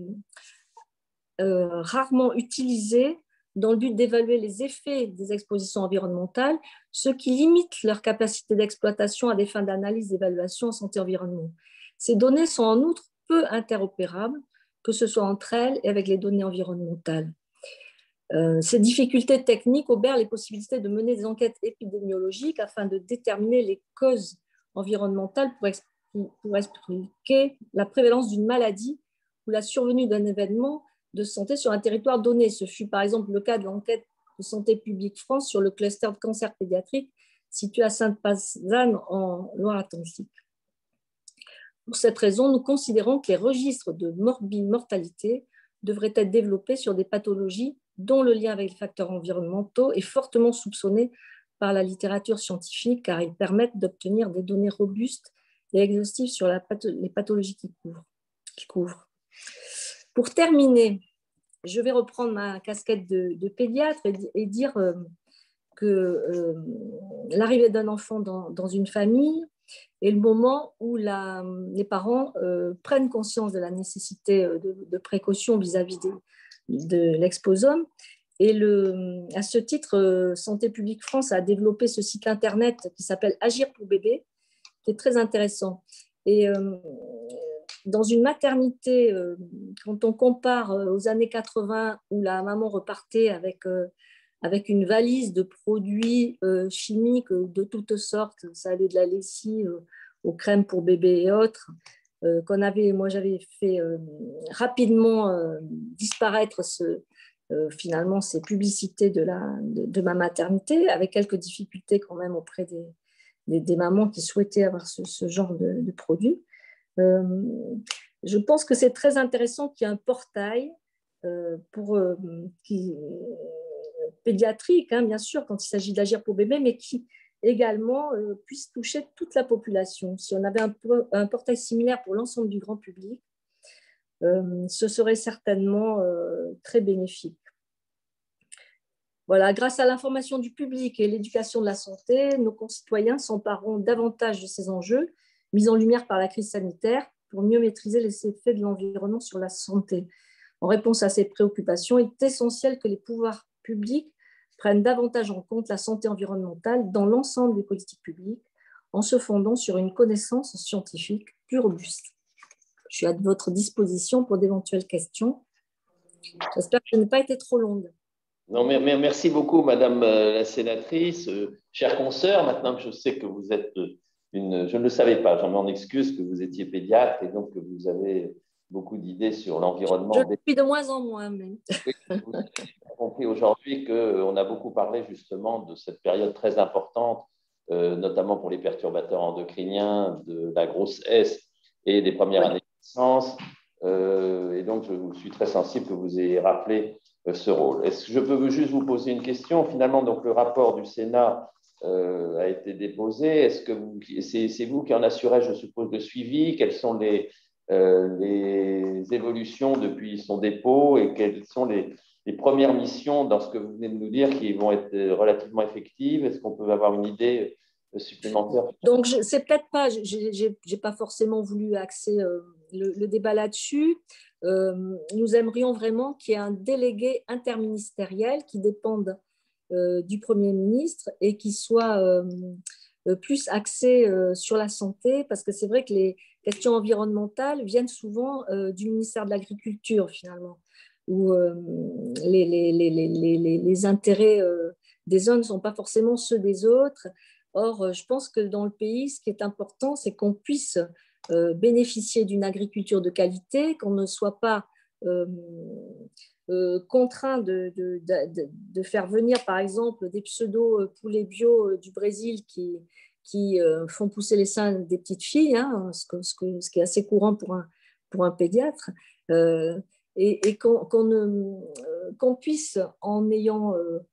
rarement utilisés dans le but d'évaluer les effets des expositions environnementales, ce qui limite leur capacité d'exploitation à des fins d'analyse d'évaluation en santé environnement. Ces données sont en outre peu interopérables, que ce soit entre elles et avec les données environnementales. Ces difficultés techniques obèrent les possibilités de mener des enquêtes épidémiologiques afin de déterminer les causes environnementales pour expliquer la prévalence d'une maladie ou la survenue d'un événement de santé sur un territoire donné. Ce fut par exemple le cas de l'enquête de Santé publique France sur le cluster de cancer pédiatrique situé à Sainte-Pazanne en Loire-Atlantique. Pour cette raison, nous considérons que les registres de mortalité devraient être développés sur des pathologies dont le lien avec les facteurs environnementaux est fortement soupçonné par la littérature scientifique, car ils permettent d'obtenir des données robustes et exhaustives sur les pathologies qu'ils couvrent. Pour terminer, je vais reprendre ma casquette de pédiatre et dire que l'arrivée d'un enfant dans une famille est le moment où les parents prennent conscience de la nécessité de précaution vis-à-vis de l'exposome. Et à ce titre, Santé publique France a développé ce site internet qui s'appelle Agir pour bébé, qui est très intéressant. Et dans une maternité, quand on compare aux années 80 où la maman repartait avec une valise de produits chimiques de toutes sortes, ça allait de la lessive aux crèmes pour bébé et autres, moi j'avais fait rapidement disparaître finalement ces publicités de ma maternité, avec quelques difficultés quand même auprès des mamans qui souhaitaient avoir ce genre de produits. Je pense que c'est très intéressant qu'il y ait un portail pédiatrique, bien sûr, quand il s'agit d'agir pour bébé, mais qui également puisse toucher toute la population. Si on avait un portail similaire pour l'ensemble du grand public, ce serait certainement très bénéfique. Voilà, grâce à l'information du public et l'éducation de la santé, nos concitoyens s'empareront davantage de ces enjeux mis en lumière par la crise sanitaire pour mieux maîtriser les effets de l'environnement sur la santé. En réponse à ces préoccupations, il est essentiel que les pouvoirs publics prennent davantage en compte la santé environnementale dans l'ensemble des politiques publiques en se fondant sur une connaissance scientifique plus robuste. Je suis à votre disposition pour d'éventuelles questions. J'espère que je n'ai pas été trop longue. Non, mais merci beaucoup, Madame la sénatrice. Chère consoeur, maintenant que je sais que vous êtes je ne le savais pas, j'en m'en excuse que vous étiez pédiatre et donc que vous avez beaucoup d'idées sur l'environnement. Je le suis de moins en moins, même. Vous avez compris aujourd'hui qu'on a beaucoup parlé justement de cette période très importante, notamment pour les perturbateurs endocriniens, de la grossesse et des premières années de naissance. Et donc, je suis très sensible que vous ayez rappelé ce rôle. Est-ce que je peux juste vous poser une question? Finalement, donc, le rapport du Sénat a été déposé. Est-ce que c'est vous qui en assurez, je suppose, le suivi? Quelles sont les évolutions depuis son dépôt et quelles sont les premières missions dans ce que vous venez de nous dire qui vont être relativement effectives? Est-ce qu'on peut avoir une idée supplémentaire? Donc, c'est peut-être pas, j'ai pas forcément voulu axer le débat là-dessus. Nous aimerions vraiment qu'il y ait un délégué interministériel qui dépende du Premier ministre et qui soit plus axé sur la santé, parce que c'est vrai que les questions environnementales viennent souvent du ministère de l'Agriculture, finalement, où les intérêts des uns ne sont pas forcément ceux des autres. Or, je pense que dans le pays, ce qui est important, c'est qu'on puisse bénéficier d'une agriculture de qualité, qu'on ne soit pas contraint de faire venir, par exemple, des pseudo-poulets bio du Brésil qui font pousser les seins des petites filles, hein, ce qui est assez courant pour un pédiatre, et qu'on puisse, en ayant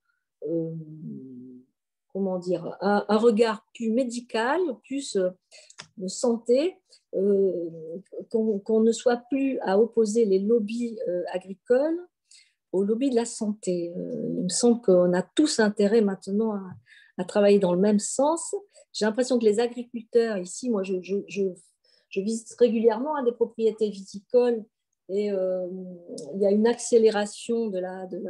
comment dire, un regard plus médical, plus de santé, qu'on ne soit plus à opposer les lobbies agricoles aux lobbies de la santé. Il me semble qu'on a tous intérêt maintenant à travailler dans le même sens. J'ai l'impression que les agriculteurs, ici, moi, je visite régulièrement des propriétés viticoles et il y a une accélération de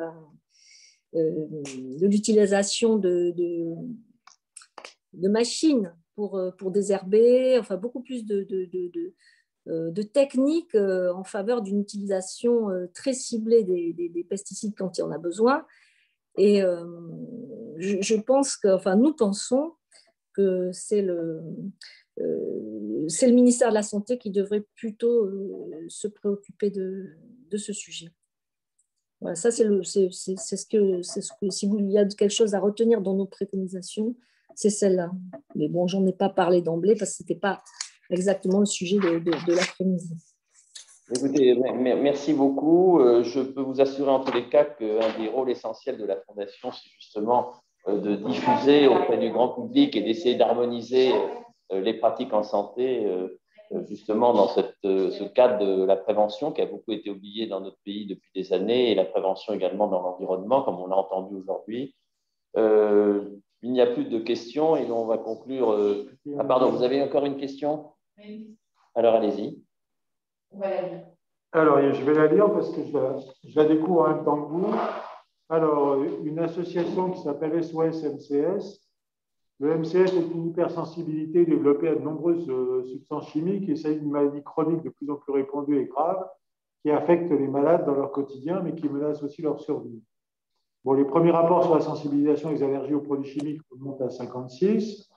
l'utilisation de machines pour désherber, enfin beaucoup plus de techniques en faveur d'une utilisation très ciblée des pesticides quand il y en a besoin. Et je pense que, enfin, nous pensons que c'est le ministère de la Santé qui devrait plutôt se préoccuper de ce sujet. Voilà, ça, c'est ce que si il y a quelque chose à retenir dans nos préconisations, c'est celle-là. Mais bon, j'en ai pas parlé d'emblée parce que c'était pas exactement le sujet de l'après-midi. Écoutez, merci beaucoup. Je peux vous assurer en tous les cas qu'un des rôles essentiels de la Fondation, c'est justement de diffuser auprès du grand public et d'essayer d'harmoniser les pratiques en santé, justement dans ce cadre de la prévention qui a beaucoup été oublié dans notre pays depuis des années, et la prévention également dans l'environnement, comme on l'a entendu aujourd'hui. Il n'y a plus de questions et on va conclure. Ah pardon, vous avez encore une question? Alors allez-y. On va la lire. Alors, je vais la lire parce que je la découvre en même temps que vous. Alors, une association qui s'appelle SOS MCS. Le MCS est une hypersensibilité développée à de nombreuses substances chimiques. Il s'agit d'une maladie chronique de plus en plus répandue et grave qui affecte les malades dans leur quotidien, mais qui menace aussi leur survie. Bon, les premiers rapports sur la sensibilisation aux allergies aux produits chimiques remontent à 1956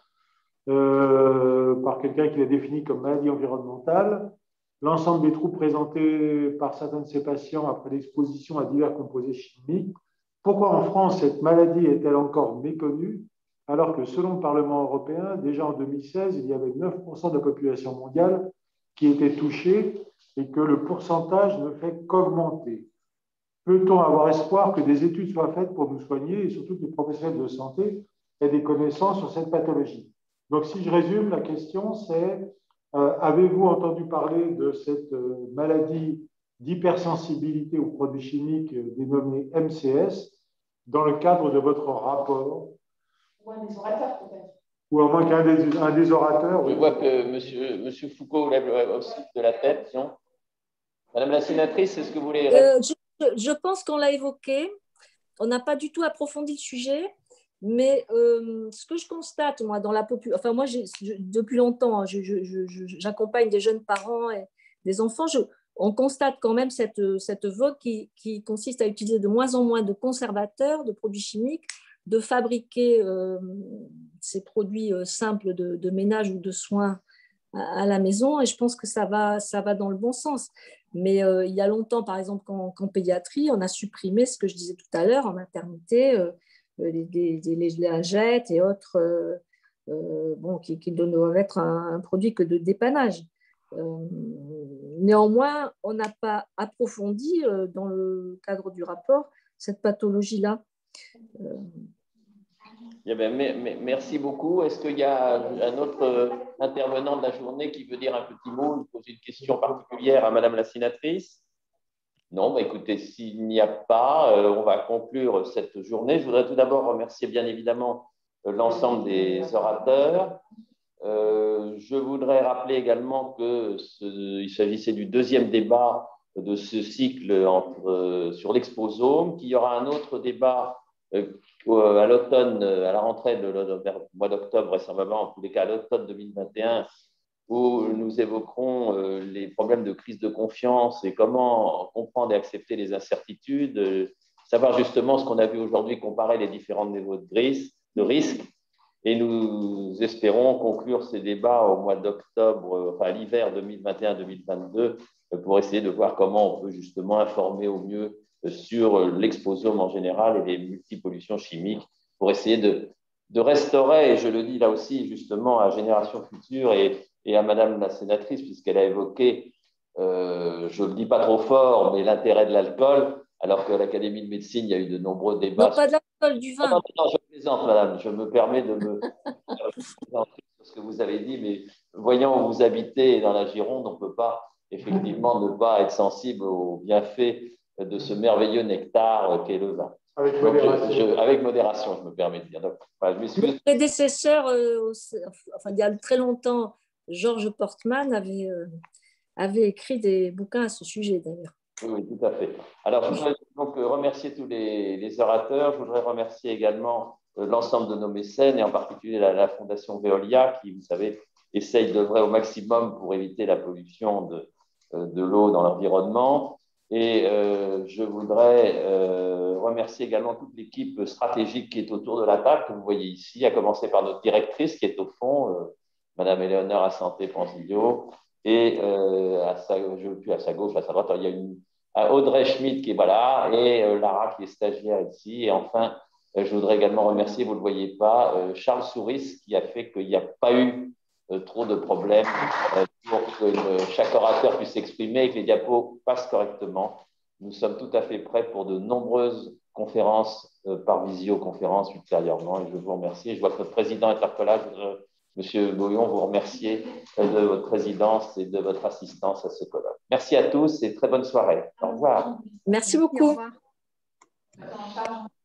par quelqu'un qui l'a défini comme maladie environnementale. L'ensemble des troubles présentés par certains de ces patients après l'exposition à divers composés chimiques. Pourquoi en France cette maladie est-elle encore méconnue alors que selon le Parlement européen, déjà en 2016, il y avait 9% de la population mondiale qui était touchée et que le pourcentage ne fait qu'augmenter? Peut-on avoir espoir que des études soient faites pour nous soigner et surtout que les professionnels de santé aient des connaissances sur cette pathologie? Donc, si je résume, la question c'est avez-vous entendu parler de cette maladie d'hypersensibilité aux produits chimiques dénommée MCS dans le cadre de votre rapport? Ou un des orateurs, peut-être. Ou à moins qu'un des orateurs. Je vois que monsieur Foucault lève aussi de la tête. Non, Madame la sénatrice, est-ce que vous voulez… Je pense qu'on l'a évoqué. On n'a pas du tout approfondi le sujet. Mais ce que je constate, moi, dans la population, enfin, moi, depuis longtemps, j'accompagne des jeunes parents et des enfants. On constate quand même cette vogue qui consiste à utiliser de moins en moins de conservateurs, de produits chimiques, de fabriquer ces produits simples de ménage ou de soins à la maison, et je pense que ça va dans le bon sens. Mais il y a longtemps, par exemple, qu'en pédiatrie, on a supprimé ce que je disais tout à l'heure, en maternité, les lingettes et autres qui doivent être un produit que de dépannage. Néanmoins, on n'a pas approfondi dans le cadre du rapport cette pathologie-là. Merci beaucoup. Est-ce qu'il y a un autre intervenant de la journée qui veut dire un petit mot, poser une question particulière à Madame la sénatrice? Non, écoutez, s'il n'y a pas, on va conclure cette journée. Je voudrais tout d'abord remercier bien évidemment l'ensemble des orateurs. Je voudrais rappeler également qu'il s'agissait du deuxième débat de ce cycle sur l'exposome, qu'il y aura un autre débat à l'automne, à la rentrée vers le mois d'octobre, vraisemblablement, en tous les cas à l'automne 2021, où nous évoquerons les problèmes de crise de confiance et comment comprendre et accepter les incertitudes, savoir justement ce qu'on a vu aujourd'hui, comparer les différents niveaux de risque. Et nous espérons conclure ces débats au mois d'octobre, enfin l'hiver 2021-2022, pour essayer de voir comment on peut justement informer au mieux sur l'exposome en général et les multipollutions chimiques, pour essayer de restaurer, et je le dis là aussi justement à Génération Future et à Madame la sénatrice, puisqu'elle a évoqué, je ne le dis pas trop fort, mais l'intérêt de l'alcool, alors qu'à l'Académie de médecine, il y a eu de nombreux débats. Non, pas de l'alcool, du vin. Non, je plaisante, Madame, je me permets de me sur ce que vous avez dit, mais voyant où vous habitez dans la Gironde, on ne peut pas effectivement ne pas être sensible aux bienfaits de ce merveilleux nectar qu'est le vin. Avec modération. Avec modération, je me permets de dire. Donc, je m'excuse. Mon prédécesseur, il y a très longtemps, Georges Portman avait écrit des bouquins à ce sujet d'ailleurs. Oui, tout à fait. Alors, je voudrais donc remercier tous les orateurs. Je voudrais remercier également l'ensemble de nos mécènes et en particulier la Fondation Veolia qui, vous savez, essaye d'œuvrer au maximum pour éviter la pollution de l'eau dans l'environnement. Et je voudrais remercier également toute l'équipe stratégique qui est autour de la table, que vous voyez ici, à commencer par notre directrice qui est au fond, Madame Éléonore Assanté-Panzillo, et à sa gauche, à sa droite, il y a Audrey Schmidt qui est là, et Lara qui est stagiaire ici. Et enfin, je voudrais également remercier, vous ne le voyez pas, Charles Souris qui a fait qu'il n'y a pas eu trop de problèmes pour que chaque orateur puisse s'exprimer et que les diapos passent correctement. Nous sommes tout à fait prêts pour de nombreuses conférences par visioconférence ultérieurement. Et je vous remercie. Je vois que notre président est là. Je voudrais, Monsieur Boyon, vous remercier de votre présidence et de votre assistance à ce colloque. Merci à tous et très bonne soirée. Au revoir. Merci beaucoup. Au revoir.